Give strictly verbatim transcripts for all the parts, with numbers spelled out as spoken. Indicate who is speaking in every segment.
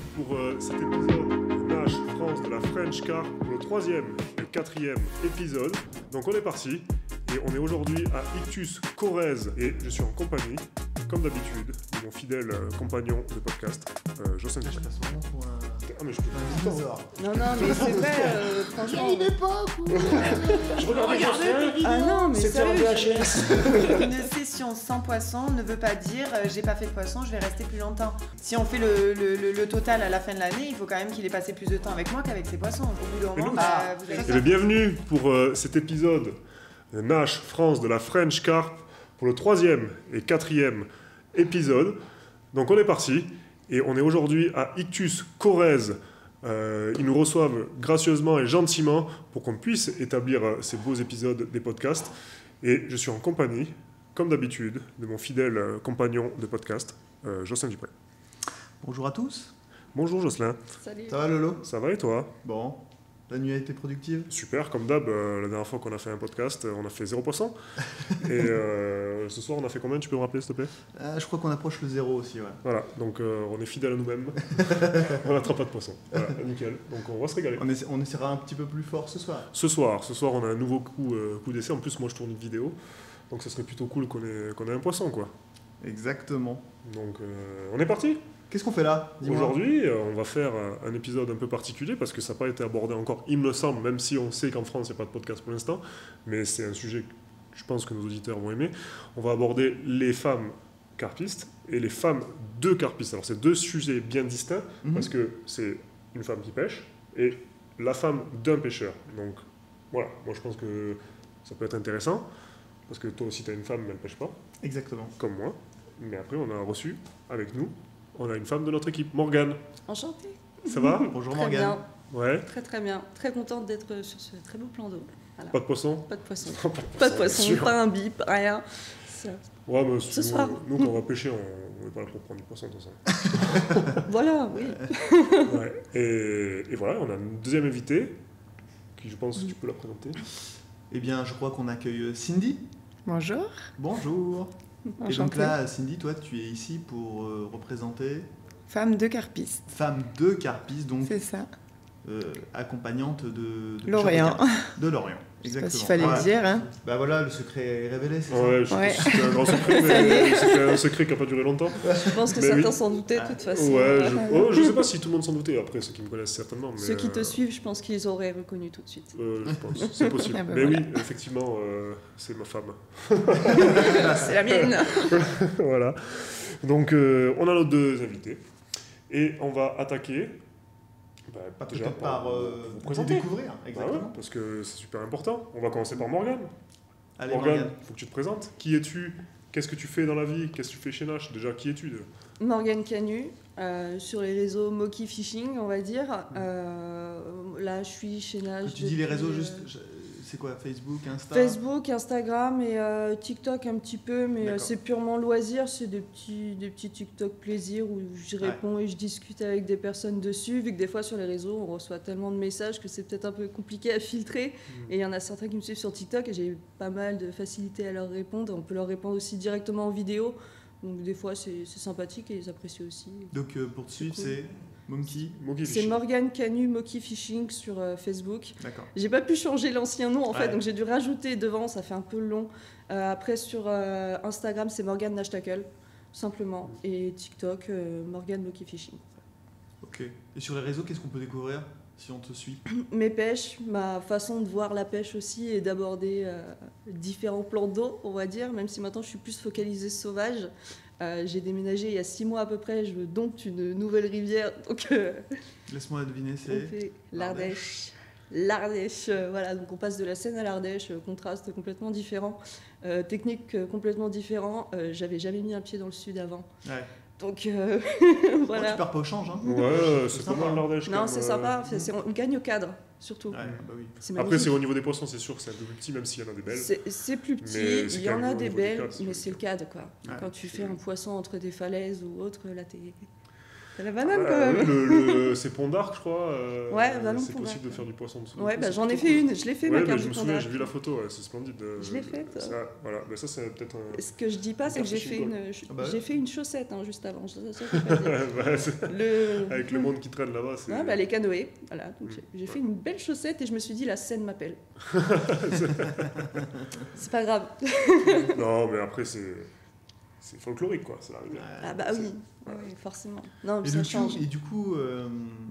Speaker 1: pour euh, cet épisode de Nash France de la French Car pour le troisième et quatrième épisode. Donc on est parti et on est aujourd'hui à Ictus Corrèze et je suis en compagnie, comme d'habitude, de mon fidèle euh, compagnon de podcast, euh, Jocelyn.
Speaker 2: Je passe vraiment pour un...
Speaker 1: Ah mais je te
Speaker 2: un dinosaure.
Speaker 3: Non, non, mais c'est vrai, euh, franchement...
Speaker 2: Il n'est pas, quoi.
Speaker 1: Je regardais Jocelyn.
Speaker 3: Ah non, mais
Speaker 2: C'était en
Speaker 3: sérieux,
Speaker 2: V H S.
Speaker 3: une session sans poisson ne veut pas dire euh, j'ai pas fait de poisson, je vais rester plus longtemps. Si on fait le, le, le, le total à la fin de l'année, il faut quand même qu'il ait passé plus de temps avec moi qu'avec ses poissons. Au bout d'un moment,
Speaker 1: nous,
Speaker 3: bah, vous avez
Speaker 1: Et bien, bienvenue pour euh, cet épisode de Nash France de la French Carp pour le troisième et quatrième épisode. Donc on est parti et on est aujourd'hui à Ictus Corrèze. Euh, ils nous reçoivent gracieusement et gentiment pour qu'on puisse établir euh, ces beaux épisodes des podcasts. Et je suis en compagnie, comme d'habitude, de mon fidèle euh, compagnon de podcast, euh, Jocelyn Dupré.
Speaker 2: Bonjour à tous.
Speaker 1: Bonjour Jocelyn,
Speaker 3: Salut.
Speaker 2: Ça va Lolo?
Speaker 1: ça va et toi?
Speaker 2: Bon. La nuit a été productive?
Speaker 1: Super, comme d'hab, euh, la dernière fois qu'on a fait un podcast, euh, on a fait zéro poisson. Et euh, ce soir, on a fait combien? Tu peux me rappeler, s'il te plaît?
Speaker 2: euh, Je crois qu'on approche le zéro aussi, ouais.
Speaker 1: Voilà, donc euh, on est fidèle à nous-mêmes. On n'attrape pas de poisson. Voilà, nickel. Donc on va se régaler.
Speaker 2: On, essa- on essaiera un petit peu plus fort ce soir.
Speaker 1: Ce soir, ce soir, on a un nouveau coup, euh, coup d'essai. En plus, moi, je tourne une vidéo. Donc ce serait plutôt cool qu'on ait, qu'on ait un poisson, quoi.
Speaker 2: Exactement.
Speaker 1: Donc euh, on est parti.
Speaker 2: Qu'est-ce qu'on fait là? Dis-moi.
Speaker 1: Aujourd'hui, euh, on va faire euh, un épisode un peu particulier parce que ça n'a pas été abordé encore, il me semble, même si on sait qu'en France, il n'y a pas de podcast pour l'instant. Mais c'est un sujet que je pense que nos auditeurs vont aimer. On va aborder les femmes carpistes et les femmes de carpistes. Alors, c'est deux sujets bien distincts
Speaker 2: Mhm.
Speaker 1: parce que c'est une femme qui pêche et la femme d'un pêcheur. Donc, voilà, moi je pense que ça peut être intéressant parce que toi aussi, tu as une femme, mais elle ne pêche pas,
Speaker 2: Exactement.
Speaker 1: comme moi. Mais après, on a reçu avec nous, on a une femme de notre équipe, Morgane.
Speaker 4: Enchantée.
Speaker 1: Ça va?
Speaker 2: Bonjour
Speaker 4: Très
Speaker 2: Morgane.
Speaker 4: bien,
Speaker 1: Ouais.
Speaker 4: très très bien. Très contente d'être sur ce très beau plan d'eau. Voilà.
Speaker 1: Pas de poisson?
Speaker 4: Pas de poisson.
Speaker 1: Pas de
Speaker 4: Pas de
Speaker 1: bien
Speaker 4: poisson,
Speaker 1: sûr.
Speaker 4: pas un bip, rien. Ça-
Speaker 1: Ouais, mais
Speaker 4: Ce
Speaker 1: nous,
Speaker 4: soir.
Speaker 1: nous, quand on va pêcher, on n'est pas là pour prendre du poisson, de toute façon.
Speaker 4: Voilà, oui.
Speaker 1: Ouais. Et, et voilà, on a une deuxième invitée, qui je pense que tu peux la présenter.
Speaker 2: Eh bien, je crois qu'on accueille Cindy.
Speaker 3: Bonjour.
Speaker 2: Bonjour. Et donc
Speaker 3: Enchantée.
Speaker 2: là, Cindy, toi, tu es ici pour euh, représenter
Speaker 3: Femme de carpiste,
Speaker 2: femme de carpistes, donc
Speaker 3: c'est ça.
Speaker 2: euh, accompagnante de, de
Speaker 3: Lorient.
Speaker 2: Pêcheurs de Carpe. De Lorient,
Speaker 3: Je sais pas
Speaker 2: exactement.
Speaker 3: s'il fallait
Speaker 2: Voilà.
Speaker 3: le dire, hein.
Speaker 2: Bah voilà, le secret est révélé, c'est
Speaker 1: Ouais, je sais
Speaker 3: Ouais.
Speaker 1: pas si c'était un grand secret,
Speaker 3: Ça y
Speaker 1: mais c'était un secret qui n'a pas duré longtemps.
Speaker 4: Je pense que
Speaker 1: Mais
Speaker 4: certains
Speaker 1: oui.
Speaker 4: s'en doutaient de toute façon.
Speaker 1: Ouais, je, oh, je sais pas si tout le monde s'en doutait, après, ceux qui me connaissent certainement. Mais,
Speaker 4: Ceux qui te
Speaker 1: euh,
Speaker 4: suivent, je pense qu'ils auraient reconnu tout de suite.
Speaker 1: euh, je pense, c'est possible.
Speaker 3: Ah bah
Speaker 1: mais
Speaker 3: voilà.
Speaker 1: oui, effectivement, euh, c'est ma femme.
Speaker 4: C'est la mienne.
Speaker 1: Voilà. Donc, euh, on a nos deux invités. Et on va attaquer. Bah,
Speaker 2: Pas
Speaker 1: déjà,
Speaker 2: peut-être par euh,
Speaker 1: vous
Speaker 2: vous
Speaker 1: présenter.
Speaker 2: découvrir,
Speaker 1: Bah ouais,
Speaker 2: exactement.
Speaker 1: parce que c'est super important. On va commencer par Morgane.
Speaker 2: Allez,
Speaker 1: Morgane,
Speaker 2: Morgane.
Speaker 1: il faut que tu te présentes. Qui es-tu? Qu'est-ce que tu fais dans la vie? Qu'est-ce que tu fais chez Nash? Déjà, qui es-tu? de-
Speaker 4: Morgane Canu, euh, sur les réseaux Moki Fishing, on va dire. Euh, là, je suis chez Nage.
Speaker 2: Quand tu dis les
Speaker 4: depuis,
Speaker 2: réseaux,
Speaker 4: euh,
Speaker 2: juste, je- c'est quoi? Facebook, Insta?
Speaker 4: Facebook, Instagram et euh, TikTok un petit peu, mais euh,
Speaker 2: D'accord.
Speaker 4: c'est purement loisir, c'est des petits, des petits TikTok plaisir où je
Speaker 2: Ouais.
Speaker 4: réponds et je discute avec des personnes dessus, vu que des fois sur les réseaux on reçoit tellement de messages que c'est peut-être un peu compliqué à filtrer, et il y en a certains qui me suivent sur TikTok et j'ai pas mal de facilité à leur répondre, on peut leur répondre aussi directement en vidéo, donc des fois c'est c'est sympathique et ils apprécient aussi.
Speaker 2: Donc euh, pour te suivre,
Speaker 4: cool.
Speaker 2: c'est Monkey.
Speaker 1: Moki
Speaker 4: C'est
Speaker 1: Fishing.
Speaker 4: Morgane Canu Moki Fishing sur euh, Facebook.
Speaker 2: D'accord.
Speaker 4: J'ai pas pu changer l'ancien nom en fait,
Speaker 2: Ouais.
Speaker 4: donc j'ai dû rajouter devant, ça fait un peu long. Euh, après sur euh, Instagram, c'est Morgane Nash Tackle, simplement. Et TikTok, euh, Morgane Moki Fishing.
Speaker 2: Ok. Et sur les réseaux, qu'est-ce qu'on peut découvrir si on te suit?
Speaker 4: Mes pêches, ma façon de voir la pêche aussi et d'aborder euh, différents plans d'eau, on va dire, même si maintenant je suis plus focalisée sauvage. Euh, j'ai déménagé il y a six mois à peu près, je dompte une nouvelle rivière, donc euh,
Speaker 2: Laisse-moi deviner,
Speaker 4: on
Speaker 2: c'est.
Speaker 4: fait l'Ardèche. L'Ardèche, euh, voilà, donc on passe de la Seine à l'Ardèche, euh, contraste complètement différent, euh, technique euh, complètement différent. Euh, J'avais jamais mis un pied dans le sud avant,
Speaker 2: Ouais.
Speaker 4: donc euh,
Speaker 2: Bon,
Speaker 4: voilà.
Speaker 2: tu perds pas au change, hein?
Speaker 1: Ouais, euh, c'est pas
Speaker 2: sympa.
Speaker 1: mal l'Ardèche.
Speaker 4: Non,
Speaker 1: comme,
Speaker 4: c'est
Speaker 1: euh,
Speaker 4: sympa, c'est- c'est- on gagne au cadre, surtout.
Speaker 2: Ouais, bah oui.
Speaker 4: C'est
Speaker 1: Après,
Speaker 4: magnifique.
Speaker 1: c'est au niveau des poissons, c'est sûr que c'est un peu plus petit, même s'il y en a des belles.
Speaker 4: C'est c'est plus petit,
Speaker 1: Mais c'est
Speaker 4: il y
Speaker 1: quand
Speaker 4: en
Speaker 1: même
Speaker 4: a
Speaker 1: au
Speaker 4: des
Speaker 1: niveau du
Speaker 4: belles,
Speaker 1: cadre, c'est
Speaker 4: mais
Speaker 1: le
Speaker 4: c'est le
Speaker 1: cadre.
Speaker 4: cadre, quoi.
Speaker 2: Ouais,
Speaker 4: Quand tu
Speaker 1: c'est-
Speaker 4: fais un poisson entre des falaises ou autre, là, t'es C'est la banane
Speaker 1: Ah,
Speaker 4: quand même.
Speaker 1: oui, le, le- c'est Pont d'Arc, je crois. euh,
Speaker 4: Ouais, Vallon
Speaker 1: c'est
Speaker 4: Pont
Speaker 1: possible
Speaker 4: d'Arc.
Speaker 1: de faire du poisson dessous.
Speaker 4: Ouais, bah,
Speaker 1: C'est
Speaker 4: j'en ai
Speaker 1: plutôt
Speaker 4: fait
Speaker 1: cool.
Speaker 4: une, je l'ai fait
Speaker 1: Ouais,
Speaker 4: ma
Speaker 1: mais
Speaker 4: carte
Speaker 1: je
Speaker 4: du
Speaker 1: me
Speaker 4: Pont
Speaker 1: souviens,
Speaker 4: d'Arc.
Speaker 1: j'ai vu la photo, ouais, c'est splendide. euh,
Speaker 4: Je l'ai faite.
Speaker 1: Ça, voilà, mais ça c'est peut-être un.
Speaker 4: Ce que je dis pas, c'est que j'ai fait
Speaker 1: Carte
Speaker 4: une,
Speaker 2: Ah bah ouais.
Speaker 4: j'ai fait une chaussette hein, juste avant. Ça, ça, je peux pas dire.
Speaker 1: Ouais, c'est-
Speaker 4: Le...
Speaker 1: Avec le monde qui traîne là-bas, c'est.
Speaker 4: Ouais, bah, les canoës. Voilà. Donc,
Speaker 1: Mm.
Speaker 4: j'ai- j'ai fait une belle chaussette et je me suis dit la scène m'appelle. C'est pas grave.
Speaker 1: Non, mais après c'est. C'est folklorique quoi, c'est la rivière.
Speaker 4: Ah bah
Speaker 1: c'est-
Speaker 4: oui, ouais, ouais, forcément. Non, mais
Speaker 2: Et
Speaker 4: ça
Speaker 2: du,
Speaker 4: change.
Speaker 2: coup, et du coup, euh,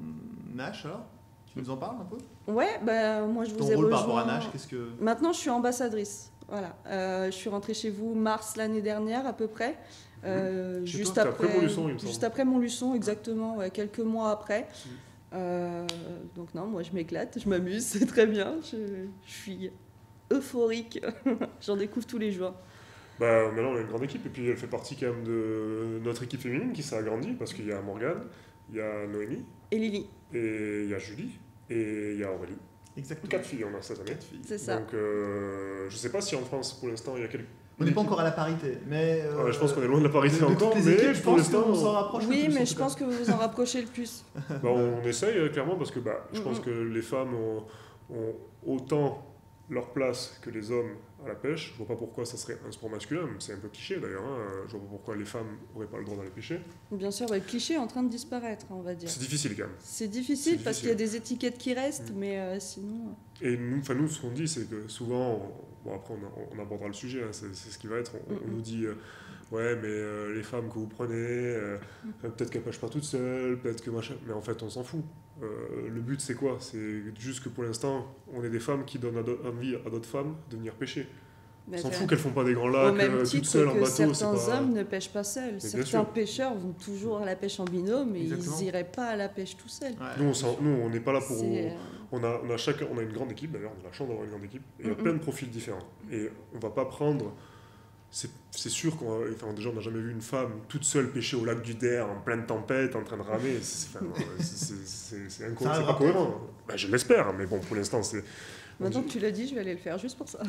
Speaker 2: Nash, alors tu nous en parles un peu?
Speaker 4: Ouais, bah moi je vous
Speaker 2: Ton
Speaker 4: ai
Speaker 2: rôle
Speaker 4: rejoint.
Speaker 2: par rapport à Nash, qu'est-ce que.
Speaker 4: Maintenant, je suis ambassadrice. Voilà. Euh, je suis rentrée chez vous mars l'année dernière à peu près. Euh,
Speaker 1: Chez
Speaker 4: juste
Speaker 1: toi, c'était
Speaker 4: après,
Speaker 1: après Montluçon, il me
Speaker 4: juste
Speaker 1: semble.
Speaker 4: après Montluçon, exactement, ouais, quelques mois après.
Speaker 1: Mm.
Speaker 4: Euh, donc non, moi je m'éclate, je m'amuse, c'est très bien. Je, je suis euphorique, j'en découvre tous les jours.
Speaker 1: Bah, maintenant, on a une grande équipe, et puis elle fait partie quand même de notre équipe féminine qui s'est agrandie, parce qu'il y a Morgane, il y a Noémie,
Speaker 4: Et Lily,
Speaker 1: et il y a Julie, et il y a Aurélie.
Speaker 2: Exactement.
Speaker 1: Quatre filles on a cette année.
Speaker 2: Quatre filles.
Speaker 4: c'est ça.
Speaker 1: Donc, euh, je sais pas si en France, pour l'instant, il y a quelques.
Speaker 2: On n'est pas encore à la parité, mais. euh,
Speaker 1: Ouais, je pense qu'on est loin de la parité
Speaker 2: de- de
Speaker 1: encore,
Speaker 2: toutes les
Speaker 1: mais
Speaker 2: équipes, je
Speaker 1: pour
Speaker 2: pense
Speaker 1: l'instant,
Speaker 2: qu'on s'en
Speaker 1: on,
Speaker 2: rapproche. le
Speaker 4: Oui,
Speaker 2: plus, en
Speaker 4: mais
Speaker 2: tout
Speaker 4: je
Speaker 2: cas.
Speaker 4: pense que vous vous en rapprochez le plus.
Speaker 1: bah, on essaye euh, clairement, parce que bah, je
Speaker 4: Mm,
Speaker 1: pense
Speaker 4: mm.
Speaker 1: que les femmes ont, ont autant leur place que les hommes à la pêche. Je vois pas pourquoi ça serait un sport masculin, c'est un peu cliché d'ailleurs. Hein. Je vois pas pourquoi les femmes n'auraient pas le droit d'aller pêcher.
Speaker 4: Bien sûr, bah, le cliché est en train de disparaître, on va dire.
Speaker 1: C'est difficile quand même.
Speaker 4: C'est difficile
Speaker 1: C'est
Speaker 4: parce
Speaker 1: difficile.
Speaker 4: qu'il y a des étiquettes qui restent,
Speaker 1: Mm.
Speaker 4: mais euh, sinon.
Speaker 1: Et nous, enfin, nous, ce qu'on dit, c'est que souvent, on- bon, après, on, on abordera le sujet, hein, c'est c'est ce qui va être. On, on
Speaker 4: Mm-mm.
Speaker 1: nous dit, euh, ouais, mais euh, les femmes que vous prenez, euh, euh, peut-être qu'elles pêchent pas toutes seules, peut-être que machin. Mais en fait, on s'en fout. Euh, le but, c'est quoi? C'est juste que pour l'instant, on est des femmes qui donnent à do- envie à d'autres femmes de venir pêcher.
Speaker 4: bah,
Speaker 1: On s'en
Speaker 4: c'est-
Speaker 1: fout qu'elles font pas des grands
Speaker 4: Au
Speaker 1: lacs
Speaker 4: même
Speaker 1: euh,
Speaker 4: titre
Speaker 1: toutes seules en
Speaker 4: que
Speaker 1: bateau. c'est
Speaker 4: certains
Speaker 1: pas...
Speaker 4: hommes ne pêchent pas seuls.
Speaker 1: bien
Speaker 4: Certains
Speaker 1: sûr.
Speaker 4: pêcheurs vont toujours à la pêche en binôme et
Speaker 2: Exactement.
Speaker 4: ils n'iraient pas à la pêche tout seuls.
Speaker 2: Ouais.
Speaker 1: Nous, on s'en- nous, on n'est pas là pour.
Speaker 4: C'est, euh,
Speaker 1: On a, on a chacun, on a une grande équipe d'ailleurs, on a la chance d'avoir une grande équipe, et il y a
Speaker 4: Mm-mm.
Speaker 1: plein de profils différents. Et on va pas prendre. C'est c'est sûr qu'on va- enfin, déjà on n'a jamais vu une femme toute seule pêcher au lac du Der en pleine tempête, en train de ramer. C'est enfin, c'est- c'est- c'est- c'est inco-
Speaker 2: Ça
Speaker 1: c'est pas
Speaker 2: arrivera
Speaker 1: cohérent. Bah, je l'espère, mais bon, pour l'instant, c'est.
Speaker 4: Maintenant que tu l'as dit, je vais aller le faire juste pour ça.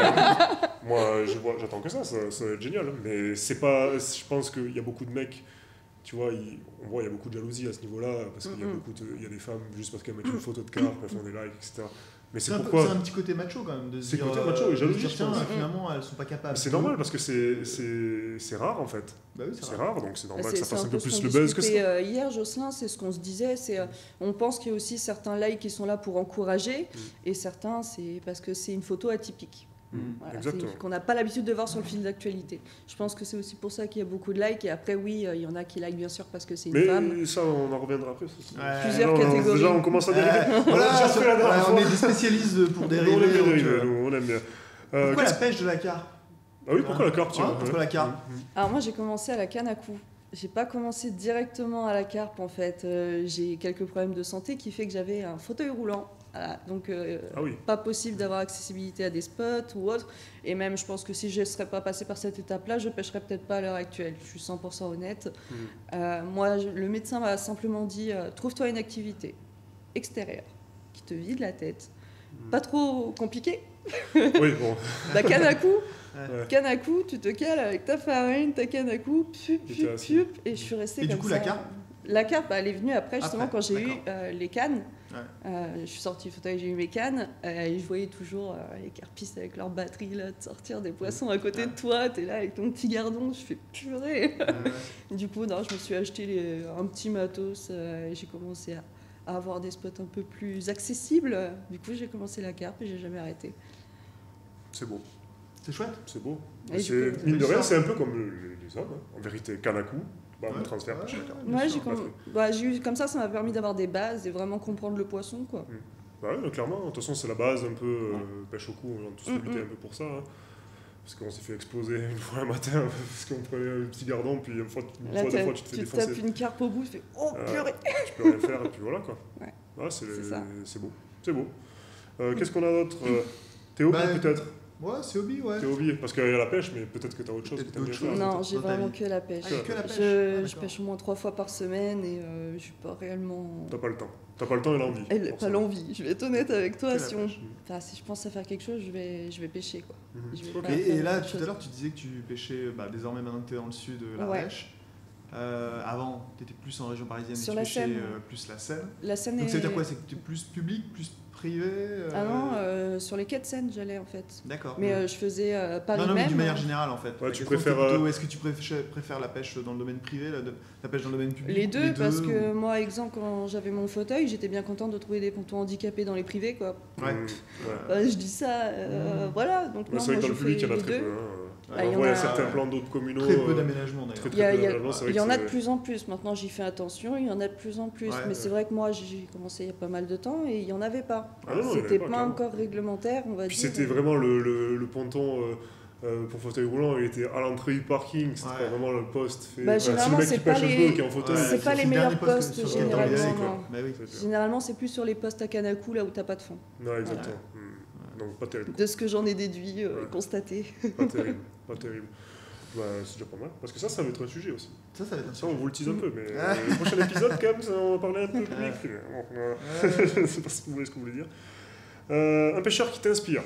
Speaker 1: Bah, moi, je vois- j'attends que ça, ça, ça va être génial. hein. Mais c'est pas. Je pense qu'il y a beaucoup de mecs. Tu vois, ils- on voit il y a beaucoup de jalousie à ce niveau-là, parce qu'il y a
Speaker 4: Mm-mm.
Speaker 1: beaucoup de, il y a des femmes juste parce qu'elles mettent une photo de carpe, elles font des likes, et cetera. Mais
Speaker 2: C'est
Speaker 1: c'est
Speaker 2: un, peu-
Speaker 1: pourquoi.
Speaker 2: c'est un petit côté macho quand même de se
Speaker 1: C'est
Speaker 2: dire.
Speaker 1: côté
Speaker 2: euh,
Speaker 1: macho et
Speaker 2: de
Speaker 1: jalousie,
Speaker 2: dire,
Speaker 1: je
Speaker 2: tiens,
Speaker 1: pense.
Speaker 2: finalement, elles sont pas capables.
Speaker 1: Mais c'est normal parce que c'est- c'est c'est rare en fait.
Speaker 2: Bah oui, c'est
Speaker 1: C'est
Speaker 2: rare.
Speaker 1: rare, donc c'est normal
Speaker 4: Bah,
Speaker 1: que
Speaker 4: c'est
Speaker 1: ça
Speaker 4: c'est
Speaker 1: fasse
Speaker 4: un
Speaker 1: un
Speaker 4: peu
Speaker 1: peu
Speaker 4: ce
Speaker 1: plus
Speaker 4: qu'on
Speaker 1: le buzz que
Speaker 4: discutait
Speaker 1: ça.
Speaker 4: euh, hier, Jocelyn, c'est ce qu'on se disait. C'est, euh, on pense qu'il y a aussi certains likes qui sont là pour encourager,
Speaker 1: Mm.
Speaker 4: et certains, c'est parce que c'est une photo atypique.
Speaker 2: Mm.
Speaker 4: Voilà,
Speaker 1: Exactement.
Speaker 4: c'est- qu'on n'a pas l'habitude de voir sur le fil d'actualité. Je pense que c'est aussi pour ça qu'il y a beaucoup de likes. Et après, oui, euh, il y en a qui like bien sûr parce que c'est une femme.
Speaker 1: Mais ça, on en reviendra après. ça, c'est-
Speaker 2: Ouais.
Speaker 4: Plusieurs
Speaker 1: Déjà, on-
Speaker 4: catégories.
Speaker 1: Déjà, on commence à dériver.
Speaker 2: Ouais,
Speaker 1: On a
Speaker 2: voilà,
Speaker 1: déjà
Speaker 2: sur-
Speaker 1: fait la dernière
Speaker 2: ouais,
Speaker 1: fois.
Speaker 2: on est des spécialistes pour
Speaker 1: Nous,
Speaker 2: dériver.
Speaker 1: on aime bien
Speaker 2: donc,
Speaker 1: dériver,
Speaker 2: euh,
Speaker 1: nous, on aime bien. Euh,
Speaker 2: Pourquoi la
Speaker 1: qu'est-ce-
Speaker 2: pêche de la carpe?
Speaker 1: Ah oui, pourquoi la carpe tiens,
Speaker 2: Ouais, pourquoi la carpe
Speaker 1: Mm, mm.
Speaker 4: Alors moi, j'ai commencé à la canne à coups. J'ai pas commencé directement à la carpe en fait. Euh, j'ai quelques problèmes de santé qui fait que j'avais un fauteuil roulant. Voilà. Donc euh,
Speaker 1: Ah oui.
Speaker 4: pas possible d'avoir accessibilité à des spots ou autre. Et même, je pense que si je ne serais pas passée par cette étape-là, je pêcherais peut-être pas à l'heure actuelle. Je suis cent pour cent honnête.
Speaker 1: Mm.
Speaker 4: Euh, moi, je- le médecin m'a simplement dit euh, trouve-toi une activité extérieure qui te vide la tête.
Speaker 1: Mm.
Speaker 4: Pas trop compliqué.
Speaker 1: Oui, bon.
Speaker 4: La canne à coups.
Speaker 1: Ouais.
Speaker 4: Canne à coups, tu te cales avec ta farine, ta canne à coups, pup,
Speaker 1: Et t'es
Speaker 4: pup,
Speaker 1: assis.
Speaker 4: pup, et je suis restée
Speaker 2: Et
Speaker 4: comme
Speaker 2: du coup,
Speaker 4: ça.
Speaker 2: la carpe
Speaker 4: La carpe, bah, elle est venue après, justement,
Speaker 2: Après,
Speaker 4: quand j'ai eu
Speaker 2: d'accord.
Speaker 4: euh, les cannes.
Speaker 2: Ouais.
Speaker 4: Euh, je suis sortie du fauteuil, j'ai eu mes cannes, euh, et je voyais toujours euh, les carpistes avec leur batterie, là, de sortir des poissons à côté
Speaker 2: Ouais.
Speaker 4: de toi, t'es là avec ton petit gardon, je fais purée.
Speaker 2: Ouais.
Speaker 4: Du coup, non, je me suis acheté les- un petit matos, euh, et j'ai commencé à, à avoir des spots un peu plus accessibles. Du coup, j'ai commencé la carpe et j'ai jamais arrêté.
Speaker 1: C'est beau,
Speaker 2: C'est chouette.
Speaker 1: c'est beau.
Speaker 4: Et
Speaker 1: C'est-
Speaker 4: du coup,
Speaker 1: Mine de rien,
Speaker 2: ça.
Speaker 1: c'est un peu comme le- les, les hommes, hein. En vérité, canne à coup, bah,
Speaker 2: Ouais.
Speaker 1: le transfert,
Speaker 2: Ouais,
Speaker 1: pêche à la
Speaker 2: ouais,
Speaker 1: carpe.
Speaker 2: bien
Speaker 4: Ouais,
Speaker 2: sûr,
Speaker 4: j'ai comm- bah, j'ai eu comme ça, ça m'a permis d'avoir des bases et vraiment comprendre le poisson, quoi.
Speaker 1: Bah ouais, clairement, de toute façon, c'est la base un peu euh, pêche au cou, on a tous
Speaker 4: Mm,
Speaker 1: lutté
Speaker 4: mm.
Speaker 1: un peu pour ça. hein. Parce qu'on s'est fait exploser une fois un matin, parce qu'on prenait un petit gardon, puis une fois, une
Speaker 4: Là,
Speaker 1: fois deux
Speaker 4: t'as-
Speaker 1: fois, tu te fais
Speaker 4: tu te
Speaker 1: défoncer.
Speaker 4: tapes une carpe au bout, tu fais oh
Speaker 1: Euh,
Speaker 4: purée.
Speaker 1: Tu peux rien faire, et puis voilà quoi.
Speaker 4: Ouais.
Speaker 1: Ah, c'est
Speaker 4: C'est ça.
Speaker 1: c'est beau. C'est beau. Euh, Qu'est-ce qu'on a d'autre euh, Théo,
Speaker 2: Bah,
Speaker 1: peut-être
Speaker 2: Ouais, c'est hobby, ouais.
Speaker 1: T'es hobby, parce qu'il y a la pêche, mais peut-être que t'as autre chose que
Speaker 2: Peut-être
Speaker 1: t'aimes bien
Speaker 2: d'autres
Speaker 1: faire.
Speaker 2: choses.
Speaker 4: Non,
Speaker 2: dans
Speaker 4: j'ai
Speaker 2: ta
Speaker 4: vraiment
Speaker 2: vie.
Speaker 4: que la pêche.
Speaker 2: Ah, il y a que la pêche.
Speaker 4: Je,
Speaker 2: Ah,
Speaker 4: je
Speaker 2: d'accord.
Speaker 4: pêche au moins trois fois par semaine et euh, je suis pas réellement.
Speaker 1: T'as pas le temps. T'as pas le temps et l'envie.
Speaker 4: Elle,
Speaker 1: pour
Speaker 4: pas
Speaker 1: ça.
Speaker 4: l'envie. Je vais être honnête avec toi.
Speaker 2: Que la
Speaker 4: Si, on...
Speaker 2: pêche.
Speaker 4: enfin, si je pense à faire quelque chose, je vais, je vais pêcher quoi.
Speaker 1: Mhm.
Speaker 4: Je vais
Speaker 1: Ok.
Speaker 4: pas
Speaker 2: Et,
Speaker 4: faire
Speaker 2: et là,
Speaker 4: autre
Speaker 2: tout à
Speaker 4: chose.
Speaker 2: l'heure, tu disais que tu pêchais, bah, désormais maintenant que tu es dans le sud, euh, la
Speaker 4: Ouais.
Speaker 2: pêche. Euh, avant, tu étais plus en région parisienne
Speaker 4: Sur
Speaker 2: et tu
Speaker 4: la
Speaker 2: pêchais
Speaker 4: Seine.
Speaker 2: euh, plus la Seine.
Speaker 4: La Seine
Speaker 2: Donc
Speaker 4: est...
Speaker 2: ça veut dire quoi? C'est que tu es plus public, plus privé euh,
Speaker 4: Ah non, euh, sur les quais de Seine, j'allais en fait.
Speaker 2: D'accord.
Speaker 4: Mais euh, je faisais euh, Paris
Speaker 2: non, non, mais
Speaker 4: même.
Speaker 2: d'une manière générale en fait.
Speaker 1: Ouais,
Speaker 2: La
Speaker 1: tu
Speaker 2: question,
Speaker 1: préfères,
Speaker 2: c'était plutôt,
Speaker 1: euh,
Speaker 2: est-ce que tu préfères, préfères la pêche dans le domaine privé, la, la pêche dans le domaine public?
Speaker 4: Les deux, parce
Speaker 2: ou-
Speaker 4: que moi, exemple, quand j'avais mon fauteuil, j'étais bien contente de trouver des pontons handicapés dans les privés, quoi.
Speaker 2: Ouais.
Speaker 1: Mmh, ouais.
Speaker 4: Euh, je dis ça, euh,
Speaker 2: Mmh.
Speaker 4: voilà. Donc
Speaker 1: Ouais,
Speaker 4: non,
Speaker 1: c'est vrai
Speaker 4: moi
Speaker 1: que dans
Speaker 4: je
Speaker 1: le public, il y en a
Speaker 4: fais
Speaker 1: très
Speaker 4: les
Speaker 1: peu.
Speaker 4: deux.
Speaker 1: Hein.
Speaker 4: Ah, il y
Speaker 1: On
Speaker 4: en
Speaker 1: voit
Speaker 4: a-
Speaker 1: certains plans d'autres communaux.
Speaker 2: Très peu
Speaker 1: euh,
Speaker 2: d'aménagement d'ailleurs.
Speaker 1: très,
Speaker 4: Il y, a- il y a-
Speaker 1: d'aménagement, c'est vrai
Speaker 4: il y
Speaker 1: que
Speaker 4: en a
Speaker 1: c'est-
Speaker 4: de plus en plus. Maintenant, j'y fais attention. Il y en a de plus en plus.
Speaker 2: Ouais,
Speaker 4: mais
Speaker 2: ouais.
Speaker 4: c'est vrai que moi, j'ai commencé il y a pas mal de temps et il y en avait pas.
Speaker 1: Ah non, non, il y en
Speaker 4: C'était
Speaker 1: avait
Speaker 4: pas,
Speaker 1: pas, clairement.
Speaker 4: encore réglementaire, on va
Speaker 1: Puis
Speaker 4: dire.
Speaker 1: c'était vraiment le, le, le ponton euh, euh, pour fauteuil roulant, il était à l'entrée du parking, c'était
Speaker 2: Ouais.
Speaker 1: pas vraiment le poste fait.
Speaker 4: Bah,
Speaker 1: Ouais, c'est le
Speaker 4: généralement,
Speaker 1: mec qui
Speaker 4: c'est pas
Speaker 1: pêche un
Speaker 4: les-
Speaker 1: peu, qui est en fauteuil.
Speaker 4: c'est pas les
Speaker 2: le
Speaker 4: meilleurs
Speaker 2: dernier poste
Speaker 4: postes,
Speaker 2: sur lequel t'as
Speaker 4: généralement,
Speaker 2: envie d'aller, quoi.
Speaker 4: non.
Speaker 2: Bah oui.
Speaker 1: C'est clair.
Speaker 4: Généralement, c'est plus sur les postes à Canakou, là où t'as pas de fond.
Speaker 1: Non, exactement. Hmm. Donc pas terrible.
Speaker 4: De ce que j'en ai déduit, euh,
Speaker 1: Ouais.
Speaker 4: constaté.
Speaker 1: Pas terrible. Pas terrible. Bah, c'est déjà pas mal. Parce que ça, ça va être un sujet aussi.
Speaker 2: Ça, ça va être un
Speaker 1: Ça, on
Speaker 2: sujet.
Speaker 1: vous le tease un peu, mais
Speaker 2: Ah.
Speaker 1: euh, le prochain épisode, quand même, ça, on va parler un peu public. mais bon, voilà.
Speaker 2: Ouais.
Speaker 1: C'est pas ce que vous voulez, ce que vous voulez dire. Euh, un pêcheur qui t'inspire.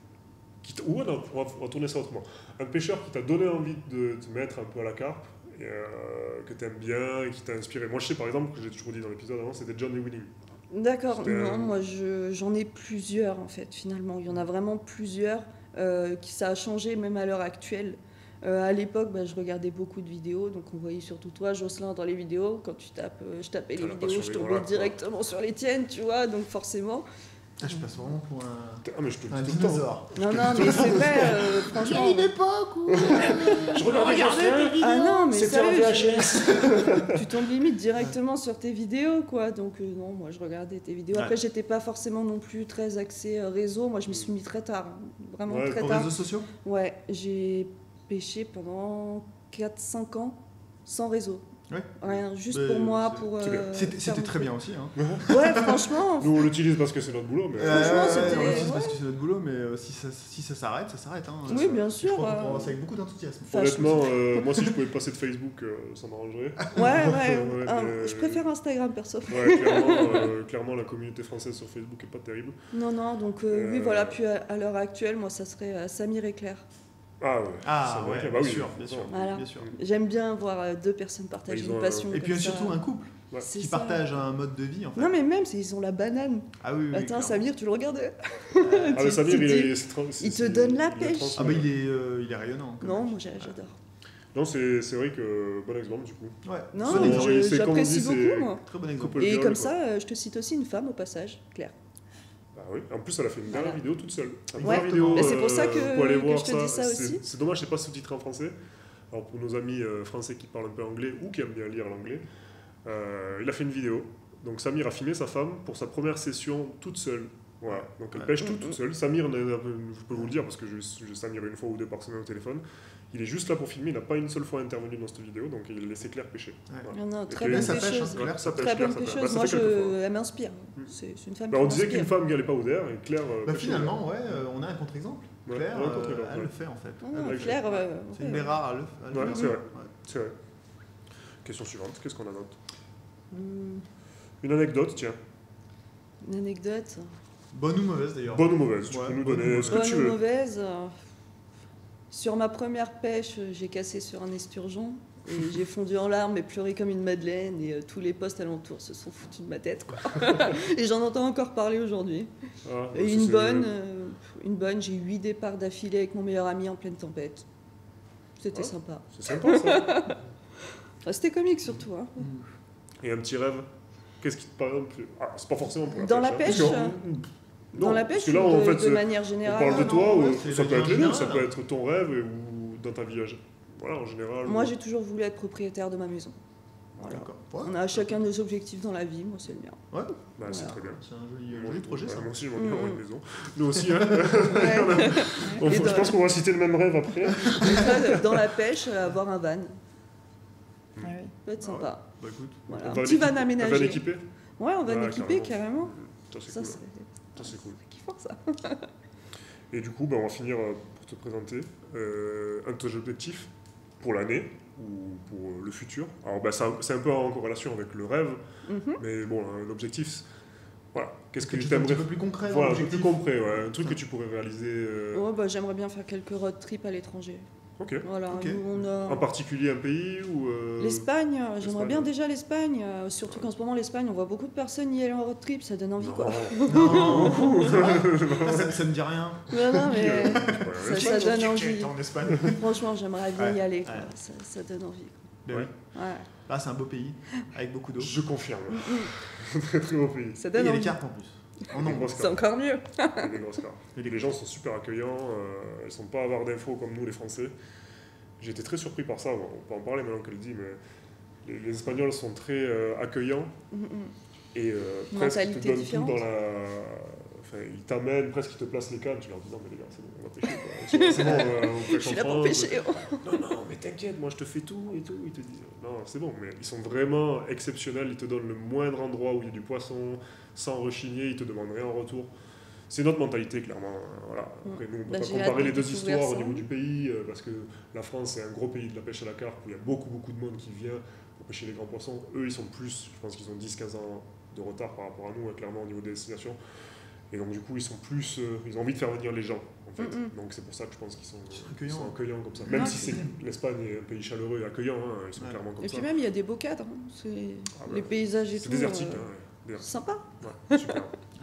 Speaker 1: Qui t- Ou non, on va, on va tourner ça autrement. Un pêcheur qui t'a donné envie de te mettre un peu à la carpe, et, euh, que t'aimes bien, et qui t'a inspiré. Moi, je sais par exemple, que j'ai toujours dit dans l'épisode avant, c'était John Winning.
Speaker 4: D'accord,
Speaker 1: C'était
Speaker 4: non,
Speaker 1: un-
Speaker 4: moi je- j'en ai plusieurs en fait, finalement. Il y en a vraiment plusieurs euh, qui ça a changé même à l'heure actuelle. Euh, à l'époque, bah, je regardais beaucoup de vidéos, donc on voyait surtout toi, Jocelyn, dans les vidéos. Quand tu tapes, euh, je tapais les
Speaker 1: T'as la
Speaker 4: vidéos,
Speaker 1: passion
Speaker 4: je
Speaker 1: des
Speaker 4: tombais
Speaker 1: grands lacs, quoi.
Speaker 4: directement sur les tiennes, tu vois, donc forcément.
Speaker 2: Ah, je passe vraiment pour un,
Speaker 1: Ah, mais je te le
Speaker 2: un
Speaker 1: dis tout le temps.
Speaker 2: dinosaure.
Speaker 4: Non, non, mais c'est vrai, euh, franchement.
Speaker 2: époque où
Speaker 1: Je regardais Jocelyn,
Speaker 4: Ah non, mais
Speaker 1: c'était en
Speaker 4: sérieux,
Speaker 1: V H S.
Speaker 4: tu, tu tombes limite directement sur tes vidéos, quoi. Donc euh, non, moi je regardais tes vidéos. Après,
Speaker 2: Ouais.
Speaker 4: j'étais pas forcément non plus très axée euh, réseau. Moi, je me suis mis très tard, hein. Vraiment
Speaker 1: Ouais,
Speaker 4: très
Speaker 2: Aux
Speaker 4: tard.
Speaker 2: réseaux sociaux?
Speaker 4: Ouais, j'ai pêché pendant quatre cinq ans sans réseau.
Speaker 2: Ouais.
Speaker 4: Rien, juste
Speaker 2: Mais
Speaker 4: pour moi,
Speaker 2: c'est-
Speaker 4: pour...
Speaker 1: c'est bien.
Speaker 4: euh,
Speaker 2: C'était
Speaker 4: faire
Speaker 2: c'était
Speaker 4: mon
Speaker 2: très
Speaker 4: truc.
Speaker 2: bien aussi. Hein.
Speaker 4: Ouais, franchement.
Speaker 1: Nous, on l'utilise parce que c'est notre boulot, mais.
Speaker 4: Franchement,
Speaker 2: Euh,
Speaker 4: c'était-
Speaker 2: on l'utilise parce
Speaker 4: ouais.
Speaker 2: que c'est notre boulot, mais euh, si ça, si ça s'arrête, ça s'arrête. Hein.
Speaker 4: Oui, bien
Speaker 2: Je
Speaker 4: sûr.
Speaker 2: crois qu'on
Speaker 4: euh,
Speaker 2: prend ça avec beaucoup d'enthousiasme.
Speaker 4: Enfin,
Speaker 1: Honnêtement, euh, moi, si je pouvais passer de Facebook, euh, ça m'arrangerait.
Speaker 4: Ouais, ouais.
Speaker 1: Ouais,
Speaker 4: ah,
Speaker 1: mais-
Speaker 4: Je préfère Instagram, perso.
Speaker 1: Ouais, clairement, euh, clairement, la communauté française sur Facebook est pas terrible.
Speaker 4: Non, non, donc euh, oui,
Speaker 1: Euh,
Speaker 4: voilà. Puis à, à l'heure actuelle, moi, ça serait euh, Samir et Claire.
Speaker 1: Ah ouais.
Speaker 2: Ah
Speaker 1: c'est vrai
Speaker 2: ouais,
Speaker 1: que- bah
Speaker 2: bien
Speaker 1: oui,
Speaker 2: sûr, bien sûr.
Speaker 4: Voilà.
Speaker 2: bien sûr.
Speaker 4: J'aime bien voir euh, deux personnes partager
Speaker 1: Ils
Speaker 4: une
Speaker 1: ont un-
Speaker 4: passion.
Speaker 2: Et puis
Speaker 4: comme ça.
Speaker 2: surtout un couple
Speaker 1: Ouais.
Speaker 4: C'est
Speaker 2: qui
Speaker 4: ça.
Speaker 2: partage un mode de vie en fait.
Speaker 4: Non, mais même, c'est- ils ont la banane.
Speaker 2: Ah oui, oui.
Speaker 4: Attends,
Speaker 2: clairement.
Speaker 4: Samir, tu le regardais
Speaker 1: Ah, mais
Speaker 4: Tu-
Speaker 1: Samir,
Speaker 4: tu
Speaker 1: il,
Speaker 4: dis-
Speaker 1: est, c'est tra- c'est-
Speaker 4: il te
Speaker 1: c'est-
Speaker 4: donne la
Speaker 1: il a
Speaker 4: pêche.
Speaker 1: transmis.
Speaker 2: Ah bah il est, euh, il est rayonnant. comme
Speaker 4: Non,
Speaker 2: mec.
Speaker 4: moi j'a- j'adore.
Speaker 1: Non, c'est c'est vrai que. Bon exemple, du coup.
Speaker 2: Ouais.
Speaker 4: Non,
Speaker 2: Bon
Speaker 1: Bon,
Speaker 2: exemple.
Speaker 4: je-
Speaker 1: c'est comme on
Speaker 4: j'apprécie
Speaker 1: dit, c'est-
Speaker 4: beaucoup, moi.
Speaker 2: Très bon exemple.
Speaker 1: Couple
Speaker 4: Et
Speaker 1: girl,
Speaker 4: comme
Speaker 1: quoi.
Speaker 4: ça, euh, je te cite aussi une femme au passage, Claire.
Speaker 1: Bah oui, en plus, elle a fait une dernière
Speaker 4: Voilà.
Speaker 1: vidéo toute seule. La
Speaker 2: Ouais.
Speaker 1: première vidéo,
Speaker 4: Mais c'est pour ça que-
Speaker 1: vous pouvez aller
Speaker 4: que
Speaker 1: voir
Speaker 4: je te dis ça
Speaker 1: C'est-
Speaker 4: aussi.
Speaker 1: C'est dommage, c'est pas sous-titré en français. Alors pour nos amis euh, français qui parlent un peu anglais ou qui aiment bien lire l'anglais, euh, il a fait une vidéo. Donc Samir a filmé sa femme pour sa première session toute seule. Voilà. Donc elle
Speaker 2: Ouais.
Speaker 1: pêche toute, toute seule. Samir, on a- je peux vous le dire parce que je, je Samir une fois ou deux par semaine au téléphone. Il est juste là pour filmer, il n'a pas une seule fois intervenu dans cette vidéo, donc il laissait Claire pêcher.
Speaker 2: Ouais.
Speaker 1: Voilà.
Speaker 4: Non, non,
Speaker 1: Et
Speaker 4: très
Speaker 1: puis,
Speaker 4: bonne
Speaker 2: ça pêche,
Speaker 4: pêcheuse.
Speaker 2: hein.
Speaker 1: Ouais,
Speaker 2: Claire,
Speaker 1: ça pêche,
Speaker 4: Très
Speaker 1: Claire,
Speaker 4: bonne
Speaker 1: ça pêche.
Speaker 4: pêcheuse.
Speaker 1: Bah, ça
Speaker 4: Moi,
Speaker 1: fait quelques fois.
Speaker 4: je... elle m'inspire.
Speaker 1: Mm.
Speaker 4: C'est c'est une femme
Speaker 1: Bah,
Speaker 4: qui
Speaker 1: on disait qu'une
Speaker 4: m'inspire.
Speaker 1: femme galait pas au d'air et Claire. euh,
Speaker 2: Bah
Speaker 1: pêchait au
Speaker 2: finalement, ouais, euh, on a un contre-exemple.
Speaker 1: Ouais,
Speaker 2: Claire,
Speaker 1: on a un
Speaker 2: euh,
Speaker 1: contre-exemple,
Speaker 2: elle
Speaker 1: ouais.
Speaker 2: le fait en fait.
Speaker 4: Ah,
Speaker 2: Elle le fait.
Speaker 4: Claire, euh,
Speaker 2: C'est
Speaker 4: ouais.
Speaker 2: une des rares à le, à le
Speaker 1: Ouais,
Speaker 2: faire.
Speaker 1: c'est vrai.
Speaker 2: Ouais.
Speaker 1: C'est vrai. Question suivante, qu'est-ce qu'on a d'autre
Speaker 4: Hmm,
Speaker 1: Une anecdote, tiens.
Speaker 4: Une anecdote.
Speaker 2: Bonne ou mauvaise d'ailleurs.
Speaker 1: Bonne ou mauvaise, tu
Speaker 2: Ouais,
Speaker 1: peux nous
Speaker 2: bonne ou
Speaker 1: donner ce que
Speaker 4: Bonne
Speaker 1: tu
Speaker 4: ou
Speaker 1: veux.
Speaker 4: mauvaise. euh, Sur ma première pêche, j'ai cassé sur un esturgeon. Et j'ai fondu en larmes et pleuré comme une madeleine. Et euh, tous les postes alentours se sont foutus de ma tête, quoi. Et j'en entends encore parler aujourd'hui.
Speaker 1: Ah,
Speaker 4: Et
Speaker 1: ça,
Speaker 4: une
Speaker 1: c'est-
Speaker 4: bonne, euh, une bonne, j'ai eu huit départs d'affilée avec mon meilleur ami en pleine tempête. C'était
Speaker 1: Ah.
Speaker 4: sympa.
Speaker 1: C'est sympa ça.
Speaker 4: Ah, c'était comique surtout. Hein.
Speaker 1: Et un petit rêve Qu'est-ce qui te paraît un peu- Ah, c'est pas forcément pour la
Speaker 4: Dans la
Speaker 1: pêche.
Speaker 4: pêche,
Speaker 1: hein, parce que-
Speaker 4: Dans
Speaker 1: Non,
Speaker 4: la
Speaker 1: parce
Speaker 4: pêche,
Speaker 1: que là,
Speaker 4: ou
Speaker 1: en
Speaker 4: de,
Speaker 1: fait,
Speaker 4: de
Speaker 1: c'est-
Speaker 4: manière
Speaker 1: on
Speaker 4: générale.
Speaker 1: parle de
Speaker 2: non,
Speaker 1: toi,
Speaker 2: ouais,
Speaker 1: ou
Speaker 2: c'est
Speaker 1: ça
Speaker 2: la
Speaker 1: peut être les
Speaker 2: vie en
Speaker 1: deux, ça
Speaker 2: général.
Speaker 1: peut être ton rêve et- ou dans ta vie âgée. Voilà, en général.
Speaker 4: Moi, j'ai toujours voulu être propriétaire de ma maison. Voilà.
Speaker 2: D'accord. Ouais.
Speaker 4: On a chacun nos objectifs dans la vie. Moi, c'est le mien.
Speaker 2: Ouais.
Speaker 1: Bah, c'est
Speaker 4: Voilà.
Speaker 1: très bien.
Speaker 2: C'est un joli,
Speaker 1: Moi,
Speaker 2: joli
Speaker 1: je-
Speaker 2: projet
Speaker 1: ouais,
Speaker 2: ça.
Speaker 1: Moi aussi, j'aimerais bien
Speaker 4: Mm.
Speaker 1: avoir une maison. Nous aussi, hein.
Speaker 4: Ouais.
Speaker 1: On-
Speaker 4: Et
Speaker 1: je
Speaker 4: dans-
Speaker 1: pense qu'on va citer le même rêve après.
Speaker 4: Et toi, dans la pêche, euh, avoir un van.
Speaker 3: Ah oui.
Speaker 4: Ça peut être
Speaker 2: Ah ouais.
Speaker 4: sympa.
Speaker 2: Bah écoute.
Speaker 4: Voilà.
Speaker 1: Un
Speaker 4: Un
Speaker 1: van
Speaker 4: petit van
Speaker 1: équipé- Un
Speaker 4: aménagé.
Speaker 1: van équipé
Speaker 4: Ouais, on va
Speaker 1: Ouais,
Speaker 4: l'équiper
Speaker 1: carrément.
Speaker 4: carrément.
Speaker 1: Ça, c'est
Speaker 4: Ça,
Speaker 1: cool.
Speaker 4: c'est
Speaker 1: Ça, c'est cool.
Speaker 4: kiffant ça.
Speaker 1: Et du coup, ben, on va finir euh, pour te présenter euh, un de tes objectifs pour l'année ou pour euh, le futur. Alors, ben, ça- c'est un peu en corrélation avec le rêve,
Speaker 4: Mhm.
Speaker 1: mais bon, hein, l'objectif, c'est- voilà. Qu'est-ce que
Speaker 2: Quelque
Speaker 1: tu
Speaker 2: chose un
Speaker 1: t'aimerais
Speaker 2: petit peu plus concret dans
Speaker 1: Voilà, un peu plus
Speaker 2: l'objectif.
Speaker 1: concret, ouais. Un truc que tu pourrais réaliser. euh,
Speaker 4: Ouais, bah, j'aimerais bien faire quelques road trips à l'étranger.
Speaker 1: Ok.
Speaker 4: Voilà,
Speaker 2: Ok.
Speaker 4: nous, on a...
Speaker 1: En particulier un pays ou euh,
Speaker 4: L'Espagne, euh, j'aimerais
Speaker 1: l'Espagne.
Speaker 4: bien déjà l'Espagne, euh, surtout qu'en ce moment l'Espagne, on voit beaucoup de personnes y aller en road trip, ça donne envie quoi.
Speaker 1: Non.
Speaker 2: Non, c'est vrai ça, ça me dit rien.
Speaker 4: Non, non, mais
Speaker 1: Ouais,
Speaker 4: ça,
Speaker 1: ouais.
Speaker 4: ça donne envie.
Speaker 2: en Espagne.
Speaker 4: Franchement, j'aimerais bien
Speaker 2: Ouais,
Speaker 4: y aller, quoi.
Speaker 2: ouais.
Speaker 4: Ça, ça donne envie.
Speaker 2: Ben
Speaker 1: Ouais.
Speaker 2: oui.
Speaker 4: Ouais.
Speaker 2: Là, c'est un beau pays, avec beaucoup d'eau.
Speaker 1: Je confirme.
Speaker 4: Mm, mm.
Speaker 1: Très très beau pays.
Speaker 4: Ça
Speaker 2: Et il
Speaker 4: donne
Speaker 2: y a les
Speaker 4: envie.
Speaker 2: cartes en plus. En
Speaker 1: Des
Speaker 2: nombre.
Speaker 1: grosses
Speaker 4: C'est
Speaker 1: cartes.
Speaker 4: encore mieux.
Speaker 1: Et des grosses cartes. Et les gens sont super accueillants, euh, ils sont pas avares d'infos comme nous les Français. J'ai été très surpris par ça, bon, on peut en parler maintenant qu'elle le dit, mais les, les Espagnols sont très euh, accueillants
Speaker 4: Mm, mm.
Speaker 1: et euh, presque ils te
Speaker 4: Mentalité
Speaker 1: donnent tout
Speaker 4: différente.
Speaker 1: dans la... Enfin, ils t'amènent, presque ils te placent les cannes, tu leur dis non mais les gars, c'est bon, on va pêcher quoi. C'est bon, euh, on
Speaker 4: Je
Speaker 1: pêche
Speaker 4: suis
Speaker 1: en
Speaker 4: là pour
Speaker 1: France.
Speaker 4: pêcher.
Speaker 1: Non, non, mais t'inquiète, moi je te fais tout et tout. Ils te disent, non, c'est bon, mais ils sont vraiment exceptionnels. Ils te donnent le moindre endroit où il y a du poisson, sans rechigner, ils te demandent rien en retour. C'est notre mentalité, clairement. Voilà. Après, nous, on ne peut
Speaker 4: Bah,
Speaker 1: pas
Speaker 4: j'ai hâte
Speaker 1: comparer
Speaker 4: de
Speaker 1: les deux
Speaker 4: découvrir
Speaker 1: histoires au
Speaker 4: ça.
Speaker 1: niveau du pays, euh, parce que la France, c'est un gros pays de la pêche à la carpe, où il y a beaucoup, beaucoup de monde qui vient pour pêcher les grands poissons. Eux, ils sont plus, je pense qu'ils ont dix quinze ans de retard par rapport à nous, hein, clairement, au niveau des destinations. Et donc, du coup, ils sont plus. euh, ils ont envie de faire venir les gens, en fait.
Speaker 4: Mm-mm.
Speaker 1: Donc, c'est pour ça que je pense qu'ils sont,
Speaker 2: Ils sont
Speaker 1: ils
Speaker 2: accueillants.
Speaker 1: sont accueillants comme ça. Même
Speaker 4: Ouais,
Speaker 1: si
Speaker 4: c'est
Speaker 1: c'est
Speaker 4: bien.
Speaker 1: l'Espagne est un pays chaleureux et accueillant, hein, ils sont
Speaker 2: Ouais.
Speaker 1: clairement comme
Speaker 4: Et
Speaker 1: ça.
Speaker 4: puis même, il y a des beaux cadres. hein. C'est
Speaker 1: Ah bah,
Speaker 4: les paysages et
Speaker 1: c'est
Speaker 4: tout.
Speaker 1: désertique,
Speaker 4: euh,
Speaker 1: hein, ouais, désertique.
Speaker 4: Sympa.
Speaker 1: Ouais, super.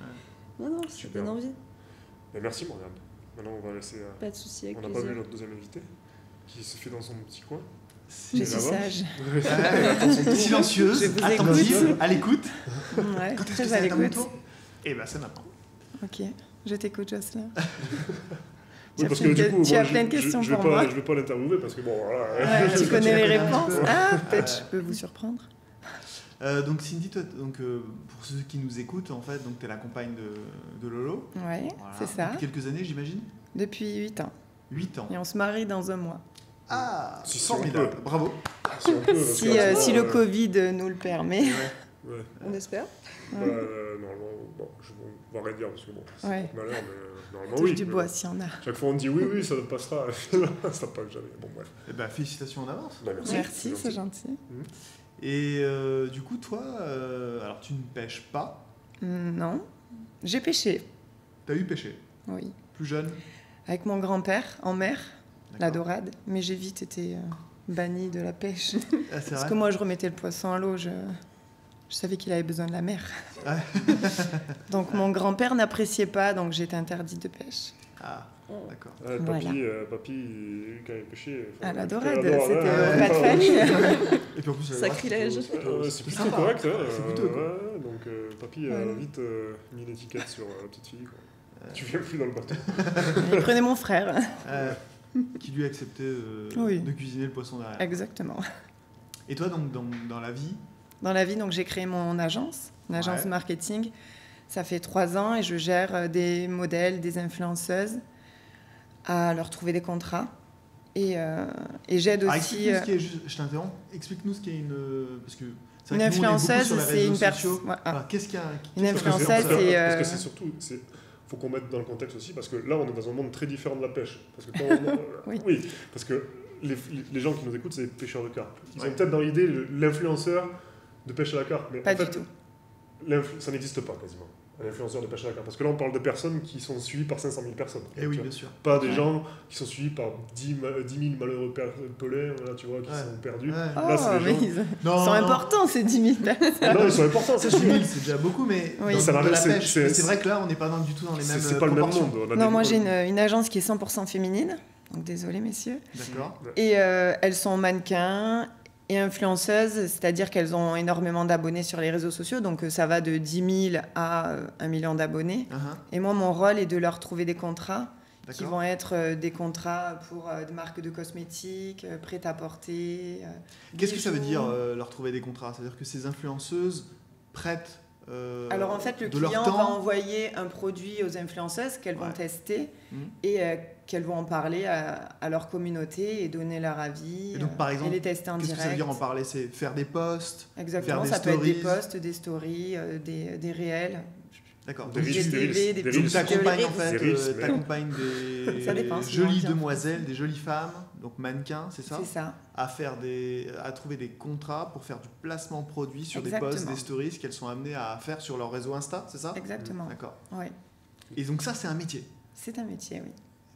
Speaker 4: Non, non, ça
Speaker 1: Super.
Speaker 4: donne envie.
Speaker 1: Ben, merci, Morgane. Maintenant, on va laisser. euh,
Speaker 4: Pas de souci, avec
Speaker 1: on n'a pas
Speaker 4: plaisir.
Speaker 1: vu notre deuxième invité, qui se fait dans son petit coin.
Speaker 3: Je
Speaker 1: Et
Speaker 3: suis
Speaker 1: là-bas.
Speaker 3: sage.
Speaker 2: Ouais, silencieuse,
Speaker 3: Je vous
Speaker 2: attentive,
Speaker 3: écoute.
Speaker 2: à l'écoute.
Speaker 3: Ouais,
Speaker 2: Quand est-ce que
Speaker 3: très
Speaker 2: ça
Speaker 3: à
Speaker 2: va être à mon
Speaker 3: l'écoute.
Speaker 2: tour Eh ben, c'est maintenant.
Speaker 3: Ok, je t'écoute, Jocelyn.
Speaker 1: Oui,
Speaker 3: Tu as
Speaker 1: parce
Speaker 3: plein
Speaker 1: que
Speaker 3: de-
Speaker 1: du coup,
Speaker 3: tu
Speaker 1: moi,
Speaker 3: as
Speaker 1: je-
Speaker 3: plein de
Speaker 1: je-
Speaker 3: questions
Speaker 1: je vais
Speaker 3: pour
Speaker 1: pas,
Speaker 3: moi.
Speaker 1: Je vais pas l'interviewer parce que bon, voilà.
Speaker 3: Ouais,
Speaker 2: Parce
Speaker 3: tu
Speaker 2: que tu
Speaker 3: connais
Speaker 2: la
Speaker 3: les
Speaker 2: connais un petit
Speaker 3: réponses.
Speaker 2: peu.
Speaker 3: Ah, peut-être
Speaker 2: Ouais.
Speaker 3: je peux vous surprendre.
Speaker 2: Euh, donc Cindy, toi, donc, euh, pour ceux qui nous écoutent, en fait, tu es la compagne de, de Lolo.
Speaker 3: Ouais,
Speaker 2: Voilà.
Speaker 3: c'est ça.
Speaker 2: Depuis quelques années, j'imagine
Speaker 3: Depuis huit ans.
Speaker 2: huit ans.
Speaker 3: Et on se marie dans un mois.
Speaker 2: Ah,
Speaker 1: Si, si, on
Speaker 2: formidable.
Speaker 1: peut.
Speaker 2: Bravo.
Speaker 1: Si on peut. parce
Speaker 3: Si,
Speaker 1: que,
Speaker 3: euh,
Speaker 1: sinon,
Speaker 3: si le
Speaker 1: euh,
Speaker 3: Covid nous le permet.
Speaker 2: Ouais.
Speaker 1: Ouais.
Speaker 4: On espère.
Speaker 1: Bah, euh, normalement, bon, je, on va rien dire parce que bon, c'est
Speaker 3: Ouais.
Speaker 1: malheur, mais euh, normalement,
Speaker 3: Touche
Speaker 1: oui.
Speaker 3: du
Speaker 1: mais
Speaker 3: bois
Speaker 1: bon.
Speaker 3: s'il y en a.
Speaker 1: Chaque fois, on dit oui, oui, ça passera. Ça passe jamais. Bon, bref.
Speaker 2: Eh ben, félicitations en avance.
Speaker 1: Bah, merci.
Speaker 3: Merci, c'est gentil.
Speaker 2: Et euh, du coup, toi, euh, alors tu ne pêches pas.
Speaker 3: Non, j'ai pêché,
Speaker 2: Tu as eu pêché.
Speaker 3: oui.
Speaker 2: Plus jeune.
Speaker 3: Avec mon grand-père en mer, la
Speaker 2: D'accord.
Speaker 3: dorade. Mais j'ai vite été euh, bannie de la pêche.
Speaker 2: Ah, c'est
Speaker 3: Parce
Speaker 2: vrai.
Speaker 3: que moi, je remettais le poisson à l'eau. Je, je savais qu'il avait besoin de la mer.
Speaker 2: Ouais.
Speaker 3: Donc mon grand-père n'appréciait pas, donc j'étais interdite de pêche.
Speaker 2: Ah, d'accord.
Speaker 1: Ouais, papy,
Speaker 3: Voilà.
Speaker 1: euh, papy, il- quand il pêchait.
Speaker 3: À la
Speaker 1: il
Speaker 3: dorade,
Speaker 1: pêchait à la
Speaker 3: c'était
Speaker 1: dorade,
Speaker 3: euh,
Speaker 1: ouais.
Speaker 3: pas de famille.
Speaker 2: Et puis en plus, c'est
Speaker 4: Sacrilège.
Speaker 2: vrai que c'est plutôt-
Speaker 1: Euh,
Speaker 2: c'est
Speaker 1: c'est
Speaker 2: plutôt
Speaker 1: plutôt
Speaker 2: sympa,
Speaker 1: correct,
Speaker 2: hein.
Speaker 1: hein.
Speaker 2: C'est plutôt cool.
Speaker 1: euh, ouais, donc euh, papy a
Speaker 3: Voilà.
Speaker 1: vite euh, mis une étiquette sur euh, la petite fille. Quoi. Tu viens plus dans le bateau.
Speaker 3: Il prenait mon frère.
Speaker 2: Euh, qui lui a accepté euh,
Speaker 3: Oui.
Speaker 2: de cuisiner le poisson derrière.
Speaker 3: Exactement.
Speaker 2: Et toi, donc, dans, dans la vie,
Speaker 3: Dans la vie, donc j'ai créé mon agence, une agence
Speaker 2: Ouais.
Speaker 3: de marketing. Ça fait trois ans et je gère euh, des modèles, des influenceuses à leur trouver des contrats. Et, euh, et j'aide
Speaker 2: ah,
Speaker 3: aussi.
Speaker 2: explique-nous
Speaker 3: euh,
Speaker 2: ce qui est juste, je t'interromps, explique-nous ce qui est une. Parce que c'est
Speaker 3: Une
Speaker 2: vrai que nous, on est beaucoup
Speaker 3: influenceuse,
Speaker 2: sur les
Speaker 3: c'est
Speaker 2: réseaux
Speaker 3: une
Speaker 2: sociaux.
Speaker 3: personne. Ouais, ah.
Speaker 2: Alors, qu'est-ce qu'il y a
Speaker 3: Une
Speaker 2: qu'est-ce qu'il y a-
Speaker 3: influenceuse,
Speaker 1: Parce que-
Speaker 3: c'est,
Speaker 1: Parce que
Speaker 3: euh,
Speaker 1: c'est surtout. c'est- faut qu'on mette dans le contexte aussi, parce que là, on est dans un monde très différent de la pêche. Parce que quand on-
Speaker 3: Oui.
Speaker 1: oui, parce que les, les gens qui nous écoutent, c'est les pêcheurs de carpe. Ils
Speaker 2: Ouais.
Speaker 1: ont peut-être dans l'idée le- l'influenceur de pêche à la carpe, mais
Speaker 3: Pas
Speaker 1: en
Speaker 3: du
Speaker 1: fait,
Speaker 3: tout.
Speaker 1: l'influ- ça n'existe pas quasiment. Un influenceur de pêche à la carpe. Parce que là, on parle de personnes qui sont suivies par cinq cent mille personnes.
Speaker 2: Eh oui,
Speaker 1: Tu vois.
Speaker 2: bien sûr.
Speaker 1: Pas des
Speaker 3: Ouais.
Speaker 1: gens qui sont suivis par dix mille malheureux per- pelés, là, tu vois, qui
Speaker 2: Ouais.
Speaker 1: sont perdus.
Speaker 2: Ouais.
Speaker 3: Oh,
Speaker 1: Là, c'est des
Speaker 3: mais
Speaker 1: gens-
Speaker 3: ils,
Speaker 2: Non,
Speaker 3: ils sont
Speaker 2: non.
Speaker 3: importants, ces dix mille personnes.
Speaker 1: Non, ils sont importants, c'est
Speaker 2: dix
Speaker 1: sûr.
Speaker 2: mille, c'est déjà beaucoup, mais
Speaker 3: Oui.
Speaker 2: dans
Speaker 1: Ça
Speaker 2: le monde
Speaker 1: va,
Speaker 2: de la
Speaker 1: c'est-
Speaker 2: pêche,
Speaker 1: c'est-
Speaker 2: mais c'est vrai que là, on n'est pas dans- du tout dans les
Speaker 1: C'est
Speaker 2: mêmes
Speaker 1: c'est
Speaker 2: euh,
Speaker 1: pas le même
Speaker 2: proportions.
Speaker 1: monde. On a
Speaker 3: Non,
Speaker 1: des-
Speaker 3: moi j'ai une, une agence qui est cent pour cent féminine. Donc désolé, messieurs.
Speaker 2: D'accord.
Speaker 3: Et euh, elles sont mannequins et influenceuses, c'est-à-dire qu'elles ont énormément d'abonnés sur les réseaux sociaux. Donc euh, ça va de dix mille à euh, un million d'abonnés.
Speaker 2: Uh-huh.
Speaker 3: Et moi, mon rôle est de leur trouver des contrats qui
Speaker 2: D'accord.
Speaker 3: vont être euh, des contrats pour euh, des marques de cosmétiques, euh, prêt-à-porter. euh,
Speaker 2: Qu'est-ce que ça veut
Speaker 3: bijoux.
Speaker 2: dire euh, leur trouver des contrats? C'est-à-dire que ces influenceuses prêtent euh,
Speaker 3: Alors en fait, le
Speaker 2: de leur
Speaker 3: client
Speaker 2: temps.
Speaker 3: va envoyer un produit aux influenceuses qu'elles vont
Speaker 2: Ouais.
Speaker 3: tester
Speaker 2: Mhm.
Speaker 3: et euh, qu'elles vont en parler à, à leur communauté et donner leur avis.
Speaker 2: Et donc, par
Speaker 3: euh,
Speaker 2: exemple,
Speaker 3: et les tester en
Speaker 2: Qu'est-ce que
Speaker 3: direct.
Speaker 2: ça veut dire en parler? C'est faire des posts.
Speaker 3: Exactement,
Speaker 2: faire
Speaker 3: ça
Speaker 2: des
Speaker 3: peut être des
Speaker 2: stories.
Speaker 3: posts, des stories, euh, des, des réels.
Speaker 2: D'accord.
Speaker 1: Des
Speaker 2: Donc,
Speaker 1: reels,
Speaker 3: des
Speaker 1: des
Speaker 3: V,
Speaker 1: reels,
Speaker 3: des
Speaker 1: des
Speaker 3: petits
Speaker 1: reels.
Speaker 2: tu accompagnes en
Speaker 3: Des
Speaker 2: fait,
Speaker 1: reels,
Speaker 2: euh,
Speaker 1: mais-
Speaker 2: t'accompagnes des
Speaker 3: Ça dépend, c'est
Speaker 2: jolies
Speaker 3: bien
Speaker 2: demoiselles,
Speaker 3: français.
Speaker 2: des jolies femmes, donc mannequins, c'est ça,
Speaker 3: C'est ça,
Speaker 2: à faire des, à trouver des contrats pour faire du placement produit sur des
Speaker 3: Exactement.
Speaker 2: posts, des stories qu'elles sont amenées à faire sur leur réseau Insta, c'est ça?
Speaker 3: exactement.
Speaker 2: D'accord.
Speaker 3: Ouais.
Speaker 2: Et donc ça, c'est un métier.
Speaker 3: C'est un métier, oui.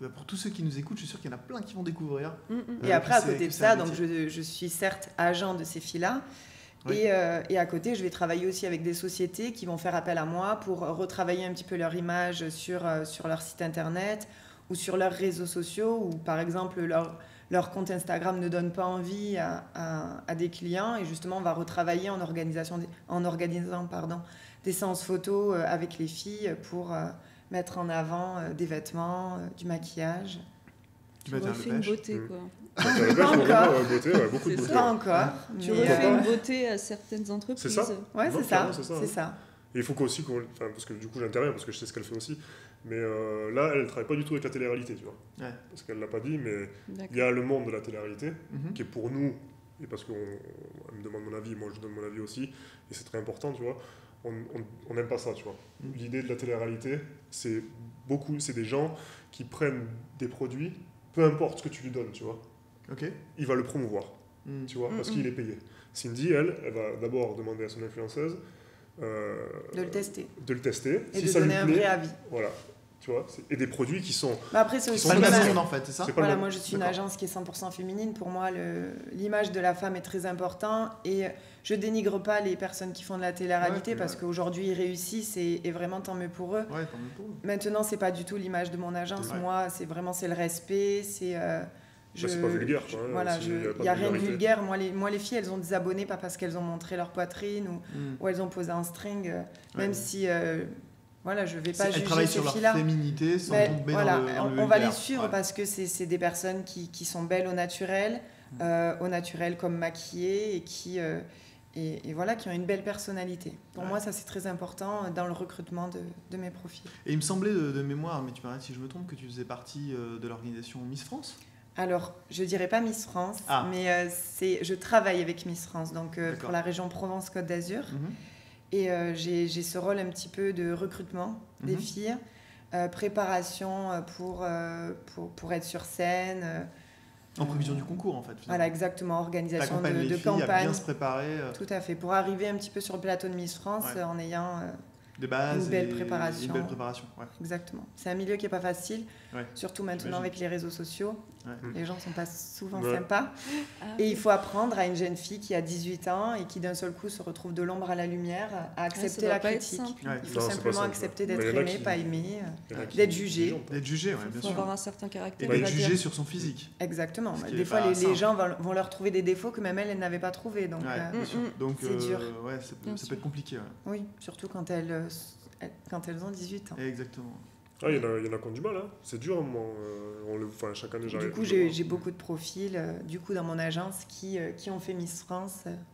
Speaker 2: bah, pour tous ceux qui nous écoutent, je suis sûr qu'il y en a plein qui vont découvrir.
Speaker 4: Mm, mm.
Speaker 3: Et
Speaker 2: Euh,
Speaker 3: après, à
Speaker 2: que c'est-
Speaker 3: côté
Speaker 2: que
Speaker 3: de
Speaker 2: c'est
Speaker 3: ça,
Speaker 2: un
Speaker 3: donc
Speaker 2: métier.
Speaker 3: je, je suis certes agent de ces filles-là.
Speaker 2: Oui.
Speaker 3: Et, euh, et à côté, je vais travailler aussi avec des sociétés qui vont faire appel à moi pour retravailler un petit peu leur image sur, euh, sur leur site internet ou sur leurs réseaux sociaux, ou par exemple leur, leur compte Instagram ne donne pas envie à, à, à des clients. Et justement, on va retravailler en, organisation des- en organisant pardon, des séances photos euh, avec les filles pour euh, mettre en avant euh, des vêtements, euh, du maquillage.
Speaker 2: Tu
Speaker 4: Tu
Speaker 2: vas dire
Speaker 4: refais
Speaker 2: le
Speaker 4: une
Speaker 2: pêche.
Speaker 4: beauté,
Speaker 1: Mm.
Speaker 4: quoi.
Speaker 1: Donc, la pêche, vraiment,
Speaker 3: encore.
Speaker 1: ouais, beauté, ouais, beaucoup de
Speaker 4: C'est
Speaker 1: beauté.
Speaker 4: ça.
Speaker 3: Pas encore.
Speaker 4: Tu
Speaker 3: mais,
Speaker 1: pourquoi
Speaker 4: refais
Speaker 3: euh,
Speaker 4: une beauté à certaines entreprises.
Speaker 1: C'est ça.
Speaker 3: Ouais,
Speaker 1: Non,
Speaker 3: c'est ça.
Speaker 1: clairement, c'est ça,
Speaker 3: C'est
Speaker 1: hein.
Speaker 3: ça.
Speaker 1: Et il faut qu'aussi qu'on... Enfin, parce que du coup, j'interviens, parce que je sais ce qu'elle fait aussi. Mais euh, là, elle ne travaille pas du tout avec la télé-réalité, tu vois.
Speaker 2: Ouais.
Speaker 1: Parce qu'elle ne l'a pas dit, mais il
Speaker 4: D'accord.
Speaker 1: y a le monde de la télé-réalité,
Speaker 2: Mhm.
Speaker 1: qui est pour nous, et parce qu'on elle me demande mon avis, moi je donne mon avis aussi, et c'est très important, tu vois. On on- on n'aime pas ça, tu vois.
Speaker 2: Mm.
Speaker 1: L'idée de la télé-réalité, c'est beaucoup... C'est des gens qui prennent des produits, peu importe ce que tu lui donnes, tu vois.
Speaker 2: Ok.
Speaker 1: Il va le promouvoir.
Speaker 2: Mm.
Speaker 1: Tu vois, parce
Speaker 3: Mm,
Speaker 1: qu'il
Speaker 3: mm.
Speaker 1: est payé. Cindy, elle, elle va d'abord demander à son influenceuse euh,
Speaker 3: De le tester.
Speaker 1: de le tester.
Speaker 3: Et
Speaker 1: si
Speaker 3: de
Speaker 1: ça lui
Speaker 3: donner un
Speaker 1: plaît,
Speaker 3: vrai avis.
Speaker 1: voilà. Tu vois, c'est- et des produits qui sont.
Speaker 3: Mais après, c'est
Speaker 1: Qui
Speaker 3: aussi
Speaker 1: sont
Speaker 2: Pas le
Speaker 1: pas
Speaker 2: même
Speaker 1: masculins.
Speaker 2: monde en fait, c'est ça
Speaker 1: C'est pas le
Speaker 3: Voilà,
Speaker 1: même.
Speaker 3: moi je suis une
Speaker 1: D'accord.
Speaker 3: agence qui est cent pour cent féminine. Pour moi, le- l'image de la femme est très importante et je dénigre pas les personnes qui font de la télé-réalité
Speaker 2: Ouais,
Speaker 3: parce
Speaker 2: ouais.
Speaker 3: qu'aujourd'hui ils réussissent et, et vraiment tant mieux pour eux.
Speaker 2: Ouais, tant mieux pour eux.
Speaker 3: Maintenant, c'est pas du tout l'image de mon agence.
Speaker 2: Ouais.
Speaker 3: Moi, c'est vraiment c'est le respect. C'est euh,
Speaker 1: Bah, c'est pas vulgaire, quoi, hein,
Speaker 3: Voilà,
Speaker 1: aussi,
Speaker 3: je-
Speaker 1: y a pas
Speaker 3: il
Speaker 1: de
Speaker 3: n'y a rien de
Speaker 1: vulgarité.
Speaker 3: vulgaire. Moi les, moi, les filles, elles ont des abonnés pas parce qu'elles ont montré leur poitrine ou,
Speaker 2: Mm.
Speaker 3: ou elles ont posé un string. euh,
Speaker 2: Ouais.
Speaker 3: Même si, euh, voilà, je vais pas
Speaker 2: C'est- Elles
Speaker 3: juger
Speaker 2: travaillent
Speaker 3: ces
Speaker 2: sur leur
Speaker 3: filles-là.
Speaker 2: féminité sans
Speaker 3: Mais
Speaker 2: tomber
Speaker 3: voilà,
Speaker 2: dans le, dans
Speaker 3: on,
Speaker 2: le
Speaker 3: on va les
Speaker 2: vulgaire.
Speaker 3: suivre
Speaker 2: Ouais.
Speaker 3: parce que c'est c'est des personnes qui, qui sont belles au naturel,
Speaker 2: Mm.
Speaker 3: euh, au naturel comme maquillées et qui, euh, et, et voilà, qui ont une belle personnalité. Pour
Speaker 2: Ouais.
Speaker 3: moi, ça c'est très important dans le recrutement de, de mes profils.
Speaker 2: Et il me semblait de, de mémoire, mais tu m'arrêtes si je me trompe, que tu faisais partie euh, de l'organisation Miss France.
Speaker 3: Alors, je dirais pas Miss France,
Speaker 2: Ah.
Speaker 3: mais euh, c'est, je travaille avec Miss France, donc euh,
Speaker 2: D'accord.
Speaker 3: pour la région Provence-Côte d'Azur.
Speaker 2: Mhm.
Speaker 3: Et euh, j'ai j'ai ce rôle un petit peu de recrutement des
Speaker 2: Mhm.
Speaker 3: filles, euh, préparation euh, pour, euh, pour, pour être sur scène. euh,
Speaker 2: En prévision du concours en fait.
Speaker 3: Voilà,
Speaker 2: finalement.
Speaker 3: exactement, organisation
Speaker 2: T'accompagnes
Speaker 3: de,
Speaker 2: les
Speaker 3: de
Speaker 2: filles à
Speaker 3: campagne.
Speaker 2: bien se préparer, euh,
Speaker 3: Tout à fait, pour arriver un petit peu sur le plateau de Miss France
Speaker 2: Ouais.
Speaker 3: euh, en ayant... euh,
Speaker 2: des bases,
Speaker 3: Une belle
Speaker 2: et-
Speaker 3: préparation.
Speaker 2: Une belle préparation. Ouais.
Speaker 3: exactement. C'est un milieu qui n'est pas facile,
Speaker 2: Ouais.
Speaker 3: surtout maintenant
Speaker 2: J'imagine.
Speaker 3: avec les réseaux sociaux.
Speaker 2: Ouais.
Speaker 3: Les gens ne sont pas souvent
Speaker 1: Ouais.
Speaker 3: sympas.
Speaker 4: Ah,
Speaker 3: Et il faut apprendre à une jeune fille qui a dix-huit ans et qui d'un seul coup se retrouve de l'ombre à la lumière à
Speaker 4: ouais, ça
Speaker 3: accepter
Speaker 4: doit
Speaker 3: la
Speaker 4: pas être
Speaker 3: critique.
Speaker 4: simple.
Speaker 2: Ouais.
Speaker 3: Il faut
Speaker 1: Non, c'est pas
Speaker 3: simplement
Speaker 1: simple.
Speaker 3: accepter
Speaker 1: Mais
Speaker 3: d'être
Speaker 1: il y en a
Speaker 3: aimé,
Speaker 1: qui-
Speaker 3: pas aimé. euh,
Speaker 1: Il y en a qui-
Speaker 3: D'être jugé.
Speaker 1: qui-
Speaker 2: D'être jugé, ouais,
Speaker 4: Il
Speaker 2: bien
Speaker 4: faut
Speaker 2: sûr.
Speaker 4: avoir un certain caractère.
Speaker 2: Et
Speaker 4: on
Speaker 2: d'être
Speaker 4: va dire.
Speaker 2: jugé sur son physique.
Speaker 3: Exactement.
Speaker 2: Ce qui
Speaker 3: Des
Speaker 2: est
Speaker 3: fois,
Speaker 2: pas
Speaker 3: les,
Speaker 2: simple.
Speaker 3: les gens vont, vont leur trouver des défauts que même elles, elles n'avaient pas trouvés. Donc,
Speaker 2: Ouais,
Speaker 3: euh,
Speaker 2: bien sûr.
Speaker 4: mm,
Speaker 2: Donc,
Speaker 3: c'est
Speaker 2: euh,
Speaker 3: dur.
Speaker 2: ouais, ça, peut,
Speaker 4: Bien
Speaker 2: ça peut
Speaker 4: sûr.
Speaker 2: être compliqué. Ouais.
Speaker 3: oui, surtout quand elles, euh, elles- quand elles ont dix-huit ans.
Speaker 2: Exactement.
Speaker 1: Ah, il y en a, il y en a qui ont du mal, hein. C'est dur, moi. euh, on le... enfin, chaque année, j'arrive.
Speaker 3: Du coup, j'ai j'ai beaucoup de profils, euh, du coup, dans mon agence, qui, euh, qui ont fait Miss France euh,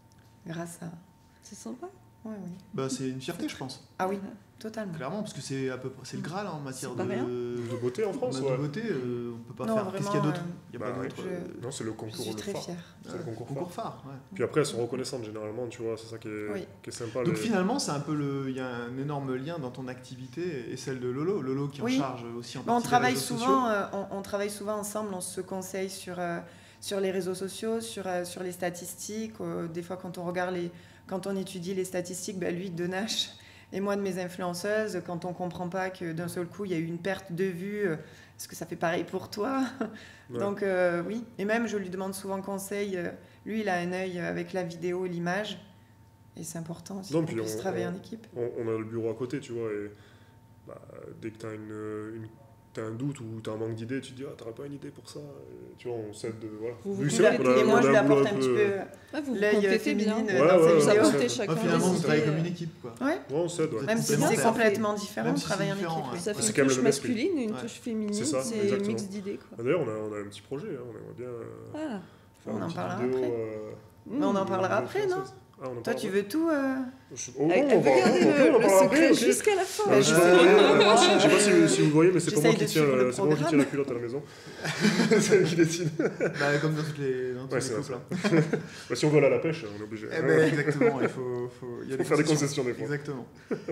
Speaker 3: grâce à...
Speaker 4: C'est sympa.
Speaker 3: Oui, oui.
Speaker 2: Bah, c'est une fierté, je pense.
Speaker 3: Ah oui, totalement.
Speaker 2: Clairement, parce que c'est à peu près c'est le Graal hein, en matière
Speaker 4: C'est
Speaker 2: de,
Speaker 4: pas rien.
Speaker 1: De beauté en France,
Speaker 2: de
Speaker 1: ouais.
Speaker 2: beauté. euh, on peut pas
Speaker 3: Non,
Speaker 2: faire. Qu'est-ce qu'il y a
Speaker 3: vraiment,
Speaker 2: d'autre
Speaker 3: euh,
Speaker 2: Il n'y a
Speaker 1: bah,
Speaker 2: pas d'autre.
Speaker 3: je-
Speaker 2: euh,
Speaker 1: Non, c'est le
Speaker 3: Je
Speaker 1: concours
Speaker 3: suis
Speaker 1: le
Speaker 3: très
Speaker 1: phare.
Speaker 3: fière.
Speaker 1: C'est le concours
Speaker 2: concours
Speaker 1: phare.
Speaker 2: phare. Ouais.
Speaker 1: Puis après, elles sont reconnaissantes généralement, tu vois, c'est ça qui est,
Speaker 3: Oui.
Speaker 1: qui est sympa.
Speaker 2: Donc
Speaker 1: les-
Speaker 2: finalement, c'est un peu le, il y a un énorme lien dans ton activité et celle de Lolo. Lolo qui en
Speaker 3: Oui.
Speaker 2: charge aussi en
Speaker 3: Mais on
Speaker 2: partie des
Speaker 3: travaille
Speaker 2: réseaux
Speaker 3: souvent,
Speaker 2: sociaux.
Speaker 3: euh, on, on travaille souvent ensemble, on se conseille sur, euh, sur les réseaux sociaux, sur, euh, sur les statistiques. Euh, des fois, quand on regarde les, quand on étudie les statistiques, ben, lui de Nash et moi de mes influenceuses, quand on comprend pas que d'un seul coup il y a eu une perte de vue, euh, est-ce que ça fait pareil pour toi?
Speaker 1: Ouais.
Speaker 3: Donc euh, oui, et même je lui demande souvent conseil. euh, lui, il a un œil avec la vidéo et l'image, et c'est important aussi
Speaker 1: Non,
Speaker 3: qu'on
Speaker 1: puis
Speaker 3: puisse
Speaker 1: on-
Speaker 3: travailler
Speaker 1: on-
Speaker 3: en équipe.
Speaker 1: on, on a le bureau à côté, tu vois, et bah, dès que tu as une, une- t'as un doute ou tu as un manque d'idées, tu te dis, ah, t'aurais pas une idée pour ça. Et, tu vois, on s'aide de. Voilà.
Speaker 4: Vous vous
Speaker 1: Oui, c'est vrai qu'on a-
Speaker 3: Et moi,
Speaker 1: on
Speaker 3: je
Speaker 1: a
Speaker 3: lui
Speaker 1: un boulot
Speaker 3: apporte un petit peu
Speaker 4: Ouais, vous vous
Speaker 3: l'œil
Speaker 4: complétez bien.
Speaker 3: féminine
Speaker 1: Ouais,
Speaker 3: dans
Speaker 1: ouais,
Speaker 3: ses
Speaker 1: ouais,
Speaker 4: Vous
Speaker 3: vidéos.
Speaker 1: ouais.
Speaker 4: apportez
Speaker 2: Ouais,
Speaker 4: chacun
Speaker 2: finalement,
Speaker 4: des
Speaker 2: vous travaillez
Speaker 4: idées,
Speaker 2: comme une
Speaker 4: euh,
Speaker 2: équipe. Quoi.
Speaker 3: Ouais.
Speaker 1: Ouais, on s'aide, ouais.
Speaker 2: Vous êtes
Speaker 3: Même si c'est
Speaker 2: complémentaires.
Speaker 3: complètement différent,
Speaker 2: Même
Speaker 3: on
Speaker 2: si c'est
Speaker 3: travaille en
Speaker 2: différent,
Speaker 3: équipe.
Speaker 2: ouais.
Speaker 3: oui.
Speaker 4: Ça fait
Speaker 1: C'est
Speaker 4: une
Speaker 1: quand même
Speaker 4: touche
Speaker 1: le même esprit.
Speaker 4: masculine et une
Speaker 2: Ouais.
Speaker 4: touche féminine.
Speaker 1: C'est ça,
Speaker 4: C'est
Speaker 1: exactement.
Speaker 4: mix d'idées. quoi.
Speaker 1: Ah, D'ailleurs, on a, on a un petit projet, hein, on aimerait bien euh,
Speaker 4: Ah.
Speaker 1: faire
Speaker 3: On
Speaker 1: une
Speaker 3: en
Speaker 1: petite
Speaker 3: parlera
Speaker 1: vidéo.
Speaker 3: après.
Speaker 1: euh,
Speaker 3: Mais on en
Speaker 4: Mmh.
Speaker 3: parlera
Speaker 1: de
Speaker 3: après, non?
Speaker 1: française. Ah, on en
Speaker 3: Toi,
Speaker 1: parlera
Speaker 3: tu
Speaker 1: après.
Speaker 3: veux tout euh,
Speaker 1: Je- Oh, non,
Speaker 4: Elle
Speaker 1: on
Speaker 4: elle
Speaker 1: va-
Speaker 4: veut garder
Speaker 1: on peut- on
Speaker 4: le,
Speaker 1: en
Speaker 4: le
Speaker 1: parlera après,
Speaker 4: secret
Speaker 1: ok.
Speaker 4: jusqu'à la fin.
Speaker 1: Euh, je sais pas,
Speaker 3: Euh,
Speaker 1: euh, je sais pas si, si vous voyez, mais c'est pas moi
Speaker 3: J'essaye
Speaker 1: qui
Speaker 3: de
Speaker 1: tiens,
Speaker 3: suivre
Speaker 1: le-
Speaker 3: le
Speaker 1: c'est pas moi qui tiens
Speaker 3: programme.
Speaker 1: la culotte à la maison. C'est elle qui décide.
Speaker 2: Bah, comme dans toutes les, dans tous
Speaker 1: Ouais,
Speaker 2: les
Speaker 1: c'est
Speaker 2: couples.
Speaker 1: vrai,
Speaker 2: hein.
Speaker 1: Bah, si on veut aller à la pêche, on est obligé.
Speaker 2: Eh ben, exactement, il faut, faut, il y a
Speaker 1: Faut faire des concessions des fois.
Speaker 2: Exactement.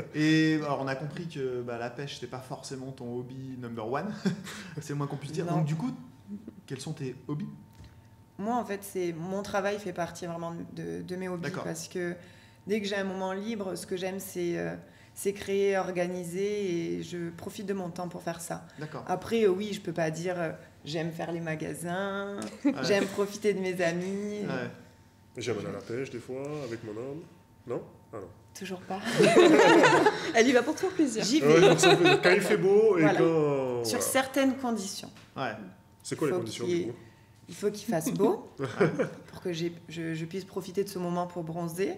Speaker 2: Et alors, on a compris que bah, la pêche, c'était pas forcément ton hobby number one. C'est le moins qu'on puisse dire.
Speaker 3: Non.
Speaker 2: Donc, du coup, quels sont tes hobbies?
Speaker 3: Moi, en fait, c'est mon travail fait partie vraiment de, de mes hobbies
Speaker 2: D'accord.
Speaker 3: parce que dès que j'ai un moment libre, ce que j'aime, c'est euh, c'est créé, organisé et je profite de mon temps pour faire ça.
Speaker 2: D'accord.
Speaker 3: Après, euh, oui, je peux pas dire euh, j'aime faire les magasins,
Speaker 2: Ouais.
Speaker 3: j'aime profiter de mes amis.
Speaker 2: Ouais.
Speaker 1: J'aime aller à la pêche des fois avec mon homme. Non? Ah non.
Speaker 3: Toujours pas.
Speaker 4: Elle y va pour te faire plaisir.
Speaker 3: J'y
Speaker 1: Ouais,
Speaker 3: vais
Speaker 1: donc ça fait- quand il fait beau et
Speaker 3: Voilà.
Speaker 1: quand.
Speaker 3: sur
Speaker 1: voilà.
Speaker 3: certaines conditions.
Speaker 2: Ouais.
Speaker 1: C'est quoi les
Speaker 3: faut
Speaker 1: conditions
Speaker 3: qu'il y
Speaker 1: du
Speaker 3: ait-
Speaker 1: coup?
Speaker 3: Il faut qu'il fasse beau pour que j'ai- je, je puisse profiter de ce moment pour bronzer.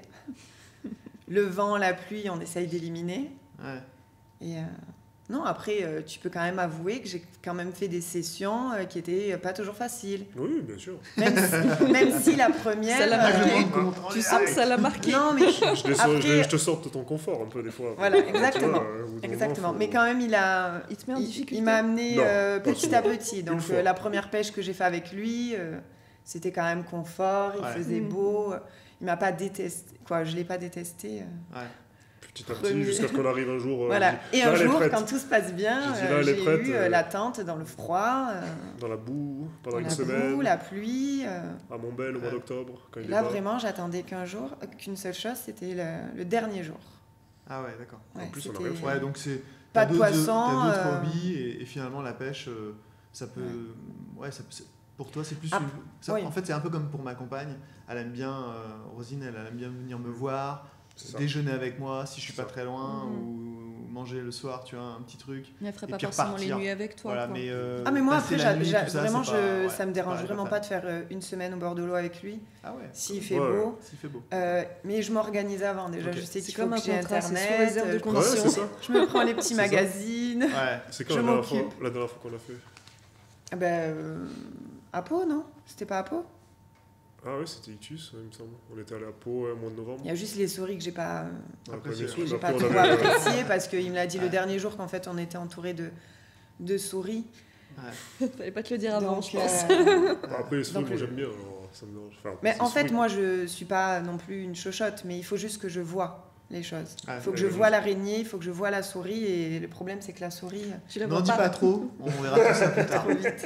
Speaker 3: Le vent, la pluie, on essaye d'éliminer.
Speaker 2: Ouais.
Speaker 3: Et euh, non, après, euh, tu peux quand même avouer que j'ai quand même fait des sessions euh, qui étaient pas toujours faciles.
Speaker 1: Oui, bien sûr.
Speaker 3: Même si, même si la première.
Speaker 4: Ça l'a
Speaker 3: euh,
Speaker 4: marqué. Tu sens que ça l'a marqué.
Speaker 3: non, mais
Speaker 1: Je, les sors-
Speaker 3: Après-
Speaker 1: je, je te sors de ton confort un peu des fois.
Speaker 3: Voilà,
Speaker 1: Tu vois,
Speaker 3: exactement.
Speaker 1: euh, au bout d'un moment,
Speaker 3: exactement.
Speaker 1: faut-
Speaker 3: Mais quand même, il a.
Speaker 4: Il te met en
Speaker 3: Il,
Speaker 4: difficulté.
Speaker 3: il m'a amené
Speaker 1: Non,
Speaker 3: euh,
Speaker 1: pas
Speaker 3: petit
Speaker 1: souvent.
Speaker 3: à petit.
Speaker 1: Une
Speaker 3: Donc
Speaker 1: fois.
Speaker 3: euh, la première pêche que j'ai fait avec lui, euh, c'était quand même confort, il
Speaker 2: Ouais.
Speaker 3: faisait
Speaker 4: Mhm.
Speaker 3: beau. Il m'a pas détesté. Quoi, je l'ai pas détesté. euh.
Speaker 2: Ouais.
Speaker 1: Petit à petit,
Speaker 3: Premier.
Speaker 1: jusqu'à ce qu'on arrive un jour. euh,
Speaker 3: Voilà.
Speaker 1: je dis,
Speaker 3: Et
Speaker 1: là,
Speaker 3: un
Speaker 1: elle est
Speaker 3: jour,
Speaker 1: prête.
Speaker 3: quand tout se passe bien,
Speaker 1: J'ai dit, là,
Speaker 3: euh,
Speaker 1: elle est
Speaker 3: j'ai
Speaker 1: prête,
Speaker 3: eu euh,
Speaker 1: euh,
Speaker 3: la tente dans le froid, euh,
Speaker 1: Dans la boue, pendant
Speaker 3: dans
Speaker 1: une
Speaker 3: la
Speaker 1: semaine,
Speaker 3: boue, la pluie. euh.
Speaker 1: à Montbel au mois
Speaker 2: Ouais.
Speaker 1: d'octobre. Quand
Speaker 3: Et
Speaker 1: il
Speaker 3: là,
Speaker 1: est bas.
Speaker 3: vraiment, j'attendais qu'un jour, euh, qu'une seule chose, c'était le, le dernier jour.
Speaker 2: Ah ouais, d'accord.
Speaker 3: Ouais,
Speaker 1: plus, on a
Speaker 3: c'était-
Speaker 1: rien fait.
Speaker 2: Ouais, donc c'est.
Speaker 3: Pas
Speaker 2: t'as
Speaker 3: de
Speaker 2: d'autres-
Speaker 3: poisson,
Speaker 2: T'as d'autres
Speaker 3: euh,
Speaker 2: hobbies et, et finalement la pêche, euh, ça peut. Ouais, ça peut- c'est- pour toi, c'est plus.
Speaker 3: Ah,
Speaker 2: une- ça-
Speaker 3: oui.
Speaker 2: En fait, c'est un peu comme pour ma compagne. Elle aime bien, euh, Rosine, elle aime bien venir me voir,
Speaker 1: C'est ça.
Speaker 2: déjeuner avec moi si je suis
Speaker 1: C'est
Speaker 2: pas
Speaker 1: ça.
Speaker 2: très loin
Speaker 4: Mhm.
Speaker 2: ou manger le soir, tu vois, un petit truc.
Speaker 4: Mais elle ferait
Speaker 2: Et
Speaker 4: pas
Speaker 2: puis
Speaker 4: forcément
Speaker 2: repartir.
Speaker 4: les nuits avec toi.
Speaker 2: Voilà,
Speaker 4: quoi.
Speaker 2: mais. euh,
Speaker 3: Ah mais moi
Speaker 2: passer
Speaker 3: après
Speaker 2: la
Speaker 3: j'a-
Speaker 2: nuit,
Speaker 3: j'a-
Speaker 2: tout ça,
Speaker 3: vraiment
Speaker 2: c'est
Speaker 3: je,
Speaker 2: pas- ouais,
Speaker 3: ça me dérange
Speaker 2: pareil,
Speaker 3: vraiment
Speaker 2: pas
Speaker 3: pas de faire euh, une semaine au bord de l'eau avec lui
Speaker 2: Ah ouais.
Speaker 3: s'il fait
Speaker 1: Ouais.
Speaker 3: beau.
Speaker 2: S'il fait beau.
Speaker 3: Euh, mais je m'organise avant déjà,
Speaker 2: Ok.
Speaker 3: je sais
Speaker 4: C'est
Speaker 3: qu'il faut
Speaker 4: comme
Speaker 3: que
Speaker 4: un
Speaker 3: j'ai
Speaker 4: contrat, c'est sous
Speaker 3: internet,
Speaker 4: réserve de
Speaker 3: euh,
Speaker 1: Ouais,
Speaker 4: conditions.
Speaker 1: c'est ça.
Speaker 3: je me prends les petits
Speaker 1: C'est ça.
Speaker 3: magazines.
Speaker 2: Ouais.
Speaker 1: C'est quand
Speaker 3: Je
Speaker 1: la dernière, fois,
Speaker 3: m'occupe.
Speaker 1: la dernière fois qu'on a fait?
Speaker 3: Ah ben, euh, à Pau non? C'était pas à Pau?
Speaker 1: Ah oui, c'était Ictus, il me semble. On était allé à Pau euh, au mois de novembre.
Speaker 3: Il y a juste les souris que j'ai pas,
Speaker 1: On a
Speaker 2: Après,
Speaker 1: pas aimé
Speaker 2: c'est-
Speaker 1: celui-là.
Speaker 3: j'ai pas
Speaker 1: Après, on
Speaker 3: trop
Speaker 1: avait, euh,
Speaker 3: apprécié parce qu'il me l'a dit
Speaker 2: Ouais.
Speaker 3: le dernier jour qu'en fait on était entouré de, de souris.
Speaker 4: Fallait pas te le dire avant,
Speaker 3: Donc,
Speaker 4: je pense.
Speaker 3: euh,
Speaker 1: Après, les souris,
Speaker 3: Donc,
Speaker 1: moi
Speaker 3: je-
Speaker 1: j'aime bien. alors, ça me dérange. Enfin,
Speaker 3: mais
Speaker 1: c'est
Speaker 3: en fait
Speaker 1: souris.
Speaker 3: moi je suis pas non plus une chochotte, mais il faut juste que je vois les choses.
Speaker 2: Ah,
Speaker 3: Il faut que
Speaker 1: ouais,
Speaker 3: je
Speaker 1: ouais.
Speaker 3: vois l'araignée, il faut que je vois la souris et le problème c'est que la souris
Speaker 4: Tu la
Speaker 2: N'en
Speaker 4: vois
Speaker 2: dis pas trop, on verra tout ça plus tard.
Speaker 3: trop vite.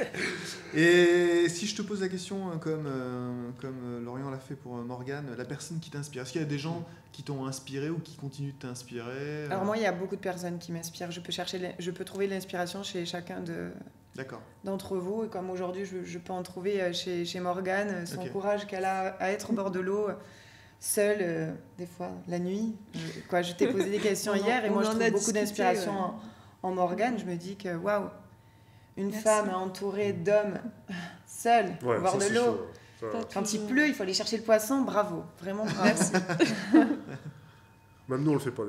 Speaker 2: Et si je te pose la question, euh, comme, euh, comme euh, Lorient l'a fait pour euh, Morgane, la personne qui t'inspire, est-ce qu'il y a des gens qui t'ont inspiré ou qui continuent de t'inspirer euh,
Speaker 3: Alors moi, il y a beaucoup de personnes qui m'inspirent. Je peux chercher, l'in- je peux trouver de l'inspiration chez chacun de
Speaker 2: D'accord.
Speaker 3: d'entre vous. Et comme aujourd'hui, je, je peux en trouver euh, chez, chez Morgane, euh, son
Speaker 2: Ok.
Speaker 3: courage qu'elle a à être au bord de l'eau, euh, seule, euh, des fois, la nuit. Je, quoi, je t'ai posé des questions
Speaker 4: On en-
Speaker 3: hier et
Speaker 4: on
Speaker 3: moi, je
Speaker 4: en
Speaker 3: trouve
Speaker 4: a
Speaker 3: beaucoup
Speaker 4: discuté,
Speaker 3: d'inspiration
Speaker 4: ouais.
Speaker 3: en, en Morgane. Je me dis que, waouh, une
Speaker 4: Merci.
Speaker 3: femme entourée d'hommes, seule,
Speaker 1: Ouais,
Speaker 3: au bord
Speaker 1: ça,
Speaker 3: de
Speaker 1: c'est
Speaker 3: l'eau.
Speaker 1: chaud. Ça-
Speaker 4: Pas
Speaker 3: Quand il
Speaker 4: toujours.
Speaker 3: pleut, il faut aller chercher le poisson. Bravo, vraiment bravo.
Speaker 4: Merci.
Speaker 1: Même nous, on le fait pas des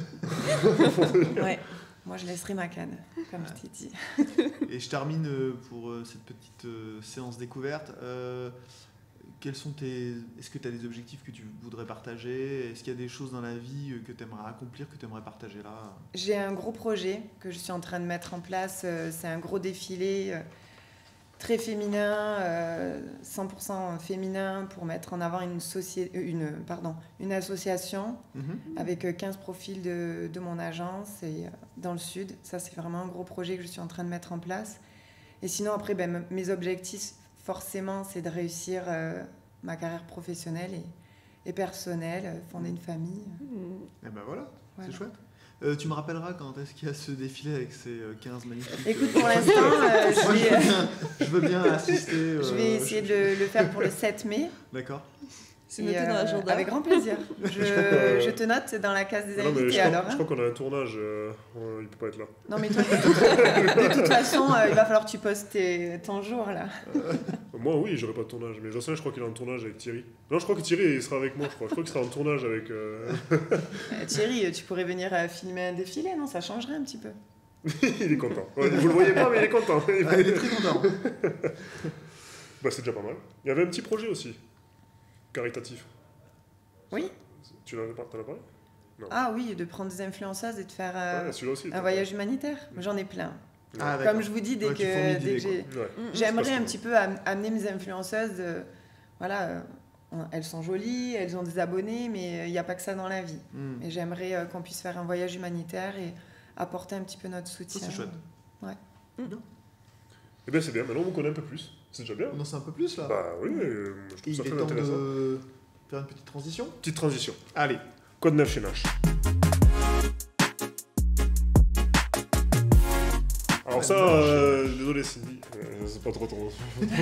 Speaker 1: fois.
Speaker 3: Ouais. Moi, je laisserai ma canne, comme je t'ai dit.
Speaker 2: Et je termine euh, pour euh, cette petite euh, séance découverte. Euh, quels sont tes... Est-ce que tu as des objectifs que tu voudrais partager? Est-ce qu'il y a des choses dans la vie euh, que tu aimerais accomplir, que tu aimerais partager là?
Speaker 3: J'ai un gros projet que je suis en train de mettre en place. euh, C'est un gros défilé euh, très féminin, euh, cent pour cent féminin, pour mettre en avant une, soci- euh, une, pardon, une association
Speaker 2: Mhm.
Speaker 3: avec euh, quinze profils de, de mon agence et, euh, dans le sud. Ça, c'est vraiment un gros projet que je suis en train de mettre en place. Et sinon, après, ben, m- mes objectifs, forcément, c'est de réussir euh, ma carrière professionnelle et, et personnelle, euh, fonder une famille.
Speaker 4: Hmm.
Speaker 2: Et ben voilà,
Speaker 3: Voilà.
Speaker 2: c'est chouette. Euh, tu me rappelleras quand est-ce qu'il y a ce défilé avec ces euh, quinze magnifiques...
Speaker 3: Écoute,
Speaker 2: euh,
Speaker 3: pour l'instant, euh, je
Speaker 2: Moi, je
Speaker 3: vais...
Speaker 2: veux
Speaker 3: euh,
Speaker 2: bien, je veux bien assister. euh,
Speaker 3: Je vais essayer de le, le faire pour le sept mai.
Speaker 2: D'accord.
Speaker 4: C'est
Speaker 3: Et,
Speaker 4: noté dans
Speaker 3: euh,
Speaker 4: l'agenda.
Speaker 3: Avec grand plaisir. Je,
Speaker 1: que-
Speaker 3: je te note dans la case des
Speaker 1: Non, mais
Speaker 3: invités
Speaker 1: je crois,
Speaker 3: alors.
Speaker 1: je
Speaker 3: hein.
Speaker 1: crois qu'on a un tournage, euh, on- il peut pas être là.
Speaker 3: Non mais toi, de toute, de toute façon, euh, il va falloir que tu postes tes- ton jour là.
Speaker 1: Moi, oui, j'aurais pas de tournage, mais Jocelyn, je crois qu'il est en tournage avec Thierry. Non, je crois que Thierry, il sera avec moi, je crois. Je crois qu'il sera en tournage avec. euh,
Speaker 3: Euh, Thierry, tu pourrais venir euh, filmer un défilé, non? Ça changerait un petit peu.
Speaker 1: il est content. Ouais, vous le voyez pas, mais il est content.
Speaker 2: Ah, il est très content.
Speaker 1: Bah, c'est déjà pas mal. Il y avait un petit projet aussi, caritatif.
Speaker 3: Oui.
Speaker 1: Tu l'en as pas- t'en as parlé?
Speaker 3: Ah oui, de prendre des influenceuses et de faire euh,
Speaker 1: Ouais, celui-là aussi.
Speaker 3: un
Speaker 1: t'as-
Speaker 3: voyage humanitaire. J'en ai plein.
Speaker 2: Ah, d'accord.
Speaker 3: Comme je vous dis, dès
Speaker 2: Ouais,
Speaker 3: que,
Speaker 2: tu fourmilles
Speaker 3: dès
Speaker 2: d'idées,
Speaker 3: que j'ai...
Speaker 1: Ouais.
Speaker 4: Mm, mm.
Speaker 3: J'aimerais
Speaker 1: parce
Speaker 3: un
Speaker 1: que-
Speaker 3: petit peu am- amener mes influenceuses. euh, voilà, euh, on- elles sont jolies, elles ont des abonnés, mais il n'y a pas que ça dans la vie.
Speaker 2: Hmm.
Speaker 3: Et j'aimerais euh, qu'on puisse faire un voyage humanitaire et apporter un petit peu notre
Speaker 2: Ça,
Speaker 3: soutien.
Speaker 2: c'est chouette.
Speaker 1: Eh bien, c'est bien, maintenant on vous connaît un peu plus. C'est déjà bien.
Speaker 2: On en sait un peu plus là.
Speaker 1: Bah oui, euh, je trouve
Speaker 2: Il
Speaker 1: ça
Speaker 2: est
Speaker 1: très
Speaker 2: temps
Speaker 1: intéressant.
Speaker 2: de faire une petite transition.
Speaker 1: Petite transition.
Speaker 2: Allez.
Speaker 1: Code neuf chez Nash. Alors ça, euh, désolé Cindy, euh, c'est pas trop ton...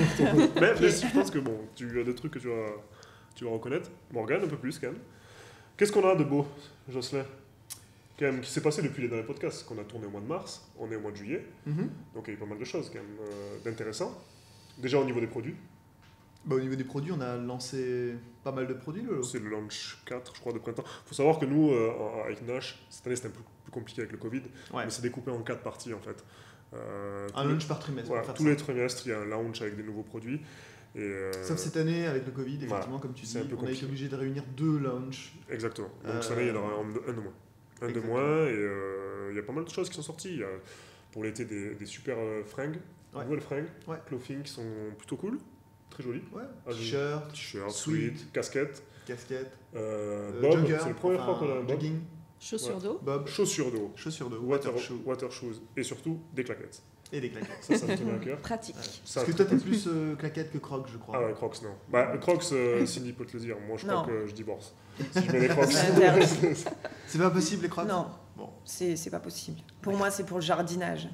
Speaker 1: mais, mais si, je pense que bon, tu as des trucs que tu vas, tu vas reconnaître. Morgane, un peu plus quand même. Qu'est-ce qu'on a de beau, Jocelyn, quand même, qui s'est passé depuis les derniers podcasts qu'on a tourné au mois de mars, on est au mois de juillet,
Speaker 2: Mhm.
Speaker 1: donc il y a eu pas mal de choses quand même euh, d'intéressant. Déjà au niveau des produits,
Speaker 2: Bah, au niveau des produits, on a lancé pas mal de produits, Lolo.
Speaker 1: c'est le launch quatre, je crois, de printemps. Il faut savoir que nous, euh, en- avec Nash, cette année c'était un peu plus compliqué avec le Covid,
Speaker 2: Ouais.
Speaker 1: mais c'est découpé en quatre parties en fait. Euh,
Speaker 2: Un
Speaker 1: tous les-
Speaker 2: launch par trimestre.
Speaker 1: voilà,
Speaker 2: on va faire
Speaker 1: tous
Speaker 2: ça.
Speaker 1: les trimestres, il y a un launch avec des nouveaux produits. Et, euh,
Speaker 2: Sauf cette année avec le Covid, effectivement,
Speaker 1: voilà,
Speaker 2: comme tu dis,
Speaker 1: c'est un peu
Speaker 2: on a été
Speaker 1: compliqué.
Speaker 2: obligé de réunir deux launchs.
Speaker 1: Exactement. Donc
Speaker 2: Euh,
Speaker 1: cette année, il y en aura un de, un de moins. Un de
Speaker 2: exactement.
Speaker 1: moins, et euh, il y a pas mal de choses qui sont sorties. Il y a pour l'été des, des super euh, fringues,
Speaker 2: Ouais.
Speaker 1: nouvelles fringues,
Speaker 2: Ouais.
Speaker 1: clothing qui sont plutôt cool, très jolies.
Speaker 2: Ouais,
Speaker 1: Ah, j'ai-
Speaker 2: t-shirt,
Speaker 1: T-shirt,
Speaker 2: sweat,
Speaker 1: sweat, casquette,
Speaker 2: casquette,
Speaker 1: euh,
Speaker 2: euh,
Speaker 1: bob,
Speaker 2: jogger,
Speaker 1: c'est la première
Speaker 2: enfin,
Speaker 1: fois qu'on a un bob,
Speaker 2: jogging,
Speaker 4: Chaussures
Speaker 1: Ouais.
Speaker 4: d'eau.
Speaker 2: bob,
Speaker 1: chaussures de haut,
Speaker 2: chaussures de
Speaker 1: water,
Speaker 2: water shoe
Speaker 1: water shoes, et surtout des claquettes.
Speaker 2: et des claquettes.
Speaker 1: Ça, ça me tenait à cœur.
Speaker 4: Pratique.
Speaker 1: Ça,
Speaker 2: Parce que
Speaker 1: très
Speaker 2: toi, t'es
Speaker 1: pratique.
Speaker 2: plus euh, claquettes que crocs, je crois.
Speaker 1: Ah ouais, Crocs, non. Bah, Crocs, euh, Cindy peut te le dire. Moi, je crois
Speaker 3: Non.
Speaker 1: que je divorce. Si je mets les Crocs.
Speaker 3: C'est interdit.
Speaker 2: C'est pas possible, les crocs
Speaker 3: Non,
Speaker 2: Bon.
Speaker 3: c'est c'est pas possible. Pour moi, c'est pour le jardinage.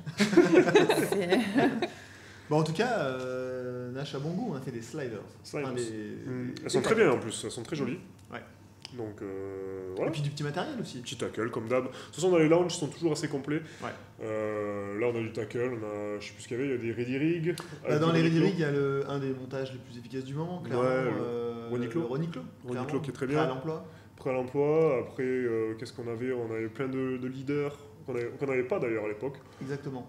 Speaker 3: C'est-
Speaker 2: Bon, en tout cas, euh, Nash a bon goût, on a fait des sliders.
Speaker 1: Sliders.
Speaker 2: Enfin, des-
Speaker 1: Mm,
Speaker 2: des
Speaker 1: Elles sont très bien
Speaker 2: claquettes.
Speaker 1: en plus, elles sont très jolies.
Speaker 2: Ouais.
Speaker 1: Donc euh,
Speaker 2: Et
Speaker 1: voilà.
Speaker 2: puis du petit matériel aussi.
Speaker 1: Petit tackle comme d'hab. De toute façon, dans les lounges, ils sont toujours assez complets.
Speaker 2: Ouais.
Speaker 1: Euh, là, on a du tackle, on a, je sais plus ce qu'il y avait, il y a des ready rigs.
Speaker 2: Bah, dans les ready rigs, il y a le, un des montages les plus efficaces du moment, clairement.
Speaker 1: Ouais, le
Speaker 2: euh,
Speaker 1: Roniclo.
Speaker 2: le Roniclo.
Speaker 1: Roniclo
Speaker 2: clairement.
Speaker 1: qui est très
Speaker 2: Prêt
Speaker 1: bien.
Speaker 2: à l'emploi.
Speaker 1: Prêt à l'emploi. Après, euh, qu'est-ce qu'on avait? On avait plein de, de leaders qu'on avait- qu'on n'avait pas d'ailleurs à l'époque.
Speaker 2: Exactement.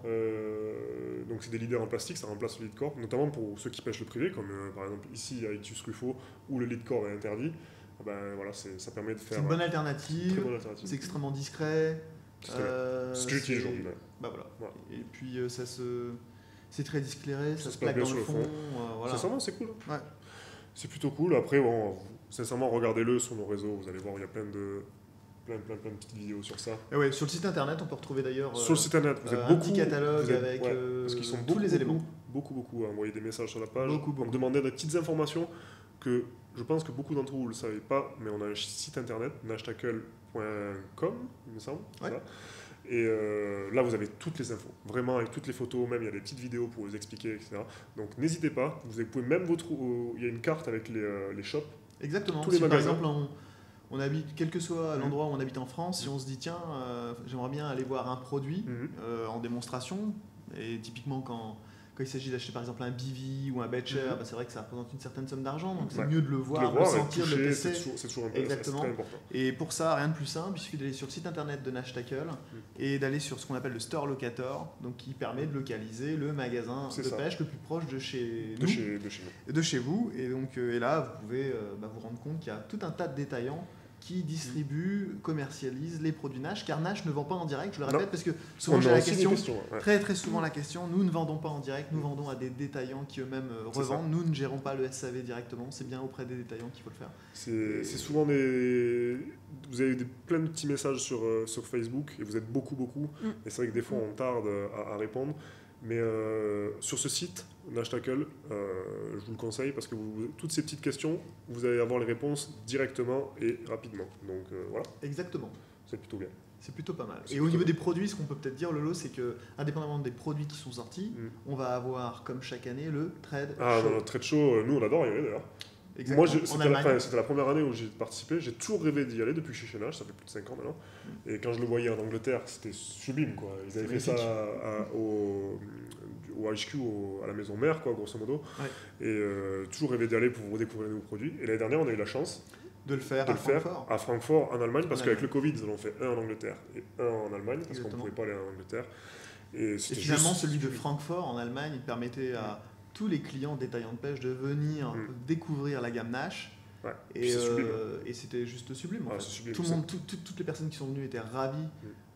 Speaker 1: Euh, donc c'est des leaders en plastique, ça remplace le lead core, notamment pour ceux qui pêchent le privé, comme euh, par exemple ici avec Ictus Ruffo, où le lead core est interdit. Ah ben, voilà, c'est- ça permet de
Speaker 2: C'est
Speaker 1: faire
Speaker 2: une bonne
Speaker 1: euh,
Speaker 2: alternative.
Speaker 1: très bonne alternative.
Speaker 2: C'est extrêmement discret.
Speaker 1: C'est très bien.
Speaker 2: Euh,
Speaker 1: C'est ce que j'utilise
Speaker 2: c'est-
Speaker 1: aujourd'hui.
Speaker 2: Bah voilà.
Speaker 1: Voilà.
Speaker 2: Et puis euh, ça se. C'est très disclairé, ça,
Speaker 1: Ça
Speaker 2: se
Speaker 1: se place
Speaker 2: plaque
Speaker 1: bien
Speaker 2: dans
Speaker 1: sur
Speaker 2: le
Speaker 1: le
Speaker 2: fond.
Speaker 1: fond.
Speaker 2: euh, voilà.
Speaker 1: Sincèrement, c'est cool.
Speaker 2: Ouais.
Speaker 1: C'est plutôt cool. Après, bon, vous- sincèrement, regardez-le sur nos réseaux. Vous allez voir, il y a plein de, plein, plein, plein de petites vidéos sur ça.
Speaker 2: Et ouais, sur le site internet, on peut retrouver d'ailleurs
Speaker 1: sur le site internet, vous
Speaker 2: euh,
Speaker 1: êtes
Speaker 2: un
Speaker 1: beaucoup.
Speaker 2: petit catalogue
Speaker 1: vous êtes-
Speaker 2: avec
Speaker 1: ouais,
Speaker 2: euh,
Speaker 1: parce qu'ils sont
Speaker 2: tous
Speaker 1: beaucoup,
Speaker 2: les éléments.
Speaker 1: Beaucoup, beaucoup à envoyer des messages sur la page.
Speaker 2: Beaucoup,
Speaker 1: On
Speaker 2: beaucoup.
Speaker 1: me demandait des petites informations que je pense que beaucoup d'entre vous ne le savez pas, mais on a un site internet, nashtackle point com, il me semble. c'est
Speaker 2: Ouais.
Speaker 1: ça. Et euh, là, vous avez toutes les infos, vraiment avec toutes les photos, même il y a des petites vidéos pour vous expliquer, et cetera. Donc n'hésitez pas, vous pouvez même vous trou- il y a une carte avec les, euh, les shops.
Speaker 2: Exactement.
Speaker 1: Tous
Speaker 2: si
Speaker 1: les
Speaker 2: par
Speaker 1: magasins.
Speaker 2: exemple on, on habite, quel que soit
Speaker 1: Mhm.
Speaker 2: l'endroit où on habite en France, si on se dit tiens, euh, j'aimerais bien aller voir un produit
Speaker 1: Mhm.
Speaker 2: euh, en démonstration, et typiquement quand, quand il s'agit d'acheter par exemple un B V ou un Betcher,
Speaker 1: Mhm.
Speaker 2: bah, c'est vrai que ça représente une certaine somme d'argent, donc c'est
Speaker 1: Ouais.
Speaker 2: mieux de le
Speaker 1: De
Speaker 2: voir,
Speaker 1: le
Speaker 2: de
Speaker 1: voir
Speaker 2: le
Speaker 1: et
Speaker 2: sentir, de
Speaker 1: toucher,
Speaker 2: le
Speaker 1: c'est
Speaker 2: tester.
Speaker 1: toujours, c'est toujours intéressant, c'est
Speaker 2: Exactement.
Speaker 1: très important.
Speaker 2: Et pour ça, rien de plus simple, il suffit d'aller sur le site internet de Nash Tackle
Speaker 1: Mm.
Speaker 2: et d'aller sur ce qu'on appelle le Store Locator, donc qui permet de localiser le magasin
Speaker 1: C'est
Speaker 2: de
Speaker 1: ça.
Speaker 2: pêche le plus proche de chez
Speaker 1: De
Speaker 2: nous,
Speaker 1: chez, de chez nous.
Speaker 2: de chez vous. Et donc euh, et là, vous pouvez euh, bah, vous rendre compte qu'il y a tout un tas de détaillants qui distribuent, commercialisent les produits Nash, car Nash ne vend pas en direct, je le répète,
Speaker 1: Non.
Speaker 2: parce que souvent
Speaker 1: On
Speaker 2: j'ai
Speaker 1: a
Speaker 2: la
Speaker 1: aussi des
Speaker 2: question,
Speaker 1: questions, ouais.
Speaker 2: très très souvent la question, nous ne vendons pas en direct, nous vendons à des détaillants qui eux-mêmes euh,
Speaker 1: C'est
Speaker 2: revendent, nous ne gérons pas le S A V directement, c'est bien auprès des détaillants qu'il faut le faire.
Speaker 1: C'est c'est souvent des. Vous avez des, plein de petits messages sur, euh, sur Facebook et vous êtes beaucoup, beaucoup.
Speaker 3: Mm.
Speaker 1: Et c'est vrai que des fois on tarde à, à répondre. Mais euh, sur ce site, Nash Tackle, euh, je vous le conseille parce que vous, toutes ces petites questions, vous allez avoir les réponses directement et rapidement. Donc euh, voilà,
Speaker 2: Exactement.
Speaker 1: c'est plutôt bien.
Speaker 2: C'est plutôt pas mal.
Speaker 1: C'est
Speaker 2: Et au
Speaker 1: plutôt
Speaker 2: niveau
Speaker 1: bien.
Speaker 2: des produits, ce qu'on peut peut-être dire, Lolo, c'est que, indépendamment des produits qui sont sortis,
Speaker 1: Mm.
Speaker 2: on va avoir, comme chaque année, le trade
Speaker 1: Ah,
Speaker 2: show.
Speaker 1: dans notre trade show, euh, nous on adore y aller d'ailleurs.
Speaker 2: Exactement.
Speaker 1: Moi, j'ai-
Speaker 2: en
Speaker 1: c'était la,
Speaker 2: Allemagne.
Speaker 1: enfin, c'était la première année où j'ai participé. J'ai toujours rêvé d'y aller depuis que je suis chez Nash, ça fait plus de cinq ans maintenant. Et quand je le voyais en Angleterre, c'était sublime, quoi. Ils avaient fait
Speaker 2: C'est
Speaker 1: ça à- à- au, au H Q, au- à la maison mère, quoi, grosso modo.
Speaker 2: Ouais.
Speaker 1: Et euh, toujours rêvé d'y aller pour redécouvrir les nouveaux produits. Et l'année dernière, on a eu la chance
Speaker 2: de le faire
Speaker 1: de
Speaker 2: à
Speaker 1: le faire
Speaker 2: Francfort.
Speaker 1: à Francfort, en Allemagne, parce
Speaker 2: En
Speaker 1: qu'avec
Speaker 2: Allemagne.
Speaker 1: le Covid, ils en ont fait un en Angleterre et un en Allemagne, parce qu'on ne
Speaker 2: Exactement.
Speaker 1: pouvait pas aller en Angleterre. Et,
Speaker 2: Et
Speaker 1: c'était
Speaker 2: finalement,
Speaker 1: juste
Speaker 2: celui de
Speaker 1: sublime.
Speaker 2: Francfort en Allemagne, il permettait à tous les clients détaillants de pêche de venir
Speaker 1: Mm.
Speaker 2: découvrir la gamme Nash.
Speaker 1: Ouais.
Speaker 2: Et,
Speaker 1: Puis c'est sublime.
Speaker 2: euh, et c'était juste sublime. en
Speaker 1: Ah,
Speaker 2: fait.
Speaker 1: c'est sublime,
Speaker 2: Tout le
Speaker 1: c'est-
Speaker 2: monde, tout- tout- toutes les personnes qui sont venues étaient ravies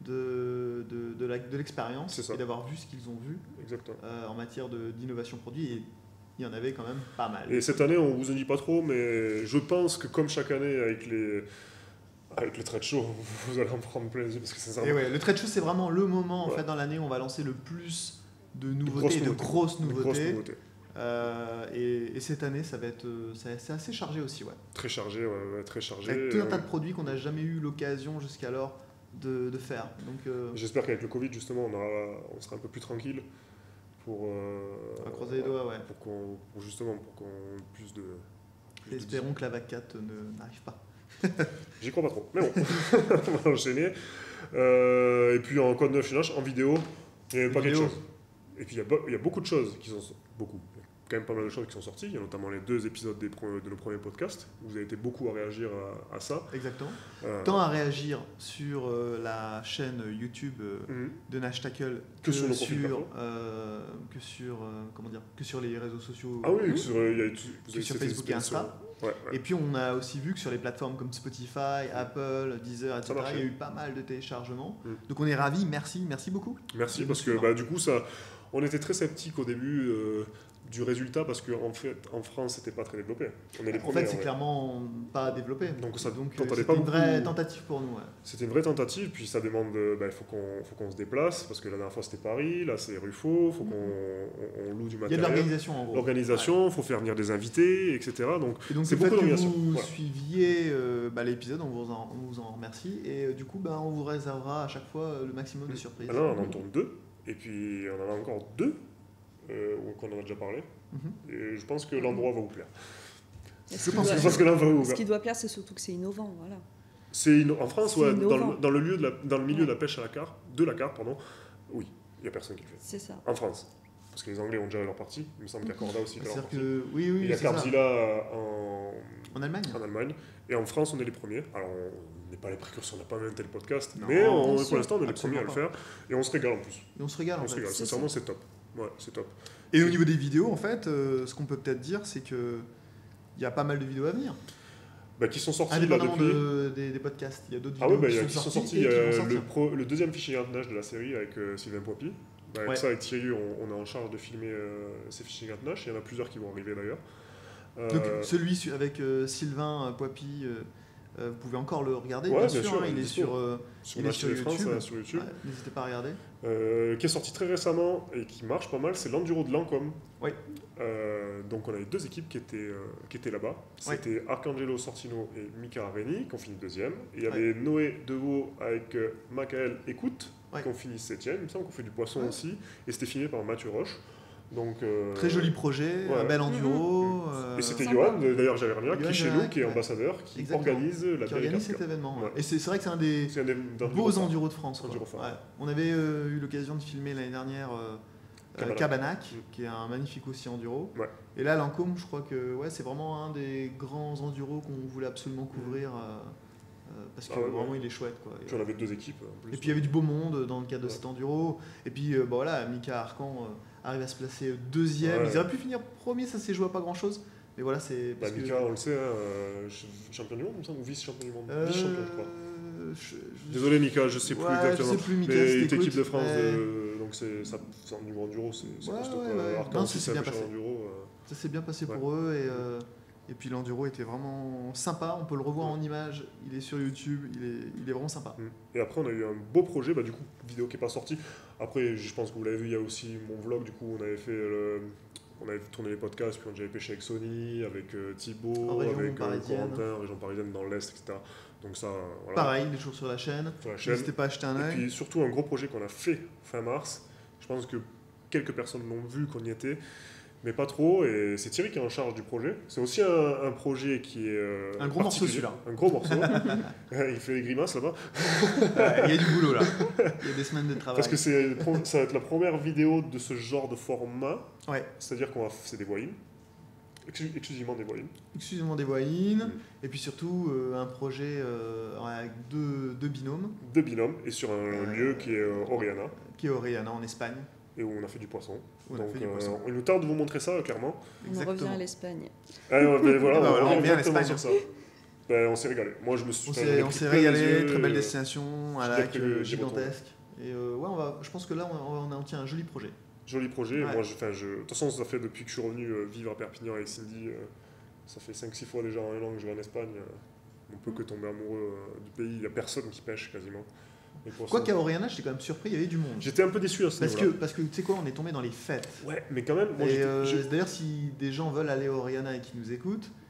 Speaker 2: de, de, de la- de l'expérience
Speaker 1: C'est ça.
Speaker 2: et d'avoir vu ce qu'ils ont vu
Speaker 1: Exactement.
Speaker 2: euh, en matière de- d'innovation produit. Et il y en avait quand même pas mal.
Speaker 1: Et cette année, on vous en dit pas trop, mais je pense que comme chaque année avec les avec le trade show, vous allez en prendre plein les yeux parce que
Speaker 2: Et
Speaker 1: sincèrement,
Speaker 2: ouais, le trade show, c'est vraiment le moment en
Speaker 1: Ouais.
Speaker 2: fait, dans l'année où on va lancer le plus de nouveautés
Speaker 1: grosses
Speaker 2: et de
Speaker 1: nouveautés.
Speaker 2: grosses
Speaker 1: une grosse
Speaker 2: nouveautés.
Speaker 1: nouveauté,
Speaker 2: Euh, et, et cette année, ça va être, euh, c'est c'est assez chargé aussi, ouais.
Speaker 1: très chargé, ouais, ouais, très chargé.
Speaker 2: Avec tout un
Speaker 1: Euh,
Speaker 2: tas de produits qu'on n'a jamais eu l'occasion jusqu'alors de, de faire. Donc, euh,
Speaker 1: J'espère qu'avec le Covid, justement, on, aura, on sera un peu plus tranquille pour, euh,
Speaker 2: on va croiser les doigts, ouais.
Speaker 1: pour qu'on, pour justement, pour qu'on ait plus de... plus
Speaker 2: Et
Speaker 1: de
Speaker 2: espérons que la vague quatre ne, n'arrive pas.
Speaker 1: J'y crois pas trop, mais bon, on va enchaîner. Euh, et puis en code neuf chez en vidéo, il y a pas quelque
Speaker 2: Vidéo.
Speaker 1: chose. Et puis il y, a, bo- il y a beaucoup de choses qui sont... Beaucoup. Il y a quand même pas mal de choses qui sont sorties. Il y a notamment les deux épisodes des pro- de nos premiers podcasts. Vous avez été beaucoup à réagir à, à ça.
Speaker 2: Exactement.
Speaker 1: Euh,
Speaker 2: Tant à réagir sur euh, la chaîne YouTube euh,
Speaker 1: mhm.
Speaker 2: de Nash Tackle
Speaker 1: Que sur nos profils
Speaker 2: sur,
Speaker 1: perso.
Speaker 2: euh, que sur euh, comment dire que sur les réseaux sociaux.
Speaker 1: Ah oui,
Speaker 2: Mhm.
Speaker 1: sur, euh, il y a, eu tout- vous
Speaker 2: Que
Speaker 1: avez
Speaker 2: sur
Speaker 1: fait des
Speaker 2: Facebook et
Speaker 1: expériences,
Speaker 2: Insta.
Speaker 1: euh, Ouais, ouais.
Speaker 2: Et puis on a aussi vu que sur les plateformes comme Spotify, Apple, Deezer, et cetera,
Speaker 1: marchait.
Speaker 2: il y a eu pas mal de téléchargements.
Speaker 1: Mm.
Speaker 2: Donc on est ravis, merci, merci beaucoup.
Speaker 1: Merci
Speaker 2: de
Speaker 1: parce
Speaker 2: nous
Speaker 1: que
Speaker 2: suivre.
Speaker 1: bah, du coup, ça, on était très sceptiques au début euh, du résultat parce qu'en en fait, en France, c'était pas très développé. On est les
Speaker 2: En
Speaker 1: premiers.
Speaker 2: fait, c'est
Speaker 1: ouais.
Speaker 2: clairement pas développé.
Speaker 1: Donc ça
Speaker 2: Donc
Speaker 1: t'entendait
Speaker 2: euh, c'était
Speaker 1: pas
Speaker 2: une vraie
Speaker 1: beaucoup.
Speaker 2: tentative pour nous. Ouais.
Speaker 1: C'était une vraie tentative, puis ça demande, de- bah, il faut qu'on faut qu'on se déplace parce que la dernière fois c'était Paris, là c'est Ruffo, il faut qu'on on, on loue du
Speaker 2: Il y a de
Speaker 1: matériel.
Speaker 2: l'organisation en gros.
Speaker 1: L'organisation, il faut faire venir des invités, et cetera. Donc
Speaker 2: Et donc
Speaker 1: c'est
Speaker 2: le fait
Speaker 1: beaucoup
Speaker 2: que
Speaker 1: d'organisation.
Speaker 2: vous
Speaker 1: Voilà.
Speaker 2: suiviez euh, bah, l'épisode, on vous, en, on vous en remercie. Et euh, du coup, bah, on vous réservera à chaque fois euh, le maximum de surprises.
Speaker 1: Ah non, on en tourne deux, et puis on en a encore deux euh, qu'on en a déjà parlé.
Speaker 2: Mhm.
Speaker 1: Et je pense que l'endroit va vous plaire.
Speaker 4: Et ce
Speaker 2: Je
Speaker 4: qui
Speaker 2: pense
Speaker 4: doit-
Speaker 1: Je pense que là, va vous
Speaker 4: ce qui doit plaire, c'est surtout que c'est innovant. Voilà.
Speaker 1: C'est inno- en France,
Speaker 4: C'est
Speaker 1: ouais, dans,
Speaker 4: innovant.
Speaker 1: le, dans le lieu de la, dans le milieu
Speaker 4: Ouais.
Speaker 1: de la pêche à la carte, de la carte, pardon, oui, il n'y a personne qui le fait.
Speaker 4: C'est ça.
Speaker 1: En France. Parce que les Anglais ont déjà leur partie, il me semble qu'il y a Corda aussi qui a leur
Speaker 2: C'est-à-dire
Speaker 1: partie.
Speaker 2: que oui,
Speaker 1: Il
Speaker 2: oui,
Speaker 1: y a
Speaker 2: c'est ça.
Speaker 1: Cardzilla en,
Speaker 2: En Allemagne.
Speaker 1: en Allemagne, et en France, on est les premiers. Alors, on n'est pas les précurseurs, on n'a pas inventé le podcast,
Speaker 2: Non,
Speaker 1: mais on-
Speaker 4: bien
Speaker 1: pour
Speaker 4: sûr.
Speaker 1: l'instant, on est les
Speaker 2: Absolument
Speaker 1: premiers à le faire, et on se régale en plus.
Speaker 2: Et on se régale
Speaker 1: On
Speaker 2: en
Speaker 1: se
Speaker 2: fait.
Speaker 1: régale,
Speaker 4: c'est
Speaker 1: sincèrement, c'est top. Ouais, c'est top.
Speaker 2: Et au niveau des vidéos, en fait, euh, ce qu'on peut peut-être dire, c'est que il y a pas mal de vidéos à venir.
Speaker 1: Bah, qui sont sortis là
Speaker 2: Indépendamment
Speaker 1: depuis.
Speaker 2: de- des, des podcasts, il y a d'autres
Speaker 1: Ah ouais,
Speaker 2: vidéos
Speaker 1: bah, il y a-
Speaker 2: qui, sont sorties
Speaker 1: sortis
Speaker 2: et qui
Speaker 1: euh,
Speaker 2: vont
Speaker 1: le,
Speaker 2: sortir.
Speaker 1: pro- le deuxième fichier garde-neige de la série avec euh, Sylvain Poipy. Bah, avec
Speaker 2: Ouais.
Speaker 1: ça, avec Thierry, on, on est en charge de filmer euh, ces fichiers garde-neige. Il y en a plusieurs qui vont arriver d'ailleurs. Euh,
Speaker 2: Donc celui su- avec euh, Sylvain euh, Poipy, euh, euh, vous pouvez encore le regarder,
Speaker 1: Ouais,
Speaker 2: bien,
Speaker 1: bien
Speaker 2: sûr.
Speaker 1: sûr,
Speaker 2: hein, il est
Speaker 1: dispo.
Speaker 2: sur, euh,
Speaker 1: sur
Speaker 2: il est
Speaker 1: Match
Speaker 2: sur
Speaker 1: Télé France,
Speaker 2: YouTube.
Speaker 1: euh, sur YouTube.
Speaker 2: ouais, n'hésitez pas à regarder.
Speaker 1: Euh, qui est sorti très récemment et qui marche pas mal, c'est l'Enduro de Lancôme.
Speaker 2: Oui.
Speaker 1: Euh, donc on avait deux équipes qui étaient, euh, qui étaient là-bas. C'était Arcangelo Sortino et Mika Areni qui ont fini deuxième. Et il y avait Noé Deveau avec euh, Michael Écoute
Speaker 2: Ouais.
Speaker 1: qui ont fini septième. Il me semble qu'on fait du poisson
Speaker 2: Ouais.
Speaker 1: aussi. Et c'était filmé par Mathieu Roche. Donc, euh,
Speaker 2: Très joli projet,
Speaker 1: ouais.
Speaker 2: un bel enduro.
Speaker 1: Mhm.
Speaker 2: euh,
Speaker 1: Et c'était
Speaker 4: sympa.
Speaker 1: Johan, d'ailleurs j'avais remis là,
Speaker 2: Johan
Speaker 1: qui chez
Speaker 2: Gerac,
Speaker 1: nous, qui est
Speaker 2: ouais.
Speaker 1: ambassadeur, qui
Speaker 2: Exactement.
Speaker 1: organise la
Speaker 2: qui
Speaker 1: Belle
Speaker 2: organise
Speaker 1: Cup.
Speaker 2: cet événement. ouais.
Speaker 1: Ouais.
Speaker 2: Et c'est c'est vrai que c'est un des
Speaker 1: C'est un des d'un
Speaker 2: beaux
Speaker 1: enduro.
Speaker 2: enduros de France. quoi.
Speaker 1: Enduro phare.
Speaker 2: Ouais. On avait euh, eu l'occasion de filmer l'année dernière euh, euh,
Speaker 1: Cabanac.
Speaker 2: Cabanac,
Speaker 1: Mm.
Speaker 2: qui est un magnifique aussi enduro.
Speaker 1: Ouais.
Speaker 2: Et là, Lancôme, je crois que ouais, c'est vraiment un des grands enduros qu'on voulait absolument couvrir. euh, euh, parce que
Speaker 1: Ah ouais, ouais.
Speaker 2: vraiment, il est chouette. Quoi.
Speaker 1: Puis on avait deux équipes. en plus.
Speaker 2: Et puis il y avait du beau monde dans le cadre de
Speaker 1: Ouais.
Speaker 2: cet enduro. Et puis euh, bon, voilà, Mika Arcan euh, arrive à se placer deuxième.
Speaker 1: Ouais.
Speaker 2: Ils auraient pu finir premier, ça s'est joué à pas grand chose. Mais voilà, c'est.
Speaker 1: Bah,
Speaker 2: parce que-
Speaker 1: Mika, on le sait, hein, euh, ch- champion du monde, il me semble, ou vice-champion du monde
Speaker 2: Euh,
Speaker 1: Vice-champion, je crois.
Speaker 2: je- je-
Speaker 1: Désolé Mika, je sais plus
Speaker 2: Ouais,
Speaker 1: exactement.
Speaker 2: Je sais plus, Mika,
Speaker 1: mais
Speaker 2: si
Speaker 1: il est
Speaker 2: t'écoutes,
Speaker 1: équipe de France,
Speaker 2: mais
Speaker 1: de- donc c'est ça- c'est un niveau enduro, c'est c'est
Speaker 2: Ouais,
Speaker 1: costaud.
Speaker 2: ouais,
Speaker 1: quoi.
Speaker 2: ouais.
Speaker 1: Arcan
Speaker 2: Non,
Speaker 1: aussi,
Speaker 2: ça
Speaker 1: c'est
Speaker 2: s'est
Speaker 1: un
Speaker 2: bien
Speaker 1: pêcheur
Speaker 2: passé.
Speaker 1: enduro. euh,
Speaker 2: Ça s'est bien passé
Speaker 1: Ouais.
Speaker 2: pour eux. Et, euh, et puis l'enduro était vraiment sympa. On peut le revoir en image. Il est sur YouTube. Il est, il est vraiment sympa.
Speaker 1: Mm. Et après, on a eu un beau projet, bah, du coup, vidéo qui n'est pas sortie. Après, je pense que vous l'avez vu, il y a aussi mon vlog, du coup, on avait fait le- on avait tourné les podcasts, puis on avait pêché avec Sony, avec euh,
Speaker 2: En
Speaker 1: Thibaut,
Speaker 2: région
Speaker 1: avec euh,
Speaker 2: parisienne.
Speaker 1: Corentin, région parisienne dans l'Est, et cetera. Donc ça, euh, voilà,
Speaker 2: Pareil, il est toujours sur la chaîne.
Speaker 1: sur la chaîne.
Speaker 2: N'hésitez pas à jeter un
Speaker 1: Et
Speaker 2: œil.
Speaker 1: puis surtout un gros projet qu'on a fait fin mars. Je pense que quelques personnes l'ont vu qu'on y était, mais pas trop. Et c'est Thierry qui est en charge du projet. C'est aussi un, un projet qui est euh,
Speaker 2: Un gros morceau,
Speaker 1: particulier.
Speaker 2: celui-là.
Speaker 1: Un gros morceau. Il fait des grimaces là-bas.
Speaker 2: Ouais, il y a du boulot là. Il y a des semaines de travail.
Speaker 1: Parce que c'est, ça va être la première vidéo de ce genre de format.
Speaker 2: Ouais.
Speaker 1: C'est-à-dire qu'on va, c'est des voix in. Exclu- exclusivement des voix in.
Speaker 2: Excusez-moi des voix in.
Speaker 1: Mm.
Speaker 2: Et puis surtout euh, un projet euh, avec deux, deux binômes.
Speaker 1: Deux binômes et sur un
Speaker 2: Euh,
Speaker 1: lieu qui est euh, Oriana
Speaker 2: Qui est Oriana en Espagne.
Speaker 1: et où on a fait du poisson.
Speaker 2: Où on a
Speaker 1: Donc
Speaker 2: fait du
Speaker 1: euh,
Speaker 2: poisson.
Speaker 1: il nous tarde de vous montrer ça clairement.
Speaker 4: On en revient à l'Espagne.
Speaker 1: Allez, on, ben voilà,
Speaker 2: Ah bah
Speaker 1: on
Speaker 2: voilà, on
Speaker 1: revient
Speaker 2: revient à
Speaker 1: exactement
Speaker 2: l'Espagne.
Speaker 1: sur ça. Ben, on s'est régalé. Moi je me suis
Speaker 2: On
Speaker 1: enfin,
Speaker 2: s'est
Speaker 1: j'en ai
Speaker 2: on
Speaker 1: pris
Speaker 2: s'est
Speaker 1: plein les
Speaker 2: régalé,
Speaker 1: yeux,
Speaker 2: très belle
Speaker 1: euh,
Speaker 2: destination, un
Speaker 1: j'ai
Speaker 2: lac
Speaker 1: pris le-
Speaker 2: euh,
Speaker 1: j'ai
Speaker 2: gigantesque. Et euh, ouais, on va, je pense que là, on, on en tient un joli projet.
Speaker 1: Joli projet.
Speaker 2: Ouais.
Speaker 1: Moi, je, enfin, je, de toute façon, ça fait depuis que je suis revenu euh, vivre à Perpignan avec Cindy, euh, ça fait cinq six fois déjà en un an que je vais en Espagne. euh, on peut que tomber amoureux euh, du pays. Il n'y a personne qui pêche quasiment. Les poissons.
Speaker 2: Quoi qu'à Oriana, j'étais quand même surpris, il y avait du monde.
Speaker 1: J'étais un peu déçu à ce
Speaker 2: Parce que,
Speaker 1: niveau-là.
Speaker 2: parce que tu sais quoi, on est tombé dans les fêtes.
Speaker 1: Ouais, mais quand même, moi,
Speaker 2: Et
Speaker 1: j'étais-
Speaker 2: euh,
Speaker 1: j'ai-
Speaker 2: d'ailleurs, si des gens veulent aller à Oriana et qui nous écoutent,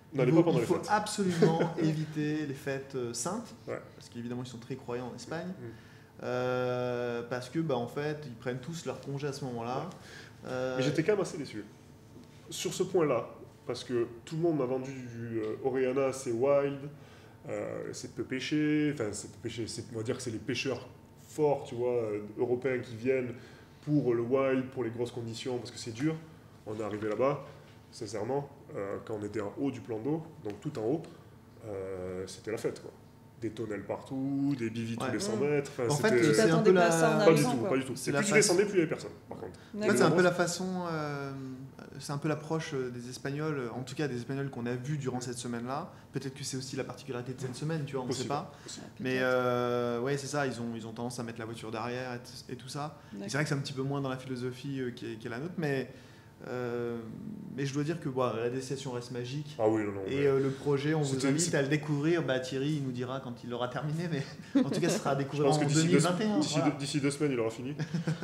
Speaker 1: N'allez
Speaker 2: il
Speaker 1: pas
Speaker 2: faut,
Speaker 1: pendant
Speaker 2: il
Speaker 1: les
Speaker 2: faut
Speaker 1: fêtes.
Speaker 2: absolument éviter les fêtes euh, saintes,
Speaker 1: Ouais.
Speaker 2: parce qu'évidemment ils sont très croyants en Espagne,
Speaker 1: Mm.
Speaker 2: euh, parce que bah, en fait ils prennent tous leur congé à ce moment-là. Euh,
Speaker 1: Mais j'étais quand même assez déçu. Sur ce point-là, parce que tout le monde m'a vendu du euh, Oriana, c'est wild, euh, c'est peu pêché, enfin c'est peu pêché, c'est- on va dire que c'est les pêcheurs forts, tu vois, euh, européens qui viennent pour le wild, pour les grosses conditions, parce que c'est dur. On est arrivé là-bas, sincèrement, euh, quand on était en haut du plan d'eau, donc tout en haut, euh, c'était la fête, quoi. Des tonnelles partout, des bivis tous
Speaker 2: Ouais.
Speaker 1: les cent
Speaker 4: Mm.
Speaker 1: mètres. enfin,
Speaker 2: En fait,
Speaker 1: c'était-
Speaker 2: c'est un
Speaker 4: t'attendais
Speaker 2: peu
Speaker 4: pas
Speaker 2: la-
Speaker 4: à ça en
Speaker 1: pas du
Speaker 4: arrivant,
Speaker 1: tout,
Speaker 4: quoi.
Speaker 1: pas du tout.
Speaker 2: C'est
Speaker 1: Et
Speaker 2: la
Speaker 1: plus tu
Speaker 2: face-
Speaker 1: descendais, plus il n'y avait personne, par contre.
Speaker 2: En fait, c'est un peu la façon, euh, c'est un peu l'approche euh, des Espagnols, en tout cas des Espagnols qu'on a vus durant cette semaine-là. Peut-être que c'est aussi la particularité de cette semaine, tu vois, on ne sait
Speaker 1: Possible.
Speaker 2: pas.
Speaker 1: Possible.
Speaker 2: Mais euh, ouais, c'est ça, ils ont, ils ont tendance à mettre la voiture derrière et, t- et tout ça. Et c'est vrai que c'est un petit peu moins dans la philosophie euh, qui, est, qui est la nôtre, mais, euh, mais je dois dire que bon, la destination reste magique.
Speaker 1: Ah oui, non, non.
Speaker 2: Et
Speaker 1: mais-
Speaker 2: euh, le projet, on vous
Speaker 1: C'était-
Speaker 2: invite
Speaker 1: c'est-
Speaker 2: à le découvrir. Bah, Thierry, il nous dira quand il l'aura terminé, mais en tout cas, ce sera à
Speaker 1: Je
Speaker 2: découvrir
Speaker 1: pense
Speaker 2: en
Speaker 1: que d'ici
Speaker 2: deux
Speaker 1: deux,
Speaker 2: mille vingt et un.
Speaker 1: d'ici
Speaker 2: voilà.
Speaker 1: deux- d'ici deux semaines, il aura fini.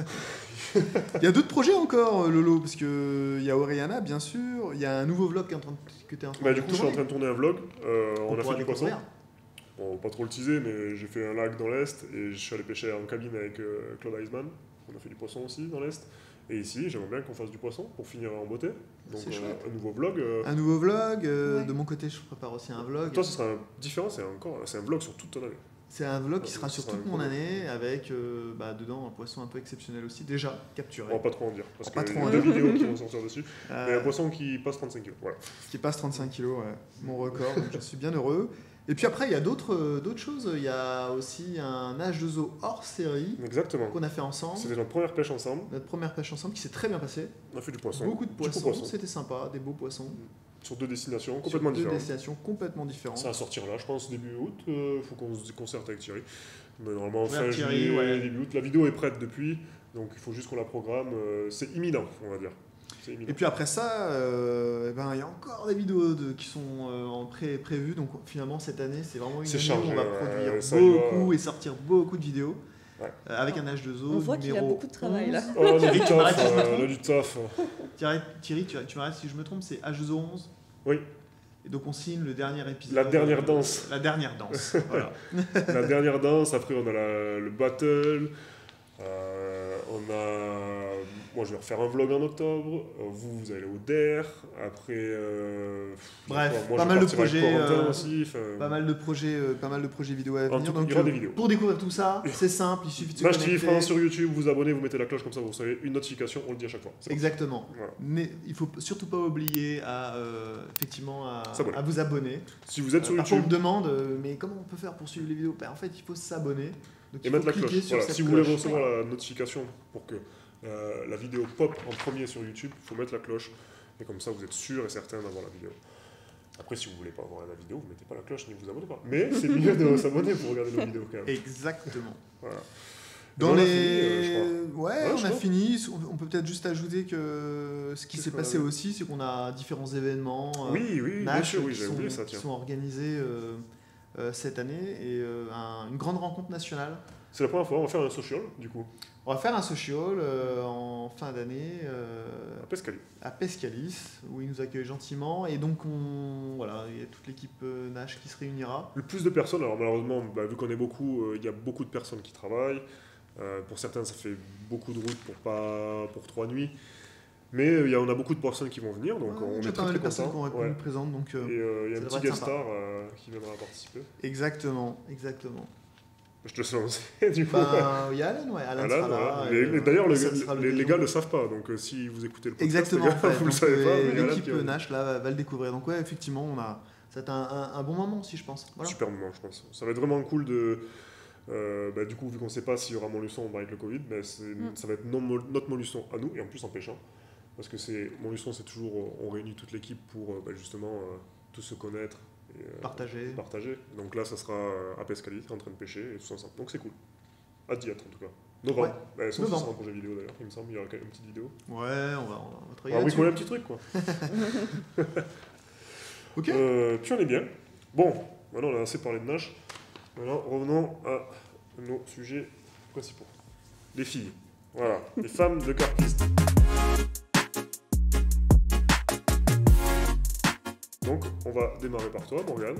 Speaker 2: Il y a d'autres projets encore, euh, Lolo, parce qu'il y a Oriana, bien sûr. Il y a un nouveau vlog qui est en train de- que tu es en train
Speaker 1: Bah,
Speaker 2: de
Speaker 1: du coup, je suis en
Speaker 2: tourner.
Speaker 1: train de tourner un vlog. Euh,
Speaker 2: On
Speaker 1: on a fait
Speaker 2: pourra
Speaker 1: du poisson.
Speaker 2: découvrir.
Speaker 1: Bon, pas trop le teaser, mais j'ai fait un lac dans l'Est et je suis allé pêcher en cabine avec euh, Claude Eisman. On a fait du poisson aussi dans l'Est. Et ici, j'aimerais bien qu'on fasse du poisson pour finir en beauté. Donc,
Speaker 2: C'est
Speaker 1: euh,
Speaker 2: chouette.
Speaker 1: un nouveau vlog. euh,
Speaker 2: Un nouveau vlog. euh,
Speaker 3: Ouais.
Speaker 2: De mon côté, je prépare aussi un vlog.
Speaker 1: Toi, ce sera un- différent, c'est encore, c'est un vlog sur toute ton année.
Speaker 2: C'est un vlog qui
Speaker 1: Ouais,
Speaker 2: sera
Speaker 1: ce
Speaker 2: sur
Speaker 1: sera
Speaker 2: toute
Speaker 1: un
Speaker 2: mon
Speaker 1: gros-
Speaker 2: année, avec euh, bah, dedans un poisson un peu exceptionnel aussi, déjà
Speaker 1: On
Speaker 2: capturé.
Speaker 1: va pas trop en dire, parce
Speaker 2: On va pas
Speaker 1: qu'il y
Speaker 2: trop
Speaker 1: a
Speaker 2: en
Speaker 1: deux
Speaker 2: dire.
Speaker 1: vidéos qui vont sortir dessus.
Speaker 2: Euh,
Speaker 1: Mais un poisson qui passe trente-cinq kilos. Voilà.
Speaker 2: qui passe trente-cinq kilos, ouais. Mon record, donc je suis bien heureux. Et puis après, il y a d'autres euh, d'autres choses. Il y a aussi un H deux O hors série
Speaker 1: Exactement.
Speaker 2: qu'on a fait ensemble.
Speaker 1: C'était notre première pêche ensemble.
Speaker 2: Notre première pêche ensemble qui s'est très bien passée.
Speaker 1: On a fait du poisson.
Speaker 2: Beaucoup de
Speaker 1: Du beau
Speaker 2: poissons,
Speaker 1: poisson.
Speaker 2: c'était sympa, des beaux poissons.
Speaker 1: Sur deux destinations
Speaker 2: Sur
Speaker 1: complètement
Speaker 2: deux
Speaker 1: différentes.
Speaker 2: destinations complètement différentes.
Speaker 1: Ça va sortir là, je pense, début août. Il faut qu'on se concerte avec Thierry. Mais normalement,
Speaker 2: Ouais,
Speaker 1: fin
Speaker 2: Thierry,
Speaker 1: juillet,
Speaker 2: ouais.
Speaker 1: début août. La vidéo est prête depuis, donc il faut juste qu'on la programme. euh, C'est imminent, on va dire. C'est imminent.
Speaker 2: Et puis après ça, euh, eh ben, il y a encore des vidéos de, qui sont euh, en pré prévues. Donc finalement, cette année, c'est vraiment une
Speaker 1: C'est
Speaker 2: année
Speaker 1: chargé,
Speaker 2: où on va
Speaker 1: ouais,
Speaker 2: produire
Speaker 1: ça y va.
Speaker 2: beaucoup et sortir beaucoup de vidéos.
Speaker 1: Ouais.
Speaker 2: Euh, avec un H deux O.
Speaker 4: On voit qu'il y a
Speaker 2: numéro
Speaker 4: beaucoup de travail, là.
Speaker 2: onze.
Speaker 1: Oh, on a
Speaker 2: Thierry,
Speaker 1: du
Speaker 2: tu m'arrêtes
Speaker 1: taf,
Speaker 2: si je me
Speaker 1: euh, on a
Speaker 2: trompe
Speaker 1: du taf.
Speaker 2: Thierry, Thierry, tu, tu m'arrêtes si je me trompe, c'est H deux O onze.
Speaker 1: Oui.
Speaker 2: Et donc on signe le dernier épisode.
Speaker 1: La dernière
Speaker 2: euh,
Speaker 1: danse.
Speaker 2: La dernière danse. Voilà.
Speaker 1: La dernière danse, après on a la- le battle. Euh, on a... Moi je vais refaire un vlog en octobre. Euh, Vous, vous allez au D E R. Après. euh,
Speaker 2: Bref,
Speaker 1: moi,
Speaker 2: pas
Speaker 1: je vais
Speaker 2: mal de
Speaker 1: partir avec
Speaker 2: projets,
Speaker 1: Corentin
Speaker 2: euh,
Speaker 1: aussi. enfin,
Speaker 2: Pas mal de projets, euh, pas mal de projets vidéo à
Speaker 1: En
Speaker 2: venir.
Speaker 1: tout-
Speaker 2: Donc
Speaker 1: il y aura
Speaker 2: euh,
Speaker 1: des vidéos.
Speaker 2: pour découvrir tout ça, c'est simple, il suffit de se
Speaker 1: Match T V
Speaker 2: connecter.
Speaker 1: France sur YouTube, vous abonnez, vous mettez la cloche comme ça, vous recevez une notification, on le dit à chaque fois. C'est bon.
Speaker 2: Exactement.
Speaker 1: Voilà.
Speaker 2: Mais il faut surtout pas oublier à euh, effectivement à,
Speaker 1: S'abonner.
Speaker 2: à vous abonner.
Speaker 1: Si vous êtes sur
Speaker 2: Euh, Parfois on
Speaker 1: YouTube
Speaker 2: me demande, euh, mais comment on peut faire pour suivre les vidéos Ben, en fait, il faut s'abonner. Donc,
Speaker 1: et
Speaker 2: il
Speaker 1: mettre
Speaker 2: faut
Speaker 1: la
Speaker 2: cliquer
Speaker 1: cloche,
Speaker 2: sur
Speaker 1: voilà.
Speaker 2: cette
Speaker 1: Si vous voulez
Speaker 2: cloche.
Speaker 1: recevoir la notification pour que euh, la vidéo pop en premier sur YouTube, il faut mettre la cloche. Et comme ça, vous êtes sûr et certain d'avoir la vidéo. Après, si vous voulez pas avoir la vidéo, vous mettez pas la cloche ni vous abonnez pas. Mais c'est mieux de s'abonner pour regarder nos vidéos quand même.
Speaker 2: Exactement.
Speaker 1: Voilà.
Speaker 2: Dans
Speaker 1: on a
Speaker 2: les...
Speaker 1: fini, euh, je crois.
Speaker 2: ouais,
Speaker 1: Ouais,
Speaker 2: on
Speaker 1: je
Speaker 2: a
Speaker 1: crois.
Speaker 2: fini. On on peut peut-être juste ajouter que ce qui
Speaker 1: Qu'est-ce
Speaker 2: s'est
Speaker 1: qu'on
Speaker 2: passé
Speaker 1: avait
Speaker 2: aussi, c'est qu'on a différents événements. euh,
Speaker 1: Oui, oui, bien
Speaker 2: Nash
Speaker 1: sûr, oui,
Speaker 2: qui
Speaker 1: j'ai
Speaker 2: sont,
Speaker 1: oublié ça,
Speaker 2: qui
Speaker 1: tiens.
Speaker 2: sont organisés euh, euh, cette année et euh, un- une grande rencontre nationale.
Speaker 1: C'est la première fois, on va faire un social, du coup,
Speaker 2: On va faire un social euh, en fin d'année euh,
Speaker 1: à Pescali.
Speaker 2: à Pescalis où ils nous accueillent gentiment et donc on voilà il y a toute l'équipe euh, Nash qui se réunira.
Speaker 1: Le plus de personnes, alors malheureusement, bah, vu qu'on est beaucoup, euh, il y a beaucoup de personnes qui travaillent. Euh, pour certains, ça fait beaucoup de route pour, pas, pour trois nuits. Mais euh, il y a, on a beaucoup de personnes qui vont venir, donc
Speaker 2: Ouais,
Speaker 1: on
Speaker 2: j'ai
Speaker 1: est
Speaker 2: pas
Speaker 1: très
Speaker 2: mal
Speaker 1: très
Speaker 2: de personnes qui
Speaker 1: contents.
Speaker 2: ont répondu
Speaker 1: Ouais.
Speaker 2: présentes donc euh,
Speaker 1: Et euh, il y a
Speaker 2: ça
Speaker 1: un
Speaker 2: devrait
Speaker 1: petit
Speaker 2: être
Speaker 1: guest
Speaker 2: sympa.
Speaker 1: star euh, qui viendra participer.
Speaker 2: exactement exactement.
Speaker 1: Je te laisse lancer, du coup.
Speaker 2: Ben, il y a Alan ouais Alan,
Speaker 1: Alan,
Speaker 2: sera là.
Speaker 1: voilà.
Speaker 2: et,
Speaker 1: Les-
Speaker 2: euh,
Speaker 1: les- D'ailleurs, le-
Speaker 2: ça sera
Speaker 1: les, les
Speaker 2: l'occasion.
Speaker 1: gars ne le savent pas, donc euh, si vous écoutez le podcast,
Speaker 2: Exactement,
Speaker 1: les gars,
Speaker 2: en fait.
Speaker 1: vous le
Speaker 2: Donc,
Speaker 1: savez pas.
Speaker 2: euh,
Speaker 1: mais il y a Alan
Speaker 2: l'équipe
Speaker 1: qui va-
Speaker 2: Nash là va, va le découvrir. Donc ouais, effectivement, on a ça va être un, un- un bon moment aussi, je pense. Voilà.
Speaker 1: Super moment, je pense. Ça va être vraiment cool de. euh, bah, du coup, vu qu'on ne sait pas s'il y aura Montluçon avec le Covid, bah, c'est-
Speaker 4: Mm.
Speaker 1: ça va être non- notre Montluçon à nous, et en plus en pêchant. Parce que c'est Montluçon, c'est toujours. euh, On réunit toute l'équipe pour euh, bah, justement euh, tous se connaître et euh,
Speaker 2: Partager.
Speaker 1: partager. Donc là, ça sera euh, à Pescali, en train de pêcher, et tous ensemble. Donc c'est cool. Hâte d'y être en tout cas. Novembre.
Speaker 2: Ouais.
Speaker 1: Bah, ça,
Speaker 2: Novembre.
Speaker 1: ça sera un projet vidéo d'ailleurs, il me semble. Il y aura quand même une petite vidéo.
Speaker 2: Ouais, on va, on va, on va
Speaker 1: On
Speaker 2: travailler
Speaker 1: va
Speaker 2: là-dessus.
Speaker 1: bricoler un petit truc quoi.
Speaker 2: Ok.
Speaker 1: Euh, puis on est bien. Bon, maintenant on a assez parlé de nage. Maintenant revenons à nos sujets principaux. Les filles. Voilà, les femmes de carpistes. Donc, on va démarrer par toi, Morgane.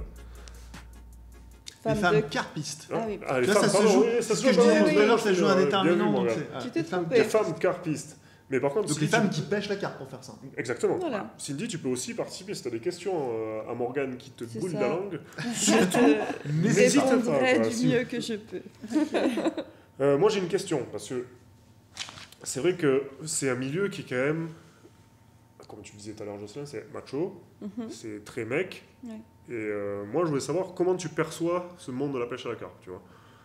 Speaker 2: Les
Speaker 4: Femme
Speaker 2: femmes
Speaker 4: de-
Speaker 2: carpistes.
Speaker 4: Ah oui.
Speaker 1: Ah, les
Speaker 2: Là,
Speaker 1: femmes,
Speaker 2: ça se
Speaker 1: pardon,
Speaker 2: joue.
Speaker 1: oui, ça
Speaker 2: C'est
Speaker 1: se
Speaker 2: ce que je
Speaker 1: joue,
Speaker 2: disais
Speaker 1: pardon,
Speaker 2: tout à l'heure,
Speaker 1: bien
Speaker 2: ça joue un
Speaker 1: vu,
Speaker 2: déterminant.
Speaker 1: Morgane.
Speaker 2: donc c'est-
Speaker 4: Tu
Speaker 2: ah,
Speaker 4: t'es
Speaker 2: les femmes-
Speaker 4: trompé.
Speaker 1: Les femmes carpistes. Mais par contre,
Speaker 2: Donc les
Speaker 1: Cindy,
Speaker 2: femmes
Speaker 1: tu-
Speaker 2: qui pêchent la carpe, pour faire simple.
Speaker 1: Exactement.
Speaker 4: Voilà.
Speaker 1: Cindy, tu peux aussi participer si tu as des questions euh, à Morgane qui te
Speaker 4: C'est
Speaker 1: brûle
Speaker 4: ça.
Speaker 1: la langue.
Speaker 4: Je te
Speaker 1: N'hésite pas,
Speaker 4: répondrai
Speaker 1: quoi,
Speaker 4: du
Speaker 1: si-
Speaker 4: mieux que je peux.
Speaker 1: Euh, moi, j'ai une question, parce que c'est vrai que c'est un milieu qui est quand même, comme tu disais tout à l'heure, Jocelyn, c'est macho,
Speaker 4: Mhm.
Speaker 1: c'est très mec.
Speaker 4: Ouais.
Speaker 1: Et euh, moi, je voulais savoir comment tu perçois ce monde de la pêche à la carpe, tu vois.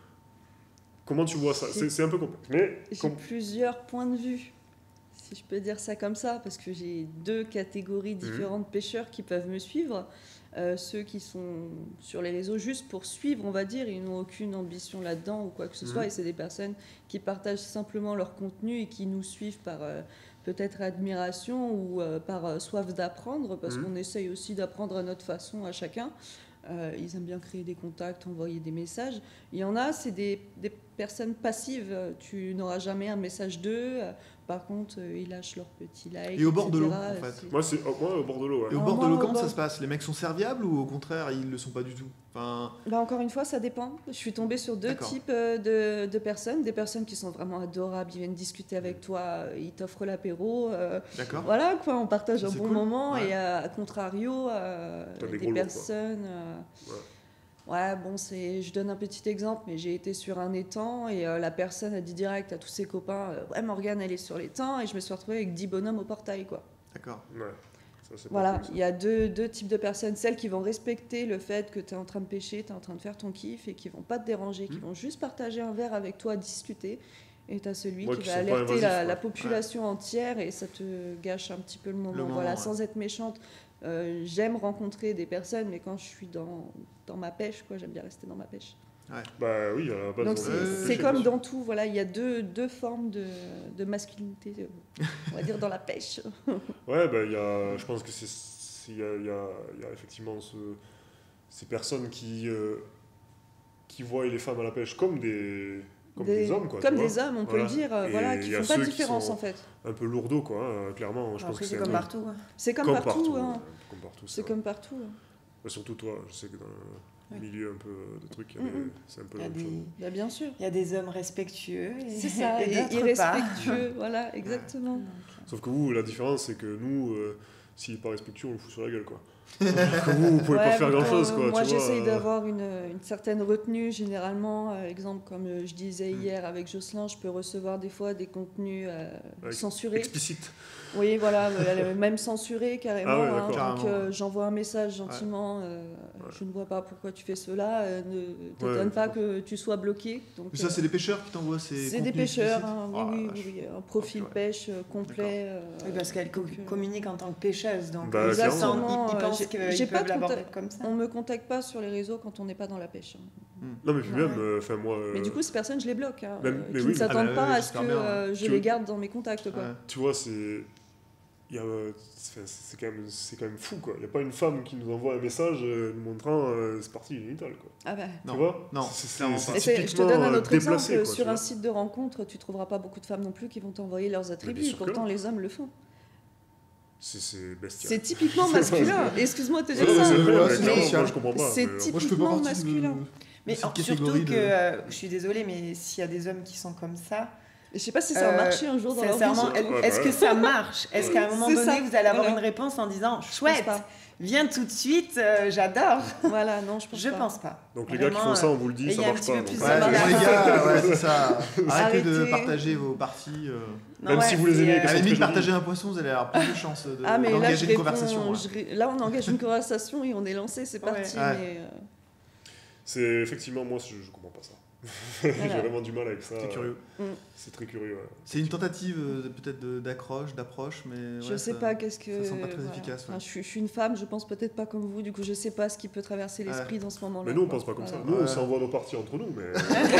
Speaker 1: Comment tu vois ça? C'est c'est un peu complexe. Mais
Speaker 4: J'ai
Speaker 1: com-
Speaker 4: plusieurs points de vue, si je peux dire ça comme ça, parce que j'ai deux catégories différentes de pêcheurs qui peuvent me suivre. Euh, ceux qui sont sur les réseaux juste pour suivre, on va dire, ils n'ont aucune ambition là-dedans ou quoi que ce soit,
Speaker 1: Mhm.
Speaker 4: et c'est des personnes qui partagent simplement leur contenu et qui nous suivent par euh, peut-être admiration ou euh, par euh, soif d'apprendre, parce
Speaker 1: Mhm.
Speaker 4: qu'on essaye aussi d'apprendre à notre façon à chacun. Euh, ils aiment bien créer des contacts, envoyer des messages. Il y en a, c'est des, des personnes passives. Tu n'auras jamais un message d'eux. Euh, Par contre, euh, ils lâchent leur petit like.
Speaker 2: Et au bord de l'eau,
Speaker 4: et cetera.
Speaker 2: en fait.
Speaker 4: C'est-
Speaker 1: moi, c'est oh, moi, au bord de l'eau. ouais.
Speaker 2: Et au
Speaker 4: Ah,
Speaker 2: bord de
Speaker 4: moi,
Speaker 2: l'eau,
Speaker 4: au
Speaker 2: comment
Speaker 4: bord-
Speaker 2: ça se passe? Les mecs sont serviables ou au contraire, ils le sont pas du tout? Enfin,
Speaker 4: Bah, encore une fois, ça dépend. Je suis tombée sur deux
Speaker 2: D'accord.
Speaker 4: types euh, de, de personnes. Des personnes qui sont vraiment adorables, ils viennent discuter avec toi, euh, ils t'offrent l'apéro. euh,
Speaker 2: d'accord.
Speaker 4: Voilà, quoi, on partage un
Speaker 2: C'est
Speaker 4: bon
Speaker 2: cool.
Speaker 4: moment.
Speaker 2: Ouais.
Speaker 4: Et à, à contrario, euh,
Speaker 1: T'as des
Speaker 4: des,
Speaker 1: gros lots, quoi.
Speaker 4: personnes. euh,
Speaker 1: Ouais.
Speaker 4: Ouais, bon, c'est, je donne un petit exemple, mais j'ai été sur un étang et euh, la personne a dit direct à tous ses copains euh, ouais, Morgane, elle est sur l'étang, et je me suis retrouvée avec dix bonhommes au portail, quoi.
Speaker 2: D'accord.
Speaker 1: Ouais. Ça, c'est pas
Speaker 4: Voilà,
Speaker 1: cool, ça.
Speaker 4: il y a deux, deux types de personnes. Celles qui vont respecter le fait que tu es en train de pêcher, tu es en train de faire ton kiff et qui vont pas te déranger, qui
Speaker 1: Mhm.
Speaker 4: vont juste partager un verre avec toi, discuter. Et tu as celui
Speaker 1: Ouais,
Speaker 4: qui
Speaker 1: qui
Speaker 4: va
Speaker 1: sont pas
Speaker 4: alerter
Speaker 1: invasifs,
Speaker 4: la,
Speaker 1: ouais.
Speaker 4: la population entière et ça te gâche un petit peu le moment.
Speaker 2: moment,
Speaker 4: voilà,
Speaker 2: ouais.
Speaker 4: sans être méchante. Euh, j'aime rencontrer des personnes, mais quand je suis dans, dans ma pêche, quoi, j'aime bien rester dans ma pêche.
Speaker 1: Bah oui, à la base,
Speaker 4: Donc
Speaker 1: on-
Speaker 4: c'est
Speaker 2: ouais,
Speaker 4: c'est
Speaker 1: pêcher,
Speaker 4: comme
Speaker 1: bien sûr.
Speaker 4: dans tout, voilà, il y a deux, deux formes de, de masculinité, euh, on va dire, dans la pêche.
Speaker 1: Ouais, bah, il y a, je pense que c'est, c'est- il y a, il y a- il y a effectivement ce- ces personnes qui, euh, qui voient les femmes à la pêche comme des, comme des, hommes, quoi.
Speaker 4: Comme
Speaker 1: tu
Speaker 4: des
Speaker 1: vois.
Speaker 4: hommes, on
Speaker 1: Voilà.
Speaker 4: peut le dire, euh,
Speaker 1: Et
Speaker 4: voilà,
Speaker 1: il
Speaker 4: qui
Speaker 1: y a
Speaker 4: font pas de
Speaker 1: ceux qui
Speaker 4: différence
Speaker 1: sont
Speaker 4: en fait.
Speaker 1: Un peu lourdeau, quoi, hein, clairement. Je pense
Speaker 3: Après,
Speaker 1: que
Speaker 3: c'est
Speaker 1: un
Speaker 3: comme
Speaker 1: peu-
Speaker 3: partout. hein.
Speaker 4: C'est comme,
Speaker 1: Comme
Speaker 4: partout,
Speaker 1: ouais,
Speaker 4: hein.
Speaker 1: comme partout,
Speaker 4: C'est
Speaker 1: vrai.
Speaker 4: comme partout. hein.
Speaker 1: Bah, surtout toi, je sais que dans le
Speaker 3: Oui.
Speaker 1: milieu un peu de trucs, il y a des-
Speaker 4: Mhm.
Speaker 1: c'est un peu
Speaker 3: Il y
Speaker 1: la
Speaker 3: a
Speaker 1: même chose.
Speaker 3: des,
Speaker 4: Bah, bien sûr.
Speaker 3: il y a des hommes respectueux et,
Speaker 4: C'est ça,
Speaker 3: et
Speaker 4: et
Speaker 3: d'autres pas.
Speaker 4: irrespectueux, voilà, exactement.
Speaker 3: Donc,
Speaker 1: Sauf que vous, la différence, c'est que nous, euh, s'il n'est pas respectueux, on le fout sur la gueule, quoi. Alors que vous, vous pouvez pas
Speaker 4: Ouais,
Speaker 1: faire
Speaker 4: mais
Speaker 1: grand-chose,
Speaker 4: quand,
Speaker 1: quoi.
Speaker 4: Moi,
Speaker 1: tu vois,
Speaker 4: j'essaye
Speaker 1: euh,
Speaker 4: d'avoir une, une certaine retenue, généralement. Euh, exemple, comme euh, je disais
Speaker 1: Mm.
Speaker 4: hier avec Jocelyn, je peux recevoir des fois des contenus euh,
Speaker 1: Ouais,
Speaker 4: censurés.
Speaker 1: explicite.
Speaker 4: Oui, voilà, euh, même censurés carrément.
Speaker 1: Ah ouais,
Speaker 4: hein.
Speaker 1: d'accord.
Speaker 4: Donc,
Speaker 2: Carrément,
Speaker 4: euh,
Speaker 2: ouais.
Speaker 4: j'envoie un message gentiment. euh,
Speaker 1: Ouais.
Speaker 4: Je ne vois pas pourquoi tu fais cela. euh, ne t'étonne
Speaker 1: Ouais,
Speaker 4: pas
Speaker 1: je
Speaker 4: que tu sois bloqué. Donc,
Speaker 2: Mais ça,
Speaker 4: euh,
Speaker 2: c'est les pêcheurs qui t'envoient ces
Speaker 4: c'est des
Speaker 2: contenus
Speaker 4: pêcheurs,
Speaker 2: explicites
Speaker 4: hein, oui,
Speaker 2: Ah,
Speaker 4: oui,
Speaker 2: la
Speaker 4: oui,
Speaker 2: vache.
Speaker 4: oui, un profil
Speaker 2: Ok, ouais.
Speaker 4: pêche euh, complet. euh,
Speaker 3: Oui, parce qu'elle co-
Speaker 4: donc, euh,
Speaker 3: communique en tant que pêcheuse, donc
Speaker 1: Bah,
Speaker 3: ils,
Speaker 1: clairement.
Speaker 3: sentent- ils- ils
Speaker 4: Exactement,
Speaker 3: pensent
Speaker 4: j'ai-
Speaker 3: qu'ils
Speaker 4: j'ai pas
Speaker 3: peuvent
Speaker 4: de
Speaker 3: l'aborder
Speaker 4: contact.
Speaker 3: comme ça.
Speaker 4: On me contacte pas sur les réseaux quand on n'est pas dans la pêche. hein.
Speaker 1: Non, mais puis
Speaker 4: Ouais.
Speaker 1: même, euh, enfin, moi. euh,
Speaker 4: Mais du coup, ces personnes, je les bloque. Hein,
Speaker 1: Même-
Speaker 4: euh,
Speaker 1: mais
Speaker 4: qui
Speaker 1: oui,
Speaker 4: ne
Speaker 1: mais-
Speaker 4: s'attendent
Speaker 2: Ah bah
Speaker 4: pas
Speaker 2: ouais,
Speaker 4: à ce que
Speaker 2: j'espère bien,
Speaker 4: euh, je
Speaker 1: Tu-
Speaker 4: les garde dans mes contacts. Quoi.
Speaker 2: Ouais.
Speaker 1: tu vois, c'est. Il y a, euh, c'est c'est quand, même- c'est quand même fou, quoi. Il n'y a pas une femme qui nous envoie un message euh, nous montrant euh, c'est parti génital, quoi.
Speaker 4: Ah bah.
Speaker 1: Tu
Speaker 2: Non.
Speaker 1: vois
Speaker 2: Non,
Speaker 1: C'est- c'est-
Speaker 2: clairement
Speaker 1: c'est
Speaker 2: pas.
Speaker 4: Et c'est- je te
Speaker 1: typiquement,
Speaker 4: donne un
Speaker 1: euh,
Speaker 4: autre
Speaker 1: déplacé,
Speaker 4: exemple.
Speaker 1: quoi, tu
Speaker 4: Sur un
Speaker 1: vois.
Speaker 4: site de rencontre, tu trouveras pas beaucoup de femmes non plus qui vont t'envoyer leurs
Speaker 1: bien
Speaker 4: attributs.
Speaker 1: sûr que
Speaker 4: Pourtant,
Speaker 1: non.
Speaker 4: les hommes le font.
Speaker 1: C'est- C'est bestial.
Speaker 4: C'est typiquement masculin. Excuse-moi de te dire
Speaker 1: Ouais,
Speaker 4: ça.
Speaker 1: c'est vrai,
Speaker 2: Ouais,
Speaker 1: mais
Speaker 2: c'est
Speaker 1: clairement,
Speaker 2: social.
Speaker 1: moi, je comprends pas.
Speaker 4: C'est
Speaker 1: mais, euh,
Speaker 4: typique.
Speaker 2: Moi, je fais pas
Speaker 4: Typiquement
Speaker 2: partie de,
Speaker 4: masculin.
Speaker 3: Mais
Speaker 2: de cette
Speaker 3: en- surtout
Speaker 2: catégorie
Speaker 3: que,
Speaker 2: de-
Speaker 3: euh, je suis désolée, mais s'il y a des hommes qui sont comme ça,
Speaker 4: Je sais pas si ça va
Speaker 3: Euh,
Speaker 4: marcher un jour dans leur vie.
Speaker 3: sincèrement,
Speaker 4: surtout.
Speaker 1: Ouais,
Speaker 3: est-ce
Speaker 1: bah
Speaker 3: que
Speaker 1: ouais.
Speaker 3: ça marche? Est-ce qu'à un moment
Speaker 4: C'est
Speaker 3: donné,
Speaker 4: ça,
Speaker 3: vous allez avoir
Speaker 4: voilà.
Speaker 3: une réponse en disant
Speaker 4: Je pense
Speaker 3: chouette,
Speaker 4: pas.
Speaker 3: viens tout de suite, euh, j'adore?
Speaker 4: Voilà, non, je pense
Speaker 3: Je
Speaker 4: pas.
Speaker 3: pense pas.
Speaker 1: Donc les gars qui
Speaker 3: Vraiment,
Speaker 1: font ça,
Speaker 3: euh,
Speaker 1: on vous le dit,
Speaker 3: et
Speaker 1: ça
Speaker 3: il y a un
Speaker 1: marche
Speaker 3: petit
Speaker 1: pas.
Speaker 3: peu plus
Speaker 1: donc,
Speaker 3: de
Speaker 2: Ouais,
Speaker 1: euh,
Speaker 3: mal à
Speaker 2: les gars, ouais, c'est ça. Arrêtez
Speaker 4: Arrêtez.
Speaker 2: de partager vos parties. euh.
Speaker 3: Non,
Speaker 1: Même si vous les
Speaker 3: c'est,
Speaker 1: aimez,
Speaker 3: euh,
Speaker 2: À la
Speaker 1: sont
Speaker 2: limite,
Speaker 1: très
Speaker 2: partager un poisson, vous allez avoir plus de chances de-
Speaker 4: Ah, mais là, je
Speaker 2: d'engager une
Speaker 4: réponds,
Speaker 2: conversation.
Speaker 4: je ré- là, on engage une conversation et on est lancé, c'est
Speaker 3: Ouais.
Speaker 4: parti.
Speaker 2: Ouais.
Speaker 4: Mais, euh,
Speaker 1: C'est effectivement, moi, je, je comprends pas ça. J'ai
Speaker 4: Voilà.
Speaker 1: vraiment du mal avec ça.
Speaker 2: C'est curieux.
Speaker 1: C'est très curieux. ouais.
Speaker 2: C'est une tentative euh, de- peut-être de- d'accroche, d'approche, mais
Speaker 4: je
Speaker 2: ouais,
Speaker 4: sais
Speaker 2: ça-
Speaker 4: pas qu'est-ce que.
Speaker 2: ça semble pas très
Speaker 4: voilà.
Speaker 2: efficace, ouais.
Speaker 4: Enfin, je, suis, je suis une femme, je pense peut-être pas comme vous, du coup, je sais pas ce qui peut traverser l'esprit dans ce moment-là.
Speaker 1: Mais nous, on
Speaker 4: quoi.
Speaker 1: pense pas comme ça.
Speaker 4: Voilà.
Speaker 1: Nous, on
Speaker 2: Ouais.
Speaker 1: s'envoie nos parties entre nous, mais.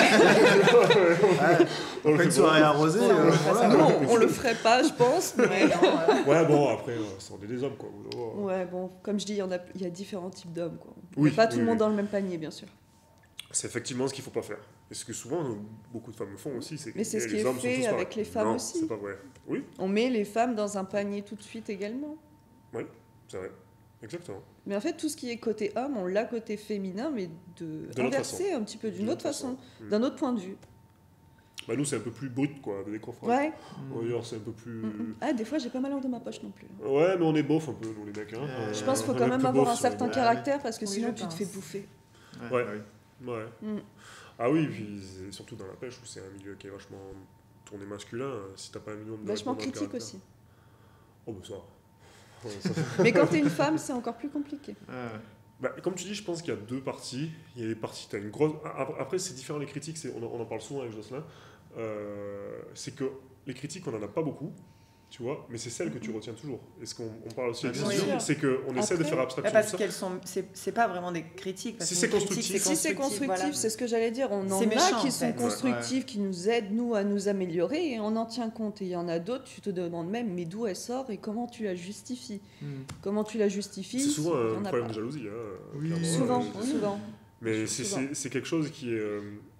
Speaker 2: Ouais,
Speaker 1: On le
Speaker 2: Après
Speaker 1: fait
Speaker 2: une soirée
Speaker 1: pas.
Speaker 2: arrosée,
Speaker 3: Ouais,
Speaker 2: euh,
Speaker 3: on fait
Speaker 2: voilà.
Speaker 3: ça.
Speaker 4: Non, on le ferait pas, je pense. Mais...
Speaker 3: Ouais, non, euh,
Speaker 1: Ouais, bon, après, euh, c'est- on est des hommes, quoi. Vous devez voir.
Speaker 4: Ouais, bon, comme je dis, il y, en a, il y a différents types d'hommes. Quoi.
Speaker 1: Oui,
Speaker 4: Mais pas tout
Speaker 1: oui,
Speaker 4: le monde
Speaker 1: oui.
Speaker 4: dans le même panier, bien sûr.
Speaker 1: C'est effectivement ce qu'il faut pas faire. Et ce que souvent, euh, beaucoup de femmes le font aussi, c'est que
Speaker 4: Mais c'est ce
Speaker 1: les
Speaker 4: qui est
Speaker 1: hommes sont
Speaker 4: fait
Speaker 1: tous
Speaker 4: avec
Speaker 1: pareils.
Speaker 4: les femmes
Speaker 1: Non,
Speaker 4: aussi.
Speaker 1: c'est pas vrai. Oui,
Speaker 4: On met les femmes dans un panier tout de suite également.
Speaker 1: c'est vrai. Exactement.
Speaker 4: Mais en fait, tout ce qui est côté homme, on l'a côté féminin, mais de,
Speaker 1: De l'autre
Speaker 4: inversé un petit peu, d'une
Speaker 1: D'une
Speaker 4: autre
Speaker 1: autre
Speaker 4: façon,
Speaker 1: façon. Mm.
Speaker 4: d'un autre point de vue.
Speaker 1: Bah, nous, c'est un peu plus brut, quoi, avec des coffrages.
Speaker 4: Ouais.
Speaker 1: On va dire, c'est un peu plus...
Speaker 4: Mm, mm. Ah, des fois, j'ai pas mal dans ma poche non plus.
Speaker 1: Ouais, mais on est beauf un peu, nous, les mecs. Hein.
Speaker 2: Euh,
Speaker 4: Je pense qu'il faut
Speaker 1: on est
Speaker 4: quand
Speaker 1: un
Speaker 4: même
Speaker 1: peu
Speaker 4: avoir
Speaker 1: beauf
Speaker 4: un
Speaker 1: sur les
Speaker 4: certain
Speaker 1: bords.
Speaker 4: caractère parce que
Speaker 3: Oui,
Speaker 4: sinon,
Speaker 3: je
Speaker 4: tu te fais
Speaker 3: pense.
Speaker 4: bouffer.
Speaker 1: Ouais.
Speaker 2: bah oui.
Speaker 1: Ouais.
Speaker 4: Mm.
Speaker 1: Ah oui, puis c'est surtout dans la pêche où c'est un milieu qui est vachement tourné masculin. Si t'as pas un minimum de
Speaker 4: Vachement
Speaker 1: règlement de
Speaker 4: critique
Speaker 1: caractère.
Speaker 4: aussi.
Speaker 1: Oh, bah ça. Ouais, ça-
Speaker 4: Mais quand t'es une femme, c'est encore plus compliqué.
Speaker 2: Ouais.
Speaker 1: Bah, comme tu dis, je pense qu'il y a deux parties. Il y a les parties, t'as une grosse. Après, après, c'est différent les critiques. C'est, on, en- on en parle souvent avec Jocelyn. Euh, c'est que les critiques, on en a pas beaucoup, tu vois, mais c'est celles que tu retiens toujours. Et ce qu'on on parle aussi
Speaker 2: Ah,
Speaker 1: avec
Speaker 2: bien
Speaker 1: Cécile,
Speaker 3: sûr.
Speaker 1: c'est qu'on essaie de
Speaker 4: Après-
Speaker 1: faire
Speaker 3: Bah,
Speaker 1: abstraction de
Speaker 3: parce
Speaker 1: ça.
Speaker 3: qu'elles sont, c'est c'est pas vraiment des critiques. Parce
Speaker 1: Si
Speaker 3: qu'une
Speaker 1: c'est
Speaker 3: critique,
Speaker 1: constructif.
Speaker 4: Si c'est constructif,
Speaker 3: voilà.
Speaker 4: c'est ce que j'allais dire. On en
Speaker 3: C'est
Speaker 4: a
Speaker 3: méchant,
Speaker 4: qui
Speaker 3: en
Speaker 4: sont
Speaker 3: fait.
Speaker 4: constructifs, qui nous aident, nous, à nous améliorer, et on en tient compte. Et il y en a d'autres, tu te demandes même, mais d'où elle sort et comment tu la justifies
Speaker 2: Mm.
Speaker 4: Comment tu la justifies
Speaker 1: C'est souvent
Speaker 4: il y
Speaker 1: un
Speaker 4: en a
Speaker 1: problème
Speaker 4: pas.
Speaker 1: de jalousie. Hein,
Speaker 2: Oui,
Speaker 1: clairement.
Speaker 4: Souvent,
Speaker 1: Euh,
Speaker 4: souvent.
Speaker 1: Mais c'est,
Speaker 4: Souvent.
Speaker 1: c'est, c'est quelque chose qui est. euh,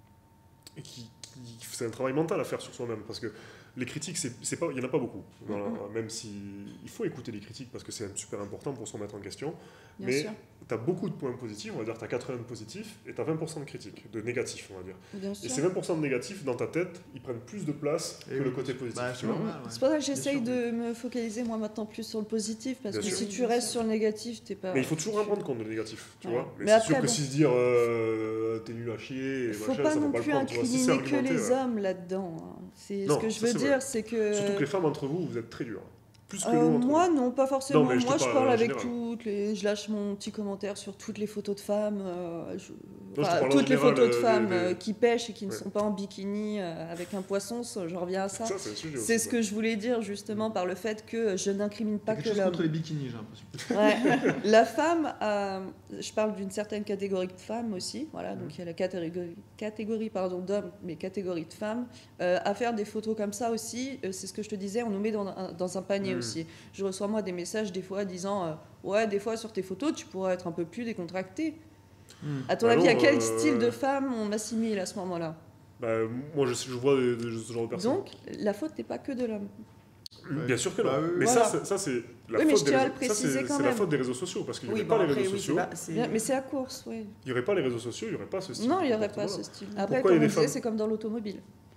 Speaker 1: qui, qui- c'est un travail mental à faire sur soi-même. Parce que les critiques, c'est, c'est pas, il n'y en a pas beaucoup. Voilà,
Speaker 4: Mm-hmm.
Speaker 1: même si. Il faut écouter les critiques parce que c'est super important pour se remettre en question.
Speaker 4: Bien
Speaker 1: mais
Speaker 4: sûr.
Speaker 1: tu as beaucoup de points positifs, on va dire, tu as quatre-vingts de positifs et tu as vingt pour cent de critiques, de négatifs, on va dire.
Speaker 4: Bien
Speaker 1: Et
Speaker 4: sûr.
Speaker 1: ces vingt pour cent de négatifs, dans ta tête, ils prennent plus de place
Speaker 2: Et
Speaker 1: que
Speaker 2: oui,
Speaker 1: le côté positif.
Speaker 2: bah,
Speaker 1: tu
Speaker 2: c'est
Speaker 1: vois.
Speaker 2: normal, ouais.
Speaker 4: C'est pour ça que j'essaye
Speaker 2: Bien sûr.
Speaker 4: de me focaliser moi maintenant plus sur le positif, parce
Speaker 1: Bien
Speaker 4: que
Speaker 1: sûr.
Speaker 4: si
Speaker 3: Oui,
Speaker 4: tu
Speaker 3: bien
Speaker 4: restes
Speaker 3: sûr.
Speaker 4: sur le négatif, t'es pas.
Speaker 1: Mais il faut toujours en prendre compte de négatif, tu
Speaker 4: Ouais.
Speaker 1: vois. Mais,
Speaker 4: Mais
Speaker 1: c'est
Speaker 4: après,
Speaker 1: sûr que
Speaker 4: bon.
Speaker 1: si se dire euh, t'es nul à chier, et
Speaker 4: Il faut
Speaker 1: machin,
Speaker 4: pas
Speaker 1: ça
Speaker 4: non
Speaker 1: faut pas
Speaker 4: plus
Speaker 1: le prendre, tu vois. Si c'est
Speaker 4: incriminer que
Speaker 1: argumenté,
Speaker 4: les
Speaker 1: ouais.
Speaker 4: hommes là-dedans. hein. C'est
Speaker 1: Non,
Speaker 4: ce que je
Speaker 1: ça,
Speaker 4: veux
Speaker 1: c'est
Speaker 4: dire,
Speaker 1: vrai.
Speaker 4: c'est que.
Speaker 1: Surtout que les femmes entre vous, vous êtes très durs. Plus que
Speaker 4: Euh,
Speaker 1: nous entre
Speaker 4: moi,
Speaker 1: nous.
Speaker 4: non, pas forcément.
Speaker 1: Non, mais je te
Speaker 4: moi, je
Speaker 1: parle
Speaker 4: parle
Speaker 1: en
Speaker 4: avec
Speaker 1: général.
Speaker 4: toutes les. Je lâche mon petit commentaire sur toutes les photos de femmes. euh, je-
Speaker 1: je te
Speaker 4: enfin,
Speaker 1: parle en
Speaker 4: toutes les
Speaker 1: général,
Speaker 4: photos de
Speaker 1: euh,
Speaker 4: femmes
Speaker 1: des- des-
Speaker 4: euh, qui pêchent et qui ne
Speaker 1: Ouais.
Speaker 4: sont pas en bikini euh, avec un poisson. ça, Je reviens à ça.
Speaker 1: Ça, c'est un sujet
Speaker 4: C'est
Speaker 1: aussi,
Speaker 4: ce que je voulais dire justement par le fait que je n'incrimine pas
Speaker 2: T'as quelque
Speaker 4: que
Speaker 2: chose
Speaker 4: l'homme.
Speaker 2: contre les bikinis, j'ai l'impression.
Speaker 4: Ouais. La femme, a- je parle d'une certaine catégorie de femmes aussi, voilà,
Speaker 1: Mhm.
Speaker 4: donc il y a la catégorie, catégorie pardon, d'hommes, mais catégorie de femmes. Euh, à faire des photos comme ça aussi, euh, c'est ce que je te disais, on nous met dans un, dans un panier
Speaker 1: Mhm.
Speaker 4: aussi. Je reçois moi des messages des fois disant euh, ouais, des fois sur tes photos, tu pourrais être un peu plus décontracté.
Speaker 2: Mm.
Speaker 4: À ton
Speaker 1: Ah
Speaker 4: avis,
Speaker 1: non,
Speaker 4: à quel
Speaker 1: euh,
Speaker 4: style de femme on m'assimile à ce moment-là?
Speaker 1: Bah, moi, je, je vois des- des- ce genre de personnes.
Speaker 4: Donc, la faute n'est pas que de l'homme.
Speaker 1: Mm, Bien sûr que non.
Speaker 2: Bah, oui, oui.
Speaker 1: mais
Speaker 4: Voilà.
Speaker 1: ça, c'est- ça, c'est la
Speaker 4: Oui, mais
Speaker 1: faute
Speaker 4: je
Speaker 1: des
Speaker 4: tiens à
Speaker 1: réseaux.
Speaker 4: le
Speaker 1: Ça, c'est,
Speaker 4: préciser quand
Speaker 1: c'est la
Speaker 4: même.
Speaker 1: faute des réseaux sociaux parce qu'il n'y
Speaker 3: Oui,
Speaker 1: aurait
Speaker 3: bon,
Speaker 1: pas les
Speaker 3: après,
Speaker 1: réseaux
Speaker 3: oui, c'est
Speaker 1: sociaux.
Speaker 3: pas- c'est-
Speaker 4: Bien, mais c'est à course, oui.
Speaker 1: Il n'y aurait pas les réseaux sociaux, il n'y aurait pas ce style.
Speaker 4: Non,
Speaker 1: de
Speaker 4: il n'y aurait pas
Speaker 1: comportement-là.
Speaker 4: ce style. Après,
Speaker 1: Pourquoi il y
Speaker 4: comme
Speaker 1: a
Speaker 4: on
Speaker 1: des
Speaker 4: disait,
Speaker 1: femmes
Speaker 4: c'est comme dans l'automobile.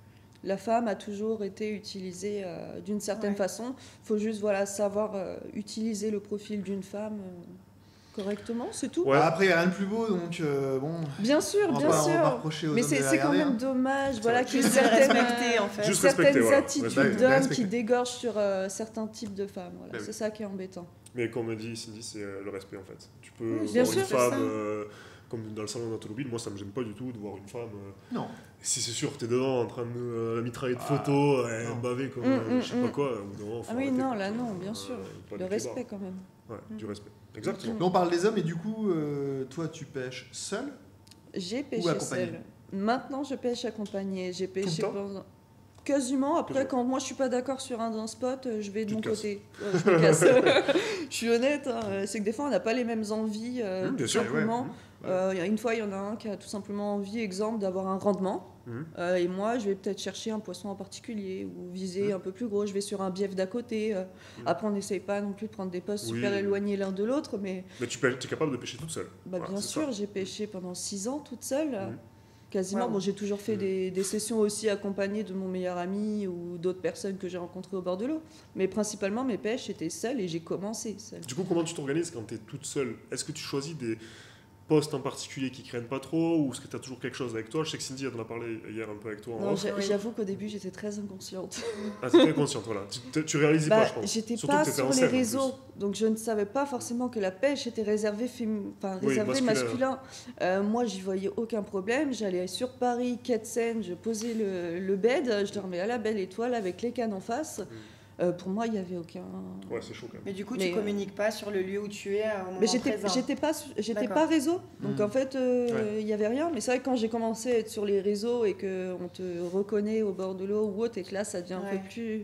Speaker 4: La femme a toujours été utilisée euh, d'une certaine
Speaker 3: Ouais.
Speaker 4: façon. Il faut juste voilà, savoir euh, utiliser le profil d'une femme euh, correctement, c'est tout.
Speaker 1: Ouais.
Speaker 2: Bah, après, il n'y a rien de plus beau, donc euh, bon.
Speaker 4: Bien sûr,
Speaker 2: On va
Speaker 4: bien
Speaker 2: pas- on va pas
Speaker 4: sûr.
Speaker 2: reprocher aux
Speaker 4: Mais
Speaker 2: hommes
Speaker 4: c'est
Speaker 2: de la
Speaker 4: c'est quand
Speaker 2: regarder,
Speaker 4: même
Speaker 2: hein.
Speaker 4: dommage voilà, que
Speaker 3: Juste
Speaker 4: certaines,
Speaker 3: respecter, en
Speaker 4: euh,
Speaker 3: fait.
Speaker 1: Juste
Speaker 4: certaines
Speaker 1: respecter, voilà.
Speaker 4: attitudes
Speaker 1: Respecter.
Speaker 4: d'hommes
Speaker 2: Respecter.
Speaker 4: qui dégorgent sur euh, certains types de femmes. Voilà.
Speaker 2: Bah oui.
Speaker 4: C'est ça qui est embêtant.
Speaker 1: Mais comme me dit Cindy, c'est euh, le respect en fait. Tu peux
Speaker 3: Oui,
Speaker 1: voir
Speaker 4: bien
Speaker 1: une
Speaker 4: sûr,
Speaker 3: c'est
Speaker 1: femme,
Speaker 3: ça.
Speaker 1: euh, comme dans le salon d'automobile, moi ça me gêne pas du tout de voir une femme. euh,
Speaker 2: Non.
Speaker 1: si c'est sûr que t'es devant en train de euh, mitrailler de
Speaker 2: Ah,
Speaker 1: photos, euh,
Speaker 2: non.
Speaker 1: baver comme
Speaker 4: Mm,
Speaker 1: euh, je sais
Speaker 4: mm,
Speaker 1: pas
Speaker 4: mm.
Speaker 1: quoi, ou non, faut
Speaker 4: Ah oui,
Speaker 1: arrêter,
Speaker 4: non,
Speaker 1: quoi.
Speaker 4: là, non, bien
Speaker 1: Euh,
Speaker 4: sûr.
Speaker 1: pas
Speaker 4: Le
Speaker 1: du
Speaker 4: respect
Speaker 1: clébard.
Speaker 4: quand même.
Speaker 1: Ouais,
Speaker 3: Mm.
Speaker 1: du respect. Exactement.
Speaker 2: Là, on parle des hommes, et du coup, euh, toi, tu pêches seul.
Speaker 4: J'ai pêché
Speaker 2: accompagné.
Speaker 4: seule. Maintenant, je pêche accompagnée. J'ai pêché
Speaker 1: temps
Speaker 4: pendant... Quasiment. Après,
Speaker 1: Quasiment.
Speaker 4: quand moi je suis pas d'accord sur un, un spot, euh, je vais de
Speaker 1: Tu
Speaker 4: mon
Speaker 1: te casses.
Speaker 4: côté. Ouais, je me casse. Je suis honnête. hein, euh, C'est que des fois, on n'a pas les mêmes envies. euh,
Speaker 1: Mmh, bien
Speaker 4: tout
Speaker 1: sûr.
Speaker 4: simplement.
Speaker 1: Ouais.
Speaker 4: Euh, il y a une fois, il y en a un qui a tout simplement envie, exemple, d'avoir un rendement.
Speaker 1: Mhm.
Speaker 4: Euh, et moi, je vais peut-être chercher un poisson en particulier ou viser
Speaker 1: Mhm.
Speaker 4: un peu plus gros. Je vais sur un bief d'à côté. euh.
Speaker 1: Mhm.
Speaker 4: Après, on n'essaye pas non plus de prendre des postes
Speaker 1: Oui,
Speaker 4: super
Speaker 1: oui.
Speaker 4: éloignés l'un de l'autre. Mais
Speaker 1: Mais tu es capable de pêcher toute seule.
Speaker 4: bah,
Speaker 1: Voilà,
Speaker 4: bien
Speaker 1: c'est
Speaker 4: sûr,
Speaker 1: ça.
Speaker 4: j'ai pêché pendant six ans toute seule.
Speaker 1: Mhm.
Speaker 4: Quasiment.
Speaker 3: Wow.
Speaker 4: Bon, j'ai toujours fait
Speaker 1: Mhm.
Speaker 4: des, des sessions aussi accompagnées de mon meilleur ami ou d'autres personnes que j'ai rencontrées au bord de l'eau. Mais principalement, mes pêches étaient seules et j'ai commencé seule.
Speaker 1: Du coup, comment tu t'organises quand tu es toute seule? Est-ce que tu choisis des postes en particulier qui craignent pas trop ou est-ce que tu as toujours quelque chose avec toi? Je sais que Cindy, elle en a parlé hier un peu avec toi en
Speaker 4: Non,
Speaker 1: off.
Speaker 4: j'a-
Speaker 3: oui.
Speaker 4: j'avoue qu'au début, j'étais très inconsciente.
Speaker 1: Ah, t'étais consciente, voilà. Tu, tu- tu réalisais
Speaker 4: Bah,
Speaker 1: pas, je pense.
Speaker 4: j'étais
Speaker 1: Surtout
Speaker 4: pas
Speaker 1: que t'étais
Speaker 4: sur
Speaker 1: en
Speaker 4: les
Speaker 1: scène, en plus.
Speaker 4: réseaux, donc je ne savais pas forcément que la pêche était réservée, fémi- enfin,
Speaker 1: Oui,
Speaker 4: réservée
Speaker 1: masculin.
Speaker 4: masculin. Euh, moi, j'y voyais aucun problème. J'allais sur Paris, quai de Seine, je posais le, le bed, je dormais à la belle étoile avec les cannes en face. Euh, pour moi, il n'y avait aucun.
Speaker 1: Ouais, c'est chaud quand même.
Speaker 3: Mais du coup,
Speaker 4: Mais,
Speaker 3: tu
Speaker 4: euh,
Speaker 3: communiques pas sur le lieu où tu es euh, au moment
Speaker 4: Mais j'étais,
Speaker 3: présent.
Speaker 4: j'étais pas, su- j'étais
Speaker 3: D'accord.
Speaker 4: pas réseau, donc
Speaker 2: Mhm.
Speaker 4: en fait, euh, il
Speaker 2: Ouais.
Speaker 4: y avait rien. Mais c'est vrai que quand j'ai commencé à être sur les réseaux et que on te reconnaît au bord de l'eau ou autre, et que là, ça devient un
Speaker 3: Ouais.
Speaker 4: peu plus.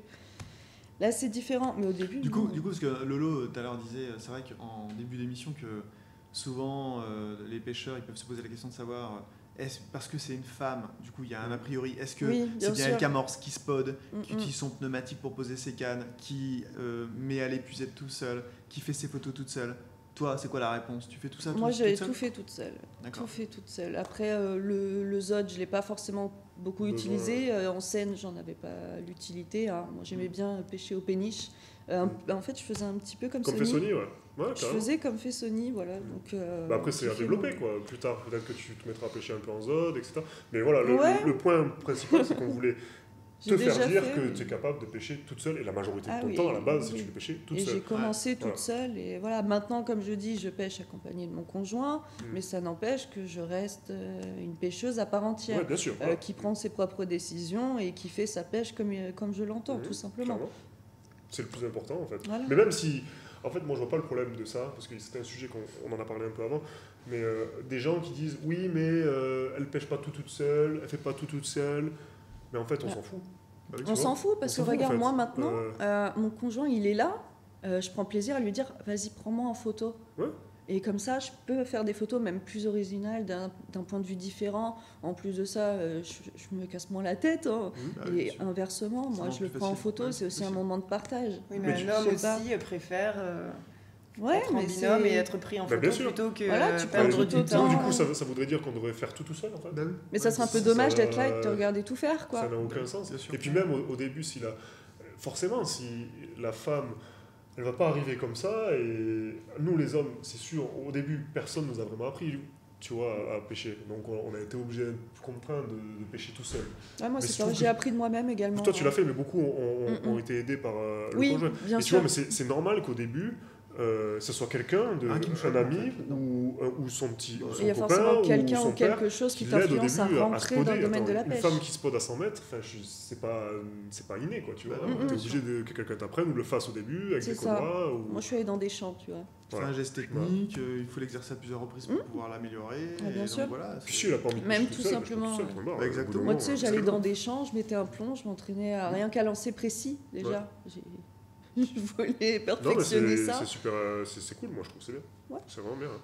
Speaker 4: Là, c'est différent, mais au début.
Speaker 2: Du coup,
Speaker 4: non.
Speaker 2: du coup, parce que Lolo tout à l'heure disait, c'est vrai qu'en début d'émission, que souvent euh, les pêcheurs ils peuvent se poser la question de savoir euh, est-ce parce que c'est une femme, du coup il y a un a priori, est-ce que
Speaker 4: Oui, bien
Speaker 2: c'est bien
Speaker 4: sûr.
Speaker 2: elle qui amorce, qui spode,
Speaker 4: Mm,
Speaker 2: qui
Speaker 4: mm.
Speaker 2: utilise son pneumatique pour poser ses cannes, qui euh, met à l'épuisette tout seul, qui fait ses photos toute seule. Toi, c'est quoi la réponse? Tu fais tout ça
Speaker 4: Moi,
Speaker 2: tout,
Speaker 4: j'ai
Speaker 2: toute seule
Speaker 4: tout fait toute seule.
Speaker 2: D'accord.
Speaker 4: Tout fait toute seule. Après, euh, le, le Z O D, je ne l'ai pas forcément beaucoup
Speaker 1: Besoin.
Speaker 4: utilisé. Euh, en scène, j'en avais pas l'utilité. Hein. Moi, j'aimais bien pêcher au péniche. Euh,
Speaker 1: Mm.
Speaker 4: En fait, je faisais un petit peu comme,
Speaker 1: Comme fait
Speaker 4: Sony.
Speaker 1: Sony, ouais. Ouais,
Speaker 4: Je
Speaker 1: carrément.
Speaker 4: faisais comme fait Sony, voilà. Donc, euh,
Speaker 1: Bah après, c'est à
Speaker 4: j'ai fait
Speaker 1: développer,
Speaker 4: mon-
Speaker 1: quoi. Plus tard, peut-être que tu te mettras à pêcher un peu en Z O D, et cetera. Mais voilà, le,
Speaker 4: Ouais.
Speaker 1: le- le point principal, c'est qu'on voulait
Speaker 4: J'ai
Speaker 1: te
Speaker 4: déjà
Speaker 1: faire dire
Speaker 4: fait,
Speaker 1: que
Speaker 4: mais-
Speaker 1: tu es capable de pêcher toute seule. Et la majorité de
Speaker 4: Ah
Speaker 1: ton
Speaker 4: oui,
Speaker 1: temps, à la base, c'est
Speaker 4: oui.
Speaker 1: que tu fais pêcher toute
Speaker 4: Et
Speaker 1: seule.
Speaker 4: j'ai commencé
Speaker 1: Voilà.
Speaker 4: toute seule. Et voilà, maintenant, comme je dis, je pêche accompagnée de mon conjoint.
Speaker 1: Mm.
Speaker 4: Mais ça n'empêche que je reste euh, une pêcheuse à part entière.
Speaker 1: Ouais, bien sûr.
Speaker 4: euh,
Speaker 1: voilà.
Speaker 4: qui prend ses propres décisions et qui fait sa pêche comme, euh, comme je l'entends,
Speaker 1: Mhm,
Speaker 4: tout simplement.
Speaker 1: clairement. C'est le plus important, en fait.
Speaker 4: Voilà.
Speaker 1: Mais même si, en fait, moi je vois pas le problème de ça, parce que c'était un sujet qu'on on en a parlé un peu avant, mais euh, des gens qui disent oui, mais euh, elle pêche pas tout toute seule, elle fait pas tout toute seule, mais en fait on
Speaker 4: Ouais.
Speaker 1: s'en fout.
Speaker 2: Bah oui,
Speaker 4: On
Speaker 1: tu
Speaker 4: s'en
Speaker 1: vois,
Speaker 4: fout parce
Speaker 1: on
Speaker 4: que
Speaker 1: s'en fout, en
Speaker 4: regarde,
Speaker 1: fait.
Speaker 4: moi maintenant,
Speaker 1: Euh,
Speaker 4: euh, mon conjoint il est là, euh, je prends plaisir à lui dire vas-y, prends-moi en photo.
Speaker 1: Ouais.
Speaker 4: Et comme ça, je peux faire des photos même plus originales, d'un d'un point de vue différent. En plus de ça, euh, je, je me casse moins la tête. Hein.
Speaker 1: Mhm.
Speaker 2: Bah oui,
Speaker 4: Et
Speaker 2: bien sûr.
Speaker 4: inversement,
Speaker 2: Ça
Speaker 4: moi
Speaker 2: rend
Speaker 4: je le
Speaker 2: plus
Speaker 4: prends en
Speaker 2: facile.
Speaker 4: photo,
Speaker 2: Ouais,
Speaker 4: c'est aussi un
Speaker 2: facile.
Speaker 4: moment de partage.
Speaker 3: Oui,
Speaker 1: Mais
Speaker 3: mais,
Speaker 1: tu-
Speaker 3: un homme
Speaker 4: je sais pas.
Speaker 3: aussi euh, préfère euh,
Speaker 4: Ouais,
Speaker 3: être en
Speaker 4: mais
Speaker 3: binôme
Speaker 4: c'est-
Speaker 3: et être pris en
Speaker 1: Bah,
Speaker 3: photo
Speaker 1: bien sûr.
Speaker 3: plutôt que
Speaker 4: Voilà,
Speaker 3: euh,
Speaker 4: tu
Speaker 3: perdre
Speaker 4: prends
Speaker 3: du
Speaker 4: tout autant.
Speaker 3: temps.
Speaker 1: Du coup, ça, ça voudrait dire qu'on devrait faire tout tout seul, en fait.
Speaker 2: Bah oui.
Speaker 4: Mais ça
Speaker 2: Ouais,
Speaker 4: serait un peu
Speaker 2: c'est-
Speaker 4: dommage
Speaker 1: ça-
Speaker 4: d'être là et de te regarder tout faire, quoi.
Speaker 1: Ça n'a aucun sens.
Speaker 2: Bien sûr.
Speaker 1: Et puis même au, au début, si la... forcément, si la femme, elle va pas arriver comme ça, et nous les hommes, c'est sûr, au début, personne nous a vraiment appris, tu vois, à, à pêcher. Donc on, on a été obligé, contraints de, de pêcher tout seul.
Speaker 4: Ouais, moi,
Speaker 1: Mais
Speaker 4: c'est
Speaker 1: je
Speaker 4: ça,
Speaker 1: trouve
Speaker 4: j'ai
Speaker 1: que-
Speaker 4: appris de moi-même également.
Speaker 1: Toi, tu l'as
Speaker 4: hein.
Speaker 1: fait, mais beaucoup ont, ont-
Speaker 4: Mm, mm.
Speaker 1: ont été aidés par euh, le
Speaker 4: Oui,
Speaker 1: conjoint.
Speaker 4: bien
Speaker 1: Et tu
Speaker 4: sûr.
Speaker 1: vois, mais c'est c'est normal qu'au début, euh, ce soit quelqu'un, de,
Speaker 2: Un qui le
Speaker 1: un
Speaker 2: chope, en
Speaker 1: ami,
Speaker 2: fait,
Speaker 1: ou, euh, ou son petit ou
Speaker 2: Et
Speaker 1: son
Speaker 4: Il y a
Speaker 1: copain,
Speaker 4: forcément
Speaker 1: ou
Speaker 4: quelqu'un
Speaker 1: son
Speaker 4: ou
Speaker 1: père,
Speaker 4: quelque chose qui
Speaker 1: qui l'aide au
Speaker 4: t'influence à
Speaker 1: début à se
Speaker 4: rentrer dans
Speaker 1: poder.
Speaker 4: le domaine de la
Speaker 1: Attends,
Speaker 4: pêche.
Speaker 1: Une femme qui se pose à cent mètres, enfin, je- c'est pas, c'est pas inné, quoi, tu vois.
Speaker 2: Bah
Speaker 1: Tu
Speaker 2: non,
Speaker 1: es
Speaker 2: bien
Speaker 1: obligé de, que quelqu'un t'apprenne ou le fasse au début, avec
Speaker 4: C'est
Speaker 1: des
Speaker 4: ça.
Speaker 1: combats. Ou...
Speaker 4: Moi, je suis allée dans des champs, tu vois.
Speaker 2: C'est
Speaker 1: Voilà.
Speaker 2: un geste technique, euh, il faut l'exercer à plusieurs reprises pour
Speaker 4: Mm.
Speaker 2: pouvoir l'améliorer.
Speaker 4: Ah, bien
Speaker 2: et donc
Speaker 4: sûr.
Speaker 2: Voilà,
Speaker 1: Puis
Speaker 2: c'est-
Speaker 1: si elle a pas envie de
Speaker 4: Même
Speaker 1: pêcher
Speaker 4: tout
Speaker 1: toute seule, elle pêche
Speaker 4: simplement.
Speaker 1: toute seule, point barre.
Speaker 2: Bah, exactement.
Speaker 1: Au bout d'un
Speaker 4: Moi,
Speaker 1: moment,
Speaker 4: tu sais,
Speaker 1: euh,
Speaker 4: j'allais
Speaker 1: c'est
Speaker 4: dans
Speaker 1: bon.
Speaker 4: des champs, je mettais un plomb, je m'entraînais à
Speaker 1: Mm.
Speaker 4: rien qu'à lancer précis, déjà. J'ai- Je voulais
Speaker 1: Non, mais
Speaker 4: perfectionner
Speaker 1: c'est
Speaker 4: ça.
Speaker 1: c'est super, euh, c'est c'est cool, moi je trouve, c'est bien.
Speaker 4: Ouais.
Speaker 1: C'est vraiment bien. hein.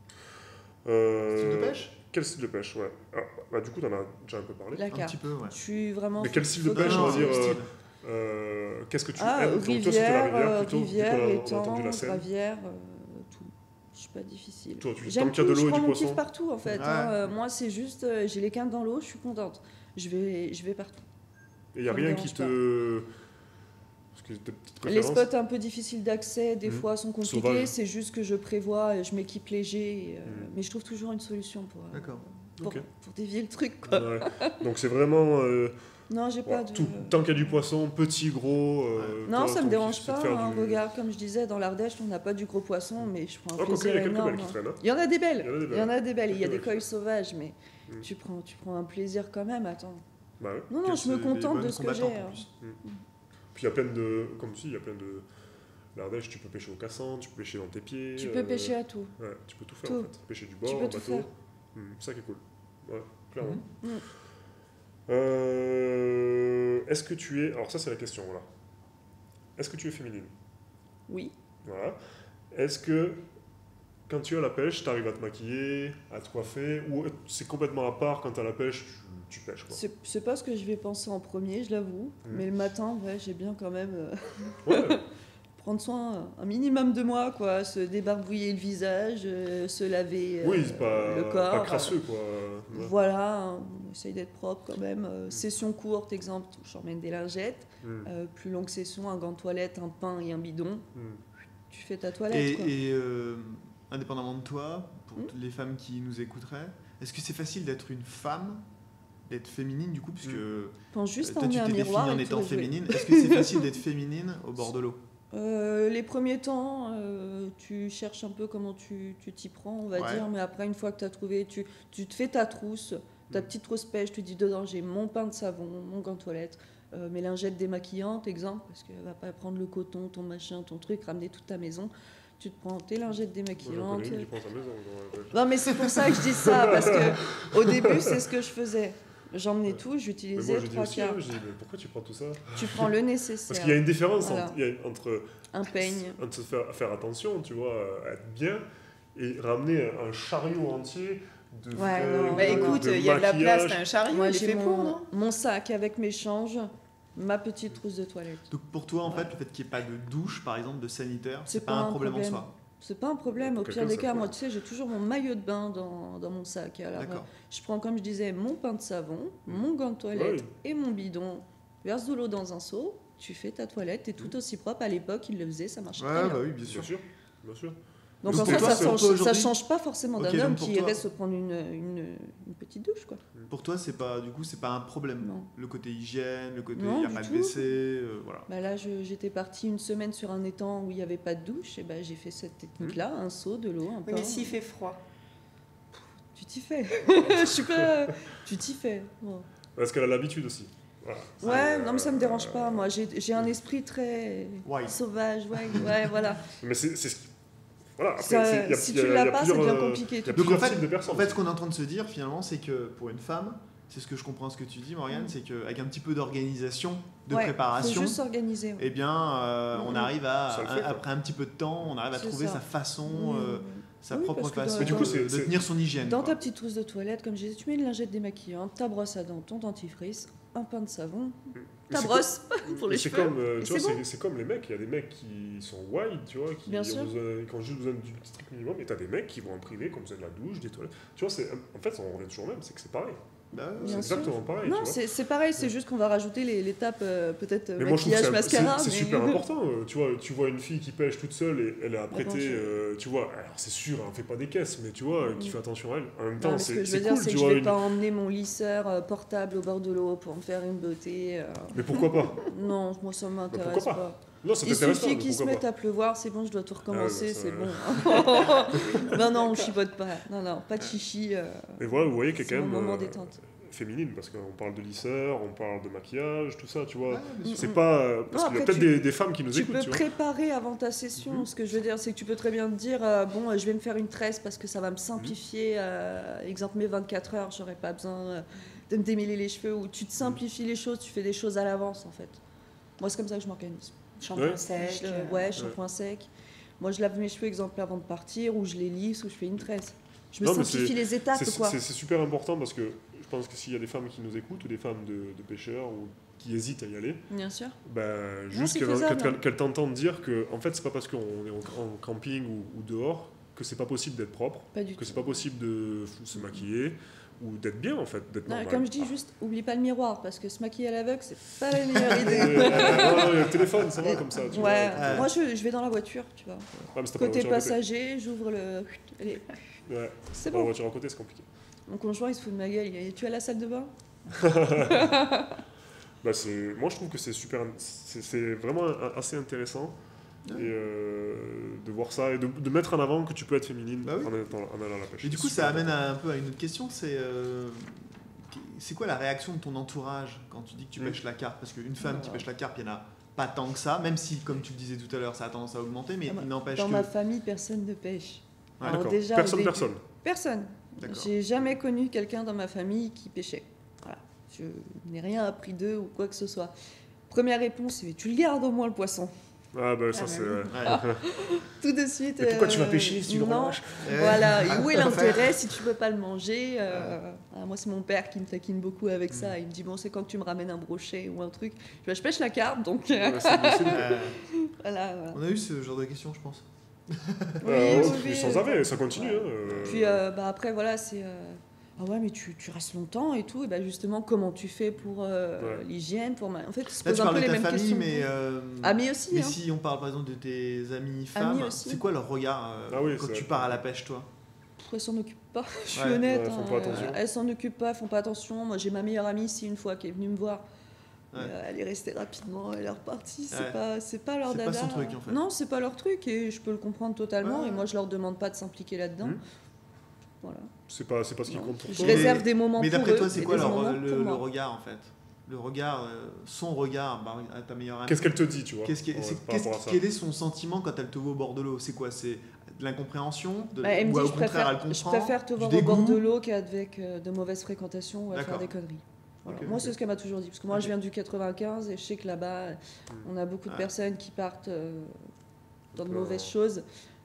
Speaker 1: Euh,
Speaker 2: Style de pêche
Speaker 1: Quel style de pêche, ouais. Ah, bah, du coup, t'en as déjà un peu parlé.
Speaker 4: La
Speaker 2: Un
Speaker 4: carte.
Speaker 2: petit peu, ouais.
Speaker 4: Je suis vraiment.
Speaker 1: Mais quel style de
Speaker 4: focus.
Speaker 1: pêche,
Speaker 2: Non,
Speaker 1: on va
Speaker 2: non,
Speaker 1: dire
Speaker 2: le
Speaker 1: euh,
Speaker 2: style.
Speaker 1: euh, Qu'est-ce que tu
Speaker 4: Ah,
Speaker 1: aimes Donc, toi, c'était la
Speaker 4: rivière,
Speaker 1: rivière
Speaker 4: euh,
Speaker 1: plutôt, vu
Speaker 4: rivière,
Speaker 1: qu'on a- on a
Speaker 4: étang,
Speaker 1: entendu la scène.
Speaker 4: gravière, euh, tout. Je suis pas difficile.
Speaker 1: Toi, tu-
Speaker 4: J'aime
Speaker 1: tant qu'il y a de
Speaker 4: tout,
Speaker 1: l'eau
Speaker 4: je
Speaker 1: et
Speaker 4: prends
Speaker 1: du
Speaker 4: mon kiff
Speaker 1: poisson.
Speaker 4: partout en fait.
Speaker 2: Ouais.
Speaker 4: hein. Euh, moi, c'est juste, euh, j'ai les quintes dans l'eau, je suis contente. Je vais, je vais partout.
Speaker 1: Et il n'y a
Speaker 4: ça me
Speaker 1: rien qui
Speaker 4: dérange
Speaker 1: te. Parce que tes petites
Speaker 4: Les
Speaker 1: préférences.
Speaker 4: spots un peu difficiles d'accès, des
Speaker 1: Mhm.
Speaker 4: fois, sont compliqués.
Speaker 1: Sauvage.
Speaker 4: C'est juste que je prévois, et je m'équipe léger, et, euh,
Speaker 1: Mhm.
Speaker 4: mais je trouve toujours une solution pour, euh,
Speaker 2: D'accord.
Speaker 4: pour,
Speaker 1: Ok.
Speaker 4: pour dévier le truc. Quoi.
Speaker 1: Ouais. Donc c'est vraiment. euh,
Speaker 4: Non, j'ai
Speaker 1: voilà,
Speaker 4: pas de.
Speaker 1: tout. Tant qu'il y a du poisson, petit, gros. euh,
Speaker 4: Non,
Speaker 1: toi,
Speaker 4: ça
Speaker 1: ton
Speaker 4: me dérange
Speaker 1: kiff, c'est de
Speaker 4: pas.
Speaker 1: faire
Speaker 4: hein.
Speaker 1: du-
Speaker 4: Regarde, comme je disais, dans l'Ardèche, on n'a pas du gros poisson, mais je prends un
Speaker 1: Ah, quoique, il y
Speaker 4: plaisir
Speaker 1: a quelques
Speaker 4: énorme.
Speaker 1: belles qui traînent. hein.
Speaker 4: Il y en a des belles.
Speaker 1: Il y en a des
Speaker 4: Il y en a des belles. Il y a
Speaker 1: Quelques
Speaker 4: des
Speaker 1: belles.
Speaker 4: coilles sauvages, mais
Speaker 1: Mm.
Speaker 4: tu, prends, tu prends un plaisir quand même. Attends.
Speaker 1: Bah ouais.
Speaker 4: Non, non,
Speaker 2: Qu'elles
Speaker 4: je me
Speaker 2: sont des
Speaker 4: contente de
Speaker 2: bonnes
Speaker 4: ce que j'ai.
Speaker 2: combattantes, en
Speaker 4: hein.
Speaker 2: plus.
Speaker 1: Puis il y a plein de. Comme si, il y a plein de. L'Ardèche, tu peux pêcher au cassan, tu peux pêcher dans tes pieds.
Speaker 4: Tu peux
Speaker 1: euh,
Speaker 4: pêcher à tout.
Speaker 1: Ouais, tu peux tout faire
Speaker 4: Tout.
Speaker 1: en fait. Pêcher du bord,
Speaker 4: peux
Speaker 1: en
Speaker 4: tout
Speaker 1: bateau.
Speaker 4: faire.
Speaker 1: Hmm, c'est ça qui est cool. Ouais, clairement.
Speaker 2: Mhm.
Speaker 4: Mm.
Speaker 1: Euh, Est-ce que tu es. Alors, ça, c'est la question, voilà. Est-ce que tu es féminine
Speaker 4: Oui.
Speaker 1: Voilà. Est-ce que quand tu es à la pêche, tu arrives à te maquiller, à te coiffer, ou c'est complètement à part quand tu es à la pêche, tu, tu pêches quoi.
Speaker 4: C'est c'est pas ce que je vais penser en premier, je l'avoue.
Speaker 1: Mm.
Speaker 4: Mais le matin, ouais, j'ai bien quand même euh,
Speaker 1: Ouais,
Speaker 4: prendre soin euh, un minimum de moi, quoi. Se débarbouiller le visage, euh, se laver euh,
Speaker 1: oui, c'est pas,
Speaker 4: le corps.
Speaker 1: pas crasseux quoi.
Speaker 4: euh,
Speaker 1: Ouais.
Speaker 4: Voilà, hein, on essaye d'être propre quand même. Euh, Session courte, exemple, j'emmène des lingettes.
Speaker 1: Hmm,
Speaker 4: Euh, plus longue session, un gant de toilette, un pain et un bidon.
Speaker 1: hmm.
Speaker 4: Tu fais ta toilette, quoi.
Speaker 2: Et, et, euh, indépendamment de toi, pour
Speaker 4: Mm.
Speaker 2: toutes les femmes qui nous écouteraient, est-ce que c'est facile d'être une femme, d'être féminine du coup, puisque
Speaker 1: Mm.
Speaker 4: Pense juste
Speaker 2: toi
Speaker 4: à
Speaker 2: tu
Speaker 4: emmener un
Speaker 2: t'es
Speaker 4: miroir
Speaker 2: définie en
Speaker 4: et tout
Speaker 2: étant
Speaker 4: est joué.
Speaker 2: féminine, est-ce que c'est facile d'être féminine au bord de l'eau?
Speaker 4: Euh, les premiers temps, euh, tu cherches un peu comment tu tu t'y prends, on va
Speaker 2: Ouais.
Speaker 4: dire, mais après, une fois que tu as trouvé, tu, tu te fais ta trousse, ta
Speaker 1: Mm.
Speaker 4: petite trousse pêche, tu dis dedans, j'ai mon pain de savon, mon gant de toilette, euh, mes lingettes démaquillantes, exemple, parce qu'elle va pas prendre le coton, ton machin, ton truc, ramener toute ta maison. Tu te prends tes lingettes
Speaker 1: Moi, j'en
Speaker 4: démaquillantes.
Speaker 1: connais une qui prend sa maison dans la pêche.
Speaker 4: Non, mais c'est pour ça que je dis ça, parce que au début, c'est ce que je faisais. J'emmenais
Speaker 1: Ouais.
Speaker 4: tout,
Speaker 1: Mais
Speaker 4: j'utilisais
Speaker 1: moi je dis
Speaker 4: trois
Speaker 1: aussi,
Speaker 4: quarts.
Speaker 1: hein, je dis, mais pourquoi tu prends tout ça
Speaker 4: Tu prends le
Speaker 1: Parce
Speaker 4: nécessaire.
Speaker 1: qu'il y a une différence
Speaker 4: Voilà.
Speaker 1: entre, il y a- entre
Speaker 4: Un peigne.
Speaker 1: entre se faire, faire attention, tu vois, à être bien, et ramener un chariot entier de
Speaker 4: Ouais,
Speaker 1: fringues,
Speaker 4: non,
Speaker 3: Bah
Speaker 4: non,
Speaker 1: de
Speaker 3: écoute,
Speaker 1: de
Speaker 3: il y a de la place,
Speaker 1: maquillage.
Speaker 3: t'as un chariot,
Speaker 4: Moi,
Speaker 3: il est
Speaker 4: j'ai
Speaker 3: fait pour,
Speaker 4: mon,
Speaker 3: non
Speaker 4: mon sac avec mes changes, ma petite trousse de toilette.
Speaker 2: Donc pour toi en
Speaker 4: Ouais.
Speaker 2: fait, le fait qu'il n'y ait pas de douche par exemple, de sanitaire,
Speaker 4: C'est
Speaker 2: c'est pas
Speaker 4: pas
Speaker 2: un
Speaker 4: un
Speaker 2: problème,
Speaker 4: problème.
Speaker 2: en soi.
Speaker 4: C'est pas un problème. Au
Speaker 1: Quelqu'un,
Speaker 4: pire des
Speaker 1: ça
Speaker 4: cas,
Speaker 1: peut.
Speaker 4: moi, tu sais, j'ai toujours mon maillot de bain dans, dans mon sac. Alors,
Speaker 2: D'accord.
Speaker 4: euh, je prends, comme je disais, mon pain de savon, mon gant de toilette
Speaker 1: Oui.
Speaker 4: et mon bidon. Verse de l'eau dans un seau. Tu fais ta toilette. T'es tout aussi propre. À l'époque, ils le faisaient. Ça marchait
Speaker 2: Ouais,
Speaker 4: très bien.
Speaker 2: bah oui, bien sûr.
Speaker 1: Bien sûr, bien sûr.
Speaker 4: Donc,
Speaker 2: Donc
Speaker 4: en
Speaker 2: pour
Speaker 4: fait,
Speaker 2: toi,
Speaker 4: ça
Speaker 2: c'est-
Speaker 4: change,
Speaker 2: pour toi,
Speaker 4: ça
Speaker 2: aujourd'hui-
Speaker 4: change pas forcément
Speaker 2: Ok,
Speaker 4: d'un
Speaker 2: donc
Speaker 4: homme
Speaker 2: pour
Speaker 4: qui
Speaker 2: toi-
Speaker 4: irait se prendre une, une, une petite douche, quoi.
Speaker 2: Pour toi, c'est pas, du coup, c'est pas un problème.
Speaker 4: Non.
Speaker 2: Le côté hygiène, le côté il
Speaker 4: Non,
Speaker 2: n'y a
Speaker 4: du
Speaker 2: pas de
Speaker 4: tout.
Speaker 2: W C, euh, voilà.
Speaker 4: Bah là, je- j'étais partie une semaine sur un étang où il n'y avait pas de douche. Et bah, j'ai fait cette technique-là, un seau, de l'eau, un
Speaker 3: Oui,
Speaker 4: pain.
Speaker 3: mais s'il fait froid.
Speaker 4: Tu t'y fais. Je suis pas. Tu t'y fais. Bon.
Speaker 1: Parce qu'elle a l'habitude aussi. Voilà.
Speaker 4: Ouais,
Speaker 1: C'est,
Speaker 4: non, mais ça me
Speaker 1: euh,
Speaker 4: dérange pas. Moi, j'ai j'ai un esprit très
Speaker 2: Wild.
Speaker 4: sauvage. Ouais, ouais, voilà.
Speaker 1: Mais c'est c'est ce qui. Voilà, après,
Speaker 4: Ça,
Speaker 1: c'est- il y a-
Speaker 4: si
Speaker 1: il y a-
Speaker 4: tu
Speaker 1: il y
Speaker 4: l'as
Speaker 1: a
Speaker 4: pas, c'est
Speaker 1: plusieurs,
Speaker 4: bien
Speaker 1: euh,
Speaker 4: compliqué.
Speaker 1: il y a
Speaker 4: tout.
Speaker 2: Donc en
Speaker 1: plusieurs
Speaker 2: fait,
Speaker 1: types de personnes.
Speaker 2: en fait, ce qu'on est en train de se dire finalement, c'est que pour une femme, c'est ce que je comprends ce que tu dis, Morgane,
Speaker 4: Mm.
Speaker 2: c'est qu'avec un petit peu d'organisation, de
Speaker 4: Ouais,
Speaker 2: préparation,
Speaker 4: faut juste s'organiser. ouais.
Speaker 2: eh bien, euh, on
Speaker 4: Mm.
Speaker 2: arrive à,
Speaker 1: Ça le fait, quoi.
Speaker 2: après un petit peu de temps, on arrive à
Speaker 4: C'est
Speaker 2: trouver
Speaker 4: ça.
Speaker 2: sa façon,
Speaker 4: Oui,
Speaker 2: euh,
Speaker 4: oui,
Speaker 2: sa
Speaker 4: Oui,
Speaker 2: propre
Speaker 4: parce que
Speaker 2: façon
Speaker 4: dans- Mais du
Speaker 1: coup,
Speaker 2: de-
Speaker 1: c'est-
Speaker 2: de
Speaker 1: c'est-
Speaker 2: tenir son hygiène.
Speaker 4: Dans
Speaker 2: quoi.
Speaker 4: ta petite trousse de toilette, comme je disais, tu mets une lingette démaquillante, ta brosse à dents, ton dentifrice, un pain de savon,
Speaker 1: Mais
Speaker 4: ta
Speaker 1: c'est
Speaker 4: brosse pour
Speaker 1: Mais
Speaker 4: les
Speaker 1: c'est
Speaker 4: cheveux.
Speaker 1: comme, euh,
Speaker 4: et
Speaker 1: tu vois,
Speaker 4: c'est
Speaker 1: c'est
Speaker 4: bon.
Speaker 1: c'est comme les mecs. Il y a des mecs qui sont wild, tu vois, qui
Speaker 4: Bien
Speaker 1: ont,
Speaker 4: sûr.
Speaker 1: besoin, qui ont juste besoin du strict minimum. Et t'as des mecs qui vont en privé, qui ont besoin de la douche, des toilettes. Tu vois, c'est, en fait, on revient toujours au même, c'est que c'est pareil.
Speaker 2: Bah, ouais,
Speaker 1: C'est
Speaker 4: Bien sûr.
Speaker 1: exactement pareil.
Speaker 4: Non,
Speaker 1: tu vois.
Speaker 4: c'est c'est pareil, c'est juste qu'on va rajouter les- l'étape euh, peut-être
Speaker 1: Mais moi, je trouve que
Speaker 4: maquillage,
Speaker 1: c'est-
Speaker 4: mascara.
Speaker 1: c'est c'est
Speaker 4: mais-
Speaker 1: super important. euh, Tu vois, tu vois une fille qui pêche toute seule et elle a prêté,
Speaker 4: Attention.
Speaker 1: euh, tu vois, alors c'est sûr, elle fait pas des caisses, mais tu vois, qui
Speaker 4: Mm.
Speaker 1: fait attention à elle. En même
Speaker 4: Non,
Speaker 1: temps,
Speaker 4: mais ce que
Speaker 1: c'est
Speaker 4: je veux
Speaker 1: c'est
Speaker 4: dire,
Speaker 1: cool,
Speaker 4: c'est
Speaker 1: tu
Speaker 4: que je
Speaker 1: vois.
Speaker 4: vais
Speaker 1: une-
Speaker 4: pas emmener mon lisseur euh, portable au bord de l'eau pour me faire une beauté. euh.
Speaker 1: Mais pourquoi pas
Speaker 4: Non, moi ça m'intéresse
Speaker 1: pourquoi
Speaker 4: pas.
Speaker 1: Non, ça
Speaker 4: Il
Speaker 1: t'intéresse pas,
Speaker 4: suffit
Speaker 1: mais
Speaker 4: qu'il se
Speaker 1: pourquoi
Speaker 4: mette
Speaker 1: pas
Speaker 4: à pleuvoir, c'est bon, je dois tout recommencer,
Speaker 1: bah, ça-
Speaker 4: c'est bon. non, non, on chipote pas. Non, non, pas de chichi. euh,
Speaker 1: Et voilà, vous voyez qu'il y a
Speaker 4: C'est
Speaker 1: quand
Speaker 4: mon
Speaker 1: même
Speaker 4: moment
Speaker 1: euh,
Speaker 4: détente.
Speaker 1: féminine, parce qu'on parle de lisseur, on parle de maquillage, tout ça, tu vois.
Speaker 2: Ouais, bien sûr.
Speaker 1: C'est
Speaker 4: Mm.
Speaker 1: pas. euh, Parce
Speaker 4: Non,
Speaker 1: qu'il y a
Speaker 4: après,
Speaker 1: peut-être
Speaker 4: tu-
Speaker 1: des, des femmes qui nous
Speaker 4: Tu
Speaker 1: écoutent,
Speaker 4: peux
Speaker 1: tu vois.
Speaker 4: préparer avant ta session.
Speaker 1: Mhm.
Speaker 4: Ce que je veux dire, c'est que tu peux très bien te dire euh, bon, euh, je vais me faire une tresse parce que ça va me simplifier. euh, exemple, mes vingt-quatre heures, j'aurais pas besoin euh, de me démêler les cheveux. Ou tu te simplifies les choses, tu fais des choses à l'avance en fait. Moi, c'est comme ça que je m'organise.
Speaker 3: Shampoing
Speaker 1: Ouais.
Speaker 3: sec.
Speaker 4: Je-
Speaker 3: euh,
Speaker 4: ouais, shampoing sec. Moi, je lave mes cheveux, exemple, avant de partir, ou je les lisse, ou je fais une tresse. Je me
Speaker 1: Non, mais
Speaker 4: simplifie
Speaker 1: c'est-
Speaker 4: les étapes,
Speaker 1: C'est
Speaker 4: quoi.
Speaker 1: c'est- c'est super important parce que je pense que s'il y a des femmes qui nous écoutent, ou des femmes de, de pêcheurs, ou qui hésitent à y aller,
Speaker 4: Bien sûr.
Speaker 1: bah, juste
Speaker 4: c'est
Speaker 1: qu'elles
Speaker 4: faisable,
Speaker 1: qu'elles-
Speaker 4: hein.
Speaker 1: qu'elles t'entendent dire que, en fait, c'est pas parce qu'on est en, en camping ou, ou dehors que c'est pas possible d'être propre,
Speaker 4: Pas du
Speaker 1: que
Speaker 4: tout.
Speaker 1: c'est pas possible de se maquiller, ou d'être bien, en fait, d'être
Speaker 4: Non,
Speaker 1: normal.
Speaker 4: comme je dis, juste, oublie pas le miroir, parce que se maquiller à l'aveugle, c'est pas la meilleure
Speaker 1: Et,
Speaker 4: idée.
Speaker 1: euh, non, non, le téléphone, ça va comme ça, tu
Speaker 4: Ouais,
Speaker 1: vois.
Speaker 4: moi je, je vais dans la voiture, tu vois.
Speaker 1: Ah, mais c'est pas la
Speaker 4: Côté
Speaker 1: voiture à côté.
Speaker 4: passager, j'ouvre le. Allez,
Speaker 1: Ouais,
Speaker 4: c'est
Speaker 1: pas la
Speaker 4: bon.
Speaker 1: voiture à côté, c'est compliqué.
Speaker 4: Mon conjoint il se fout de ma gueule, il dit, tu es à la salle de bain?
Speaker 1: Bah, c'est- moi, je trouve que c'est super, c'est c'est vraiment un- assez intéressant
Speaker 2: Ouais.
Speaker 1: et, euh, de voir ça et de, de mettre en avant que tu peux être féminine
Speaker 2: Bah oui.
Speaker 1: en, étant- en allant à la pêche.
Speaker 2: Et du
Speaker 1: C'est
Speaker 2: coup,
Speaker 1: super
Speaker 2: ça amène
Speaker 1: important.
Speaker 2: à- un peu à une autre question, c'est euh, c'est quoi la réaction de ton entourage quand tu dis que tu
Speaker 1: Mm.
Speaker 2: pêches la carpe? Parce qu'une femme qui
Speaker 4: Ah.
Speaker 2: pêche la carpe, il n'y en a pas tant que ça, même si, comme tu le disais tout à l'heure, ça a tendance à augmenter, mais
Speaker 4: Ah bah,
Speaker 2: il n'empêche
Speaker 4: Dans
Speaker 2: que...
Speaker 4: ma famille, personne ne pêche.
Speaker 2: Ouais,
Speaker 4: Alors
Speaker 1: D'accord.
Speaker 4: déjà, au
Speaker 1: Personne,
Speaker 4: début-
Speaker 1: personne.
Speaker 4: Personne.
Speaker 2: D'accord.
Speaker 4: J'ai jamais connu quelqu'un dans ma famille qui pêchait. Voilà. Je n'ai rien appris d'eux ou quoi que ce soit. Première réponse, c'est tu le gardes au moins le poisson.
Speaker 1: Ah, bah, ça,
Speaker 3: Ah, bah
Speaker 1: c'est.
Speaker 3: oui.
Speaker 1: ouais.
Speaker 2: Ouais.
Speaker 4: Tout de suite.
Speaker 1: Et pourquoi
Speaker 4: euh,
Speaker 1: tu vas pêcher si tu le
Speaker 4: non.
Speaker 1: relâches
Speaker 4: Voilà, et
Speaker 2: Ah,
Speaker 4: où est
Speaker 2: faut
Speaker 4: l'intérêt si tu peux pas le manger euh, ah, moi, c'est mon père qui me taquine beaucoup avec ça. Il me dit bon, c'est quand tu me ramènes un brochet ou un truc. Je, vois, je pêche la carpe, donc euh,
Speaker 1: Ouais, c'est- c'est-
Speaker 2: Euh,
Speaker 4: voilà. voilà.
Speaker 2: on a eu ce genre de questions, je pense.
Speaker 4: Oui,
Speaker 1: Euh,
Speaker 4: oui,
Speaker 1: oh,
Speaker 4: oui,
Speaker 1: sans
Speaker 4: euh,
Speaker 1: arrêt, ça continue.
Speaker 4: ouais.
Speaker 1: hein, euh.
Speaker 4: Puis euh, bah, après, voilà, c'est euh, ah ouais, mais tu, tu restes longtemps et tout. Et bah, justement, comment tu fais pour euh,
Speaker 1: Ouais.
Speaker 4: l'hygiène pour ma... En fait, tu te
Speaker 2: Là,
Speaker 4: poses
Speaker 2: tu
Speaker 4: un
Speaker 2: parles
Speaker 4: peu
Speaker 2: de
Speaker 4: les
Speaker 2: ta
Speaker 4: mêmes
Speaker 2: famille,
Speaker 4: questions.
Speaker 2: mais, euh,
Speaker 4: Amis aussi.
Speaker 2: mais
Speaker 4: hein.
Speaker 2: si on parle par exemple de tes amis femmes,
Speaker 4: aussi.
Speaker 2: c'est quoi leur regard euh,
Speaker 1: Ah oui,
Speaker 2: quand
Speaker 1: c'est
Speaker 2: tu
Speaker 1: vrai.
Speaker 2: pars à la pêche, toi?
Speaker 4: Après, elles s'en occupent pas, je suis
Speaker 2: Ouais,
Speaker 4: honnête.
Speaker 1: ouais, font
Speaker 4: hein,
Speaker 1: pas attention.
Speaker 4: euh, Elles s'en occupent pas, elles font pas attention. Moi, j'ai ma meilleure amie ici une fois qui est venue me voir.
Speaker 2: Ouais.
Speaker 4: Euh, elle est restée rapidement, elle est repartie. C'est
Speaker 2: Ouais.
Speaker 4: pas, c'est pas leur
Speaker 2: C'est
Speaker 4: dada.
Speaker 2: pas son truc, en fait.
Speaker 4: Non, c'est pas leur truc et je peux le comprendre totalement.
Speaker 2: Ouais.
Speaker 4: Et moi, je leur demande pas de s'impliquer là-dedans.
Speaker 1: Mhm.
Speaker 4: Voilà.
Speaker 1: C'est pas, c'est pas ce qui
Speaker 4: Non.
Speaker 1: compte pour
Speaker 4: Je
Speaker 1: toi.
Speaker 2: Mais-
Speaker 4: réserve des moments
Speaker 2: Mais
Speaker 4: pour
Speaker 2: d'après
Speaker 4: eux
Speaker 2: toi, c'est
Speaker 4: et
Speaker 2: quoi
Speaker 4: des
Speaker 2: leur-
Speaker 4: moments
Speaker 2: le,
Speaker 4: pour
Speaker 2: le
Speaker 4: moi.
Speaker 2: regard, en fait? Le regard, euh, son regard bah, à ta meilleure amie.
Speaker 1: Qu'est-ce qu'elle te dit, tu vois
Speaker 2: Qu'est-ce qui-
Speaker 1: ouais,
Speaker 2: c'est-
Speaker 1: par
Speaker 2: qu'est-ce-
Speaker 1: rapport à ça
Speaker 2: quel est son sentiment quand elle te voit au bord de l'eau? C'est quoi? C'est de l'incompréhension de,
Speaker 4: Bah, elle me
Speaker 2: ou
Speaker 4: dit
Speaker 2: au
Speaker 4: je
Speaker 2: contraire, elle
Speaker 4: préfère, je
Speaker 2: comprend
Speaker 4: préfère te
Speaker 2: du
Speaker 4: voir au bord
Speaker 2: dégoût
Speaker 4: de l'eau qu'avec euh, de mauvaises fréquentations ou à faire
Speaker 2: D'accord.
Speaker 4: des conneries. Voilà.
Speaker 2: Ok,
Speaker 4: Moi,
Speaker 2: ok.
Speaker 4: c'est ce qu'elle m'a toujours dit. Parce que moi,
Speaker 2: Ok.
Speaker 4: je viens du quatre-vingt-quinze et je sais que là-bas, on a beaucoup de
Speaker 2: Ouais.
Speaker 4: personnes qui partent euh, dans de
Speaker 1: Ouais.
Speaker 4: mauvaises choses.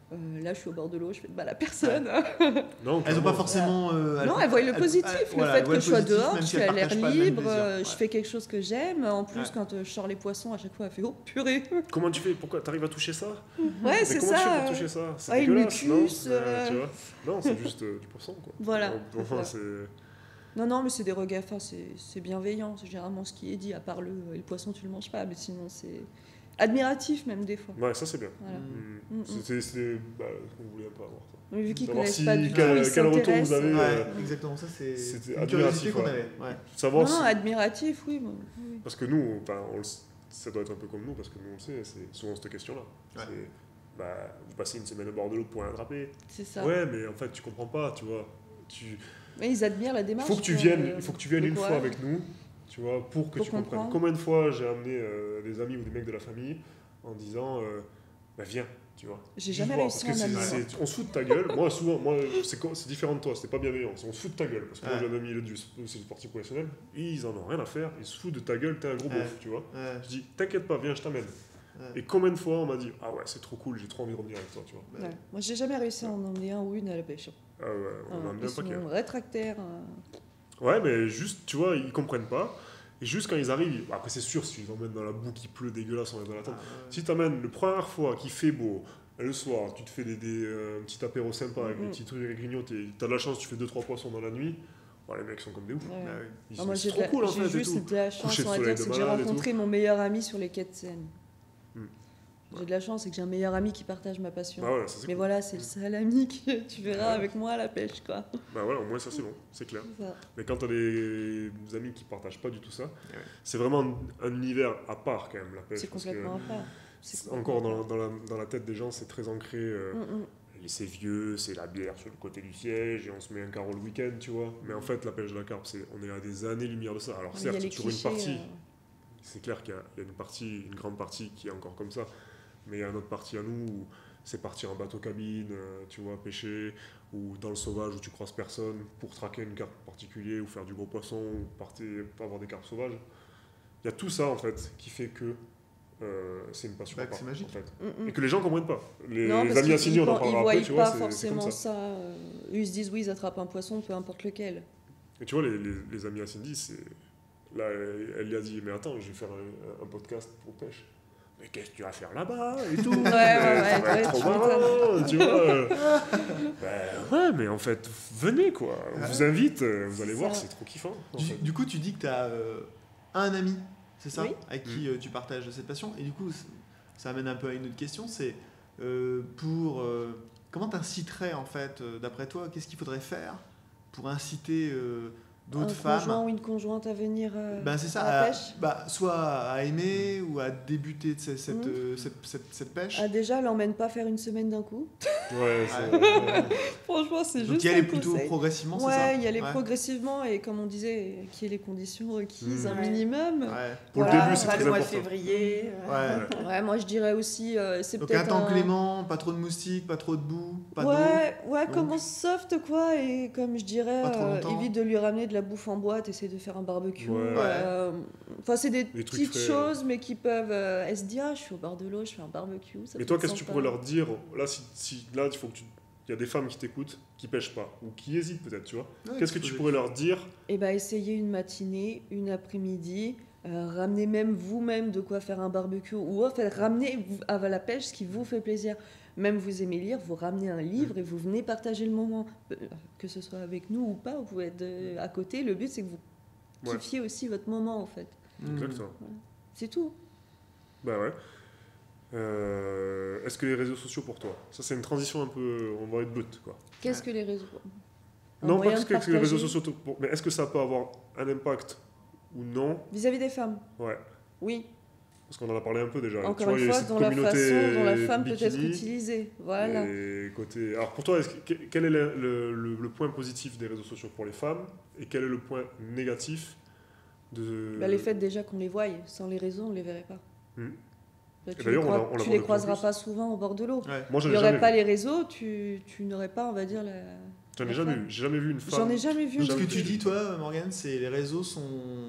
Speaker 4: Euh, là, je suis au bord de l'eau, je fais de mal à personne.
Speaker 1: Non,
Speaker 2: Elles n'ont
Speaker 1: clairement.
Speaker 2: pas forcément. euh,
Speaker 4: Non, elles voient le positif,
Speaker 2: elles-
Speaker 4: le
Speaker 2: voilà,
Speaker 4: fait
Speaker 2: elles voient
Speaker 4: que
Speaker 2: le
Speaker 4: je sois
Speaker 2: positif,
Speaker 4: dehors,
Speaker 2: même
Speaker 4: je
Speaker 2: si
Speaker 4: suis
Speaker 2: elles
Speaker 4: à l'air
Speaker 2: partagent pas le même
Speaker 4: libre,
Speaker 2: plaisir.
Speaker 4: euh,
Speaker 2: Ouais.
Speaker 4: je fais quelque chose que j'aime. En plus,
Speaker 2: Ouais.
Speaker 4: quand euh, je sors les poissons, à chaque fois, elle fait oh purée.
Speaker 1: Comment tu fais? Pourquoi t'arrives à toucher ça?
Speaker 4: Ouais,
Speaker 1: Mais
Speaker 4: c'est
Speaker 1: comment tu fais
Speaker 4: ça.
Speaker 1: pour
Speaker 4: euh,
Speaker 1: toucher ça? C'est
Speaker 4: ouais, une
Speaker 1: dégueulasse, non?
Speaker 4: mucus,
Speaker 1: Ouais,
Speaker 4: euh.
Speaker 1: tu vois? Non, c'est juste euh, du poisson, quoi.
Speaker 4: Voilà,
Speaker 1: Donc,
Speaker 4: c'est
Speaker 1: enfin,
Speaker 4: ça.
Speaker 1: c'est...
Speaker 4: Non, non, mais c'est des regards, enfin, c'est c'est bienveillant, c'est généralement ce qui est dit, à part le, le poisson, tu le manges pas, mais sinon, c'est admiratif même des fois.
Speaker 1: Ouais, ça c'est bien.
Speaker 4: Voilà.
Speaker 1: Hmm.
Speaker 4: Mm, mm.
Speaker 1: C'était, c'était, bah, ce qu'on voulait un peu avoir. ça.
Speaker 4: Mais vu qu'ils
Speaker 1: Savoir
Speaker 4: connaissent
Speaker 1: si-
Speaker 4: pas du tout,
Speaker 1: quel-
Speaker 4: ils
Speaker 1: quel retour vous
Speaker 4: s'intéressent.
Speaker 1: avez,
Speaker 2: Ouais,
Speaker 1: euh,
Speaker 2: exactement, ça c'est
Speaker 1: c'était
Speaker 2: une
Speaker 1: admiratif,
Speaker 2: curiosité qu'on
Speaker 1: ouais.
Speaker 2: avait. Ouais.
Speaker 1: Savoir
Speaker 4: Non,
Speaker 1: si...
Speaker 4: non, admiratif, oui. bon, oui.
Speaker 1: Parce que nous, enfin, on le s- ça doit être un peu comme nous, parce que nous on le sait, c'est souvent cette question-là.
Speaker 2: Ouais.
Speaker 1: C'est, bah, vous passez une semaine au bord de l'eau pour un attraper.
Speaker 4: C'est ça.
Speaker 1: Ouais, mais en fait, tu comprends pas, tu vois. Tu...
Speaker 4: Mais ils admirent la
Speaker 1: Il
Speaker 4: démarche.
Speaker 1: faut que tu
Speaker 4: quoi,
Speaker 1: viennes,
Speaker 4: euh,
Speaker 1: il faut que tu viennes
Speaker 4: le
Speaker 1: une fois
Speaker 4: courage.
Speaker 1: avec nous, tu vois, pour que
Speaker 4: Pour
Speaker 1: tu comprennes.
Speaker 4: comprendre.
Speaker 1: Combien de fois j'ai amené euh, des amis ou des mecs de la famille en disant, euh, bah viens, tu vois.
Speaker 4: J'ai
Speaker 1: Juste
Speaker 4: jamais
Speaker 1: voir,
Speaker 4: réussi
Speaker 1: parce
Speaker 4: à
Speaker 1: que
Speaker 4: en
Speaker 1: c'est-
Speaker 4: amener.
Speaker 1: c'est- on se fout de ta gueule. Moi, souvent, moi, c'est, co- c'est différent de toi, c'était pas bienveillant. C'est on se fout de ta gueule. Parce que moi,
Speaker 2: Ouais.
Speaker 1: j'ai un ami il est du c'est du sportif professionnel, ils en ont rien à faire, ils se foutent de ta gueule, t'es un gros
Speaker 2: Ouais.
Speaker 1: beauf, tu vois.
Speaker 2: Ouais.
Speaker 1: Je dis, t'inquiète pas, viens, je t'amène.
Speaker 2: Ouais.
Speaker 1: Et combien de fois on m'a dit, ah ouais, c'est trop cool, j'ai trop envie de revenir avec toi, tu vois.
Speaker 2: Ouais.
Speaker 4: Ouais. Moi, j'ai jamais réussi à en emmener un ou une à la pêche.
Speaker 1: Ah ouais, on en a
Speaker 4: Ah,
Speaker 1: même
Speaker 4: ils
Speaker 1: pas qu'il y a.
Speaker 4: sont rétractaires. euh.
Speaker 1: Ouais, mais juste, tu vois, ils comprennent pas. Et juste quand ils arrivent, ils- après c'est sûr, si tu les emmènes dans la boue qui pleut dégueulasse, on est dans la
Speaker 2: Ah,
Speaker 1: tente.
Speaker 2: ouais.
Speaker 1: Si tu t'amènes la première fois qu'il fait beau, le soir, tu te fais des, des, euh, un petit apéro sympa avec
Speaker 4: Mhm.
Speaker 1: des petits trucs à grignoter, t'as de la chance, tu fais deux trois poissons dans la nuit, ouais, les mecs sont comme des oufs.
Speaker 4: Ouais.
Speaker 2: Bah oui.
Speaker 1: Ils
Speaker 4: Ah, moi,
Speaker 1: disent,
Speaker 4: j'ai
Speaker 1: c'est trop
Speaker 4: de la-
Speaker 1: cool en
Speaker 4: j'ai
Speaker 1: fait et
Speaker 4: juste
Speaker 1: tout.
Speaker 4: de la chance,
Speaker 1: Coucher de
Speaker 4: on va
Speaker 1: soleil
Speaker 4: dire, c'est
Speaker 1: de
Speaker 4: que j'ai
Speaker 1: malade et
Speaker 4: rencontré mon meilleur ami sur les quais de Seine.
Speaker 1: Hmm.
Speaker 4: J'ai de la chance, c'est que j'ai un meilleur ami qui partage ma passion.
Speaker 1: Bah ouais, ça c'est
Speaker 4: Mais
Speaker 1: cool.
Speaker 4: voilà, c'est le seul ami que tu verras
Speaker 1: Ouais.
Speaker 4: avec moi à la pêche, quoi.
Speaker 1: Bah voilà, au moins ça c'est bon, c'est clair.
Speaker 4: C'est ça.
Speaker 1: Mais quand t'as des amis qui partagent pas du tout ça,
Speaker 2: Ouais.
Speaker 1: c'est vraiment un, un univers à part quand même la pêche.
Speaker 4: C'est
Speaker 1: parce
Speaker 4: complètement
Speaker 1: que
Speaker 4: à part. C'est
Speaker 1: c'est encore dans, dans, la, dans la tête des gens, c'est très ancré. euh,
Speaker 4: Mm, mm.
Speaker 1: Et c'est vieux, c'est la bière sur le côté du siège et on se met un carreau le week-end, tu vois. Mais en fait, la pêche de la carpe, c'est, on est à des années-lumière de ça. Alors
Speaker 4: Il y a
Speaker 1: certes,
Speaker 4: les
Speaker 1: sur une
Speaker 4: clichés,
Speaker 1: partie,
Speaker 4: euh,
Speaker 1: c'est clair qu'il y a, il y a une partie, une grande partie qui est encore comme ça. Mais il y a une autre partie à nous où c'est partir en bateau cabine, euh, tu vois, pêcher, ou dans le sauvage où tu croises personne pour traquer une carpe en particulier, ou faire du gros poisson, ou partir, avoir des carpes sauvages. Il y a tout ça en fait qui fait que euh, c'est une passion
Speaker 2: Bah,
Speaker 1: à
Speaker 2: que
Speaker 1: part,
Speaker 2: c'est magique.
Speaker 1: en fait.
Speaker 4: mm, mm.
Speaker 1: Et que les gens comprennent pas. Les,
Speaker 4: Non,
Speaker 1: les
Speaker 4: parce
Speaker 1: amis
Speaker 4: qu'ils-
Speaker 1: assignés, on en
Speaker 4: ils-
Speaker 1: parlera
Speaker 4: ils
Speaker 1: après,
Speaker 4: voient
Speaker 1: tu vois,
Speaker 4: pas
Speaker 1: c'est, c'est comme
Speaker 4: forcément
Speaker 1: ça.
Speaker 4: ça. euh, Eux, ils se disent, oui, ils attrapent un poisson, peu importe lequel.
Speaker 1: Et tu vois, les, les, les amis à Cindy, c'est... Là, elle, elle lui a dit, mais attends, je vais faire un, un podcast pour pêche. Mais qu'est-ce que tu vas faire là-bas et tout
Speaker 4: Ouais, ouais,
Speaker 1: Ça
Speaker 4: ouais,
Speaker 1: va
Speaker 4: ouais,
Speaker 1: être trop
Speaker 4: tu
Speaker 1: marrant, tu vois. euh. Ben, ouais, mais en fait, venez, quoi. On vous invite, euh, vous allez
Speaker 4: C'est
Speaker 1: voir,
Speaker 4: ça.
Speaker 1: c'est trop kiffant. en
Speaker 2: Du,
Speaker 1: fait.
Speaker 2: du coup, tu dis que tu as un ami, c'est ça,
Speaker 4: Oui.
Speaker 2: avec qui euh, tu partages cette passion. Et du coup, c- ça amène un peu à une autre question, c'est euh, pour euh, comment t'inciterais en fait, euh, d'après toi, qu'est-ce qu'il faudrait faire pour inciter euh, d'autres
Speaker 4: Un
Speaker 2: femmes,
Speaker 4: conjoint ou une conjointe à venir euh,
Speaker 2: ben, c'est ça,
Speaker 4: à la
Speaker 2: à-
Speaker 4: pêche.
Speaker 2: bah, soit à aimer ou à débuter de cette, cette,
Speaker 4: Mhm.
Speaker 2: euh, cette, cette- cette pêche.
Speaker 4: Ah, déjà, l'emmène pas faire une semaine d'un coup.
Speaker 1: Ouais, c'est...
Speaker 2: Ouais.
Speaker 4: Franchement, c'est
Speaker 2: Donc
Speaker 4: juste
Speaker 2: y
Speaker 4: un
Speaker 2: aller plutôt
Speaker 4: conseil.
Speaker 2: progressivement, c'est ça
Speaker 4: Ouais, y aller
Speaker 2: Ouais.
Speaker 4: progressivement et comme on disait, qu'il y ait les conditions requises,
Speaker 1: Mhm.
Speaker 4: un
Speaker 3: Ouais.
Speaker 4: minimum.
Speaker 2: Ouais.
Speaker 1: Pour
Speaker 3: Voilà,
Speaker 1: le début, c'est
Speaker 3: pas
Speaker 1: très
Speaker 3: le mois de
Speaker 1: important.
Speaker 3: février. euh,
Speaker 2: Ouais.
Speaker 4: Ouais, moi je dirais aussi, euh, c'est
Speaker 2: Donc un
Speaker 4: peut-être
Speaker 2: temps
Speaker 4: un...
Speaker 2: clément, pas trop de moustiques, pas trop de boue, pas d'eau.
Speaker 4: Ouais, ouais,
Speaker 2: Donc-
Speaker 4: commence soft quoi, et comme je dirais,
Speaker 2: Pas trop
Speaker 4: euh,
Speaker 2: longtemps.
Speaker 4: évite de lui ramener de la bouffe en boîte, essaie de faire un barbecue.
Speaker 1: Ouais.
Speaker 4: euh, Enfin, c'est des
Speaker 1: Des trucs
Speaker 4: petites
Speaker 1: frais,
Speaker 4: choses, mais qui peuvent. euh, elle se dit, ah, je suis au bord de l'eau, je fais un barbecue. Ça
Speaker 1: Et
Speaker 4: peut
Speaker 1: toi,
Speaker 4: être
Speaker 1: qu'est-ce que tu
Speaker 4: sympa.
Speaker 1: pourrais leur dire là, si, si là, il faut que tu... Il y a des femmes qui t'écoutent, qui pêchent pas, ou qui hésitent peut-être, tu vois.
Speaker 2: Ouais,
Speaker 1: Qu'est-ce que tu pourrais leur dire?
Speaker 4: Eh ben, essayez une matinée, une après-midi, euh, ramenez même vous-même de quoi faire un barbecue, ou en fait, ramenez vous- à la pêche ce qui vous fait plaisir. Même vous aimez lire, vous ramenez un livre et vous venez partager le moment. Euh, Que ce soit avec nous ou pas, vous pouvez être euh, à côté. Le but, c'est que vous
Speaker 1: Ouais.
Speaker 4: kiffiez aussi votre moment, en fait.
Speaker 2: Mhm.
Speaker 1: Exactement.
Speaker 4: C'est tout.
Speaker 1: Bah ouais. Euh, est-ce que les réseaux sociaux pour toi? Ça, c'est une transition un peu... On va être brut, quoi.
Speaker 4: Qu'est-ce que les réseaux Un
Speaker 1: Non, pas
Speaker 4: moyen
Speaker 1: parce
Speaker 4: de
Speaker 1: que les réseaux
Speaker 4: partager
Speaker 1: sociaux... te- bon, mais est-ce que ça peut avoir un impact ou non?
Speaker 4: Vis-à-vis des femmes,
Speaker 1: Ouais.
Speaker 4: oui.
Speaker 1: Parce qu'on en a parlé un peu déjà. Tu
Speaker 4: Encore
Speaker 1: vois, il
Speaker 4: une
Speaker 1: y a
Speaker 4: fois,
Speaker 1: cette
Speaker 4: dans la
Speaker 1: communauté
Speaker 4: façon dont la femme peut être
Speaker 1: bikini,
Speaker 4: utilisée. Voilà.
Speaker 1: et côté... Alors pour toi, est-ce que- quel est le, le- le- le point positif des réseaux sociaux pour les femmes et quel est le point négatif de...
Speaker 4: Bah, les faits déjà qu'on les voie, sans les réseaux, on ne les verrait pas.
Speaker 1: Hmm.
Speaker 4: Bah,
Speaker 1: Et
Speaker 4: tu
Speaker 1: d'ailleurs,
Speaker 4: les,
Speaker 1: on la-
Speaker 4: crois-
Speaker 1: on la
Speaker 4: tu
Speaker 1: voit
Speaker 4: les
Speaker 1: de plus en
Speaker 4: croiseras
Speaker 1: plus.
Speaker 4: pas souvent au bord de l'eau.
Speaker 2: Ouais.
Speaker 1: Moi, j'en
Speaker 4: Il
Speaker 1: ai
Speaker 4: n'y
Speaker 1: jamais
Speaker 4: aurait pas
Speaker 1: vu.
Speaker 4: les réseaux, tu, tu n'aurais pas, on va dire, la...
Speaker 1: J'en ai
Speaker 4: la
Speaker 1: jamais
Speaker 4: femme.
Speaker 1: vu. J'ai jamais vu une femme...
Speaker 4: J'en ai jamais vu.
Speaker 2: Ce
Speaker 1: Jamais
Speaker 2: que tu
Speaker 1: vu.
Speaker 2: dis, toi, Morgane, c'est les réseaux sont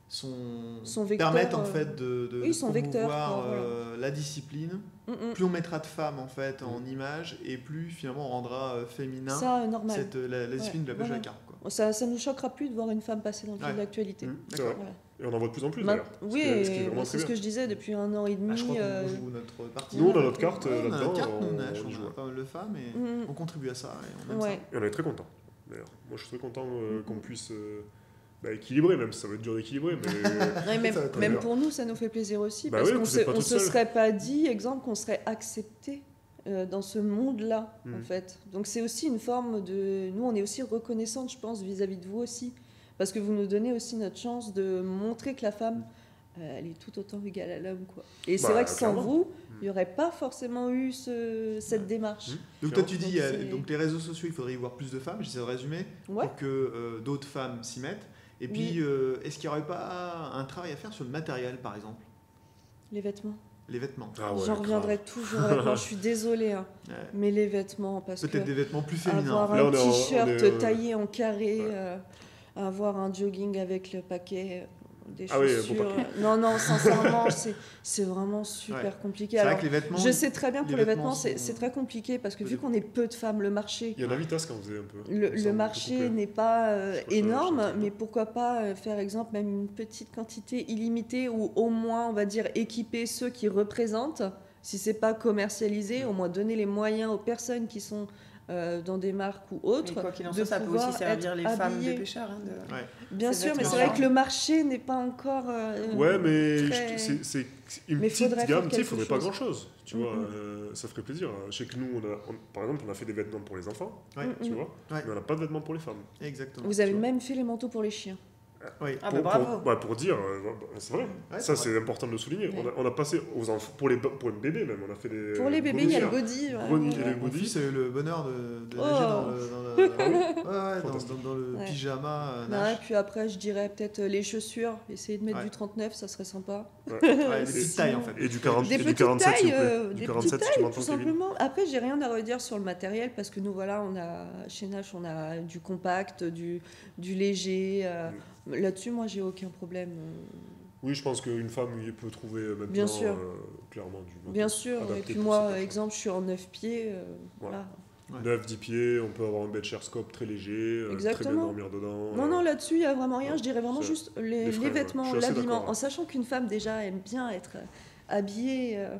Speaker 2: sont,
Speaker 4: Son vecteur,
Speaker 2: permettent en
Speaker 4: euh,
Speaker 2: fait de, de,
Speaker 4: oui,
Speaker 2: de
Speaker 4: son vecteur,
Speaker 2: promouvoir
Speaker 4: quoi, voilà.
Speaker 2: euh, la discipline.
Speaker 4: Mm, mm.
Speaker 2: Plus on mettra de femmes en fait en image et plus finalement on rendra euh, féminin
Speaker 4: Ça, euh, normal.
Speaker 2: cette, euh, la, la discipline
Speaker 4: Ouais,
Speaker 2: de la pêche
Speaker 4: voilà.
Speaker 2: à la carpe. Quoi.
Speaker 4: Ça, ça nous choquera plus de voir une femme passer dans le fil
Speaker 2: Ouais.
Speaker 4: de l'actualité.
Speaker 1: Mmh, c'est
Speaker 2: D'accord.
Speaker 1: vrai.
Speaker 4: Voilà.
Speaker 1: Et on en voit de plus en plus
Speaker 4: Ma-
Speaker 1: d'ailleurs.
Speaker 4: Oui,
Speaker 1: Ce qui est- ce qui est
Speaker 4: et,
Speaker 1: vraiment
Speaker 4: bah,
Speaker 1: très
Speaker 4: c'est ce
Speaker 1: bien.
Speaker 4: que je disais depuis un an et demi.
Speaker 2: Ah, je crois qu'on
Speaker 4: euh,
Speaker 2: joue notre partie.
Speaker 1: Nous, on a
Speaker 4: Ouais.
Speaker 1: notre carte
Speaker 2: Ouais,
Speaker 1: euh,
Speaker 2: on a
Speaker 1: là-dedans.
Speaker 2: notre carte, nous,
Speaker 1: on-
Speaker 2: Nash,
Speaker 1: on y
Speaker 2: on
Speaker 1: joue.
Speaker 2: a pas mal de femmes et
Speaker 4: Mm.
Speaker 2: on contribue à ça et on aime
Speaker 4: Ouais.
Speaker 1: Et on est très content. D'ailleurs, moi je suis très content euh,
Speaker 4: Mm.
Speaker 1: qu'on puisse euh, bah, équilibrer, même si ça va être dur d'équilibrer, mais
Speaker 4: Ouais, même,
Speaker 2: Ça va être
Speaker 4: même
Speaker 1: bien.
Speaker 4: pour nous, ça nous fait plaisir aussi,
Speaker 1: Bah
Speaker 4: parce
Speaker 1: oui,
Speaker 4: qu'on
Speaker 1: vous êtes
Speaker 4: se,
Speaker 1: pas
Speaker 4: on
Speaker 1: toute
Speaker 4: se
Speaker 1: seule.
Speaker 4: serait pas dit, exemple, qu'on serait accepté euh, dans ce monde-là,
Speaker 1: Mm.
Speaker 4: en fait. Donc c'est aussi une forme de... Nous, on est aussi reconnaissante, je pense, vis-à-vis de vous aussi, parce que vous nous donnez aussi notre chance de montrer que la femme, euh, elle est tout autant égale à l'homme, quoi. Et c'est
Speaker 1: Bah,
Speaker 4: vrai que sans
Speaker 1: clairement.
Speaker 4: vous, il n'y aurait pas forcément eu ce- cette démarche.
Speaker 1: Mm.
Speaker 2: Donc toi tu dis,
Speaker 4: Donc,
Speaker 2: euh,
Speaker 4: c'est-
Speaker 2: donc les réseaux sociaux, il faudrait y voir plus de femmes, j'essaie de résumer,
Speaker 4: Ouais.
Speaker 2: pour que euh, d'autres femmes s'y mettent. Et puis,
Speaker 4: Oui.
Speaker 2: euh, est-ce qu'il n'y aurait pas un travail à faire sur le matériel, par exemple?
Speaker 4: Les vêtements.
Speaker 2: Les vêtements.
Speaker 1: Ah ouais,
Speaker 4: J'en
Speaker 1: grave.
Speaker 4: reviendrai toujours aux vêtements, je suis désolée, hein.
Speaker 2: Ouais.
Speaker 4: Mais les vêtements, parce que...
Speaker 2: Peut-être des vêtements plus féminins.
Speaker 4: Avoir
Speaker 2: en fait.
Speaker 1: Là,
Speaker 4: un
Speaker 1: on est en-
Speaker 4: t-shirt
Speaker 1: on est, euh,
Speaker 4: taillé en carré,
Speaker 1: ouais.
Speaker 4: euh, avoir un jogging avec le paquet, euh, des
Speaker 1: Ah oui,
Speaker 4: chaussures.
Speaker 1: beau paquet.
Speaker 4: Non, non, sincèrement, c'est, c'est vraiment super
Speaker 2: Ouais.
Speaker 4: compliqué.
Speaker 2: C'est vrai
Speaker 4: Alors,
Speaker 2: que les vêtements.
Speaker 4: je sais très bien pour
Speaker 2: les
Speaker 4: les,
Speaker 2: vêtements
Speaker 4: vêtements, c'est,
Speaker 2: sont-
Speaker 4: c'est très compliqué parce que
Speaker 2: Peu
Speaker 4: vu
Speaker 2: de-
Speaker 4: qu'on est peu de femmes, le marché,
Speaker 1: Il y en a Vitas quand on faisait un peu.
Speaker 4: le,
Speaker 1: il me
Speaker 4: le
Speaker 1: semble,
Speaker 4: marché
Speaker 1: coupé.
Speaker 4: n'est pas euh,
Speaker 1: Je crois que ça-
Speaker 4: énorme,
Speaker 1: je sais pas.
Speaker 4: mais pourquoi pas euh, faire exemple même une petite quantité illimitée ou au moins on va dire équiper ceux qui représentent, si c'est pas commercialisé,
Speaker 1: Mm.
Speaker 4: au moins donner les moyens aux personnes qui sont euh, dans des marques ou
Speaker 3: Mais
Speaker 4: autres.
Speaker 3: quoi qu'il en
Speaker 4: de
Speaker 3: soit, ça peut
Speaker 4: pouvoir
Speaker 3: aussi servir
Speaker 4: être
Speaker 3: les femmes
Speaker 4: habillées.
Speaker 3: des pêcheurs. hein, de-
Speaker 2: Ouais.
Speaker 4: Bien
Speaker 3: ces
Speaker 4: sûr, mais c'est
Speaker 3: vêtements-là.
Speaker 4: vrai que le marché n'est pas encore. euh,
Speaker 1: Ouais, mais
Speaker 4: très-
Speaker 1: je- c'est c'est une
Speaker 4: Mais
Speaker 1: petite
Speaker 4: faudrait
Speaker 1: gamme,
Speaker 4: faire
Speaker 1: tu sais, il
Speaker 4: quelque
Speaker 1: faudrait pas
Speaker 4: chose.
Speaker 1: grand chose. Tu
Speaker 4: Mm,
Speaker 1: vois,
Speaker 4: mm.
Speaker 1: euh, ça ferait plaisir. Je sais que nous, on a, on- par exemple, on a fait des vêtements pour les enfants,
Speaker 2: Ouais.
Speaker 4: Mm,
Speaker 1: tu
Speaker 4: mm.
Speaker 1: vois,
Speaker 2: Ouais.
Speaker 1: mais on n'a pas de vêtements pour les femmes.
Speaker 2: Exactement.
Speaker 4: Vous avez
Speaker 1: tu vois.
Speaker 4: même fait les manteaux pour les chiens.
Speaker 2: Oui.
Speaker 3: Ah
Speaker 1: pour,
Speaker 3: bah bravo.
Speaker 1: pour- ouais, pour dire, euh, c'est vrai,
Speaker 2: Ouais,
Speaker 1: ça
Speaker 2: c'est
Speaker 1: c'est important de le souligner.
Speaker 4: Ouais.
Speaker 1: On, a, on a passé aux enfants, pour les, pour les bébés même, on a fait des.
Speaker 4: Pour les bébés, il y a le
Speaker 1: body.
Speaker 4: body. ouais.
Speaker 1: Body et
Speaker 4: Ouais.
Speaker 1: les
Speaker 2: Mon
Speaker 1: body.
Speaker 2: fils a eu le bonheur de, de
Speaker 4: Oh.
Speaker 2: nager dans le, dans le-
Speaker 1: Ah oui
Speaker 2: ouais, ouais, dans,
Speaker 1: Fantastique.
Speaker 2: dans- dans le
Speaker 4: Ouais.
Speaker 2: pyjama euh,
Speaker 4: Ouais,
Speaker 2: nage.
Speaker 4: puis après, je dirais peut-être euh, les chaussures. Essayer de mettre
Speaker 2: Ouais.
Speaker 4: du trente-neuf, ça serait sympa.
Speaker 1: Ouais.
Speaker 2: Ouais, des
Speaker 1: Et-
Speaker 2: petites tailles en fait.
Speaker 1: Et du quarante
Speaker 4: Des
Speaker 1: et du
Speaker 4: petites
Speaker 1: quarante-sept, s'il
Speaker 4: tailles,
Speaker 1: vous plaît.
Speaker 4: euh,
Speaker 1: Du
Speaker 4: des
Speaker 1: quarante-sept,
Speaker 4: petites
Speaker 1: si tu
Speaker 4: tailles,
Speaker 1: m'entends,
Speaker 4: tout
Speaker 1: Kevin.
Speaker 4: simplement. Après, j'ai rien à redire sur le matériel parce que nous, voilà, on a chez Nash, on a du compact, du, du léger. euh, Là-dessus, moi, j'ai aucun problème. euh,
Speaker 1: Oui, je pense qu'une femme y peut trouver euh, maintenant
Speaker 4: Bien sûr.
Speaker 1: euh, clairement du matos
Speaker 4: Bien sûr.
Speaker 1: adapté
Speaker 4: Et puis
Speaker 1: pour
Speaker 4: moi,
Speaker 1: ces personnes.
Speaker 4: exemple, je suis en neuf pieds. euh,
Speaker 1: Voilà.
Speaker 4: voilà.
Speaker 1: neuf dix pieds, on peut avoir un bed scope très léger, euh, très bien
Speaker 4: Exactement.
Speaker 1: dormir dedans.
Speaker 4: Non,
Speaker 1: euh,
Speaker 4: non, là-dessus, il n'y a vraiment rien.
Speaker 1: ouais,
Speaker 4: Je dirais vraiment
Speaker 1: c'est-
Speaker 4: juste les,
Speaker 1: les
Speaker 4: les
Speaker 1: frais, ouais.
Speaker 4: vêtements,
Speaker 1: Je suis assez
Speaker 4: l'habillement.
Speaker 1: d'accord, ouais.
Speaker 4: En sachant qu'une femme, déjà, aime bien être euh, habillée. euh,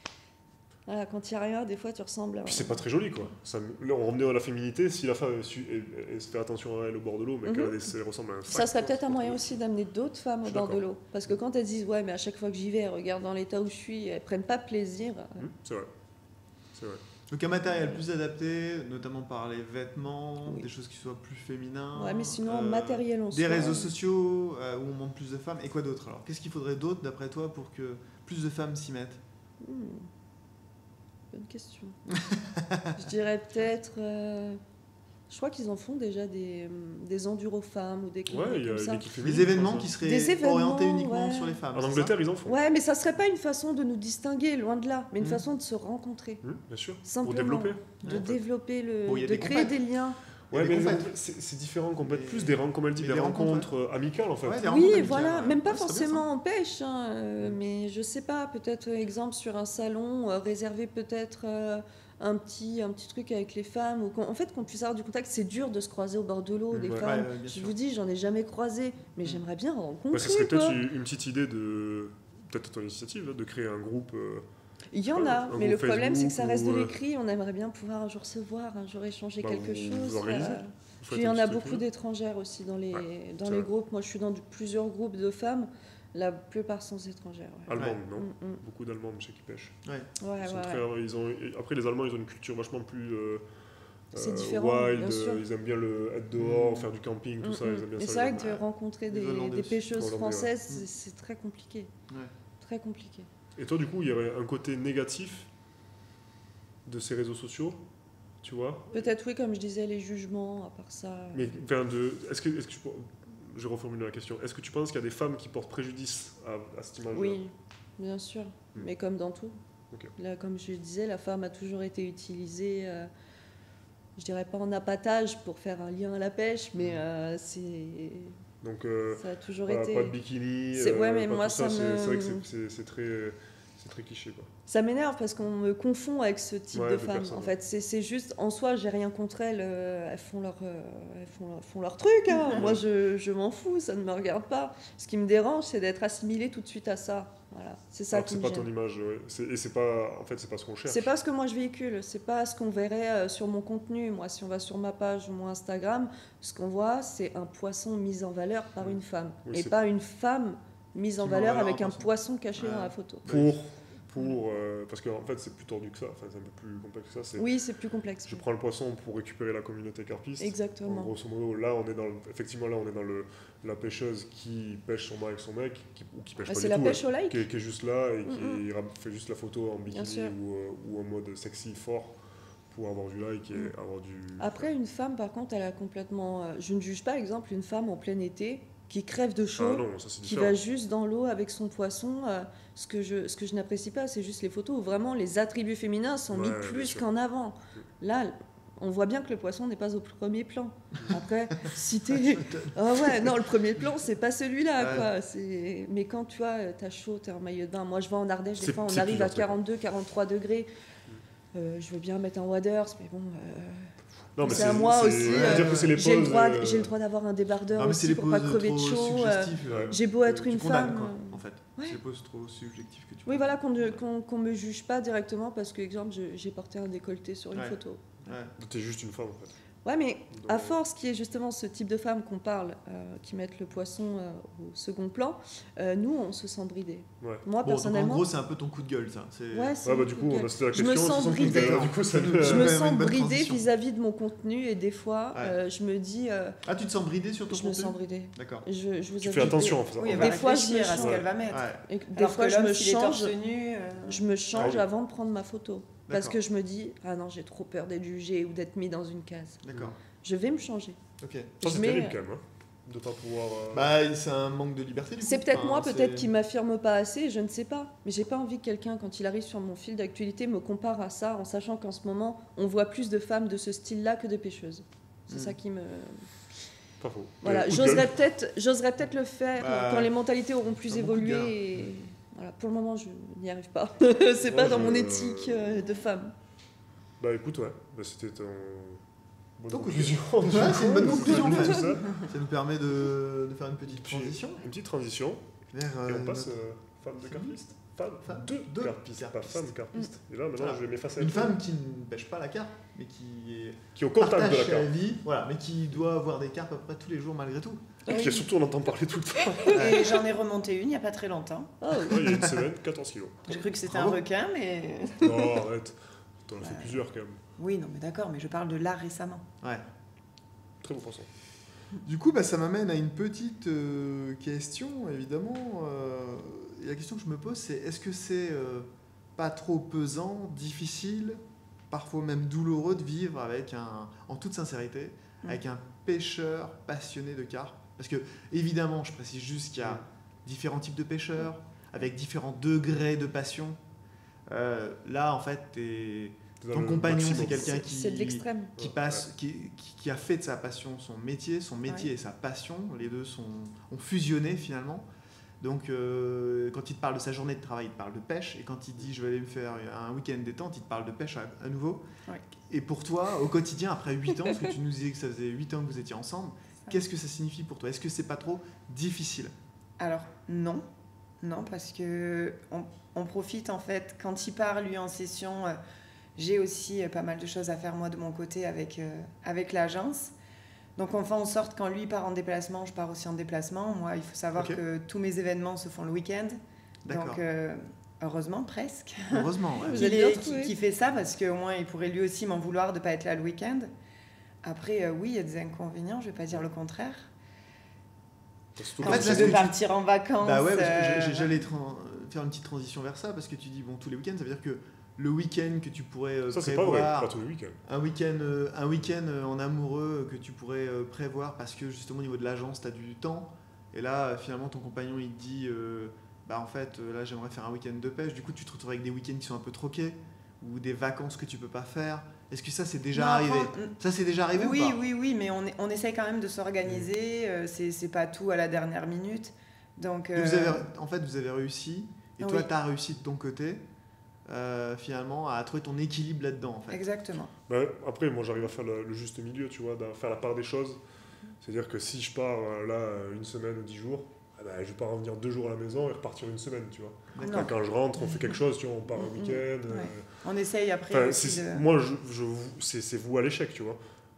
Speaker 4: Voilà, quand il n'y a rien, des fois, tu ressembles à...
Speaker 1: Puis c'est pas très joli quoi. Ça, là, on revenait à la féminité, si la femme elle, su- elle- elle se fait attention à elle au bord de l'eau, mais
Speaker 4: Mhm.
Speaker 1: qu'elle a des- elle ressemble à un sac.
Speaker 4: Ça serait
Speaker 1: quoi,
Speaker 4: peut-être
Speaker 1: c'est
Speaker 4: un
Speaker 1: pas
Speaker 4: moyen
Speaker 1: très
Speaker 4: aussi d'amener d'autres femmes
Speaker 1: Je
Speaker 4: au
Speaker 1: suis
Speaker 4: bord de
Speaker 1: d'accord.
Speaker 4: l'eau. Parce que quand elles disent, ouais, mais à chaque fois que j'y vais, elles regardent dans l'état où je suis, elles prennent pas plaisir.
Speaker 1: joli. Mhm, c'est vrai. C'est vrai.
Speaker 2: Donc un matériel plus adapté, notamment par les vêtements,
Speaker 4: Oui.
Speaker 2: des choses qui soient plus féminins.
Speaker 4: Ouais, mais sinon,
Speaker 2: euh,
Speaker 4: matériel en
Speaker 2: Des
Speaker 4: soi,
Speaker 2: réseaux
Speaker 4: euh,
Speaker 2: sociaux euh, où on montre plus de femmes. Et quoi d'autre alors? Qu'est-ce qu'il faudrait d'autre d'après toi pour que plus de femmes s'y mettent?
Speaker 4: hmm, bonne question. Je dirais peut-être... euh, Je crois qu'ils en font déjà des, hum, des enduro femmes ou des
Speaker 1: Ouais, il y a
Speaker 4: comme ça.
Speaker 1: l'équipe féminine.
Speaker 2: Des événements
Speaker 1: je
Speaker 2: qui
Speaker 1: pense,
Speaker 2: seraient
Speaker 4: Des événements,
Speaker 2: orientés uniquement
Speaker 4: ouais.
Speaker 2: sur les femmes.
Speaker 1: hein. En
Speaker 2: c'est
Speaker 1: Angleterre,
Speaker 2: ça
Speaker 1: ils en font.
Speaker 4: Ouais, mais ça serait pas une façon de nous distinguer, loin de là, mais une
Speaker 2: Mhm.
Speaker 4: façon de se rencontrer.
Speaker 1: Mhm, bien sûr. Pour
Speaker 4: Simplement.
Speaker 1: développer.
Speaker 4: De
Speaker 2: Ouais.
Speaker 4: développer le...
Speaker 2: Bon, il y a
Speaker 4: de
Speaker 2: des
Speaker 4: créer
Speaker 2: compacts.
Speaker 4: des liens.
Speaker 2: Il y a
Speaker 1: Ouais,
Speaker 2: des
Speaker 1: mais
Speaker 2: compètes.
Speaker 1: c'est c'est différent qu'on peut être
Speaker 2: Mais-
Speaker 1: plus des, ren- comme elle dit,
Speaker 2: mais
Speaker 1: des,
Speaker 2: des rencontres,
Speaker 1: rencontres euh, amicales en fait.
Speaker 2: Ouais, des rencontres
Speaker 4: Oui,
Speaker 2: amicales,
Speaker 4: voilà,
Speaker 2: ouais.
Speaker 4: même pas
Speaker 2: Ouais, c'est bien
Speaker 4: forcément en pêche, hein, euh, mais je sais pas, peut-être euh, exemple sur un salon, euh, réserver peut-être euh, un, petit, un petit truc avec les femmes, ou qu'on- en fait qu'on puisse avoir du contact. C'est dur de se croiser au bord de l'eau,
Speaker 1: Mm,
Speaker 4: des
Speaker 1: ouais.
Speaker 4: femmes.
Speaker 2: Ouais, ouais, bien
Speaker 4: Je
Speaker 2: sûr.
Speaker 4: vous dis, j'en ai jamais croisé, mais
Speaker 2: Mm.
Speaker 4: j'aimerais bien en rencontrer.
Speaker 1: Ouais, ça serait peut-être
Speaker 4: quoi.
Speaker 1: une, une petite idée de. Peut-être ton initiative, là, de créer un groupe. euh,
Speaker 4: Il y en
Speaker 1: Ouais,
Speaker 4: a,
Speaker 1: un
Speaker 4: mais le
Speaker 1: groupe
Speaker 4: problème c'est que ça
Speaker 1: Facebook
Speaker 4: reste de
Speaker 1: ou, euh,
Speaker 4: l'écrit. On aimerait bien pouvoir un jour se voir, un jour échanger
Speaker 1: Bah,
Speaker 4: quelque
Speaker 1: vous-
Speaker 4: chose.
Speaker 1: vous organisez.
Speaker 4: euh,
Speaker 1: vous
Speaker 4: Puis
Speaker 1: faites
Speaker 4: il y
Speaker 1: un
Speaker 4: en a
Speaker 1: petit
Speaker 4: beaucoup
Speaker 1: truc,
Speaker 4: d'étrangères aussi dans les,
Speaker 1: Ouais,
Speaker 4: dans
Speaker 1: c'est
Speaker 4: les
Speaker 1: vrai.
Speaker 4: groupes. Moi je suis dans de- plusieurs groupes de femmes, la plupart sont étrangères. Ouais.
Speaker 1: Allemandes,
Speaker 2: Ouais.
Speaker 1: non
Speaker 4: Mm, mm.
Speaker 1: Beaucoup d'Allemandes, je sais qui pêchent.
Speaker 2: Ouais.
Speaker 4: Ouais,
Speaker 1: Ils sont
Speaker 4: ouais,
Speaker 1: très-
Speaker 4: ouais.
Speaker 1: ils ont, après, les Allemands, ils ont une culture vachement plus euh,
Speaker 4: C'est
Speaker 1: euh,
Speaker 4: différent,
Speaker 1: wild.
Speaker 4: bien sûr.
Speaker 1: euh, Ils aiment bien le, être dehors,
Speaker 2: Mm.
Speaker 1: faire du camping, tout
Speaker 4: Mm,
Speaker 1: ça.
Speaker 4: mm.
Speaker 1: Ils aiment bien
Speaker 4: Et
Speaker 1: ça.
Speaker 4: c'est vrai
Speaker 1: les
Speaker 4: que de
Speaker 2: Ouais.
Speaker 4: rencontrer
Speaker 2: Les
Speaker 4: des,
Speaker 2: Hollandais
Speaker 4: des
Speaker 2: aussi.
Speaker 4: pêcheuses
Speaker 1: Hollandais, ouais.
Speaker 4: françaises,
Speaker 2: Mm.
Speaker 4: c'est- c'est très compliqué.
Speaker 2: Ouais.
Speaker 4: Très compliqué.
Speaker 1: Et toi, du coup, il y aurait un côté négatif de ces réseaux sociaux, tu vois.
Speaker 4: Peut-être oui, comme je disais, les jugements, à part ça.
Speaker 1: Mais enfin, de, est-ce que, est-ce que tu, je reformule la question. Est-ce que tu penses qu'il y a des femmes qui portent préjudice à, à cette image-là?
Speaker 4: Oui, bien sûr,
Speaker 1: Mm.
Speaker 4: mais comme dans tout.
Speaker 1: Ok.
Speaker 4: Là, comme je disais, la femme a toujours été utilisée, euh, je dirais pas en appâtage pour faire un lien à la pêche, mais
Speaker 1: Mm.
Speaker 4: euh, c'est
Speaker 1: Donc, euh,
Speaker 4: Ça a toujours
Speaker 1: voilà,
Speaker 4: été.
Speaker 1: pas de bikini,
Speaker 4: C'est- ouais,
Speaker 1: euh,
Speaker 4: mais
Speaker 1: pas
Speaker 4: moi,
Speaker 1: tout
Speaker 4: ça
Speaker 1: c'est
Speaker 4: me-
Speaker 1: c'est vrai que c'est- c'est c'est très, c'est très cliché, quoi.
Speaker 4: Ça m'énerve parce qu'on me confond avec ce type
Speaker 1: Ouais,
Speaker 4: de
Speaker 1: de
Speaker 4: femmes.
Speaker 1: personnes,
Speaker 4: En
Speaker 1: ouais.
Speaker 4: fait, c'est c'est juste, en soi, j'ai rien contre elles. euh, elles font leur, euh, elles font leur, font leur truc. hein. Moi, je, je m'en fous, ça ne me regarde pas. Ce qui me dérange, c'est d'être assimilée tout de suite à ça. Voilà, c'est ça
Speaker 1: Alors que
Speaker 4: qui
Speaker 1: c'est
Speaker 4: me
Speaker 1: pas ton
Speaker 4: gêne.
Speaker 1: image, ouais. C'est- Et c'est pas, en fait, c'est pas ce qu'on cherche.
Speaker 4: C'est pas ce que moi je véhicule, c'est pas ce qu'on verrait euh, sur mon contenu. Moi, si on va sur ma page ou mon Instagram, ce qu'on voit, c'est un poisson mis en valeur par une femme.
Speaker 1: Oui,
Speaker 4: et
Speaker 1: c'est-
Speaker 4: pas une femme mise en
Speaker 2: Qui met en
Speaker 4: valeur
Speaker 2: valeur
Speaker 4: avec
Speaker 2: un
Speaker 4: un
Speaker 2: poisson.
Speaker 4: poisson caché
Speaker 2: Ouais.
Speaker 4: dans la photo.
Speaker 1: Pour, pour, euh, parce qu'en fait, c'est plus tordu que ça. Enfin, c'est un peu plus complexe que ça. C'est,
Speaker 4: Oui, c'est plus complexe.
Speaker 1: je prends le poisson pour récupérer la communauté carpiste. En
Speaker 4: Exactement.
Speaker 1: grosso modo, là, on est dans, le- effectivement, là, on est dans le, la pêcheuse qui pêche son mari avec son mec, qui, ou qui pêche
Speaker 4: Bah,
Speaker 1: pas
Speaker 4: c'est
Speaker 1: du
Speaker 4: la
Speaker 1: tout,
Speaker 4: pêche
Speaker 1: ouais,
Speaker 4: au like.
Speaker 1: qui, est, qui est juste là et qui
Speaker 4: Mm-mm.
Speaker 1: ram- fait juste la photo en bikini
Speaker 4: sûr.
Speaker 1: ou, euh, ou en mode sexy fort pour avoir du like et
Speaker 4: Mm.
Speaker 1: avoir du.
Speaker 4: Après, une femme, par contre, elle a complètement. euh, Je ne juge pas, exemple, une femme en plein été qui crève de chaud.
Speaker 1: Ah non, ça c'est
Speaker 4: Qui
Speaker 1: différent.
Speaker 4: va juste dans l'eau avec son poisson. euh, ce que je, ce que je n'apprécie pas, c'est juste les photos où vraiment les attributs féminins sont
Speaker 1: Ouais,
Speaker 4: mis
Speaker 1: bien
Speaker 4: plus
Speaker 1: sûr.
Speaker 4: qu'en avant. Là, on voit bien que le poisson n'est pas au premier plan. Après, si t'es... Ah ouais, non, le premier plan, c'est pas celui-là,
Speaker 2: Ouais.
Speaker 4: quoi. C'est... Mais quand tu vois, t'as chaud, t'es en maillot de bain. Moi, je vais en Ardèche, des
Speaker 1: C'est-
Speaker 4: fois, on
Speaker 1: c'est
Speaker 4: arrive
Speaker 1: plusieurs
Speaker 4: à
Speaker 1: trucs.
Speaker 4: quarante-deux, quarante-trois degrés. Euh, je veux bien mettre un waders, mais bon... euh,
Speaker 1: Non, mais
Speaker 4: c'est à moi
Speaker 1: c'est-
Speaker 4: aussi,
Speaker 1: on va
Speaker 2: euh,
Speaker 1: dire que c'est les
Speaker 4: J'ai le,
Speaker 1: poses,
Speaker 4: droit,
Speaker 1: euh,
Speaker 4: j'ai le droit d'avoir un débardeur
Speaker 2: Non, mais c'est
Speaker 4: aussi
Speaker 2: les
Speaker 4: pour
Speaker 2: poses
Speaker 4: pas crever de
Speaker 2: trop
Speaker 4: chaud. euh,
Speaker 2: suggestives,
Speaker 1: ouais.
Speaker 4: J'ai beau être
Speaker 2: que tu
Speaker 4: une
Speaker 2: condamnes,
Speaker 4: femme.
Speaker 2: quoi,
Speaker 4: euh,
Speaker 2: en fait.
Speaker 4: ouais.
Speaker 2: C'est les poses trop subjectives que tu
Speaker 4: Oui, voilà, qu'on ne
Speaker 2: Ouais.
Speaker 4: qu'on, qu'on me juge pas directement parce que, exemple, je- j'ai porté un décolleté sur une
Speaker 2: Ouais.
Speaker 4: photo.
Speaker 2: Ouais.
Speaker 1: T'es juste une femme, en fait.
Speaker 4: Ouais, mais
Speaker 1: Donc,
Speaker 4: à force qu'il y ait justement ce type de femmes qu'on parle, euh, qui mettent le poisson euh, au second plan, euh, nous, on se sent bridés.
Speaker 1: Ouais.
Speaker 4: Moi,
Speaker 2: Bon, donc en
Speaker 4: personnellement,
Speaker 2: gros, c'est un peu ton coup de gueule, ça. C'est...
Speaker 4: ouais, c'est
Speaker 1: Ouais, bah
Speaker 4: mon
Speaker 1: du
Speaker 4: coup
Speaker 1: coup,
Speaker 4: de
Speaker 1: on
Speaker 4: gueule.
Speaker 1: a c'était la
Speaker 4: Je me
Speaker 1: question.
Speaker 4: sens
Speaker 1: sans
Speaker 4: bridée.
Speaker 1: coup de gueule, Du coup, ça
Speaker 2: Je
Speaker 1: nous-
Speaker 2: me
Speaker 4: je
Speaker 2: quand
Speaker 4: me
Speaker 2: même
Speaker 4: sens
Speaker 2: une bonne
Speaker 4: bridée
Speaker 2: transition.
Speaker 4: vis-à-vis de mon contenu et des fois,
Speaker 2: Ouais.
Speaker 4: euh, je me dis, euh,
Speaker 2: Ah, tu te sens bridé sur ton
Speaker 4: je me
Speaker 2: contenu
Speaker 4: sens bridée.
Speaker 2: D'accord.
Speaker 4: Je, je vous
Speaker 1: Tu
Speaker 4: avoue
Speaker 1: fais
Speaker 4: que
Speaker 1: attention, en fait.
Speaker 3: Oui, elle
Speaker 1: En
Speaker 3: va
Speaker 4: Des fois, je me
Speaker 3: réfléchir à ce
Speaker 4: change.
Speaker 3: qu'elle va mettre.
Speaker 2: Ouais.
Speaker 4: des- des
Speaker 3: Alors
Speaker 4: fois,
Speaker 3: que
Speaker 4: je
Speaker 3: l'homme,
Speaker 4: me
Speaker 3: s'il est torse
Speaker 4: change.
Speaker 3: nu, euh,
Speaker 4: Je me change
Speaker 1: Ah oui.
Speaker 4: avant de prendre ma photo. Parce
Speaker 2: D'accord.
Speaker 4: que je me dis, ah non, j'ai trop peur d'être jugée ou d'être mis dans une case.
Speaker 2: D'accord.
Speaker 4: Je vais me changer.
Speaker 2: Ok.
Speaker 1: Ça,
Speaker 4: je
Speaker 1: c'est
Speaker 4: mets-
Speaker 1: terrible, quand même, hein, de pas pouvoir. euh,
Speaker 2: Bah, c'est un manque de liberté, du coup.
Speaker 4: C'est peut-être
Speaker 2: Enfin,
Speaker 4: moi,
Speaker 2: c'est-
Speaker 4: peut-être qui m'affirme pas assez, je ne sais pas. Mais j'ai pas envie que quelqu'un, quand il arrive sur mon fil d'actualité, me compare à ça, en sachant qu'en ce moment, on voit plus de femmes de ce style-là que de pêcheuses. C'est
Speaker 2: Mm.
Speaker 4: ça qui me.
Speaker 1: Pas faux.
Speaker 4: Voilà,
Speaker 1: Mais coup de
Speaker 4: j'oserais
Speaker 1: gueule.
Speaker 4: peut-être, j'oserais peut-être le faire
Speaker 2: Bah,
Speaker 4: quand les mentalités auront plus
Speaker 2: c'est un bon coup de
Speaker 4: évolué.
Speaker 2: gueule.
Speaker 4: Et... Voilà, pour le moment, je n'y arrive pas. C'est
Speaker 1: Moi,
Speaker 4: pas dans
Speaker 1: je-
Speaker 4: mon éthique euh, de femme.
Speaker 1: Bah écoute, ouais, bah, c'était ton. Bonne
Speaker 2: Ton coup de
Speaker 1: conclusion.
Speaker 2: Ouais, c'est une bonne conclusion, en
Speaker 1: de
Speaker 2: fait.
Speaker 1: tout ça.
Speaker 2: Ça nous permet de, de faire une petite
Speaker 1: Puis,
Speaker 2: transition
Speaker 1: Une petite transition.
Speaker 2: vers.
Speaker 1: Et
Speaker 2: euh,
Speaker 1: on passe
Speaker 2: notre-
Speaker 1: euh, femme de carpiste. Femme
Speaker 2: Femme
Speaker 1: de
Speaker 2: de
Speaker 1: carpiste, pas
Speaker 2: carpiste.
Speaker 1: femme carpiste. Et là, maintenant,
Speaker 2: Voilà.
Speaker 1: je vais m'effacer.
Speaker 2: Une
Speaker 1: avec
Speaker 2: femme qui ne pêche pas la carpe, mais qui est
Speaker 1: qui est au contact de
Speaker 2: partage
Speaker 1: la
Speaker 2: sa
Speaker 1: carpe.
Speaker 2: vie, voilà, mais qui doit avoir des carpes à peu près tous les jours malgré tout.
Speaker 1: Et puis surtout, on entend parler tout le temps.
Speaker 3: Et j'en ai remonté une il n'y a pas très longtemps.
Speaker 4: Oh,
Speaker 1: Ouais, il y a une semaine, quatorze kilos.
Speaker 3: J'ai cru que c'était
Speaker 2: Bravo.
Speaker 3: un requin, mais.
Speaker 1: Non, arrête. T'en as fait
Speaker 3: Ouais.
Speaker 1: plusieurs quand même.
Speaker 3: Oui, non, mais d'accord, mais je parle de là récemment.
Speaker 2: Ouais.
Speaker 1: Très beau poisson.
Speaker 2: Du coup, bah, ça m'amène à une petite euh, question, évidemment. Euh, et la question que je me pose, c'est est-ce que c'est euh, pas trop pesant, difficile, parfois même douloureux de vivre avec un, en toute sincérité,
Speaker 3: Mm.
Speaker 2: avec un pêcheur passionné de carpe? Parce que, évidemment, je précise juste qu'il y a
Speaker 1: Mm.
Speaker 2: différents types de pêcheurs, avec différents degrés de passion. Euh, là, en fait, t'es-
Speaker 1: T'es dans
Speaker 2: ton
Speaker 1: le
Speaker 2: compagnon,
Speaker 1: maximum.
Speaker 2: c'est quelqu'un
Speaker 4: c'est
Speaker 2: qui
Speaker 4: c'est de l'extrême.
Speaker 2: qui
Speaker 1: Ouais,
Speaker 2: passe, qui, qui- qui a fait de sa passion son métier, son métier
Speaker 3: Ouais.
Speaker 2: et sa passion, les deux sont, ont fusionné finalement. Donc euh, quand il te parle de sa journée de travail, il te parle de pêche, et quand il dit je vais aller me faire un week-end détente, il te parle de pêche à, à nouveau.
Speaker 3: Ouais.
Speaker 2: Et pour toi, au quotidien, après huit ans, parce que tu nous disais que ça faisait huit ans que vous étiez ensemble, qu'est-ce que ça signifie pour toi? Est-ce que c'est pas trop difficile?
Speaker 3: Alors, non. Non, parce que on, on profite en fait, quand il part lui en session, euh, j'ai aussi euh, pas mal de choses à faire moi de mon côté avec, euh, avec l'agence. Donc on fait en sorte quand lui part en déplacement, je pars aussi en déplacement. Moi, il faut savoir
Speaker 2: Ok.
Speaker 3: que tous mes événements se font le week-end.
Speaker 2: D'accord.
Speaker 3: Donc euh, heureusement, presque.
Speaker 2: Heureusement, ouais.
Speaker 4: Vous
Speaker 3: qu'il
Speaker 4: êtes bien
Speaker 3: est-
Speaker 4: trouvé.
Speaker 3: qui, qui fait ça parce qu'au moins il pourrait lui aussi m'en vouloir de ne pas être là le week-end. Après, euh, oui, il y a des inconvénients, je ne vais pas dire le contraire.
Speaker 1: Surtout
Speaker 2: En
Speaker 3: Quand
Speaker 2: fait,
Speaker 1: quand
Speaker 3: tu
Speaker 2: là,
Speaker 1: c'est-
Speaker 2: ce
Speaker 3: veux
Speaker 2: que tu-
Speaker 3: partir en vacances.
Speaker 2: Bah ouais, parce que
Speaker 3: euh,
Speaker 2: j'ai- j'allais tran- faire une petite transition vers ça, parce que tu dis, bon, tous les week-ends, ça veut dire que le week-end que tu pourrais euh,
Speaker 1: Ça, c'est pas vrai,
Speaker 2: prévoir,
Speaker 1: pas tous les week-ends.
Speaker 2: un week-end euh, un week-end euh, en amoureux que tu pourrais euh, prévoir parce que justement au niveau de l'agence, tu as du temps, et là, euh, finalement, ton compagnon, il te dit, euh, bah en fait, euh, là, j'aimerais faire un week-end de pêche, du coup, tu te retrouves avec des week-ends qui sont un peu troqués, ou des vacances que tu peux pas faire. Est-ce que ça c'est déjà
Speaker 3: Non,
Speaker 2: arrivé
Speaker 3: après, on-
Speaker 2: Ça c'est déjà arrivé
Speaker 3: Oui,
Speaker 2: ou pas
Speaker 3: oui, oui, mais on, est- on essaye quand même de s'organiser. euh, c'est, c'est pas tout à la dernière minute. Donc,
Speaker 2: Donc, vous
Speaker 3: euh,
Speaker 2: avez, en fait, vous avez réussi, et toi,
Speaker 3: Oui.
Speaker 2: tu as réussi de ton côté, euh, finalement, à trouver ton équilibre là-dedans, en fait.
Speaker 3: exactement.
Speaker 1: Bah, après, moi, j'arrive à faire le, le juste milieu, tu vois, à faire la part des choses. C'est-à-dire que si je pars euh, là euh, une semaine ou dix jours, ah bah, je vais pas revenir deux jours à la maison et repartir une semaine, tu vois.
Speaker 2: D'accord.
Speaker 3: Non.
Speaker 1: Enfin, quand je rentre, on fait quelque chose, tu vois, on part un
Speaker 3: Mm, mm,
Speaker 1: week-end. euh,
Speaker 3: ouais. On essaye après
Speaker 1: Enfin,
Speaker 3: aussi
Speaker 1: c'est-
Speaker 3: de...
Speaker 1: moi, je, je, c'est, c'est vous à l'échec, tu vois.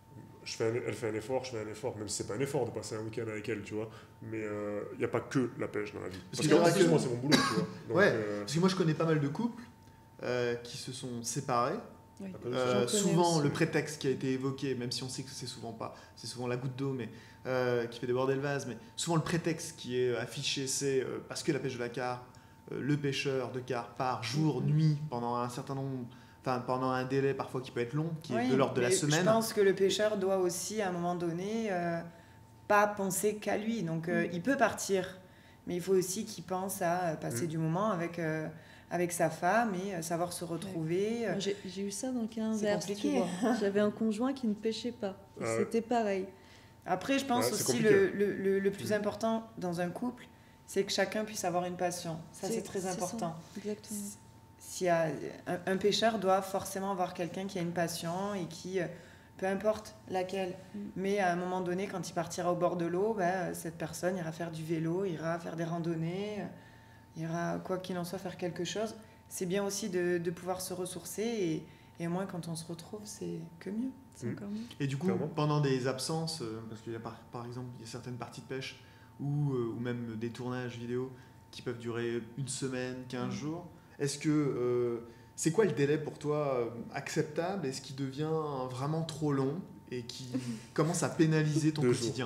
Speaker 1: Je fais un- elle fait un effort, je fais un effort, même si c'est pas un effort de passer un week-end avec elle, tu vois. Mais il n'y a pas que la pêche dans la vie.
Speaker 2: Parce
Speaker 1: Parce
Speaker 2: que
Speaker 1: qu'en
Speaker 2: c'est vrai
Speaker 1: plus,
Speaker 2: que-
Speaker 1: moi, c'est mon boulot, tu vois. Donc,
Speaker 2: Ouais.
Speaker 1: euh,
Speaker 2: Parce que moi, je connais pas mal de couples euh, qui se sont séparés.
Speaker 4: Oui.
Speaker 1: après,
Speaker 2: Euh,
Speaker 4: J'en connais
Speaker 2: souvent,
Speaker 4: aussi.
Speaker 2: le prétexte qui a été évoqué, même si on sait que c'est souvent pas, c'est souvent la goutte d'eau, mais euh, qui fait déborder le vase, mais souvent le prétexte qui est affiché, c'est euh, parce que la pêche de la carpe, euh, le pêcheur de carpe part jour,
Speaker 3: Mhm.
Speaker 2: nuit, pendant un certain nombre, enfin pendant un délai parfois qui peut être long, qui est
Speaker 3: Oui,
Speaker 2: de l'ordre de la
Speaker 3: mais
Speaker 2: semaine.
Speaker 3: Je pense que le pêcheur doit aussi, à un moment donné, euh, pas penser qu'à lui. Donc, euh,
Speaker 4: Mm.
Speaker 3: il peut partir, mais il faut aussi qu'il pense à euh, passer
Speaker 1: Mm.
Speaker 3: du moment avec, euh, avec sa femme et euh, savoir se retrouver.
Speaker 4: Moi, J'ai j'ai eu ça dans le cas
Speaker 3: C'est
Speaker 4: inverse, tu
Speaker 3: compliqué.
Speaker 4: vois. J'avais un conjoint qui ne pêchait pas. Et
Speaker 1: Ah ouais.
Speaker 4: c'était pareil.
Speaker 3: Après, je pense
Speaker 1: Ouais, c'est
Speaker 3: aussi
Speaker 1: compliqué.
Speaker 3: le, le, le, le plus
Speaker 1: Mm.
Speaker 3: important dans un couple, c'est que chacun puisse avoir une passion. Ça, c'est très
Speaker 4: ça,
Speaker 3: important.
Speaker 4: exactement.
Speaker 3: S'il y a, un, un pêcheur doit forcément avoir quelqu'un qui a une passion et qui, euh, peu importe laquelle,
Speaker 4: Mm.
Speaker 3: mais à un moment donné, quand il partira au bord de l'eau, bah, cette personne ira faire du vélo, ira faire des randonnées, euh, ira, quoi qu'il en soit, faire quelque chose. C'est bien aussi de, de pouvoir se ressourcer et, et au moins quand on se retrouve, c'est que mieux.
Speaker 4: C'est
Speaker 1: Mm.
Speaker 4: encore mieux.
Speaker 2: Et du coup,
Speaker 1: Clairement.
Speaker 2: pendant des absences, euh, parce qu'il y a par, par exemple il y a certaines parties de pêche ou, euh, ou même des tournages vidéo qui peuvent durer une semaine, quinze
Speaker 3: Mm.
Speaker 2: jours, est-ce que euh, c'est quoi le délai pour toi euh, acceptable? Est-ce qu'il devient vraiment trop long et qui commence à pénaliser ton
Speaker 1: Deux jours.
Speaker 2: quotidien?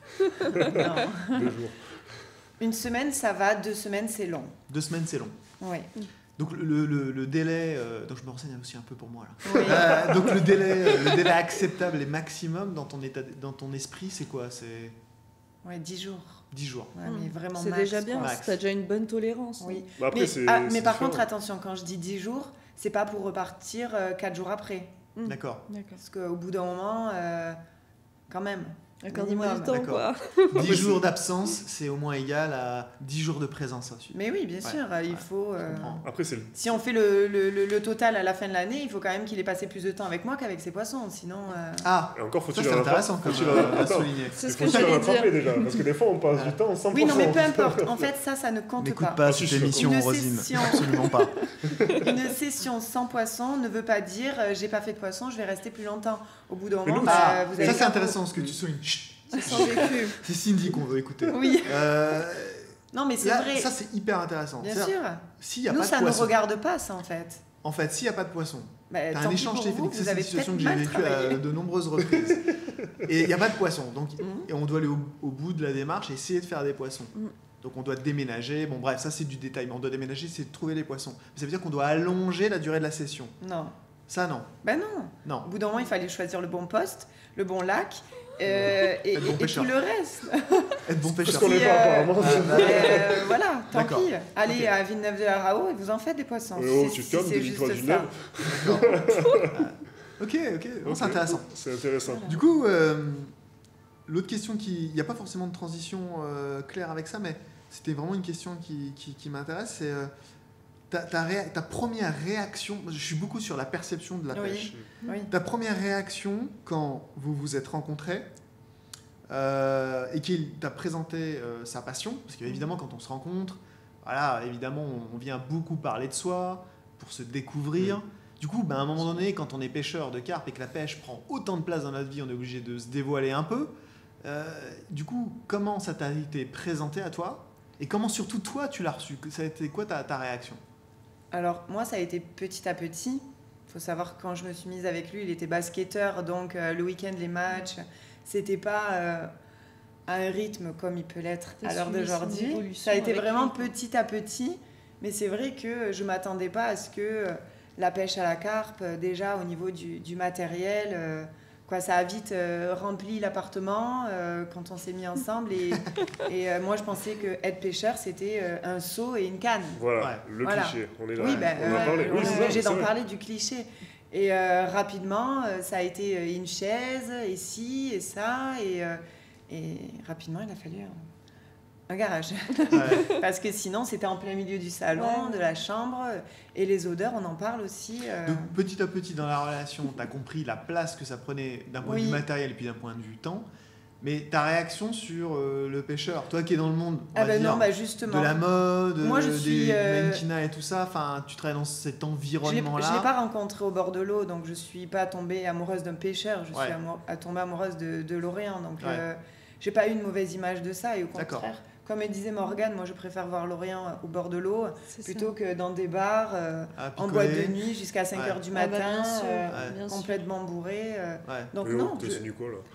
Speaker 3: Non.
Speaker 1: deux jours.
Speaker 3: Une semaine, ça va, deux semaines, c'est long.
Speaker 2: Deux semaines, c'est long.
Speaker 3: Oui.
Speaker 2: Donc le, le- le délai, euh, donc je me renseigne aussi un peu pour moi là.
Speaker 3: Oui.
Speaker 2: Euh, donc le délai, euh, le délai acceptable et maximum dans ton état, dans ton esprit, c'est quoi? C'est
Speaker 3: Ouais, dix jours.
Speaker 2: dix jours.
Speaker 3: Ouais, mais vraiment
Speaker 4: C'est
Speaker 3: max,
Speaker 4: déjà bien,
Speaker 3: quoi.
Speaker 2: Max.
Speaker 4: tu as déjà une bonne tolérance.
Speaker 3: Oui.
Speaker 1: Bah, après,
Speaker 3: mais
Speaker 1: c'est-
Speaker 3: ah, mais
Speaker 1: c'est
Speaker 3: par
Speaker 1: différent.
Speaker 3: contre, attention, quand je dis dix jours, c'est pas pour repartir euh, quatre jours après.
Speaker 4: Mm.
Speaker 2: D'accord.
Speaker 4: D'accord.
Speaker 3: Parce qu'au bout d'un moment, euh, quand même.
Speaker 4: Accorde-moi du
Speaker 3: Minimum.
Speaker 4: temps,
Speaker 2: D'accord.
Speaker 4: quoi.
Speaker 2: dix jours d'absence, c'est au moins égal à dix jours de présence ensuite.
Speaker 3: Mais oui, bien
Speaker 2: Ouais,
Speaker 3: sûr, il
Speaker 2: ouais,
Speaker 3: faut.
Speaker 2: Je
Speaker 3: euh,
Speaker 2: comprends.
Speaker 1: Après, c'est le...
Speaker 3: si on fait le, le, le- le total à la fin de l'année, il faut quand même qu'il ait passé plus de temps avec moi qu'avec ses poissons. Sinon. euh,
Speaker 2: Ah,
Speaker 1: Et encore,
Speaker 2: ça
Speaker 1: faut-il
Speaker 2: c'est
Speaker 1: en
Speaker 2: intéressant comme
Speaker 1: faut-il en-
Speaker 2: euh, à
Speaker 1: Attends,
Speaker 2: souligner.
Speaker 4: C'est
Speaker 1: il
Speaker 4: ce
Speaker 1: faut
Speaker 4: que
Speaker 1: se le
Speaker 4: j'allais
Speaker 1: rattraper
Speaker 4: dire.
Speaker 1: déjà, parce que des fois, on passe du temps sans
Speaker 3: Oui, non, mais peu importe. En fait, ça, ça ne compte
Speaker 2: N'écoute
Speaker 3: pas.
Speaker 2: pas
Speaker 1: Ah, si,
Speaker 2: cette
Speaker 1: je suis
Speaker 2: émission,
Speaker 3: d'accord. Une
Speaker 2: Rosine.
Speaker 3: session.
Speaker 2: Absolument pas.
Speaker 3: Une session sans poisson ne veut pas dire euh, j'ai pas fait de poisson, je vais rester plus longtemps. Au bout d'un
Speaker 1: Mais
Speaker 3: moment,
Speaker 1: nous,
Speaker 3: bah,
Speaker 2: Ah,
Speaker 3: vous
Speaker 2: ça
Speaker 3: allez
Speaker 2: c'est
Speaker 3: faire-
Speaker 2: intéressant ce que tu soulignes. Chut,
Speaker 3: C'est sans vécu.
Speaker 2: c'est Cindy qu'on veut écouter.
Speaker 3: Oui.
Speaker 2: Euh,
Speaker 3: Non, mais c'est
Speaker 2: là,
Speaker 3: vrai.
Speaker 2: ça c'est hyper intéressant.
Speaker 3: Bien
Speaker 2: C'est-à-dire,
Speaker 3: sûr.
Speaker 2: S'il n'y a
Speaker 3: Nous,
Speaker 2: pas de
Speaker 3: ça ne nous
Speaker 2: poisson,
Speaker 3: regarde pas, ça, en fait.
Speaker 2: en fait, s'il n'y a pas de poisson,
Speaker 3: Bah,
Speaker 2: t'as
Speaker 3: tant
Speaker 2: un
Speaker 3: pis
Speaker 2: échange
Speaker 3: pour
Speaker 2: téléphonique,
Speaker 3: vous,
Speaker 2: ça
Speaker 3: vous
Speaker 2: c'est une
Speaker 3: avez
Speaker 2: situation que
Speaker 3: peut-être
Speaker 2: j'ai
Speaker 3: mal
Speaker 2: vécue à
Speaker 3: travaillé.
Speaker 2: de nombreuses reprises. Et il n'y a pas de poisson, donc
Speaker 3: Mhm.
Speaker 2: et on doit aller au, au bout de la démarche et essayer de faire des poissons.
Speaker 4: Mhm.
Speaker 2: Donc on doit déménager, bon bref, ça c'est du détail, mais on doit déménager, c'est de trouver les poissons. Mais ça veut dire qu'on doit allonger la durée de la session.
Speaker 3: Non.
Speaker 2: Ça non,
Speaker 3: Ben non.
Speaker 2: non.
Speaker 3: Au bout d'un moment, il fallait choisir le bon poste, le bon lac, euh, et,
Speaker 2: Être bon
Speaker 3: et- et
Speaker 2: pêcheur.
Speaker 3: tout le reste.
Speaker 2: Être bon
Speaker 1: Parce
Speaker 2: pêcheur.
Speaker 1: qu'on n'est
Speaker 3: Si,
Speaker 1: pas,
Speaker 3: euh,
Speaker 1: apparemment.
Speaker 2: Ah, bah,
Speaker 3: Euh, voilà, tant
Speaker 2: D'accord.
Speaker 3: pis. Allez
Speaker 2: Ok.
Speaker 3: à Villeneuve de la Rao et vous en faites des poissons.
Speaker 1: Euh, oh,
Speaker 3: Si-
Speaker 1: tu
Speaker 3: si
Speaker 1: te calmes,
Speaker 3: c'est
Speaker 1: de
Speaker 3: juste
Speaker 1: l'histoire du
Speaker 3: ça.
Speaker 1: Nord.
Speaker 2: D'accord. Ok, ok, bon,
Speaker 1: Ok,
Speaker 2: c'est intéressant.
Speaker 1: C'est intéressant.
Speaker 3: Voilà.
Speaker 2: Du coup, euh, l'autre question qui. Il n'y a pas forcément de transition euh, claire avec ça, mais c'était vraiment une question qui, qui, qui m'intéresse. C'est euh, ta, ta, réa- ta première réaction. Je suis beaucoup sur la perception de la
Speaker 3: Oui.
Speaker 2: pêche.
Speaker 3: Oui.
Speaker 2: Ta première réaction quand vous vous êtes rencontrés euh, et qu'il t'a présenté euh, sa passion, parce qu'évidemment, quand on se rencontre, voilà, évidemment, on, on vient beaucoup parler de soi pour se découvrir. Du coup, ben, à un moment donné, quand on est pêcheur de carpe et que la pêche prend autant de place dans notre vie, on est obligé de se dévoiler un peu. Euh, du coup, comment ça t'a été présenté à toi et comment surtout toi tu l'as reçu? Ça a été quoi ta, ta réaction?
Speaker 3: Alors, moi, ça a été petit à petit. Il faut savoir que quand je me suis mise avec lui, il était basketteur, donc euh, le week-end, les matchs, c'était pas euh, à un rythme comme il peut l'être
Speaker 4: T'as
Speaker 3: à l'heure
Speaker 4: suivi son
Speaker 3: d'aujourd'hui.
Speaker 4: évolution
Speaker 3: Ça a été
Speaker 4: avec
Speaker 3: vraiment
Speaker 4: lui, quoi.
Speaker 3: petit à petit, mais c'est vrai que je m'attendais pas à ce que euh, la pêche à la carpe, euh, déjà au niveau du, du matériel, euh, quoi, ça a vite euh, rempli l'appartement euh, quand on s'est mis ensemble. Et, et euh, moi, je pensais que être pêcheur, c'était euh, un seau et une canne.
Speaker 1: Voilà,
Speaker 2: Ouais.
Speaker 1: le
Speaker 3: Voilà.
Speaker 1: cliché. On est là.
Speaker 3: Oui, ben,
Speaker 1: on en a
Speaker 3: euh,
Speaker 1: parlé.
Speaker 3: on
Speaker 1: Oui,
Speaker 3: est
Speaker 1: c'est ça,
Speaker 3: obligé
Speaker 1: c'est
Speaker 3: d'en
Speaker 1: vrai.
Speaker 3: parler du cliché. Et euh, rapidement, euh, ça a été euh, une chaise, et ci, et ça. Et, euh, et rapidement, il a fallu un, un garage.
Speaker 2: Ouais.
Speaker 3: Parce que sinon, c'était en plein milieu du salon,
Speaker 4: Ouais.
Speaker 3: de la chambre. Et les odeurs, on en parle aussi. euh,
Speaker 2: Donc petit à petit dans la relation, tu as compris la place que ça prenait d'un point de
Speaker 3: Oui.
Speaker 2: vue matériel et puis d'un point de vue temps. Mais ta réaction sur euh, le pêcheur, toi qui es dans le monde, on
Speaker 3: Ah
Speaker 2: va
Speaker 3: ben
Speaker 2: dire,
Speaker 3: non, bah justement.
Speaker 2: de la mode,
Speaker 3: Moi, je
Speaker 2: des-
Speaker 3: suis,
Speaker 2: du
Speaker 3: euh,
Speaker 2: mannequinat et tout ça, enfin, tu travailles dans cet
Speaker 3: Je ne l'ai
Speaker 2: environnement-là.
Speaker 3: pas rencontré au bord de l'eau, donc je ne suis pas tombée amoureuse d'un pêcheur, je
Speaker 2: Ouais.
Speaker 3: suis amou- à tombée amoureuse de, de l'Orient. Donc,
Speaker 2: Ouais.
Speaker 3: euh, j'ai pas eu une mauvaise image de ça, et au
Speaker 2: D'accord.
Speaker 3: contraire, comme elle disait Morgane, moi je préfère voir l'Orient au bord de l'eau
Speaker 4: C'est
Speaker 3: plutôt
Speaker 4: ça.
Speaker 3: que dans des bars, euh,
Speaker 2: Ah,
Speaker 3: en
Speaker 2: picoler.
Speaker 3: boîte de nuit jusqu'à cinq
Speaker 2: Ouais.
Speaker 3: heures du
Speaker 4: Ah bah,
Speaker 3: matin,
Speaker 4: bien sûr,
Speaker 3: euh,
Speaker 2: Ouais.
Speaker 4: bien sûr.
Speaker 3: complètement bourré. euh.
Speaker 2: Ouais.
Speaker 3: Donc,
Speaker 1: Mais oh,
Speaker 3: non.
Speaker 1: t'es
Speaker 3: je-
Speaker 1: signé quoi là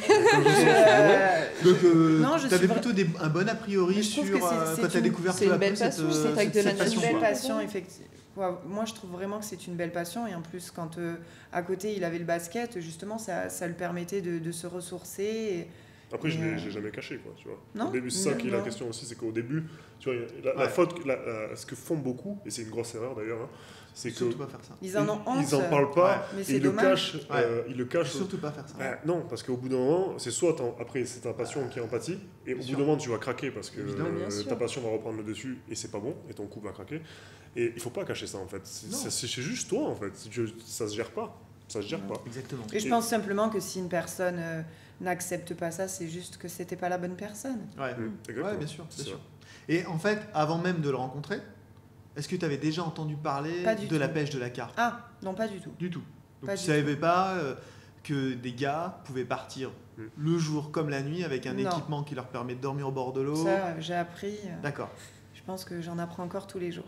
Speaker 3: Euh,
Speaker 2: Donc, euh,
Speaker 3: Non, je
Speaker 2: tu avais
Speaker 3: suis
Speaker 2: plutôt des- un bon a priori
Speaker 3: Mais je trouve
Speaker 2: sur
Speaker 3: que c'est-
Speaker 2: euh,
Speaker 3: c'est
Speaker 2: quand tu as
Speaker 3: une-
Speaker 2: découvert
Speaker 4: c'est
Speaker 2: peu à
Speaker 4: une belle
Speaker 2: peu cette,
Speaker 4: passion,
Speaker 2: euh,
Speaker 4: c'est avec
Speaker 2: cette-
Speaker 4: de la
Speaker 2: cette
Speaker 3: C'est
Speaker 2: passion,
Speaker 3: une belle
Speaker 2: quoi.
Speaker 3: passion, effectivement. Moi, je trouve vraiment que c'est une belle passion. Et en plus, quand euh, à côté, il avait le basket, justement, ça, ça le permettait de, de se ressourcer. Et-
Speaker 1: Après, je
Speaker 3: Et,
Speaker 1: l'ai
Speaker 3: euh,
Speaker 1: j'ai jamais caché, quoi, tu vois.
Speaker 3: Non,
Speaker 1: Au début, c'est ça
Speaker 3: non,
Speaker 1: qui est la
Speaker 3: non.
Speaker 1: question aussi, c'est qu'au début, tu vois, la, la
Speaker 2: Ouais.
Speaker 1: faute, la- la- ce que font beaucoup, et c'est une grosse erreur d'ailleurs, hein, c'est que
Speaker 2: Surtout pas faire ça.
Speaker 3: Ils en ont honte.
Speaker 1: ils en parlent pas,
Speaker 2: Ouais.
Speaker 3: Mais
Speaker 1: et
Speaker 3: c'est
Speaker 1: ils le
Speaker 3: dommage.
Speaker 1: cachent, euh, ils le cachent.
Speaker 2: Surtout pas faire ça.
Speaker 1: Euh, non, parce qu'au bout d'un moment, c'est soit t'en- après c'est ta passion qui est empathie, et au bout
Speaker 2: sûr.
Speaker 1: d'un moment tu vas craquer parce que
Speaker 2: Évidemment,
Speaker 4: bien
Speaker 1: euh,
Speaker 4: sûr.
Speaker 1: ta passion va reprendre le dessus et c'est pas bon, et ton couple va craquer. Et il faut pas cacher ça en fait. C'est
Speaker 2: Non.
Speaker 1: c'est- c'est juste toi en fait. Si tu- ça se gère pas. Ça se gère
Speaker 3: Non.
Speaker 1: pas.
Speaker 2: Exactement.
Speaker 3: Et je
Speaker 1: Et-
Speaker 3: pense simplement que si une personne euh, n'accepte pas ça, c'est juste que c'était pas la bonne personne.
Speaker 2: Ouais.
Speaker 1: Mm, exactement.
Speaker 2: Ouais, bien sûr,
Speaker 1: C'est
Speaker 2: bien
Speaker 1: ça.
Speaker 2: sûr. Et en fait, avant même de le rencontrer, est-ce que tu avais déjà entendu parler
Speaker 3: Pas du
Speaker 2: de la
Speaker 3: tout.
Speaker 2: pêche de la carpe?
Speaker 3: Ah, non, pas du tout.
Speaker 2: Du tout. Donc
Speaker 3: Pas
Speaker 2: tu
Speaker 3: du
Speaker 2: savais pas euh, que des gars pouvaient partir
Speaker 1: Mm.
Speaker 2: le jour comme la nuit avec un
Speaker 3: Non.
Speaker 2: équipement qui leur permet de dormir au bord de l'eau.
Speaker 3: Ça, euh, j'ai appris. euh,
Speaker 2: D'accord.
Speaker 3: Je pense que j'en apprends encore tous les jours.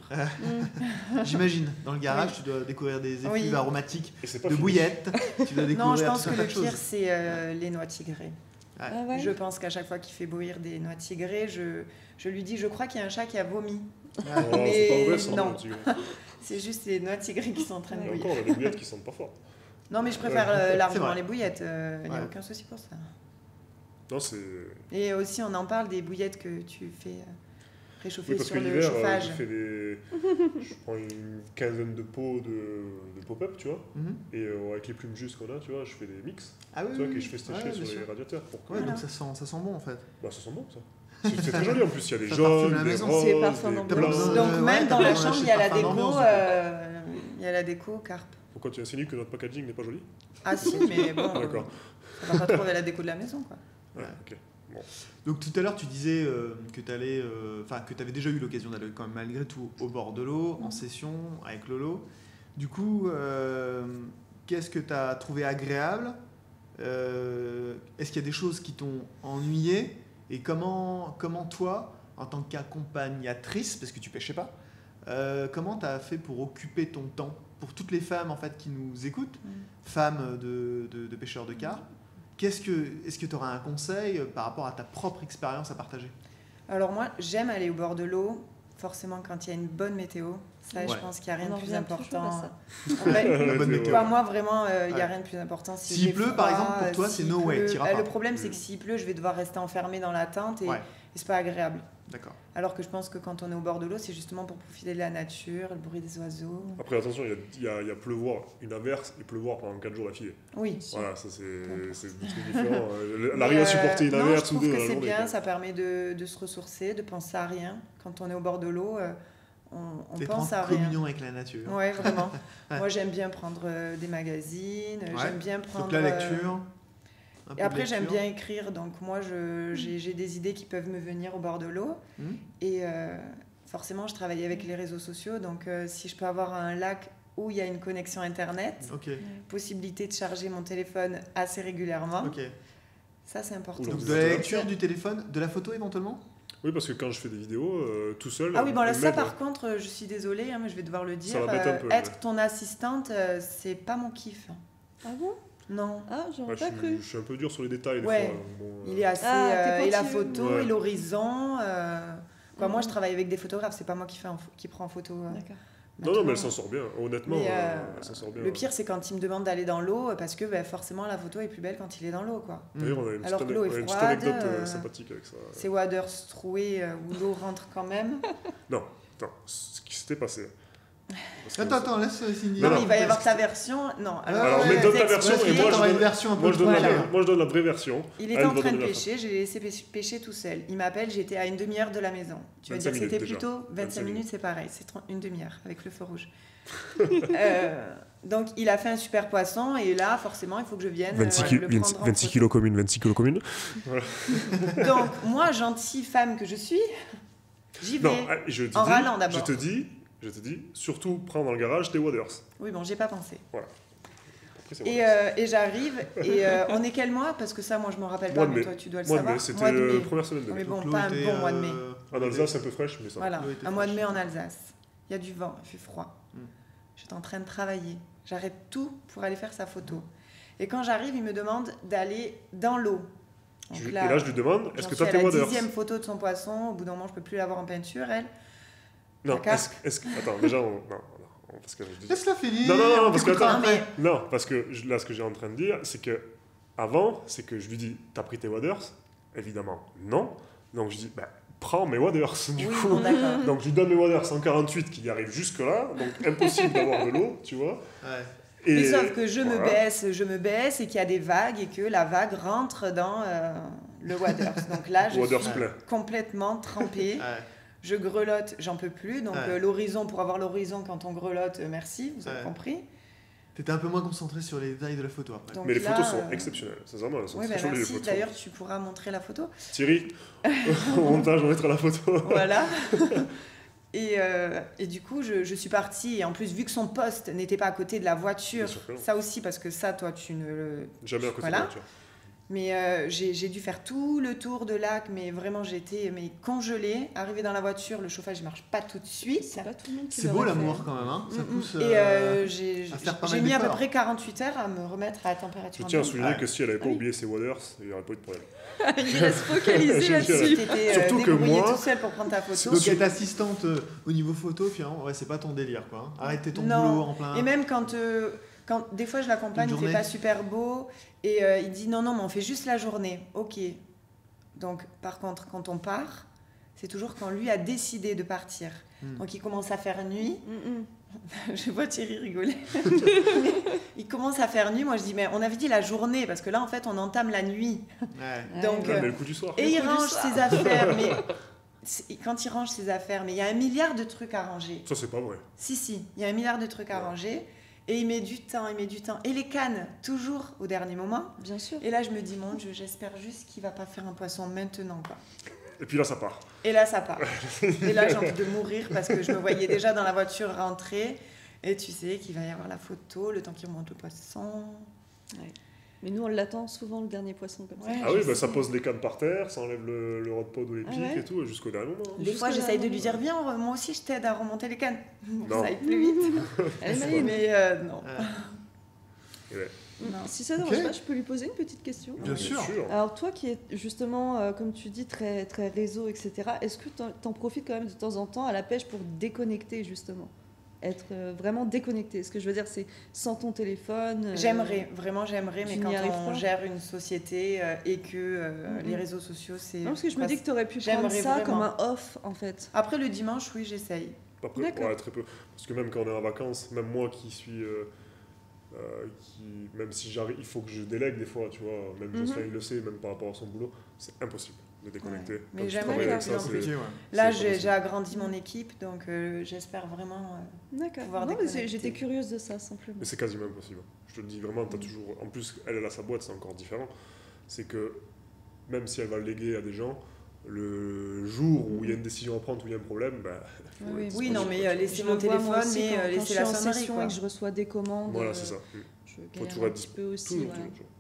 Speaker 4: Mm.
Speaker 2: J'imagine, dans le garage,
Speaker 3: Oui.
Speaker 2: tu dois découvrir des effluves
Speaker 3: Oui.
Speaker 2: aromatiques
Speaker 1: Et c'est pas
Speaker 2: de
Speaker 1: fini.
Speaker 2: bouillettes. Tu dois découvrir
Speaker 3: Non, je
Speaker 2: tout
Speaker 3: pense
Speaker 2: un
Speaker 3: que
Speaker 2: tas
Speaker 3: le
Speaker 2: de
Speaker 3: pire,
Speaker 2: choses.
Speaker 3: c'est euh, les noix tigrées.
Speaker 4: Ah ouais.
Speaker 3: Je pense qu'à chaque fois qu'il fait bouillir des noix tigrées, je, je lui dis, je crois qu'il y a un chat qui a vomi.
Speaker 1: Oh,
Speaker 3: Mais
Speaker 1: c'est pas vrai ça.
Speaker 3: non.
Speaker 1: tu-
Speaker 3: C'est juste les noix tigrées qui sont en train de
Speaker 1: Et
Speaker 3: bouillir.
Speaker 1: encore, on a des bouillettes qui sentent pas fort.
Speaker 3: Non, mais je préfère
Speaker 1: Ouais.
Speaker 3: euh,
Speaker 2: C'est
Speaker 3: largement
Speaker 2: vrai.
Speaker 3: les bouillettes. euh, Il n'y a
Speaker 2: Ouais.
Speaker 3: aucun souci pour ça.
Speaker 1: Non, c'est.
Speaker 3: Et aussi, on en parle des bouillettes que tu fais euh, réchauffer
Speaker 1: Oui, parce
Speaker 3: sur
Speaker 1: que
Speaker 3: le
Speaker 1: l'hiver, euh,
Speaker 3: chauffage.
Speaker 1: je fais des. Je prends une quinzaine de pots de, de pop-up, tu vois.
Speaker 2: Mhm.
Speaker 1: Et euh, avec les plumes justes qu'on a, tu vois, je fais des mix.
Speaker 2: Ah oui,
Speaker 1: Tu vois,
Speaker 2: oui,
Speaker 1: que
Speaker 2: oui.
Speaker 1: je fais sécher
Speaker 2: Ouais,
Speaker 1: sur
Speaker 2: bien
Speaker 1: les
Speaker 2: sûr.
Speaker 1: radiateurs. Pour que-
Speaker 2: Ouais,
Speaker 3: Voilà.
Speaker 2: donc ça sent, ça sent bon en fait.
Speaker 1: Bah, ça sent bon, ça. C'est c'est très joli en plus. Il y a des
Speaker 2: Ça parfume
Speaker 1: jaunes,
Speaker 2: la
Speaker 1: des
Speaker 2: maison.
Speaker 1: roses,
Speaker 4: C'est parfum
Speaker 1: des
Speaker 4: d'ambiance.
Speaker 1: blancs.
Speaker 2: Donc,
Speaker 3: Donc
Speaker 2: ouais,
Speaker 3: même
Speaker 2: t'as
Speaker 3: dans
Speaker 2: pas
Speaker 3: la
Speaker 2: besoin
Speaker 3: chambre, il y
Speaker 2: d'acheter
Speaker 3: a la
Speaker 2: parfum
Speaker 3: déco.
Speaker 2: d'ambiance, du coup.
Speaker 3: euh, Il y a la déco carpe.
Speaker 1: Pourquoi tu insinues que notre packaging n'est pas joli?
Speaker 3: Ah si, mais bon,
Speaker 1: D'accord.
Speaker 3: on va pas trouver la déco de la maison, quoi.
Speaker 1: Ouais,
Speaker 2: Ouais.
Speaker 1: ok. Bon.
Speaker 2: Donc tout à l'heure, tu disais euh, que tu allais, enfin que tu avais déjà eu l'occasion d'aller quand même malgré tout au bord de l'eau, en session avec Lolo. Du coup, euh, qu'est-ce que tu as trouvé agréable? Euh, Est-ce qu'il y a des choses qui t'ont ennuyé? Et comment, comment toi, en tant qu'accompagnatrice, parce que tu pêchais pas, euh, comment tu as fait pour occuper ton temps? Pour toutes les femmes en fait qui nous écoutent,
Speaker 3: Mm.
Speaker 2: femmes de, de, de pêcheurs de carpe, qu'est-ce que, est-ce que tu auras un conseil euh, par rapport à ta propre expérience à partager?
Speaker 3: Alors moi, j'aime aller au bord de l'eau, forcément quand il y a une bonne météo. Ça, je
Speaker 2: Ouais.
Speaker 3: pense qu'il n'y a rien
Speaker 4: On en
Speaker 3: de plus
Speaker 4: revient toujours à
Speaker 3: important.
Speaker 4: ça.
Speaker 3: En fait,
Speaker 2: La bonne
Speaker 1: C'est
Speaker 2: météo.
Speaker 3: Bah, moi, vraiment, euh, il n'y a
Speaker 2: Ouais.
Speaker 3: rien de plus important. Si
Speaker 2: S'il
Speaker 3: j'ai
Speaker 2: pleut,
Speaker 3: froid,
Speaker 2: par exemple, pour toi,
Speaker 3: euh,
Speaker 2: c'est
Speaker 3: s'il
Speaker 2: no way,
Speaker 3: pleut-
Speaker 2: t'iras
Speaker 3: bah,
Speaker 2: pas.
Speaker 3: Le problème, c'est
Speaker 1: Mm.
Speaker 3: que s'il pleut, je vais devoir rester enfermée dans la tente et,
Speaker 2: Ouais.
Speaker 3: et c'est pas agréable.
Speaker 2: D'accord.
Speaker 3: Alors que je pense que quand on est au bord de l'eau, c'est justement pour profiter de la nature, le bruit des oiseaux.
Speaker 1: Après, attention, il y a, il y a- il y a pleuvoir, une averse et pleuvoir pendant quatre jours d'affilée.
Speaker 3: Oui.
Speaker 1: Voilà, ça c'est
Speaker 3: Peu
Speaker 1: c'est des trucs différents. Euh, On
Speaker 3: Mais,
Speaker 1: arrive à
Speaker 3: euh,
Speaker 1: supporter une
Speaker 3: non,
Speaker 1: averse
Speaker 3: je
Speaker 1: ou
Speaker 3: trouve
Speaker 1: deux
Speaker 3: que
Speaker 1: dans la
Speaker 3: c'est
Speaker 1: journée.
Speaker 3: bien,
Speaker 1: quoi.
Speaker 3: ça permet de, de se ressourcer, de penser à rien. Quand on est au bord de l'eau, euh, on, on
Speaker 2: D'être
Speaker 3: pense
Speaker 2: en
Speaker 3: à rien.
Speaker 2: communion avec la nature.
Speaker 3: Ouais, vraiment.
Speaker 2: Ouais.
Speaker 3: Moi, j'aime bien prendre euh, des magazines, euh,
Speaker 2: Ouais.
Speaker 3: j'aime bien prendre...
Speaker 2: Donc la
Speaker 3: euh,
Speaker 2: lecture. un peu
Speaker 3: Et
Speaker 2: de
Speaker 3: après, j'aime
Speaker 2: lecture.
Speaker 3: bien écrire, donc moi, je- j'ai j'ai des idées qui peuvent me venir au bord de l'eau.
Speaker 2: Mhm.
Speaker 3: Et euh, forcément, je travaille avec les réseaux sociaux, donc euh, si je peux avoir un lac où il y a une connexion Internet,
Speaker 2: Ok,
Speaker 3: possibilité de charger mon téléphone assez régulièrement,
Speaker 2: ok.
Speaker 3: ça, c'est important.
Speaker 1: Ou
Speaker 2: Donc de
Speaker 1: l'ordinateur.
Speaker 2: la lecture, du téléphone, de la photo éventuellement?
Speaker 1: Oui, parce que quand je fais des vidéos euh, tout seul.
Speaker 3: Ah oui, bon là,
Speaker 1: elles
Speaker 3: ça
Speaker 1: m'aident,
Speaker 3: par
Speaker 1: hein.
Speaker 3: contre, euh, je suis désolée, hein, mais je vais devoir le dire.
Speaker 1: m'embête un
Speaker 3: euh,
Speaker 1: peu,
Speaker 3: être
Speaker 1: ouais.
Speaker 3: ton assistante, euh, c'est pas mon kiff.
Speaker 4: Ah bon?
Speaker 3: Non.
Speaker 4: Ah,
Speaker 1: Ouais,
Speaker 4: j'aurais
Speaker 1: je,
Speaker 4: pas
Speaker 1: suis,
Speaker 4: cru.
Speaker 1: je suis un peu dur sur les détails des
Speaker 3: Ouais.
Speaker 1: fois. Bon, euh,
Speaker 3: Il est assez.
Speaker 4: Ah,
Speaker 3: euh,
Speaker 4: t'es
Speaker 3: et la
Speaker 4: pointilleux.
Speaker 3: photo,
Speaker 1: Ouais.
Speaker 3: et l'horizon. euh, quoi, Moi,
Speaker 4: Mhm.
Speaker 3: je travaille avec des photographes, c'est pas moi qui, fais en pho- qui prends en photo. euh.
Speaker 4: D'accord.
Speaker 1: Non, non, mais elle
Speaker 3: maintenant.
Speaker 1: s'en sort bien. Honnêtement,
Speaker 3: Mais,
Speaker 1: euh,
Speaker 3: euh,
Speaker 1: elle s'en sort bien.
Speaker 3: Le pire, c'est quand il me demande d'aller dans l'eau, parce que bah, forcément, la photo est plus belle quand il est dans l'eau, quoi.
Speaker 1: D'ailleurs, on a une petite,
Speaker 3: Alors que l'eau est
Speaker 1: on a une petite
Speaker 3: froide,
Speaker 1: anecdote euh,
Speaker 3: euh,
Speaker 1: sympathique avec ça.
Speaker 3: C'est Waders troué euh, où l'eau rentre quand même.
Speaker 1: Non, attends, ce qui s'était passé. Parce que-
Speaker 2: Attends, attends, laisse euh, Cindy.
Speaker 1: Non,
Speaker 3: Non,
Speaker 1: non,
Speaker 3: il va y avoir
Speaker 2: parce
Speaker 3: ta
Speaker 2: que-
Speaker 3: version. Non,
Speaker 2: Alors,
Speaker 1: Alors,
Speaker 2: ouais,
Speaker 1: mais donne ta
Speaker 3: texte,
Speaker 1: version
Speaker 3: parce
Speaker 1: et
Speaker 3: qu'il
Speaker 1: moi
Speaker 3: est
Speaker 1: je
Speaker 2: t'auras
Speaker 1: donne,
Speaker 2: une version un peu
Speaker 1: moi, je donne
Speaker 3: Voilà.
Speaker 1: la, moi je donne la vraie version.
Speaker 3: Il
Speaker 1: Elle
Speaker 3: était en
Speaker 1: doit
Speaker 3: train de
Speaker 1: donner la
Speaker 3: pêcher, j'ai laissé pêcher, pêcher tout seul. Il m'appelle, j'étais à une demi-heure de la maison. Tu veux dire
Speaker 1: vingt-cinq
Speaker 3: que c'était
Speaker 1: minutes, déjà.
Speaker 3: plutôt vingt-cinq
Speaker 1: vingt-cinq
Speaker 3: minutes, c'est pareil, c'est trente- une demi-heure avec le feu rouge. Euh, donc il a fait un super poisson et là forcément il faut que je vienne
Speaker 1: vingt-six,
Speaker 3: euh,
Speaker 1: ki-
Speaker 3: le prendre en
Speaker 1: vingt-six
Speaker 3: photo.
Speaker 1: kilos communes, vingt-six kilos communes.
Speaker 3: Donc moi, gentille femme que je suis, j'y vais.
Speaker 1: Non, ah, je te
Speaker 3: En
Speaker 1: dis,
Speaker 3: râlant
Speaker 1: je
Speaker 3: d'abord.
Speaker 1: te dis, je te dis, surtout prends dans le garage tes Waders.
Speaker 3: Oui, bon, j'ai pas pensé.
Speaker 1: Après, c'est
Speaker 3: Et,
Speaker 1: Waders.
Speaker 3: euh, et j'arrive, et euh, on est quel mois? Parce que ça, moi, je m'en rappelle
Speaker 1: Mois
Speaker 3: pas,
Speaker 1: de
Speaker 3: mais
Speaker 1: mai.
Speaker 3: toi, tu dois le
Speaker 1: Mois de
Speaker 3: savoir.
Speaker 1: mai, c'était
Speaker 3: Mois de
Speaker 1: euh,
Speaker 3: mai.
Speaker 1: première semaine de mai.
Speaker 3: Mais bon,
Speaker 2: Donc, l'eau
Speaker 3: pas un
Speaker 2: était,
Speaker 3: bon mois de mai.
Speaker 2: euh,
Speaker 1: En Alsace, c'est un peu fraîche, mais ça va.
Speaker 3: Voilà,
Speaker 2: L'eau était
Speaker 3: un mois de
Speaker 2: fraîche.
Speaker 3: mai en Alsace. Il y a du vent, il fait froid.
Speaker 2: Mm.
Speaker 3: J'étais en train de travailler. J'arrête tout pour aller faire sa photo. Et quand j'arrive, il me demande d'aller dans l'eau. Donc
Speaker 1: Je- et là, je lui demande, est-ce
Speaker 3: j'en
Speaker 1: que
Speaker 3: suis
Speaker 1: tu as
Speaker 3: à
Speaker 1: tes
Speaker 3: la
Speaker 1: Waders?
Speaker 3: dixième photo de son poisson. Au bout d'un moment, je peux plus l'avoir en peinture, elle.
Speaker 1: Non,
Speaker 3: la
Speaker 1: est-ce, est-ce que... Attends, déjà, on... non, non, parce que je dis...
Speaker 2: Laisse-la finir.
Speaker 1: Non, non, non,
Speaker 2: on
Speaker 1: parce que
Speaker 2: t'écoutera
Speaker 3: attends,
Speaker 2: après.
Speaker 1: Non, parce que je- là, ce que j'ai en train de dire, c'est que avant, c'est que je lui dis, t'as pris tes Waders? Évidemment, non. Donc je dis, bah, prends mes Waders, du
Speaker 3: Oui,
Speaker 1: coup.
Speaker 3: bon, d'accord.
Speaker 1: Donc je lui donne mes Waders cent quarante-huit qui y arrivent jusque-là, donc impossible d'avoir de l'eau, tu vois.
Speaker 2: Ouais.
Speaker 1: Et
Speaker 3: Mais sauf que je me
Speaker 1: voilà.
Speaker 3: baisse, je me baisse et qu'il y a des vagues et que la vague rentre dans euh, le Waders. Donc là, je
Speaker 1: Waders
Speaker 3: suis
Speaker 1: plein.
Speaker 3: complètement trempée.
Speaker 2: Ouais.
Speaker 3: Je grelotte, j'en peux plus. Donc
Speaker 2: Ouais.
Speaker 3: euh, l'horizon, pour avoir l'horizon quand on grelotte, euh, merci, vous avez
Speaker 2: Ouais.
Speaker 3: compris.
Speaker 2: T'étais un peu moins concentré sur les détails de la photo après.
Speaker 3: Donc
Speaker 1: Mais les
Speaker 3: là,
Speaker 1: photos sont
Speaker 3: euh,
Speaker 1: exceptionnelles, sincèrement, elles sont
Speaker 3: Oui,
Speaker 1: très
Speaker 3: bah
Speaker 1: jolies les
Speaker 3: merci.
Speaker 1: photos.
Speaker 3: D'ailleurs, tu pourras montrer la photo.
Speaker 1: Thierry, au montage, on mettra la photo.
Speaker 3: Voilà. Et, euh, et du coup, je, je suis partie. Et en plus, vu que son poste n'était pas à côté de la voiture,
Speaker 1: Bien sûr que non.
Speaker 3: ça aussi, parce que ça, toi, tu ne le.
Speaker 1: Jamais à côté
Speaker 3: Voilà.
Speaker 1: de la voiture.
Speaker 3: Mais euh, j'ai j'ai dû faire tout le tour de lac, mais vraiment, j'étais mais congelée. Arrivée dans la voiture, le chauffage ne marche pas tout de suite.
Speaker 4: C'est pas tout le monde qui
Speaker 2: C'est beau
Speaker 4: l'aurait fait.
Speaker 2: l'amour quand même, hein. Ça
Speaker 3: Mm, mm.
Speaker 2: pousse.
Speaker 3: Et
Speaker 2: euh,
Speaker 3: euh, j'ai
Speaker 2: à faire pas
Speaker 3: j'ai
Speaker 2: mal
Speaker 3: mis à peu
Speaker 2: d'efforts.
Speaker 3: près quarante-huit heures à me remettre à la température.
Speaker 1: Je tiens à
Speaker 3: ambiante.
Speaker 1: souligner
Speaker 2: Ouais.
Speaker 1: que si elle n'avait pas
Speaker 4: Ah oui.
Speaker 1: oublié ses Waders, il n'y aurait pas eu de problème.
Speaker 4: Il reste focalisé
Speaker 1: J'ai
Speaker 4: là-dessus.
Speaker 3: Tu t'étais euh,
Speaker 1: Surtout que
Speaker 3: débrouillé
Speaker 1: moi-
Speaker 3: tout seul pour prendre ta photo.
Speaker 2: Donc
Speaker 1: Sur-
Speaker 2: être assistante euh, au niveau photo, finalement, ouais, c'est pas ton délire quoi. hein. Arrêtez ton
Speaker 3: Non.
Speaker 2: boulot en plein.
Speaker 3: Et même quand, euh, quand des fois je l'accompagne,
Speaker 2: Une
Speaker 3: il fait
Speaker 2: journée.
Speaker 3: pas super beau et euh, il dit non non mais on fait juste la journée. Ok. Donc par contre quand on part, c'est toujours quand lui a décidé de partir.
Speaker 2: Hmm.
Speaker 3: Donc il commence à faire nuit.
Speaker 4: Mm, mm.
Speaker 3: Je vois Thierry rigoler. Il commence à faire nuit. Moi je dis mais on avait dit la journée parce que là en fait on entame la nuit.
Speaker 2: Ouais.
Speaker 3: Donc,
Speaker 1: Ouais,
Speaker 3: euh,
Speaker 1: mais le coup du soir.
Speaker 3: Et
Speaker 4: Le
Speaker 3: il
Speaker 4: coup du
Speaker 3: range
Speaker 4: soir.
Speaker 3: ses affaires. Mais c'est- quand il range ses affaires, mais il y a un milliard de trucs à ranger.
Speaker 1: Ça, c'est pas vrai.
Speaker 3: Si, si, il y a un milliard de trucs à ranger. Et il met du temps, il met du temps. Et les cannes, toujours au dernier moment.
Speaker 4: Bien sûr.
Speaker 3: Et là, je me dis, mon Dieu, j'espère juste qu'il va pas faire un poisson maintenant, quoi.
Speaker 1: Et puis là, ça part.
Speaker 3: Et là, ça part. Et là, j'ai envie de mourir parce que je me voyais déjà dans la voiture rentrer. Et tu sais qu'il va y avoir la photo, le temps qu'il remonte le poisson.
Speaker 4: Mais nous, on l'attend souvent, le dernier poisson, comme
Speaker 3: Ouais.
Speaker 4: ça.
Speaker 1: Ah oui,
Speaker 3: je
Speaker 1: bah, ça
Speaker 3: sais.
Speaker 1: pose les cannes par terre, ça enlève le, le rod pod ou les
Speaker 4: Ah
Speaker 1: pics
Speaker 4: ouais.
Speaker 1: et tout, jusqu'au dernier moment.
Speaker 3: Des
Speaker 4: Jusque
Speaker 3: fois,
Speaker 4: là,
Speaker 3: j'essaye de
Speaker 4: non.
Speaker 3: lui dire, viens, on- moi aussi, je t'aide à remonter les cannes. Pour que
Speaker 1: Non.
Speaker 3: ça aille plus vite.
Speaker 4: Elle est maligne.
Speaker 3: Mais euh, non.
Speaker 2: Ouais.
Speaker 1: Ouais.
Speaker 3: Non.
Speaker 4: Si ça ne
Speaker 2: Ok.
Speaker 4: dérange pas, je peux lui poser une petite question.
Speaker 2: Bien sûr.
Speaker 4: Alors toi qui es justement, euh, comme tu dis, très, très réseau, et cetera, est-ce que t'en, t'en profites quand même de temps en temps à la pêche pour déconnecter justement? Être euh, vraiment déconnecté. Ce que je veux dire, c'est sans ton téléphone. euh,
Speaker 3: J'aimerais, vraiment j'aimerais, mais
Speaker 4: tu
Speaker 3: quand
Speaker 4: n'y arrives
Speaker 3: on
Speaker 4: pas.
Speaker 3: gère une société euh, et que euh,
Speaker 4: Mhm.
Speaker 3: les réseaux sociaux, c'est...
Speaker 4: Non, parce que je me
Speaker 3: presque-
Speaker 4: dis que tu aurais pu prendre
Speaker 3: J'aimerais
Speaker 4: ça
Speaker 3: vraiment.
Speaker 4: comme un off en fait.
Speaker 3: Après le dimanche, oui, j'essaye.
Speaker 1: Après,
Speaker 4: D'accord.
Speaker 1: ouais, très peu. Parce que même quand on est en vacances, même moi qui suis. euh, euh, qui, même si j'arrive, il faut que je délègue des fois, tu vois. Même
Speaker 4: Mhm.
Speaker 1: Jocelyn, il le sait, même par rapport à son boulot, c'est impossible de déconnecter.
Speaker 3: Ouais. Mais
Speaker 1: Quand tu
Speaker 3: jamais,
Speaker 1: travailles avec
Speaker 3: par
Speaker 1: ça,
Speaker 3: exemple.
Speaker 1: c'est.
Speaker 2: Compliqué, ouais.
Speaker 3: Là,
Speaker 1: C'est pas
Speaker 3: j'ai
Speaker 1: possible.
Speaker 3: j'ai agrandi mon équipe, donc euh, j'espère vraiment... euh,
Speaker 4: D'accord.
Speaker 3: Pouvoir
Speaker 4: Non, mais c'est-
Speaker 3: déconnecter.
Speaker 4: j'étais curieuse de ça simplement.
Speaker 1: Mais c'est quasiment impossible. Je te le dis vraiment, t'as
Speaker 3: Mhm.
Speaker 1: toujours. En plus, elle, elle a sa boîte, c'est encore différent. C'est que même si elle va le léguer à des gens, le jour où il y a une décision à prendre, où il y a un problème, bah, faut
Speaker 4: Oui,
Speaker 1: être
Speaker 4: oui,
Speaker 3: Oui, non,
Speaker 1: disponible,
Speaker 3: mais
Speaker 1: quoi,
Speaker 3: euh,
Speaker 1: tu
Speaker 3: laissez
Speaker 4: Je
Speaker 3: mon
Speaker 4: le vois, moi
Speaker 3: téléphone,
Speaker 4: aussi,
Speaker 3: mais
Speaker 4: quand,
Speaker 3: euh,
Speaker 4: quand je
Speaker 3: laissez
Speaker 4: suis
Speaker 3: la
Speaker 4: en
Speaker 3: sonnerie,
Speaker 4: session
Speaker 3: quoi.
Speaker 4: et que je reçois des commandes,
Speaker 1: Voilà,
Speaker 4: euh,
Speaker 1: c'est ça. Mm.
Speaker 4: je
Speaker 1: Faut
Speaker 4: galère
Speaker 1: toujours
Speaker 4: un
Speaker 1: être
Speaker 4: petit peu aussi.
Speaker 1: Toujours,
Speaker 4: ouais.
Speaker 1: toujours, toujours.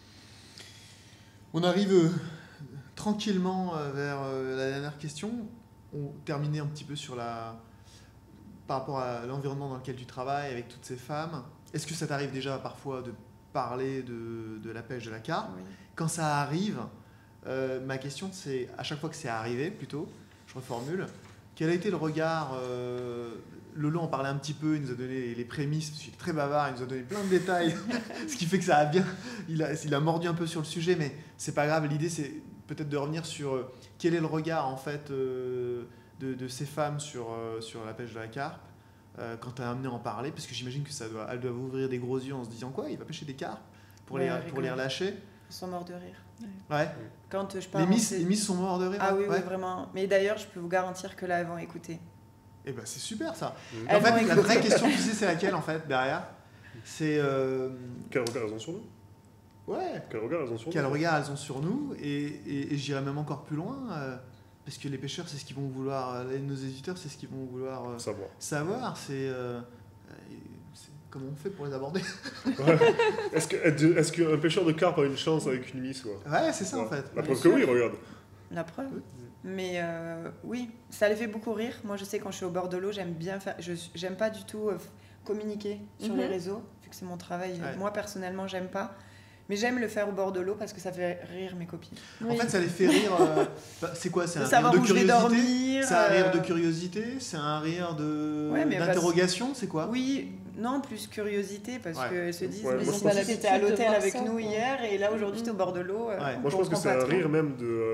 Speaker 2: On arrive euh, tranquillement euh, vers euh, la dernière question. On terminait un petit peu sur la par rapport à l'environnement dans lequel tu travailles avec toutes ces femmes. Est-ce que ça t'arrive déjà parfois de parler de, de la pêche de la carpe?
Speaker 3: Oui.
Speaker 2: Quand ça arrive, euh, ma question c'est à chaque fois que c'est arrivé plutôt, je reformule, quel a été le regard, euh, Lolo en parlait un petit peu, il nous a donné les, les prémices, parce qu'il est très bavard, il nous a donné plein de détails, ce qui fait que ça a bien, il a, il a mordu un peu sur le sujet, mais c'est pas grave. L'idée, c'est peut-être de revenir sur euh, quel est le regard en fait euh, de, de ces femmes sur, euh, sur la pêche de la carpe. Euh, quand tu as amené à en parler, parce que j'imagine que ça doit, elles doivent ouvrir des gros yeux en se disant quoi, il va pêcher des carpes pour,
Speaker 3: Ouais,
Speaker 2: les, pour les relâcher.
Speaker 3: Ils sont morts de rire.
Speaker 2: Ouais.
Speaker 3: Quand je parle.
Speaker 2: Les miss,
Speaker 3: c'est-
Speaker 2: les miss sont morts de rire.
Speaker 3: Ah oui,
Speaker 2: ouais.
Speaker 3: oui, vraiment. Mais d'ailleurs, je peux vous garantir que là, elles vont écouter.
Speaker 2: Et ben c'est super ça.
Speaker 1: Mhm.
Speaker 2: Et en
Speaker 3: Elles
Speaker 2: fait,
Speaker 3: vont
Speaker 2: la
Speaker 3: écouter.
Speaker 2: vraie question, tu sais, c'est laquelle en fait derrière. C'est euh,
Speaker 1: Quel regard elles ont sur nous
Speaker 2: ouais.
Speaker 1: Quel regard elles ont sur
Speaker 2: Quel
Speaker 1: nous
Speaker 2: regard elles ont sur nous, et, et, et j'irai même encore plus loin, euh, parce que les pêcheurs, c'est ce qu'ils vont vouloir, euh, nos éditeurs, c'est ce qu'ils vont vouloir euh,
Speaker 1: Savoir.
Speaker 2: savoir, c'est, euh, euh, c'est comment on fait pour les aborder.
Speaker 1: Ouais. Est-ce que- est-ce qu'un pêcheur de carpe a une chance avec une miss, quoi?
Speaker 2: Ouais, c'est ça en
Speaker 1: Ouais.
Speaker 2: fait.
Speaker 1: La
Speaker 3: Bien
Speaker 1: preuve que
Speaker 3: sûr.
Speaker 1: oui, regarde.
Speaker 3: La preuve.
Speaker 2: Oui.
Speaker 3: Mais euh, oui, ça les fait beaucoup rire. Moi, je sais quand je suis au bord de l'eau, j'aime bien faire. Je j'aime pas du tout euh, f- communiquer sur
Speaker 4: Mhm.
Speaker 3: les réseaux, vu que c'est mon travail.
Speaker 2: Ouais.
Speaker 3: Moi, personnellement, j'aime pas. Mais j'aime le faire au bord de l'eau parce que ça fait rire mes copines.
Speaker 2: En fait, ça les fait rire. euh, bah, c'est quoi? C'est
Speaker 3: De
Speaker 2: un
Speaker 3: savoir
Speaker 2: rire de
Speaker 3: où je vais
Speaker 2: curiosité.
Speaker 3: dormir.
Speaker 2: C'est un rire de
Speaker 3: euh,
Speaker 2: curiosité. C'est un rire de
Speaker 3: Ouais, mais
Speaker 2: d'interrogation. C'est quoi?
Speaker 3: Oui, non, plus curiosité parce
Speaker 2: Ouais.
Speaker 3: qu'elles se disent
Speaker 1: Ouais,
Speaker 3: mais
Speaker 1: moi,
Speaker 3: si
Speaker 1: je pense
Speaker 3: tu
Speaker 1: que-
Speaker 3: étais à l'hôtel
Speaker 4: voir
Speaker 3: avec
Speaker 4: ça,
Speaker 3: nous
Speaker 4: quoi.
Speaker 3: hier et là aujourd'hui tu es au bord de l'eau. euh,
Speaker 2: Ouais.
Speaker 3: on
Speaker 1: Moi, je pense que
Speaker 3: comprend
Speaker 1: c'est
Speaker 3: pas
Speaker 1: un
Speaker 3: trop.
Speaker 1: rire même de,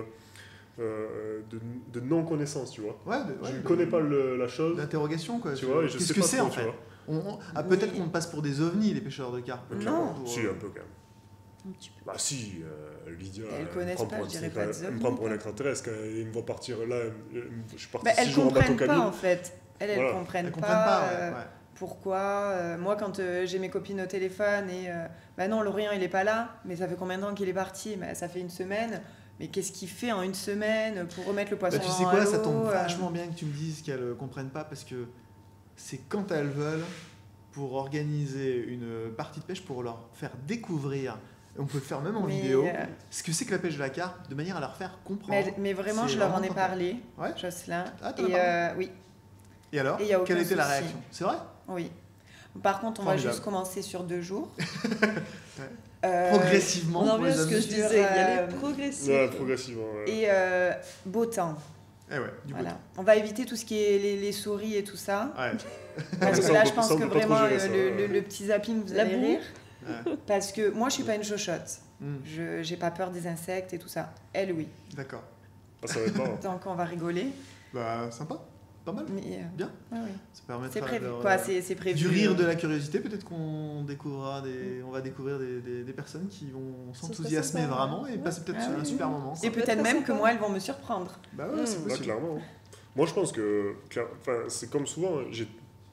Speaker 1: euh, de, de non-connaissance, tu vois.
Speaker 2: Ouais, de-
Speaker 1: Je
Speaker 2: ouais,
Speaker 1: ne
Speaker 2: de-
Speaker 1: connais pas le- la chose,
Speaker 2: D'interrogation quoi.
Speaker 1: tu vois, et je
Speaker 2: Qu'est-ce
Speaker 1: sais
Speaker 2: que
Speaker 1: pas
Speaker 2: c'est
Speaker 1: trop,
Speaker 2: en
Speaker 1: tu
Speaker 2: fait?
Speaker 1: vois.
Speaker 2: On, on- ah, peut-être
Speaker 3: Oui.
Speaker 2: qu'on passe pour des ovnis les pêcheurs de carpe.
Speaker 1: Donc,
Speaker 3: Non.
Speaker 2: Pour,
Speaker 1: Si,
Speaker 2: euh,
Speaker 1: un peu quand même.
Speaker 4: Un petit peu.
Speaker 1: Bah si, euh, Lydia,
Speaker 3: Elles
Speaker 1: elle me
Speaker 3: connaissent
Speaker 1: prend
Speaker 3: pas,
Speaker 1: pour
Speaker 3: je
Speaker 1: un-
Speaker 3: dirais
Speaker 1: c'est
Speaker 3: pas
Speaker 1: quand
Speaker 3: des
Speaker 1: même- elle me
Speaker 3: ovnis,
Speaker 1: prend pour un
Speaker 3: quoi.
Speaker 1: extraterrestre. Quand ils me voient partir là, elle- je suis parti
Speaker 3: Bah, elles
Speaker 1: six jours en bateau
Speaker 3: comprennent pas
Speaker 1: cabine.
Speaker 3: en fait. Elles, elles
Speaker 1: Voilà.
Speaker 3: comprennent
Speaker 2: Elles
Speaker 3: pas.
Speaker 2: comprennent pas.
Speaker 3: euh,
Speaker 2: ouais, ouais.
Speaker 3: Pourquoi euh, Moi, quand euh, j'ai mes copines au téléphone et euh, bah non, Lorient il est pas là, mais ça fait combien de temps qu'il est parti? Bah, ça fait une semaine. Mais qu'est-ce qu'il fait en une semaine pour remettre le poisson
Speaker 2: Bah, tu sais
Speaker 3: à
Speaker 2: quoi, ça
Speaker 3: l'eau,
Speaker 2: tombe
Speaker 3: euh,
Speaker 2: vachement bien que tu me dises qu'elles ne comprennent pas parce que c'est quand elles veulent pour organiser une partie de pêche pour leur faire découvrir, et on peut le faire même en
Speaker 3: mais,
Speaker 2: vidéo,
Speaker 3: euh,
Speaker 2: ce que c'est que la pêche de la carpe de manière à leur faire comprendre.
Speaker 3: mais, mais vraiment,
Speaker 2: C'est
Speaker 3: je leur en ai
Speaker 2: vraiment
Speaker 3: parlé,
Speaker 2: Ouais.
Speaker 3: Jocelyn.
Speaker 2: Ah, t'en as
Speaker 3: et
Speaker 2: parlé.
Speaker 3: euh, oui,
Speaker 2: Et alors,
Speaker 3: et y a aucun
Speaker 2: quelle était la
Speaker 3: souci.
Speaker 2: réaction? C'est vrai?
Speaker 3: oui. Par contre, on
Speaker 2: Formidable.
Speaker 3: va juste commencer sur deux jours.
Speaker 2: Ouais.
Speaker 3: Euh,
Speaker 2: Progressivement
Speaker 4: On en
Speaker 2: pour les
Speaker 4: revient à ce que je
Speaker 2: amis.
Speaker 3: sur,
Speaker 4: disais, il y a
Speaker 3: euh,
Speaker 4: les progressifs.
Speaker 1: Ouais, progressivement. ouais.
Speaker 3: Et euh, beau temps.
Speaker 2: Eh ouais, du
Speaker 3: Voilà.
Speaker 2: coup.
Speaker 3: On va éviter tout ce qui est les, les souris et tout ça.
Speaker 2: Ouais.
Speaker 3: Parce
Speaker 1: Ça,
Speaker 3: que
Speaker 1: on
Speaker 3: là,
Speaker 1: peut-
Speaker 3: je pense
Speaker 1: ça, on
Speaker 3: que
Speaker 1: peut pas trop
Speaker 3: vraiment,
Speaker 1: gérer,
Speaker 3: euh,
Speaker 1: ça,
Speaker 3: le,
Speaker 1: ouais.
Speaker 3: le- le petit zapping, vous
Speaker 4: La
Speaker 3: allez
Speaker 4: boue.
Speaker 3: rire.
Speaker 2: Ouais.
Speaker 3: Parce que moi, je suis pas une chochotte.
Speaker 2: Hmm,
Speaker 3: Je j'ai pas peur des insectes et tout ça. Elle, oui.
Speaker 2: D'accord.
Speaker 1: Ah, ça va être marrant.
Speaker 3: Donc, on va rigoler.
Speaker 2: Bah, sympa. Pas mal.
Speaker 3: Mais, euh,
Speaker 2: Bien.
Speaker 3: ouais, ouais.
Speaker 2: Ça permettra
Speaker 3: C'est prévu.
Speaker 2: de leur-
Speaker 3: Quoi, c'est c'est prévu.
Speaker 2: du rire, de la curiosité, peut-être qu'on découvrira des, on va découvrir des, des, des personnes qui vont
Speaker 4: serait
Speaker 2: s'enthousiasmer
Speaker 4: sympa,
Speaker 2: vraiment et
Speaker 4: ouais.
Speaker 2: passer peut-être
Speaker 3: Ah
Speaker 2: sur un
Speaker 3: oui,
Speaker 2: super
Speaker 3: oui.
Speaker 2: moment.
Speaker 3: Et
Speaker 2: quoi.
Speaker 4: peut être
Speaker 3: peut-être
Speaker 4: très
Speaker 3: même que
Speaker 4: sympa.
Speaker 3: moi, elles vont me surprendre.
Speaker 2: Bah ouais, c'est
Speaker 4: Mm.
Speaker 1: Là,
Speaker 2: possible.
Speaker 1: clairement. Moi, je pense que, clair- enfin, c'est comme souvent, tu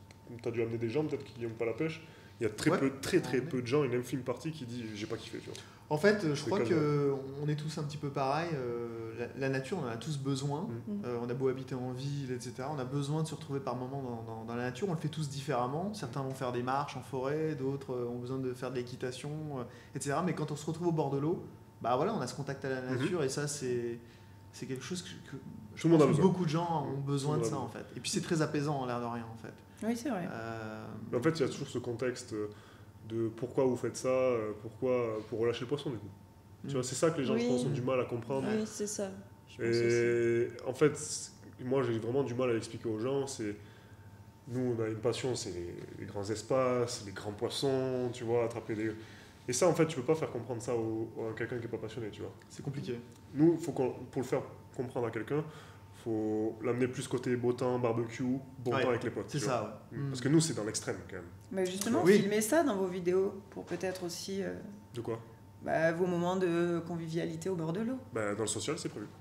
Speaker 1: as dû amener des gens peut-être qui n'aiment pas la pêche. Il y a très
Speaker 2: Ouais.
Speaker 1: peu, très très peu de gens, une infime partie qui dit j'ai pas kiffé. Tu vois.
Speaker 2: En fait, je
Speaker 1: C'est
Speaker 2: crois
Speaker 1: comme
Speaker 2: que on est tous un petit peu pareil. euh, la, la nature, on en a tous besoin.
Speaker 1: Mm.
Speaker 4: Mm.
Speaker 2: Euh, on a beau habiter en ville, et cetera. On a besoin de se retrouver par moments dans, dans- dans la nature. On le fait tous différemment. Certains vont faire des marches en forêt, d'autres euh, ont besoin de faire de l'équitation, euh, et cetera. Mais quand on se retrouve au bord de l'eau, bah voilà, on a ce contact à la nature et ça, c'est c'est quelque chose que, que je
Speaker 1: Tout le monde
Speaker 2: pense
Speaker 1: a
Speaker 2: que
Speaker 1: besoin.
Speaker 2: beaucoup de gens ont besoin
Speaker 1: Tout
Speaker 2: de
Speaker 1: le
Speaker 2: ça
Speaker 1: monde
Speaker 2: en fait. Et puis c'est très apaisant, en l'air de rien en fait.
Speaker 3: Oui, c'est vrai.
Speaker 2: Euh,
Speaker 1: Mais en fait, il y a toujours ce contexte de pourquoi vous faites ça, euh, pourquoi pour relâcher le poisson du coup. Tu
Speaker 2: Mm.
Speaker 1: vois, c'est ça que les gens je
Speaker 4: Oui.
Speaker 1: pense ont du mal à comprendre.
Speaker 4: Oui, c'est ça. Je pense aussi.
Speaker 1: Et en fait, c- moi j'ai vraiment du mal à l'expliquer aux gens. C'est nous, on a une passion, c'est les, les grands espaces, les grands poissons, tu vois, attraper des. Et ça, en fait, tu peux pas faire comprendre ça au- à quelqu'un qui est pas passionné, tu vois.
Speaker 2: c'est compliqué.
Speaker 1: Nous, faut qu'on, pour le faire comprendre à quelqu'un, faut l'amener plus côté beau temps, barbecue, bon
Speaker 2: Ouais,
Speaker 1: temps avec les potes.
Speaker 2: C'est
Speaker 1: tu vois.
Speaker 2: ça, ouais.
Speaker 1: Mm.
Speaker 2: Mm.
Speaker 1: Parce que nous, c'est dans l'extrême quand même.
Speaker 3: Mais justement,
Speaker 2: Oui.
Speaker 3: filmez ça dans vos vidéos pour peut-être aussi euh,
Speaker 1: De quoi
Speaker 3: bah, vos moments de convivialité au bord de l'eau.
Speaker 1: Ben, dans le social, c'est prévu.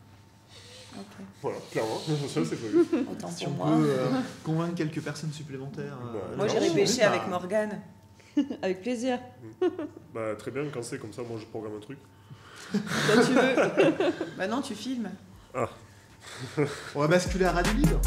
Speaker 3: Ok.
Speaker 1: Voilà, clairement, dans le social, c'est prévu.
Speaker 3: Autant
Speaker 2: Si
Speaker 3: pour
Speaker 2: on
Speaker 3: moi.
Speaker 2: peut euh, convaincre quelques personnes supplémentaires. euh,
Speaker 1: Bah,
Speaker 3: Moi,
Speaker 1: non,
Speaker 3: j'irai
Speaker 1: on
Speaker 3: pêcher
Speaker 2: est
Speaker 3: avec
Speaker 2: pas-
Speaker 3: Morgane.
Speaker 4: Avec plaisir.
Speaker 1: Bah, très bien, quand c'est comme ça, moi je programme un truc.
Speaker 4: Quand tu veux.
Speaker 3: Bah non, tu filmes.
Speaker 2: On va basculer à Radio Libre.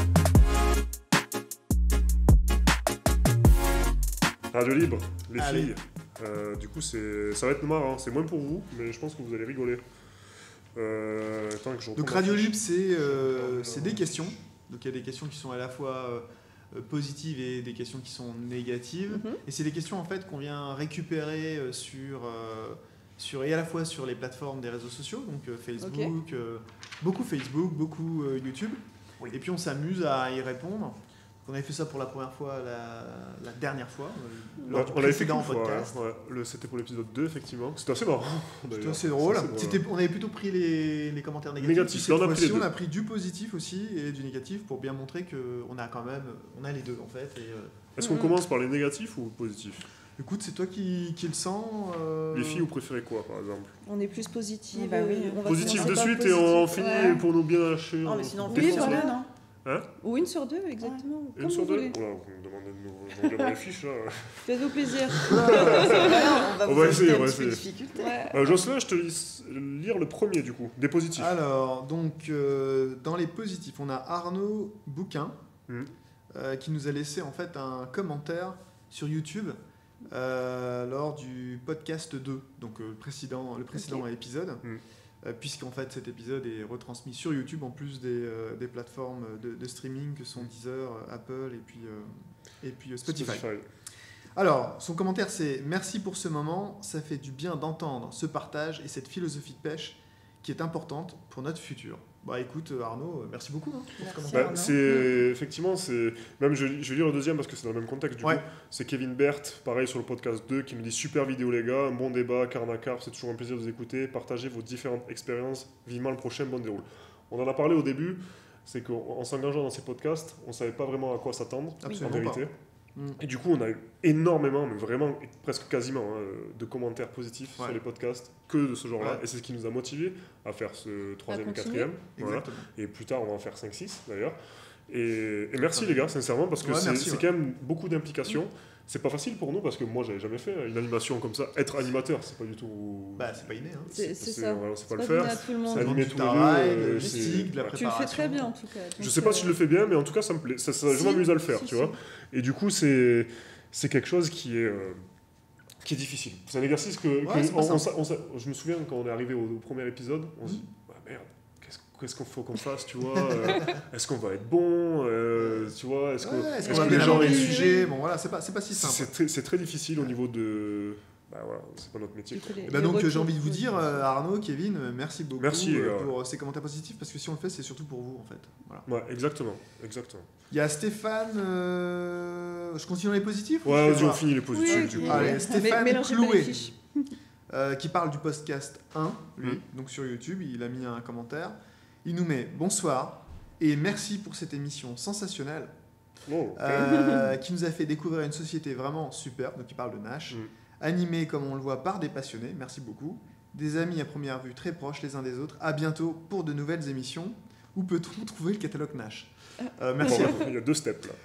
Speaker 1: Radio Libre, les
Speaker 2: Allez.
Speaker 1: filles. Euh, du coup, c'est, ça va être marrant. C'est moins pour vous, mais je pense que vous allez rigoler. Euh, attends que je
Speaker 2: Donc
Speaker 1: reprends
Speaker 2: Radio
Speaker 1: ma fiche.
Speaker 2: Libre, c'est euh, c'est des questions. Donc il y a des questions qui sont à la fois euh, positives et des questions qui sont négatives.
Speaker 4: Mhm.
Speaker 2: Et c'est des questions en fait qu'on vient récupérer euh, sur, euh, sur et à la fois sur les plateformes des réseaux sociaux, donc euh, Facebook, euh, beaucoup Facebook, beaucoup euh, YouTube. Et puis on s'amuse à y répondre. On avait fait ça pour la première fois, la, la dernière fois, euh,
Speaker 1: On,
Speaker 2: lors du
Speaker 1: on l'avait fait qu'une
Speaker 2: précédent
Speaker 1: fois,
Speaker 2: podcast.
Speaker 1: ouais. Ouais. Le- C'était pour l'épisode deux, effectivement. C'était assez marrant.
Speaker 2: C'était
Speaker 1: d'ailleurs.
Speaker 2: assez drôle.
Speaker 1: C'est assez
Speaker 2: C'était- on avait plutôt pris les, les commentaires négatifs.
Speaker 1: Négatifs,
Speaker 2: Cette
Speaker 1: là, on a pris
Speaker 2: fois-ci,
Speaker 1: les
Speaker 2: on
Speaker 1: deux.
Speaker 2: a pris du positif aussi et du négatif pour bien montrer qu'on a quand même, on a les deux en fait. Et, euh,
Speaker 1: Est-ce qu'on
Speaker 4: Mhm.
Speaker 1: commence par les négatifs ou positifs?
Speaker 2: écoute, c'est toi qui, qui le sens. euh,
Speaker 1: Les filles, vous préférez quoi, par exemple?
Speaker 4: On est plus positif.
Speaker 3: Bah oui.
Speaker 4: on va
Speaker 1: Positif
Speaker 4: commencer
Speaker 1: de
Speaker 4: par
Speaker 1: suite et on
Speaker 4: positif.
Speaker 1: finit
Speaker 4: Ouais.
Speaker 1: pour nous bien lâcher.
Speaker 3: Non,
Speaker 1: on-
Speaker 3: mais sinon, on
Speaker 1: on
Speaker 3: fait
Speaker 4: Oui,
Speaker 3: une
Speaker 1: défonce
Speaker 3: sur
Speaker 4: voilà.
Speaker 3: deux, non
Speaker 1: Hein?
Speaker 4: Ou une sur deux, exactement.
Speaker 1: Une
Speaker 4: Comme
Speaker 1: sur
Speaker 4: vous
Speaker 1: deux?
Speaker 4: voulez.
Speaker 1: Voilà, vous me demandez de nous regarder les fiches, là.
Speaker 4: Faites-vous plaisir.
Speaker 3: Voilà, on va
Speaker 1: On
Speaker 3: vous
Speaker 1: va
Speaker 3: ajouter
Speaker 1: essayer,
Speaker 3: un
Speaker 1: on va
Speaker 3: petit peu de
Speaker 1: essayer.
Speaker 3: difficulté.
Speaker 4: Ouais.
Speaker 1: Euh, Jocelyn, je te laisse lire le premier, du coup, des positifs.
Speaker 2: Alors, donc, euh, dans les positifs, on a Arnaud Bouquin
Speaker 1: Mhm.
Speaker 2: euh, qui nous a laissé en fait un commentaire sur YouTube euh, lors du podcast deux, donc euh, le précédent, le précédent épisode,
Speaker 1: Mhm.
Speaker 2: euh, puisqu'en fait cet épisode est retransmis sur YouTube en plus des, euh, des plateformes de, de streaming que sont Deezer, euh, Apple et puis, euh, et puis euh, Spotify. Alors, son commentaire c'est « Merci pour ce moment, ça fait du bien d'entendre ce partage et cette philosophie de pêche qui est importante pour notre futur. » Bah écoute euh, Arnaud, euh, merci beaucoup hein, pour ce
Speaker 3: Merci.
Speaker 2: commentaire.
Speaker 1: Bah,
Speaker 3: Arnaud.
Speaker 1: c'est effectivement, c'est même je, je vais lire le deuxième parce que c'est dans le même contexte du
Speaker 2: Ouais.
Speaker 1: coup. C'est Kevin Berthe, pareil sur le podcast deux, qui nous dit super vidéo les gars, un bon débat, Carnacar, c'est toujours un plaisir de vous écouter, partagez vos différentes expériences, vivement le prochain, bonne déroule. On en a parlé au début, c'est qu'en en s'engageant dans ces podcasts, on savait pas vraiment à quoi s'attendre en
Speaker 2: Absolument
Speaker 1: vérité.
Speaker 2: pas. Mm.
Speaker 1: Et du coup, on a eu énormément, mais vraiment presque quasiment, hein, de commentaires positifs
Speaker 2: Ouais.
Speaker 1: sur les podcasts que de ce genre-là.
Speaker 2: Ouais.
Speaker 1: Et c'est ce qui nous a motivés à faire ce troisième et
Speaker 4: continuer.
Speaker 1: quatrième. Voilà.
Speaker 2: Exactement.
Speaker 1: Et plus tard, on va en faire cinq six d'ailleurs. Et, et merci les gars, sincèrement, parce que
Speaker 2: Ouais,
Speaker 1: c'est
Speaker 2: merci,
Speaker 1: c'est
Speaker 2: ouais.
Speaker 1: quand même beaucoup d'implication. C'est pas facile pour nous parce que moi, j'avais jamais fait une animation comme ça. Être animateur, c'est pas du tout.
Speaker 2: Bah c'est pas inné. Hein.
Speaker 4: C'est
Speaker 1: c'est-
Speaker 4: c'est ça.
Speaker 1: voilà, c'est pas
Speaker 4: C'est
Speaker 1: le
Speaker 4: donné
Speaker 1: faire.
Speaker 4: à tout le
Speaker 1: Ça
Speaker 4: monde.
Speaker 2: demande
Speaker 1: animer
Speaker 2: du
Speaker 1: tous les
Speaker 2: travail,
Speaker 1: deux,
Speaker 2: de
Speaker 1: euh,
Speaker 2: logistique,
Speaker 1: c'est-
Speaker 2: de la
Speaker 1: ouais.
Speaker 4: Tu le fais très bien en tout cas.
Speaker 1: Je
Speaker 4: Donc,
Speaker 1: sais pas
Speaker 4: euh,
Speaker 1: si je le fais bien, mais en tout cas, ça me plaît. Ça, ça, je
Speaker 4: Si,
Speaker 1: m'amuse à le faire,
Speaker 4: si,
Speaker 1: tu
Speaker 4: si.
Speaker 1: vois. Et du coup, c'est c'est quelque chose qui est euh, qui est difficile. C'est un exercice que,
Speaker 2: Ouais,
Speaker 1: que
Speaker 2: c'est pas
Speaker 1: on- on
Speaker 2: simple.
Speaker 1: s'a- on s'a- je me souviens quand on est arrivé au, au premier épisode, on se
Speaker 2: Mhm.
Speaker 1: dit ah, merde, qu'est-ce qu'est-ce qu'on faut qu'on fasse, tu vois euh, Est-ce qu'on va être bon euh, Tu vois Est-ce que,
Speaker 2: Ouais, est-ce
Speaker 1: est-ce
Speaker 2: qu'on
Speaker 1: que
Speaker 2: va
Speaker 1: les
Speaker 2: bien
Speaker 1: gens
Speaker 2: aborder le
Speaker 4: ils-
Speaker 2: sujet Bon voilà, c'est pas, c'est pas si
Speaker 1: c'est
Speaker 2: simple.
Speaker 1: c'est très, c'est très difficile au niveau de bah voilà, c'est pas notre métier.
Speaker 4: du coup, les-
Speaker 2: Eh ben
Speaker 4: les
Speaker 2: donc euh, j'ai
Speaker 4: retours
Speaker 2: envie de vous dire,
Speaker 4: positifs.
Speaker 2: euh, Arnaud, Kevin, euh, merci beaucoup
Speaker 1: Merci, les
Speaker 2: euh,
Speaker 1: gars.
Speaker 2: pour euh, ces commentaires positifs parce que si on le fait, c'est surtout pour vous en fait. Voilà.
Speaker 1: Ouais, exactement, exactement.
Speaker 2: Il y a Stéphane. euh, Je continue dans les positifs ou
Speaker 1: Ouais,
Speaker 2: je fais
Speaker 1: vas-y, on
Speaker 2: quoi
Speaker 1: finit les positifs
Speaker 4: Oui,
Speaker 1: du
Speaker 4: ok.
Speaker 1: coup.
Speaker 2: Allez,
Speaker 1: ouais.
Speaker 4: Mais
Speaker 2: Stéphane
Speaker 4: mélangez pas les
Speaker 2: Clouet,
Speaker 4: fiches.
Speaker 2: euh, qui parle du podcast un, lui,
Speaker 1: Mm.
Speaker 2: donc sur YouTube, il a mis un commentaire. Il nous met bonsoir et merci pour cette émission sensationnelle
Speaker 1: Oh, ok.
Speaker 2: euh, qui nous a fait découvrir une société vraiment super. Donc il parle de Nash,
Speaker 1: Mm.
Speaker 2: animée comme on le voit par des passionnés. Merci beaucoup. Des amis à première vue très proches les uns des autres. À bientôt pour de nouvelles émissions. Où peut-on trouver le catalogue Nash Euh, Merci.
Speaker 1: Bon,
Speaker 2: à vous.
Speaker 1: il y a deux steps là.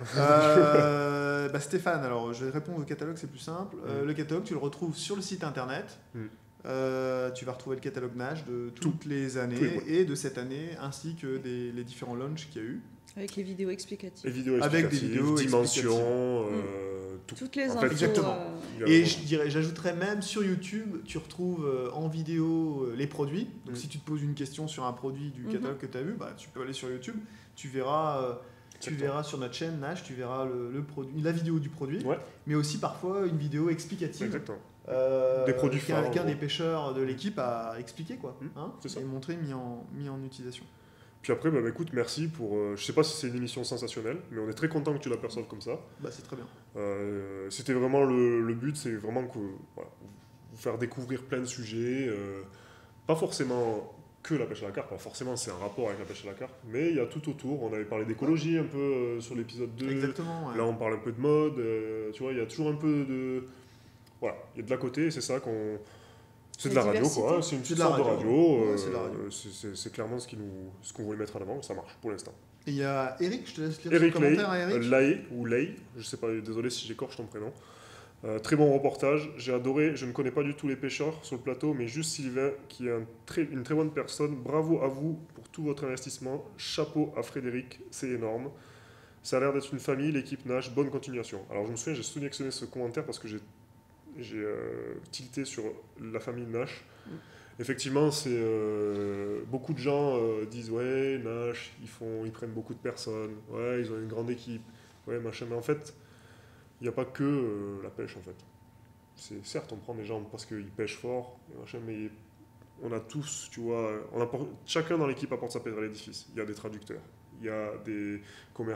Speaker 2: Euh, bah, Stéphane, alors je vais répondre au catalogue, c'est plus simple. Euh,
Speaker 1: Mm.
Speaker 2: le catalogue, tu le retrouves sur le site internet.
Speaker 1: Mm.
Speaker 2: Euh, tu vas retrouver le catalogue Nash de toutes les années
Speaker 1: Tous les mois.
Speaker 2: et de cette année, ainsi que des, les différents launches qu'il y a eu.
Speaker 4: Avec les vidéos
Speaker 1: Les
Speaker 4: explicatives.
Speaker 1: vidéos
Speaker 2: Avec des
Speaker 1: explicatives,
Speaker 2: vidéos
Speaker 1: dimensions, euh, tout.
Speaker 4: Toutes les
Speaker 1: En
Speaker 4: infos.
Speaker 1: fait,
Speaker 2: exactement.
Speaker 4: euh,
Speaker 1: Il y a
Speaker 2: Et
Speaker 1: vraiment-
Speaker 2: je dirais, j'ajouterais même sur YouTube, tu retrouves euh, en vidéo euh, les produits. Donc
Speaker 1: Mm.
Speaker 2: si tu te poses une question sur un produit du
Speaker 4: Mhm.
Speaker 2: catalogue que tu as vu, bah, tu peux aller sur YouTube, tu verras, euh, tu
Speaker 1: Exactement.
Speaker 2: verras sur notre chaîne Nash, tu verras le, le produit, la vidéo du produit,
Speaker 1: Ouais.
Speaker 2: mais aussi parfois une vidéo explicative.
Speaker 1: Exactement.
Speaker 2: Euh,
Speaker 1: Des produits
Speaker 2: qu'un,
Speaker 1: phares, en
Speaker 2: qu'un
Speaker 1: gros.
Speaker 2: des pêcheurs de l'équipe a expliqué quoi,
Speaker 1: Mm,
Speaker 2: hein,
Speaker 1: c'est ça.
Speaker 2: et montré, mis en, mis en utilisation.
Speaker 1: Puis après, bah, bah, écoute, merci pour. euh, je sais pas si c'est une émission sensationnelle, mais on est très content que tu l'aperçoives comme ça.
Speaker 2: Bah, c'est très bien.
Speaker 1: Euh, C'était vraiment le, le but, c'est vraiment que voilà, vous faire découvrir plein de sujets, euh, pas forcément que la pêche à la carpe, pas forcément c'est un rapport avec la pêche à la carpe, mais il y a tout autour. On avait parlé d'écologie un peu euh, sur l'épisode deux.
Speaker 2: Exactement. ouais.
Speaker 1: Là, on parle un peu de mode, euh, tu vois, il y a toujours un peu de. Voilà, il y a de la côté, et c'est ça qu'on. C'est de la
Speaker 4: La
Speaker 1: radio,
Speaker 4: diversité.
Speaker 1: quoi. C'est une
Speaker 2: C'est
Speaker 1: petite
Speaker 2: de la
Speaker 1: sorte de
Speaker 2: radio.
Speaker 1: radio.
Speaker 2: Ouais,
Speaker 1: euh,
Speaker 2: c'est de la radio.
Speaker 1: c'est- c'est c'est clairement ce qui nous, ce qu'on voulait mettre en avant, ça marche pour l'instant.
Speaker 2: Et il y a Eric, je te laisse lire
Speaker 1: Eric
Speaker 2: son
Speaker 1: Lay,
Speaker 2: commentaire à Eric.
Speaker 1: euh, Lay, ou Lay, je sais pas, désolé si j'écorche ton prénom. Euh, très bon reportage, j'ai adoré, je ne connais pas du tout les pêcheurs sur le plateau, mais juste Sylvain, qui est un très, une très bonne personne. Bravo à vous pour tout votre investissement. Chapeau à Frédéric, c'est énorme. Ça a l'air d'être une famille, l'équipe Nash, bonne continuation. Alors je me souviens, j'ai sélectionné ce commentaire parce que j'ai j'ai euh, tilté sur la famille Nash.
Speaker 4: Mm.
Speaker 1: Effectivement, c'est euh, beaucoup de gens euh, disent ouais Nash, ils font, ils prennent beaucoup de personnes, ouais ils ont une grande équipe, ouais machin. Mais en fait, il n'y a pas que euh, la pêche en fait. C'est certes on prend des gens parce qu'ils pêchent fort, et machin, mais on a tous, tu vois, on apporte, chacun dans l'équipe apporte sa pierre à l'édifice. Il y a des traducteurs, il y a des commerciaux,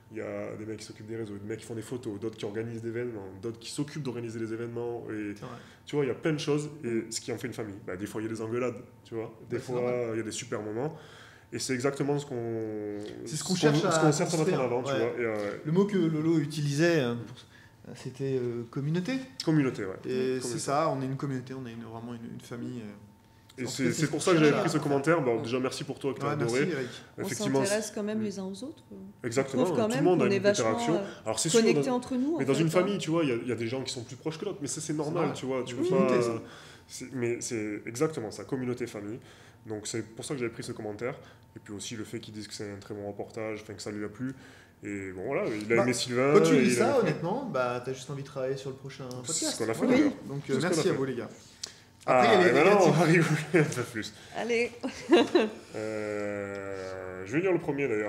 Speaker 1: il y a des mecs qui s'occupent des réseaux, des mecs qui font des photos, d'autres qui organisent des événements, d'autres qui s'occupent d'organiser les événements. Et
Speaker 2: C'est vrai.
Speaker 1: tu vois, il y a plein de choses, et ce qui en fait une famille. Bah, des fois, il y a des engueulades, tu vois. Des
Speaker 2: Ouais, c'est
Speaker 1: fois,
Speaker 2: normal.
Speaker 1: il y a des super moments. Et c'est exactement ce qu'on
Speaker 2: C'est ce qu'on cherche à
Speaker 1: ce qu'on cherche à mettre en
Speaker 2: construire,
Speaker 1: avant, tu
Speaker 2: ouais.
Speaker 1: vois. Et, euh,
Speaker 2: Le mot que Lolo utilisait, euh, pour- c'était euh, communauté.
Speaker 1: communauté, ouais.
Speaker 2: Et
Speaker 1: Communauté.
Speaker 2: c'est ça, on est une communauté, on est une- vraiment une, une famille. euh.
Speaker 1: Et
Speaker 2: En tout
Speaker 1: c'est
Speaker 2: cas,
Speaker 1: c'est
Speaker 2: ce
Speaker 1: pour
Speaker 2: qu'on
Speaker 1: ça que j'avais
Speaker 2: cherche
Speaker 1: pris ce
Speaker 2: à-
Speaker 1: commentaire. Bon, déjà, merci pour toi que tu as
Speaker 2: Ouais, merci
Speaker 1: adoré.
Speaker 2: Eric.
Speaker 4: On
Speaker 1: Effectivement,
Speaker 4: s'intéresse quand même les uns aux autres.
Speaker 1: exactement.
Speaker 4: Je trouve quand
Speaker 1: Tout le
Speaker 4: même
Speaker 1: monde a
Speaker 4: qu'on
Speaker 1: une
Speaker 4: est vachement
Speaker 1: interaction.
Speaker 4: euh,
Speaker 1: Alors, c'est sûr,
Speaker 4: connectés
Speaker 1: dans-
Speaker 4: entre nous.
Speaker 1: mais
Speaker 4: en
Speaker 1: dans
Speaker 4: fait,
Speaker 1: une
Speaker 4: hein.
Speaker 1: famille, tu vois, il y, a- il y a des gens qui sont plus proches que d'autres, mais ça c'est normal,
Speaker 2: normal.
Speaker 1: tu vois. Tu
Speaker 2: Une
Speaker 1: veux
Speaker 2: communauté,
Speaker 1: pas.
Speaker 2: ça.
Speaker 1: c'est- Mais c'est exactement ça, communauté, famille. Donc c'est pour ça que j'avais pris ce commentaire. Et puis aussi le fait qu'ils disent que c'est un très bon reportage, enfin que ça lui a plu. Et bon voilà, il a
Speaker 2: Bah,
Speaker 1: aimé Sylvain.
Speaker 2: Quand tu
Speaker 1: et
Speaker 2: lis
Speaker 1: il
Speaker 2: ça,
Speaker 1: a-
Speaker 2: honnêtement, bah, t'as juste envie de travailler sur le prochain
Speaker 1: C'est
Speaker 2: podcast.
Speaker 1: ce qu'on a fait,
Speaker 2: Voilà.
Speaker 1: d'ailleurs.
Speaker 2: Donc
Speaker 1: C'est
Speaker 2: euh,
Speaker 1: ce qu'on a
Speaker 2: merci à
Speaker 1: fait.
Speaker 2: vous les gars.
Speaker 1: Ah,
Speaker 2: Après, il y a les
Speaker 1: et maintenant, on
Speaker 2: négatifs.
Speaker 1: va rigoler un peu plus.
Speaker 4: Allez.
Speaker 1: Euh, je vais lire le premier d'ailleurs.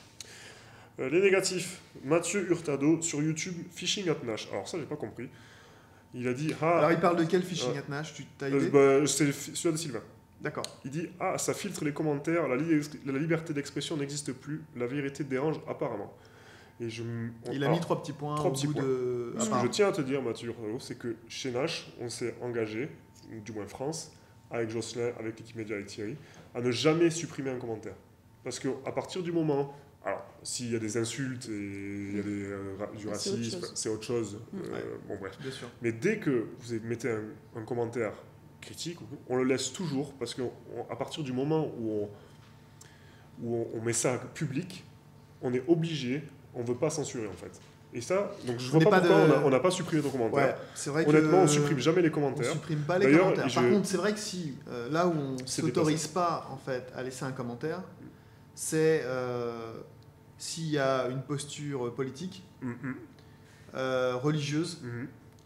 Speaker 1: Euh, les négatifs. Mathieu Hurtado sur YouTube, Phishing at Nash. Alors ça, j'ai pas compris. Il a dit ah,
Speaker 2: Alors il parle de quel phishing
Speaker 1: Ouais.
Speaker 2: at Nash, tu t'as
Speaker 1: euh,
Speaker 2: idée
Speaker 1: bah, c'est celui de Sylvain.
Speaker 2: D'accord.
Speaker 1: Il dit ah, ça filtre les commentaires, la, li- la liberté d'expression n'existe plus, la vérité dérange apparemment. Et je, m- on-
Speaker 2: Il a
Speaker 1: alors,
Speaker 2: mis trois petits points
Speaker 1: trois
Speaker 2: au
Speaker 1: petits
Speaker 2: bout
Speaker 1: points.
Speaker 2: de.
Speaker 1: Ce
Speaker 2: à
Speaker 1: que
Speaker 2: part.
Speaker 1: je tiens à te dire, Mathieu Hurtado, c'est que chez Nash, on s'est engagé, du moins France, avec Jocelyn, avec l'équipe média, avec Thierry, à ne jamais supprimer un commentaire. Parce qu'à partir du moment. Alors, s'il y a des insultes et il y a des, euh, ra- du
Speaker 4: C'est autre
Speaker 1: racisme,
Speaker 4: chose.
Speaker 1: c'est autre chose.
Speaker 4: Mm.
Speaker 1: euh,
Speaker 2: Ouais.
Speaker 1: Bon, bref.
Speaker 2: Bien sûr.
Speaker 1: Mais dès que vous mettez un, un commentaire critique, on le laisse toujours parce qu'à partir du moment où, on, où on, on met ça public, on est obligé, on ne veut pas censurer en fait. Et ça, donc je
Speaker 2: On
Speaker 1: vois
Speaker 2: n'est
Speaker 1: pas,
Speaker 2: pas
Speaker 1: pourquoi
Speaker 2: de-
Speaker 1: on a- on n'a pas supprimé nos
Speaker 2: Ouais,
Speaker 1: commentaires.
Speaker 2: c'est vrai que.
Speaker 1: Honnêtement, on supprime jamais les
Speaker 2: On
Speaker 1: commentaires.
Speaker 2: supprime pas les
Speaker 1: D'ailleurs,
Speaker 2: commentaires. Par
Speaker 1: je-
Speaker 2: contre, c'est vrai que si euh, là où on
Speaker 1: C'est
Speaker 2: s'autorise pas en fait à laisser un commentaire, c'est euh, s'il y a une posture politique,
Speaker 1: Mm, mm,
Speaker 2: euh, religieuse
Speaker 1: mm.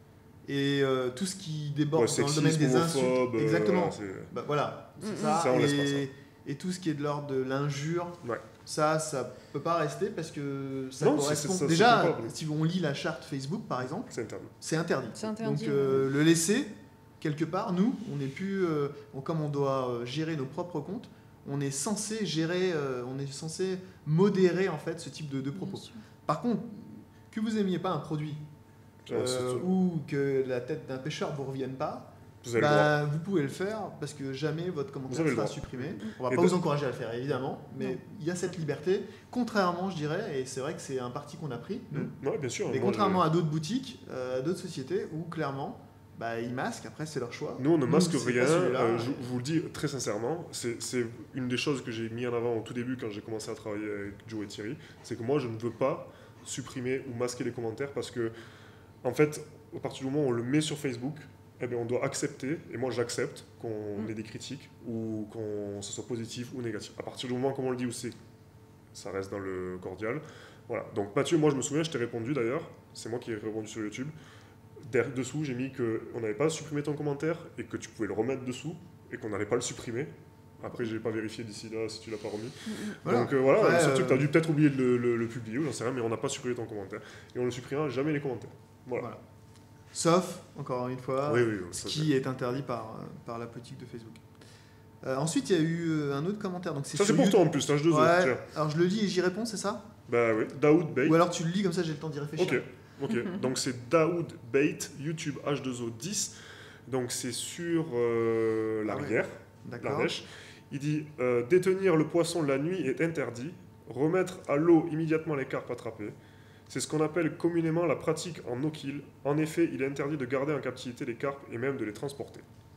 Speaker 2: et euh, tout ce qui déborde
Speaker 1: Ouais,
Speaker 2: dans le domaine
Speaker 1: sexisme,
Speaker 2: des insultes.
Speaker 1: homophobe, euh,
Speaker 2: Exactement.
Speaker 1: voilà, c'est-
Speaker 2: Bah, voilà, c'est
Speaker 4: Mm,
Speaker 2: ça.
Speaker 1: Ça, on laisse
Speaker 2: et,
Speaker 1: pas ça.
Speaker 2: et tout ce qui est de l'ordre de l'injure,
Speaker 1: Ouais.
Speaker 2: ça, ça peut pas rester parce que ça
Speaker 1: Non, c'est-
Speaker 2: correspond.
Speaker 1: c'est- ça,
Speaker 2: Déjà,
Speaker 1: c'est pas-
Speaker 2: si on lit la charte Facebook par exemple,
Speaker 1: c'est interne.
Speaker 2: c'est interdit.
Speaker 4: C'est interdit,
Speaker 2: Donc euh, le laisser quelque part, nous, on n'est plus, euh, on- comme on doit euh, gérer nos propres comptes, on est censé gérer, euh, on est censé modérer en fait ce type de, de propos.
Speaker 4: Bien sûr.
Speaker 2: Par contre, que vous aimiez pas un produit
Speaker 1: Ça,
Speaker 2: euh,
Speaker 1: c'est-
Speaker 2: ou que la tête d'un pêcheur vous revienne pas,
Speaker 1: Vous avez le droit.
Speaker 2: bah, vous pouvez le faire parce que jamais votre
Speaker 1: Vous
Speaker 2: commentaire
Speaker 1: avez le
Speaker 2: sera
Speaker 1: droit.
Speaker 2: supprimé. On va
Speaker 1: Et
Speaker 2: pas
Speaker 1: de-
Speaker 2: vous encourager à le faire évidemment, mais
Speaker 4: Non.
Speaker 2: il y a cette liberté. Contrairement, je dirais, et c'est vrai que c'est un parti qu'on a pris, nous,
Speaker 1: Mm. Ouais, bien sûr.
Speaker 2: mais
Speaker 1: moi,
Speaker 2: contrairement
Speaker 1: je-
Speaker 2: à d'autres boutiques, euh, à d'autres sociétés où clairement, bah, ils masquent. Après, c'est leur choix.
Speaker 1: Nous, on ne masque
Speaker 2: c'est
Speaker 1: rien.
Speaker 2: pas celui-là.
Speaker 1: euh, je, je vous le dis très sincèrement. C'est c'est une des choses que j'ai mis en avant au tout début quand j'ai commencé à travailler avec Joe et Thierry. C'est que moi, je ne veux pas supprimer ou masquer les commentaires parce que, en fait, à partir du moment où on le met sur Facebook, eh bien, on doit accepter, et moi j'accepte qu'on
Speaker 4: Mm.
Speaker 1: ait des critiques ou qu'on ce soit positif ou négatif. À partir du moment, comme on le dit, où c'est, ça reste dans le cordial. Voilà. Donc Mathieu, moi je me souviens, je t'ai répondu d'ailleurs. C'est moi qui ai répondu sur YouTube. Der- dessous, j'ai mis qu'on n'avait pas supprimé ton commentaire et que tu pouvais le remettre dessous et qu'on n'allait pas le supprimer. Après, je n'ai pas vérifié d'ici là si tu l'as pas remis.
Speaker 2: Voilà.
Speaker 1: Donc euh, voilà,
Speaker 2: Après,
Speaker 1: ce truc,
Speaker 2: euh,
Speaker 1: tu as dû peut-être oublier de le, le- le publier ou j'en sais rien, mais on n'a pas supprimé ton commentaire. Et on ne supprimera jamais les commentaires. Voilà.
Speaker 2: Voilà. Sauf, encore une fois,
Speaker 1: Oui, oui, oui,
Speaker 2: ce
Speaker 1: ça,
Speaker 2: qui est interdit par, euh, par la politique de Facebook. Euh, ensuite, il y a eu euh, un autre commentaire. Donc, c'est
Speaker 1: Ça, c'est
Speaker 2: sur
Speaker 1: pour
Speaker 2: YouTube.
Speaker 1: toi en plus, tâche deux autres.
Speaker 2: Ouais,
Speaker 1: Tiens.
Speaker 2: alors je le lis et j'y réponds, c'est ça?
Speaker 1: Bah oui, Daoud Bait.
Speaker 2: Ou alors tu le lis comme ça, j'ai le temps d'y réfléchir.
Speaker 1: Ok, ok. Donc c'est Daoud Bait, YouTube H deux O dix. Donc c'est sur euh, la
Speaker 2: Ah ouais.
Speaker 1: rivière,
Speaker 2: D'accord.
Speaker 1: l'Ardèche. Il dit euh, détenir le poisson la nuit est interdit. Remettre à l'eau immédiatement les carpes attrapées. C'est ce qu'on appelle communément la pratique en no-kill. En effet, il est interdit de garder en captivité les carpes et même de les transporter.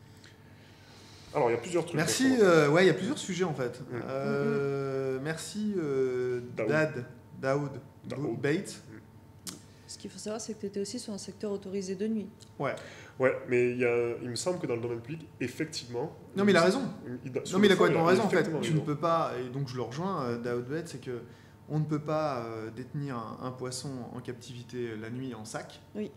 Speaker 1: Alors il y a plusieurs trucs.
Speaker 2: Merci.
Speaker 1: en ce moment.
Speaker 2: euh, ouais, il y a plusieurs sujets en fait.
Speaker 1: Mm.
Speaker 2: Euh, Merci euh,
Speaker 1: Daoud.
Speaker 2: Dad, Daoud,
Speaker 1: Daoud.
Speaker 2: Bates.
Speaker 4: Ce qu'il faut savoir, c'est que tu étais aussi sur un secteur autorisé de nuit.
Speaker 1: Ouais, mais il, y a, il me semble que dans le domaine public, effectivement.
Speaker 2: Non, mais il a raison.
Speaker 1: il- il- sur
Speaker 2: Non mais il a
Speaker 1: le fond,
Speaker 2: complètement raison en fait.
Speaker 1: effectivement
Speaker 2: Tu ne
Speaker 1: raison.
Speaker 2: peux pas, et donc je le rejoins, euh, Daoud Bates, c'est que on ne peut pas euh, détenir un, un poisson en captivité la nuit en sac.
Speaker 4: Oui.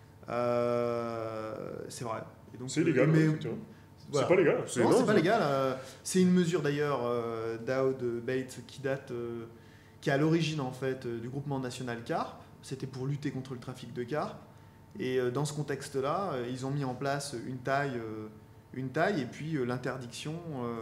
Speaker 2: Euh, c'est vrai. Et donc,
Speaker 1: C'est
Speaker 2: euh,
Speaker 1: illégal,
Speaker 2: mais-
Speaker 1: effectivement.
Speaker 2: voilà.
Speaker 1: C'est pas légal.
Speaker 2: Non, c'est
Speaker 1: non,
Speaker 2: pas légal. euh, c'est une mesure d'ailleurs, euh, Daoud Bates, qui date, euh, qui est à l'origine en fait euh, du groupement national carpe. C'était pour lutter contre le trafic de carpe. Et euh, dans ce contexte-là, euh, ils ont mis en place une taille, euh, une taille et puis euh, l'interdiction euh,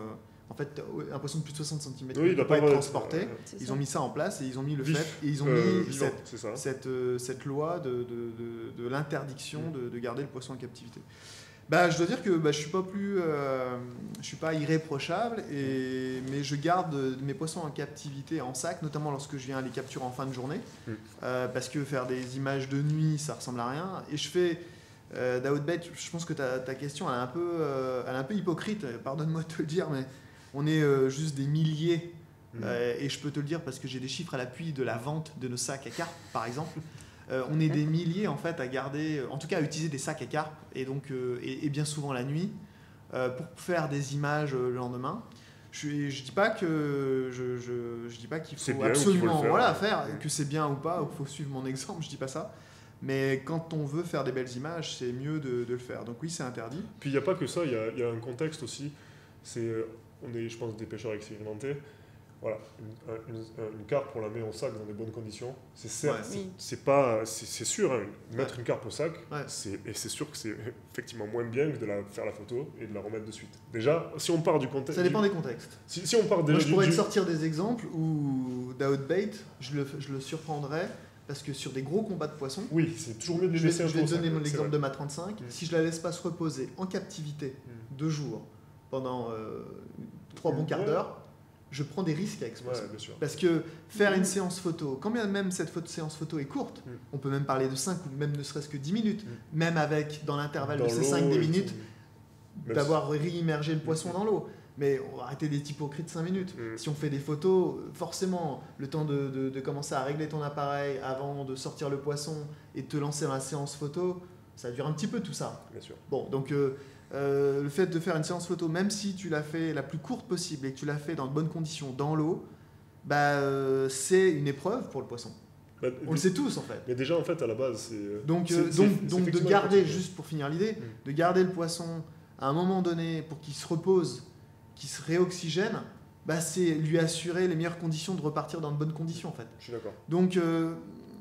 Speaker 2: En fait, un poisson de plus de soixante centimètres
Speaker 1: Oui,
Speaker 2: ne
Speaker 1: il
Speaker 2: peut
Speaker 1: doit
Speaker 2: pas
Speaker 1: pas
Speaker 2: être
Speaker 1: être,
Speaker 2: transporté.
Speaker 1: euh,
Speaker 4: C'est
Speaker 2: Ils
Speaker 4: ça.
Speaker 2: ont mis ça en place et ils ont mis le
Speaker 1: Vif,
Speaker 2: fait et ils ont
Speaker 1: euh,
Speaker 2: mis
Speaker 1: vivant,
Speaker 2: cette,
Speaker 1: c'est ça.
Speaker 2: cette, euh, cette loi de, de, de, de l'interdiction
Speaker 1: Mm.
Speaker 2: de, de garder le poisson en captivité. Bah, je dois dire que bah, je suis pas plus, euh, je suis pas irréprochable, et, mais je garde mes poissons en captivité en sac, notamment lorsque je viens les capturer en fin de journée,
Speaker 1: Mm.
Speaker 2: euh, parce que faire des images de nuit, ça ressemble à rien. Et je fais euh, d'outbait. Je pense que ta, ta question, elle est un peu, euh, elle est un peu hypocrite. Pardonne-moi de te le dire, mais on est euh, juste des milliers.
Speaker 1: Mm.
Speaker 2: Euh, et je peux te le dire parce que j'ai des chiffres à l'appui de la vente de nos sacs à carpe, par exemple. Euh, on est des milliers en fait à garder, en tout cas à utiliser des sacs à carpe, et donc euh, et, et bien souvent la nuit, euh, pour faire des images euh, le lendemain. Je ne dis pas que je, je, je dis pas qu'il
Speaker 1: C'est
Speaker 2: faut
Speaker 1: bien ou qu'il faut
Speaker 2: absolument
Speaker 1: le faire.
Speaker 2: voilà faire,
Speaker 1: Mm.
Speaker 2: que c'est bien ou pas, ou qu'il faut suivre mon exemple. Je dis pas ça. Mais quand on veut faire des belles images, c'est mieux de, de le faire. Donc oui, c'est interdit.
Speaker 1: Puis il n'y a pas que ça, il y a, il y a un contexte aussi. C'est, euh, on est, je pense, des pêcheurs expérimentés. Voilà, une, une, une carpe, on la met en sac dans des bonnes conditions. C'est certes,
Speaker 2: Ouais.
Speaker 1: c'est,
Speaker 4: Oui.
Speaker 1: c'est pas, c'est, c'est sûr, hein, mettre
Speaker 2: Ouais.
Speaker 1: une carpe au sac,
Speaker 2: Ouais.
Speaker 1: c'est, et c'est sûr que c'est effectivement moins bien que de la, faire la photo et de la remettre de suite. Déjà, si on part du contexte,
Speaker 2: Ça dépend des contextes.
Speaker 1: si, si on part déjà
Speaker 2: Moi, je
Speaker 1: du-
Speaker 2: pourrais
Speaker 1: du-
Speaker 2: te sortir des exemples où d'outbait, je le, je le surprendrais parce que sur des gros combats de poissons,
Speaker 1: oui, c'est toujours mieux de les
Speaker 2: je vais,
Speaker 1: laisser un
Speaker 2: je
Speaker 1: peu
Speaker 2: vais
Speaker 1: au
Speaker 2: te donner
Speaker 1: sac,
Speaker 2: mon
Speaker 1: c'est
Speaker 2: exemple
Speaker 1: vrai.
Speaker 2: de ma trente-cinq.
Speaker 1: Mm.
Speaker 2: Si je la laisse pas se reposer en captivité
Speaker 1: Mm.
Speaker 2: deux jours pendant euh, trois bons
Speaker 1: Ouais.
Speaker 2: quarts d'heure, je prends des risques avec ce poisson.
Speaker 1: Ouais, bien sûr.
Speaker 2: Parce que faire une séance photo, quand bien même cette photo, séance photo est courte,
Speaker 1: Mm.
Speaker 2: on peut même parler de cinq ou même ne serait-ce que dix minutes,
Speaker 1: Mm.
Speaker 2: même avec dans l'intervalle
Speaker 1: Dans
Speaker 2: de ces
Speaker 1: l'eau
Speaker 2: cinq dix
Speaker 1: et
Speaker 2: minutes,
Speaker 1: tout. Même
Speaker 2: d'avoir réimmergé le poisson
Speaker 1: Mm.
Speaker 2: dans l'eau. Mais on va arrêter d'être hypocrite cinq minutes.
Speaker 1: Mm.
Speaker 2: Si on fait des photos, forcément, le temps de, de- de commencer à régler ton appareil avant de sortir le poisson et de te lancer dans la séance photo, ça dure un petit peu tout ça.
Speaker 1: Bien sûr.
Speaker 2: Bon, donc euh, euh, le fait de faire une séance photo, même si tu l'as fait la plus courte possible et que tu l'as fait dans de bonnes conditions, dans l'eau, bah, euh, c'est une épreuve pour le poisson.
Speaker 1: Bah,
Speaker 2: On le sait tous en fait.
Speaker 1: Mais déjà, en fait, à la base, c'est.
Speaker 2: Donc,
Speaker 1: c'est-
Speaker 2: euh,
Speaker 1: c'est-
Speaker 2: donc,
Speaker 1: c'est
Speaker 2: donc de
Speaker 1: effectivement
Speaker 2: garder,
Speaker 1: important.
Speaker 2: juste pour finir l'idée,
Speaker 1: Mm.
Speaker 2: de garder le poisson à un moment donné pour qu'il se repose, qu'il se réoxygène, bah, c'est lui assurer les meilleures conditions de repartir dans de bonnes conditions en fait.
Speaker 1: Je suis d'accord.
Speaker 2: Donc euh,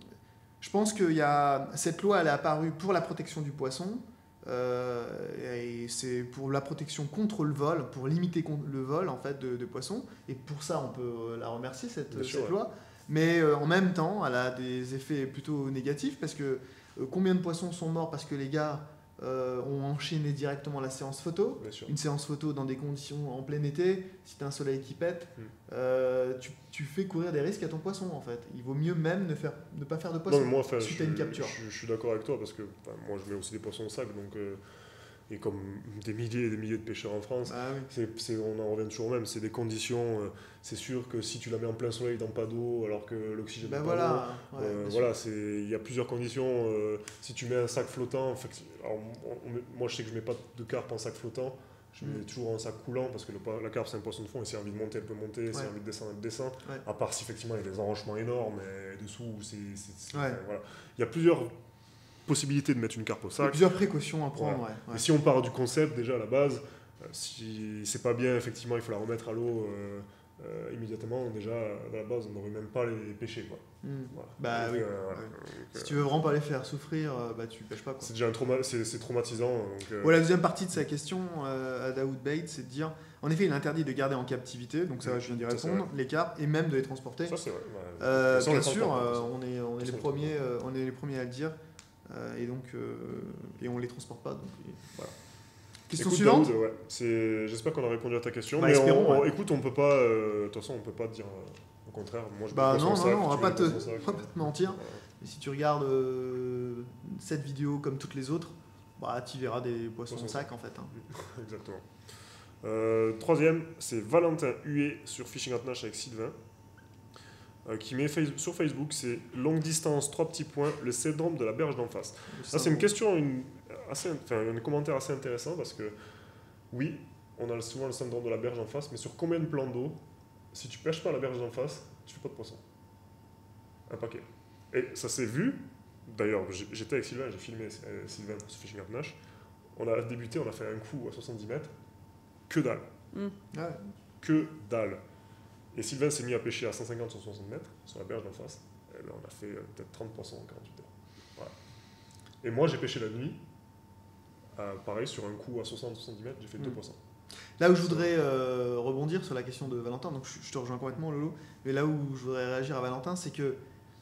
Speaker 2: je pense que y a, cette loi elle est apparue pour la protection du poisson, euh, et c'est pour la protection contre le vol, pour limiter con- le vol en fait de, de poissons, et pour ça on peut euh, la remercier cette,
Speaker 1: Bien sûr,
Speaker 2: cette
Speaker 1: ouais.
Speaker 2: loi. Mais euh, en même temps, elle a des effets plutôt négatifs parce que euh, combien de poissons sont morts parce que les gars euh, ont enchaîné directement la séance photo.
Speaker 1: Bien sûr.
Speaker 2: Une séance photo dans des conditions en plein été, si tu as un soleil qui pète,
Speaker 1: Mm.
Speaker 2: euh, tu, tu fais courir des risques à ton poisson en fait. Il vaut mieux même ne, faire, ne pas faire de
Speaker 1: Non,
Speaker 2: poisson
Speaker 1: mais moi, enfin,
Speaker 2: suite
Speaker 1: je,
Speaker 2: à une capture.
Speaker 1: je- je suis d'accord avec toi parce que enfin, moi, je mets aussi des poissons au sac, donc euh, et comme des milliers et des milliers de pêcheurs en France,
Speaker 2: Ah oui.
Speaker 1: c'est, c'est- on en revient toujours au même. C'est des conditions. euh, c'est sûr que si tu la mets en plein soleil dans pas d'eau, alors que l'oxygène
Speaker 2: Ben
Speaker 1: n'est
Speaker 2: voilà.
Speaker 1: pas
Speaker 2: ouais,
Speaker 1: d'eau, euh,
Speaker 2: bien
Speaker 1: voilà, c'est il y a plusieurs conditions. euh, si tu mets un sac flottant, en fait, alors, on- on met- moi, je sais que je mets pas de carpe en sac flottant. Je mets
Speaker 2: Mm.
Speaker 1: toujours un sac coulant parce que le, pa- la carpe c'est un poisson de fond et si elle a envie de monter elle peut monter, si elle a
Speaker 2: Ouais.
Speaker 1: envie de descendre elle descend.
Speaker 2: Ouais.
Speaker 1: À part si effectivement il y a des enrochements énormes et dessous c'est, c'est- c'est-
Speaker 2: Ouais.
Speaker 1: enfin, voilà. Il y a plusieurs possibilités de mettre une carpe au
Speaker 2: Il y a
Speaker 1: sac.
Speaker 2: plusieurs précautions à prendre.
Speaker 1: Voilà.
Speaker 2: Ouais,
Speaker 1: Mais
Speaker 2: ouais.
Speaker 1: si on part du concept déjà à la base, euh, si c'est pas bien effectivement il faut la remettre à l'eau euh, euh, immédiatement. Déjà à la base on n'aurait même pas les pêcher quoi.
Speaker 2: Mm.
Speaker 1: Voilà.
Speaker 2: Bah
Speaker 1: Donc,
Speaker 2: oui.
Speaker 1: euh, voilà.
Speaker 2: Ouais.
Speaker 1: Donc,
Speaker 2: Si
Speaker 1: euh,
Speaker 2: tu veux vraiment pas les faire souffrir, euh, bah tu pêches pas quoi.
Speaker 1: c'est déjà un trauma, c'est, c'est traumatisant. Donc, euh,
Speaker 2: Bon, la deuxième partie de sa question euh, à Daoud Bait, c'est de dire, en effet, il est interdit de garder en captivité, donc ça, je viens d'y
Speaker 1: Ça, c'est
Speaker 2: répondre, les carpes, et même de les transporter.
Speaker 1: ça c'est vrai. Ouais.
Speaker 2: Euh,
Speaker 1: Ça, on les
Speaker 2: bien sûr,
Speaker 1: transporte,
Speaker 2: euh,
Speaker 1: ça.
Speaker 2: on est, on est
Speaker 1: Ça,
Speaker 2: les
Speaker 1: on les
Speaker 2: premiers, euh, on est les premiers à le dire, euh, et donc, euh, et on les transporte pas. Donc, et voilà. Question
Speaker 1: Écoute,
Speaker 2: suivante.
Speaker 1: Daoud, ouais, c'est... J'espère qu'on a répondu à ta question.
Speaker 2: Bah,
Speaker 1: mais
Speaker 2: espérons,
Speaker 1: on- on-
Speaker 2: ouais.
Speaker 1: écoute, on peut pas. euh, De toute façon, on peut pas te dire euh, au contraire. Moi, je
Speaker 2: Bah
Speaker 1: mets le
Speaker 2: non,
Speaker 1: poisson
Speaker 2: non,
Speaker 1: au
Speaker 2: non, on va
Speaker 1: sac,
Speaker 2: pas
Speaker 1: tu
Speaker 2: te,
Speaker 1: mets le poisson au sac,
Speaker 2: on va pas te mentir.
Speaker 1: voilà.
Speaker 2: Et si tu regardes euh, cette vidéo comme toutes les autres, bah tu verras des poissons
Speaker 1: Poissons
Speaker 2: au sac en fait. hein.
Speaker 1: Exactement. Euh, troisième, c'est Valentin Huet sur Fishing at Nash avec Sylvain, euh, qui met face- sur Facebook, c'est longue distance, trois petits points, le syndrome de la berge d'en face. Là, c'est une question, une, assez, enfin, un commentaire assez intéressant parce que, oui, on a souvent le syndrome de la berge en face, mais sur combien de plans d'eau, si tu pêches pas la berge d'en face, tu fais pas de poisson? Un paquet. Et ça s'est vu, d'ailleurs, j'ai- j'étais avec Sylvain, j'ai filmé euh, Sylvain sur Fishing at Nash. On a débuté, on a fait un coup à soixante-dix mètres, que dalle.
Speaker 4: Mm.
Speaker 2: Ouais.
Speaker 1: Que dalle. Et Sylvain s'est mis à pêcher à cent cinquante sur soixante mètres, sur la berge d'en face. Et là, on a fait euh, peut-être trente poissons en quarante-huit heures. Voilà. Et moi, j'ai pêché la nuit. Euh, pareil, sur un coup à soixante à soixante-dix mètres, j'ai fait deux
Speaker 2: Mm.
Speaker 1: poissons.
Speaker 2: Là où je voudrais euh, rebondir sur la question de Valentin, donc je, je te rejoins complètement Lolo, mais là où je voudrais réagir à Valentin, c'est que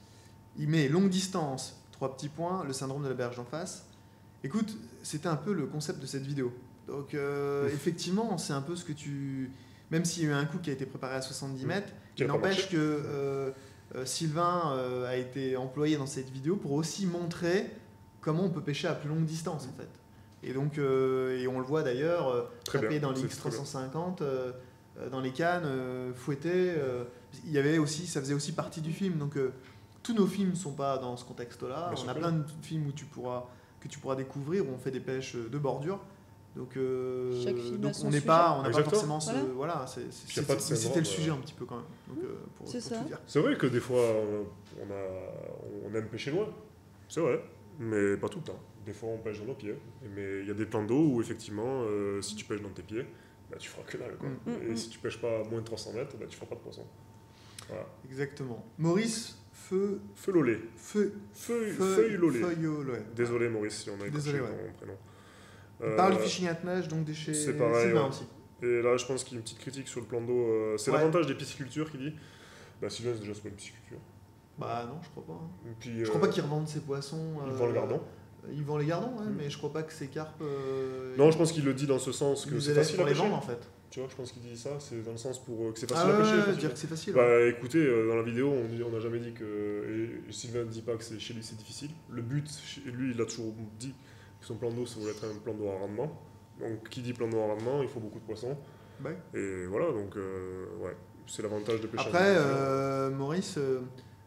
Speaker 2: il met longue distance, trois petits points, le syndrome de la berge d'en face. Écoute, c'était un peu le concept de cette vidéo. Donc euh,
Speaker 1: Ouf.
Speaker 2: effectivement, c'est un peu ce que tu... Même s'il y a eu un coup qui a été préparé à soixante-dix mètres,
Speaker 1: Qui a
Speaker 2: il
Speaker 1: pas
Speaker 2: n'empêche
Speaker 1: marché.
Speaker 2: que euh, euh, Sylvain euh, a été employé dans cette vidéo pour aussi montrer comment on peut pêcher à plus longue distance en fait. Et donc, euh, et on le voit d'ailleurs, euh,
Speaker 1: Très
Speaker 2: taper
Speaker 1: bien,
Speaker 2: dans les
Speaker 1: c'est
Speaker 2: X
Speaker 1: très
Speaker 2: trois
Speaker 1: bien.
Speaker 2: cent cinquante, euh, euh, dans les cannes, euh, fouetter. euh, il y avait aussi, ça faisait aussi partie du film. Donc, euh, tous nos films ne sont pas dans ce contexte-là.
Speaker 1: Bien
Speaker 2: On
Speaker 1: sûr
Speaker 2: a
Speaker 1: que
Speaker 2: plein de films où tu pourras, que tu pourras découvrir, où on fait des pêches de bordure. Donc, euh,
Speaker 4: Chaque film
Speaker 2: donc
Speaker 4: a son
Speaker 2: on n'est
Speaker 4: sujet.
Speaker 2: pas, on n'a pas
Speaker 1: Exactement.
Speaker 2: forcément ce,
Speaker 4: Voilà.
Speaker 2: voilà, c'est- c'est-
Speaker 1: Puis y a pas de
Speaker 2: c'est- c'était
Speaker 1: syndrome,
Speaker 2: le sujet
Speaker 1: euh,
Speaker 2: un petit peu quand même. Donc, euh, pour,
Speaker 4: C'est
Speaker 2: pour
Speaker 4: ça.
Speaker 2: tout dire.
Speaker 1: C'est vrai que des fois, on, on a, on aime pêcher loin. C'est vrai. Mais pas tout le temps. Des fois, on pêche dans nos pieds. Mais il y a des plans d'eau où, effectivement, euh, si tu pêches dans tes pieds, bah, tu feras que dalle. Quoi.
Speaker 2: Mm.
Speaker 1: Et
Speaker 4: Mm,
Speaker 1: si tu pêches pas à moins de trois cents mètres, bah, tu feras pas de poisson. Voilà.
Speaker 2: Exactement. Maurice Feu,
Speaker 1: Feu lolé.
Speaker 2: Feu,
Speaker 1: Feuille,
Speaker 2: Feu-
Speaker 1: feuille lolé.
Speaker 2: Feuillolé.
Speaker 1: Désolé, Maurice, si on a
Speaker 2: Désolé,
Speaker 1: écorché
Speaker 2: ouais.
Speaker 1: ton prénom.
Speaker 2: Il
Speaker 1: Euh,
Speaker 2: parle du fishing at nage, donc des chez
Speaker 1: c'est pareil,
Speaker 2: Sylvain
Speaker 1: ouais.
Speaker 2: aussi.
Speaker 1: Et là, je pense qu'il y a une petite critique sur le plan d'eau. euh, c'est
Speaker 2: Ouais.
Speaker 1: l'avantage des piscicultures qui dit. Bah, Sylvain, c'est déjà c'est pas une pisciculture.
Speaker 2: Bah non, je crois pas. hein.
Speaker 1: Et puis,
Speaker 2: Je crois pas qu'ils revendent ses poissons.
Speaker 1: Il
Speaker 2: euh,
Speaker 1: vend le gardon.
Speaker 2: Ils vendent les gardons, ouais,
Speaker 1: Mm.
Speaker 2: mais je crois pas que ces carpes. euh,
Speaker 1: Non, je pense qu'il le dit dans ce sens
Speaker 2: ils
Speaker 1: que
Speaker 2: les
Speaker 1: c'est
Speaker 2: élèvent
Speaker 1: facile
Speaker 2: pour
Speaker 1: à
Speaker 2: les
Speaker 1: pêcher.
Speaker 2: vendre en fait.
Speaker 1: Tu vois, je pense qu'il dit ça, c'est dans le sens pour euh, que c'est
Speaker 2: Ah
Speaker 1: facile
Speaker 2: ouais,
Speaker 1: à pêcher.
Speaker 2: ouais,
Speaker 1: facilement.
Speaker 2: dire que c'est facile. ouais.
Speaker 1: Bah écoutez, euh, dans la vidéo, on dit- on n'a jamais dit que. Et Sylvain ne dit pas que c'est, chez lui c'est difficile. Le but, chez lui, il a toujours dit que son plan d'eau, ça voulait être un plan d'eau à rendement. Donc, qui dit plan d'eau à rendement, il faut beaucoup de poissons.
Speaker 2: Ouais.
Speaker 1: Et voilà, donc, euh, ouais, c'est l'avantage de pêcher.
Speaker 2: Après,
Speaker 1: en culture.
Speaker 2: euh, Maurice, euh,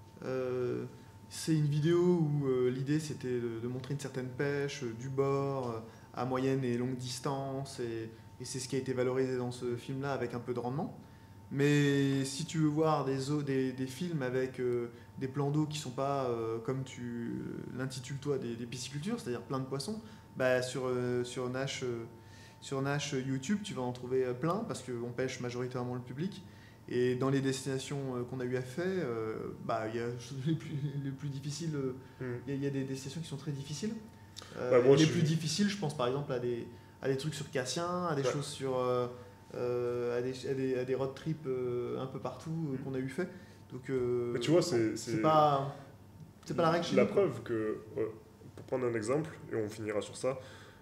Speaker 2: euh, c'est une vidéo où euh, l'idée c'était de, de montrer une certaine pêche, euh, du bord, euh, à moyenne et longue distance, et, et c'est ce qui a été valorisé dans ce film-là avec un peu de rendement. Mais si tu veux voir des, eaux, des, des films avec euh, des plans d'eau qui sont pas, euh, comme tu l'intitules toi, des, des piscicultures, c'est-à-dire plein de poissons, bah, sur, euh, sur Nash, euh, sur Nash YouTube, tu vas en trouver euh, plein parce qu'on pêche majoritairement le public. Et dans les destinations euh, qu'on a eu à faire, euh, bah, il y a les plus, les plus difficiles, euh,
Speaker 1: Hmm.
Speaker 2: il y, a- il y a des destinations qui sont très difficiles. Euh,
Speaker 1: Bah, moi,
Speaker 2: les
Speaker 1: je
Speaker 2: plus
Speaker 1: suis-
Speaker 2: difficiles, je pense par exemple à des, à des trucs sur Cassien, à des
Speaker 1: Ouais.
Speaker 2: choses sur. euh, euh, à, des, à, des, à des road trips euh, un peu partout euh, qu'on a eu fait. Donc, euh,
Speaker 1: Mais tu vois, c'est-
Speaker 2: bon,
Speaker 1: c'est-
Speaker 2: pas, c'est pas la règle chez
Speaker 1: La
Speaker 2: nous, quoi.
Speaker 1: preuve que, euh, pour prendre un exemple, et on finira sur ça,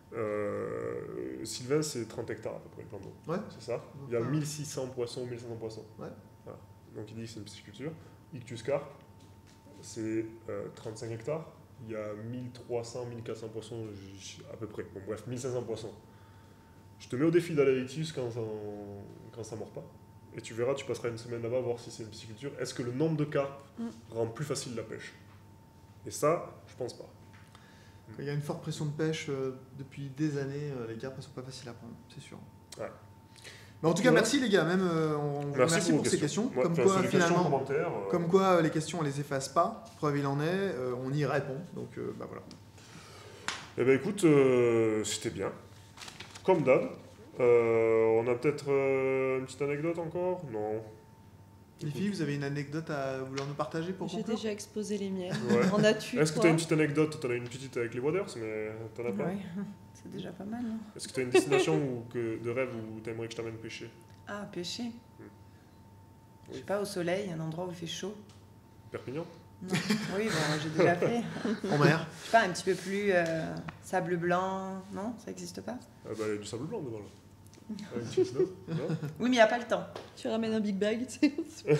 Speaker 1: euh, Sylvain, c'est trente hectares à peu près le plan d'eau.
Speaker 2: Ouais.
Speaker 1: C'est ça. Il y a
Speaker 2: Ouais.
Speaker 1: mille six cents poissons, mille cinq cents poissons.
Speaker 2: Ouais.
Speaker 1: Voilà. Donc il dit que c'est une pisciculture. Ictus Carp, c'est euh, trente-cinq hectares. Il y a mille trois cents, mille quatre cents poissons j- à peu près. Bon, bref, mille cinq cents poissons. Je te mets au défi d'aller à Ictus quand ça, quand ça mord pas. Et tu verras, tu passeras une semaine là-bas voir si c'est une pisciculture. Est-ce que le nombre de carpes
Speaker 4: Mm.
Speaker 1: rend plus facile la pêche? Et ça, je pense pas.
Speaker 2: Il y a une forte pression de pêche euh, depuis des années, euh, les carpes ne sont pas faciles à prendre, c'est sûr.
Speaker 1: Ouais.
Speaker 2: Mais en tout cas,
Speaker 1: Ouais.
Speaker 2: merci les gars, même euh, on vous remercie pour,
Speaker 1: vos
Speaker 2: ces questions.
Speaker 1: Ouais,
Speaker 2: Comme
Speaker 1: enfin,
Speaker 2: quoi,
Speaker 1: c'est des questions,
Speaker 2: finalement,
Speaker 1: commentaires, euh,
Speaker 2: comme quoi euh, les questions on les efface pas, preuve il en est, euh, on y répond. Donc euh, bah voilà.
Speaker 1: Eh ben écoute, euh, c'était bien. Comme d'hab. Euh, on a peut-être euh, une petite anecdote encore? Non.
Speaker 2: Les filles, vous avez une anecdote à vouloir nous partager pour
Speaker 4: J'ai
Speaker 2: conclure?
Speaker 4: déjà exposé les miennes.
Speaker 1: Ouais.
Speaker 4: On a tué
Speaker 1: Est-ce que tu
Speaker 4: trois.
Speaker 1: as une petite anecdote? Tu en as une petite avec les Waders, mais t'en as pas?
Speaker 3: Ouais, c'est déjà pas mal, non?
Speaker 1: Est-ce que tu as une destination où, que, de rêve où tu aimerais que je t'amène pêcher?
Speaker 3: Ah, pêcher.
Speaker 1: Oui.
Speaker 3: Je sais pas, au soleil, un endroit où il fait chaud.
Speaker 1: Perpignan?
Speaker 3: Non. Oui, bon, j'ai déjà fait.
Speaker 2: En mer.
Speaker 3: Je sais pas, un petit peu plus euh, sable blanc. Non, ça existe pas?
Speaker 1: Ah bah, il y a du sable blanc devant là. Ah, une petite note, non?
Speaker 3: Oui, mais il n'y a pas le temps.
Speaker 4: Tu ramènes un big bag, tu sais.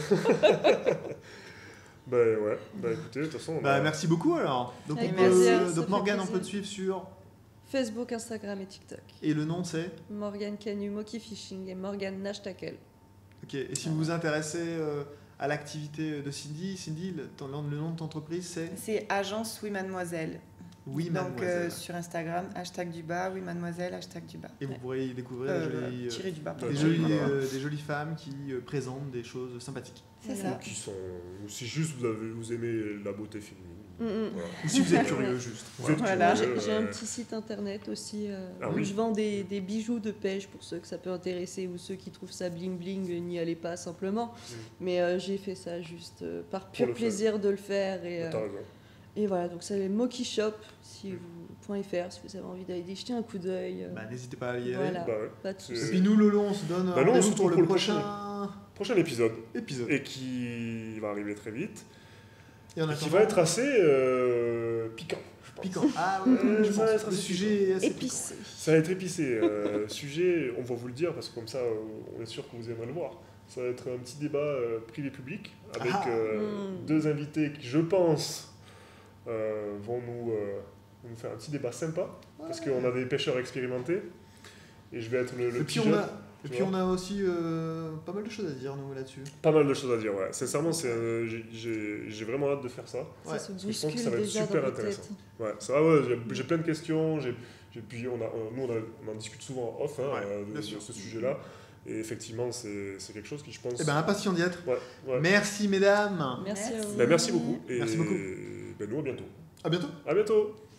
Speaker 1: Bah ouais, bah écoutez, de toute façon. on
Speaker 2: Bah,
Speaker 1: a-
Speaker 2: merci beaucoup alors. Donc,
Speaker 4: Avec
Speaker 2: on
Speaker 3: plaisir,
Speaker 2: peut,
Speaker 4: ça
Speaker 2: donc
Speaker 4: fait
Speaker 2: Morgane, on
Speaker 4: plaisir.
Speaker 2: peut te suivre sur.
Speaker 4: Facebook, Instagram et TikTok.
Speaker 2: Et le nom c'est
Speaker 4: Morgane Canu, Moki Fishing et Morgane Nash Tackle.
Speaker 2: Ok, et si vous vous intéressez euh, à l'activité de Cindy, Cindy, le, ton- le nom de ton entreprise c'est
Speaker 3: C'est Agence Oui Mademoiselle.
Speaker 2: Oui
Speaker 3: Donc
Speaker 2: Mademoiselle.
Speaker 3: euh, sur Instagram, hashtag du bas, Oui Mademoiselle, hashtag du bas.
Speaker 2: Et vous pourrez y découvrir
Speaker 3: Euh,
Speaker 2: des, jolies, euh,
Speaker 3: tiré du bas.
Speaker 2: des,
Speaker 1: Ouais,
Speaker 2: jolies,
Speaker 1: voilà.
Speaker 2: euh, des jolies femmes qui euh, présentent des choses sympathiques.
Speaker 3: C'est
Speaker 4: Voilà.
Speaker 3: ça.
Speaker 1: Qui sont. ou Si juste vous, avez, vous aimez la beauté féminine.
Speaker 4: Mm, mm.
Speaker 1: Voilà.
Speaker 2: Ou si vous êtes curieux juste.
Speaker 1: Vous êtes
Speaker 3: Voilà.
Speaker 1: curieux,
Speaker 4: J'ai j'ai un
Speaker 1: ouais.
Speaker 4: petit site internet aussi euh,
Speaker 1: Ah
Speaker 4: où
Speaker 1: oui.
Speaker 4: je vends des, des bijoux de pêche pour ceux que ça peut intéresser ou ceux qui trouvent ça bling bling, euh, n'y allez pas simplement. Mais euh, j'ai fait ça juste euh, par pur
Speaker 1: le faire.
Speaker 4: plaisir de le faire. Et,
Speaker 1: T'as
Speaker 4: euh,
Speaker 1: raison.
Speaker 4: et voilà, donc c'est les Moki Shop si
Speaker 1: Mm.
Speaker 4: vous point f r si vous avez envie d'aller y jeter un coup d'œil. euh,
Speaker 2: Bah, n'hésitez pas à y aller.
Speaker 4: Voilà.
Speaker 1: Bah ouais.
Speaker 4: Pas de
Speaker 1: C'est-
Speaker 2: Et
Speaker 4: soucis.
Speaker 2: puis nous, Lolo, on se donne
Speaker 1: Bah, nous, on se
Speaker 2: rendez-vous
Speaker 1: retrouve
Speaker 2: pour le
Speaker 1: pour le
Speaker 2: prochain
Speaker 1: Prochain épisode,
Speaker 2: épisode.
Speaker 1: et qui va arriver très vite,
Speaker 2: Et en
Speaker 1: et qui
Speaker 2: attendant,
Speaker 1: va être assez euh, piquant, je pense.
Speaker 2: piquant. Ah ouais,
Speaker 1: Ouais,
Speaker 2: je
Speaker 1: ça va
Speaker 2: pense.
Speaker 1: être
Speaker 2: Le
Speaker 1: assez
Speaker 2: sujet est assez
Speaker 4: Épicé.
Speaker 1: Ça va être épicé. Euh, sujet, on va vous le dire, parce que comme ça, euh, on est sûr que vous aimerez le voir. Ça va être un petit débat euh, privé-public, avec
Speaker 2: Ah.
Speaker 1: euh,
Speaker 4: Mm.
Speaker 1: deux invités qui, je pense, euh, vont nous, euh, nous faire un petit débat sympa, parce
Speaker 2: Ouais.
Speaker 1: qu'on a des pêcheurs expérimentés, et je vais être le, le
Speaker 2: Et
Speaker 1: petit
Speaker 2: puis, on
Speaker 1: jeune.
Speaker 2: a, et
Speaker 1: tu
Speaker 2: puis
Speaker 1: vois.
Speaker 2: on a aussi euh, pas mal de choses à dire, nous, là-dessus.
Speaker 1: Pas mal de choses à dire, ouais. Sincèrement, c'est, euh, j'ai- j'ai j'ai vraiment hâte de faire ça.
Speaker 4: Ça
Speaker 2: Ouais,
Speaker 4: se
Speaker 1: parce que je pense que
Speaker 4: bouscule
Speaker 1: ça va être
Speaker 4: déjà
Speaker 1: super
Speaker 4: dans vos
Speaker 1: intéressant.
Speaker 4: têtes.
Speaker 1: Ouais, ça va, ouais, j'ai- j'ai plein de questions, j'ai, j'ai- puis on a, on- nous on, a- on en discute souvent en off hein,
Speaker 2: Ouais,
Speaker 1: euh, de,
Speaker 2: bien
Speaker 1: de
Speaker 2: sûr.
Speaker 1: ce sujet-là, et effectivement c'est, c'est quelque chose qui je pense...
Speaker 2: Eh ben, impatient d'y être.
Speaker 1: ouais, ouais.
Speaker 2: Merci, mesdames.
Speaker 4: Merci à
Speaker 3: Merci.
Speaker 4: vous.
Speaker 1: Ben, merci beaucoup, et
Speaker 2: Merci beaucoup.
Speaker 1: ben, nous à bientôt.
Speaker 2: À bientôt.
Speaker 1: À bientôt.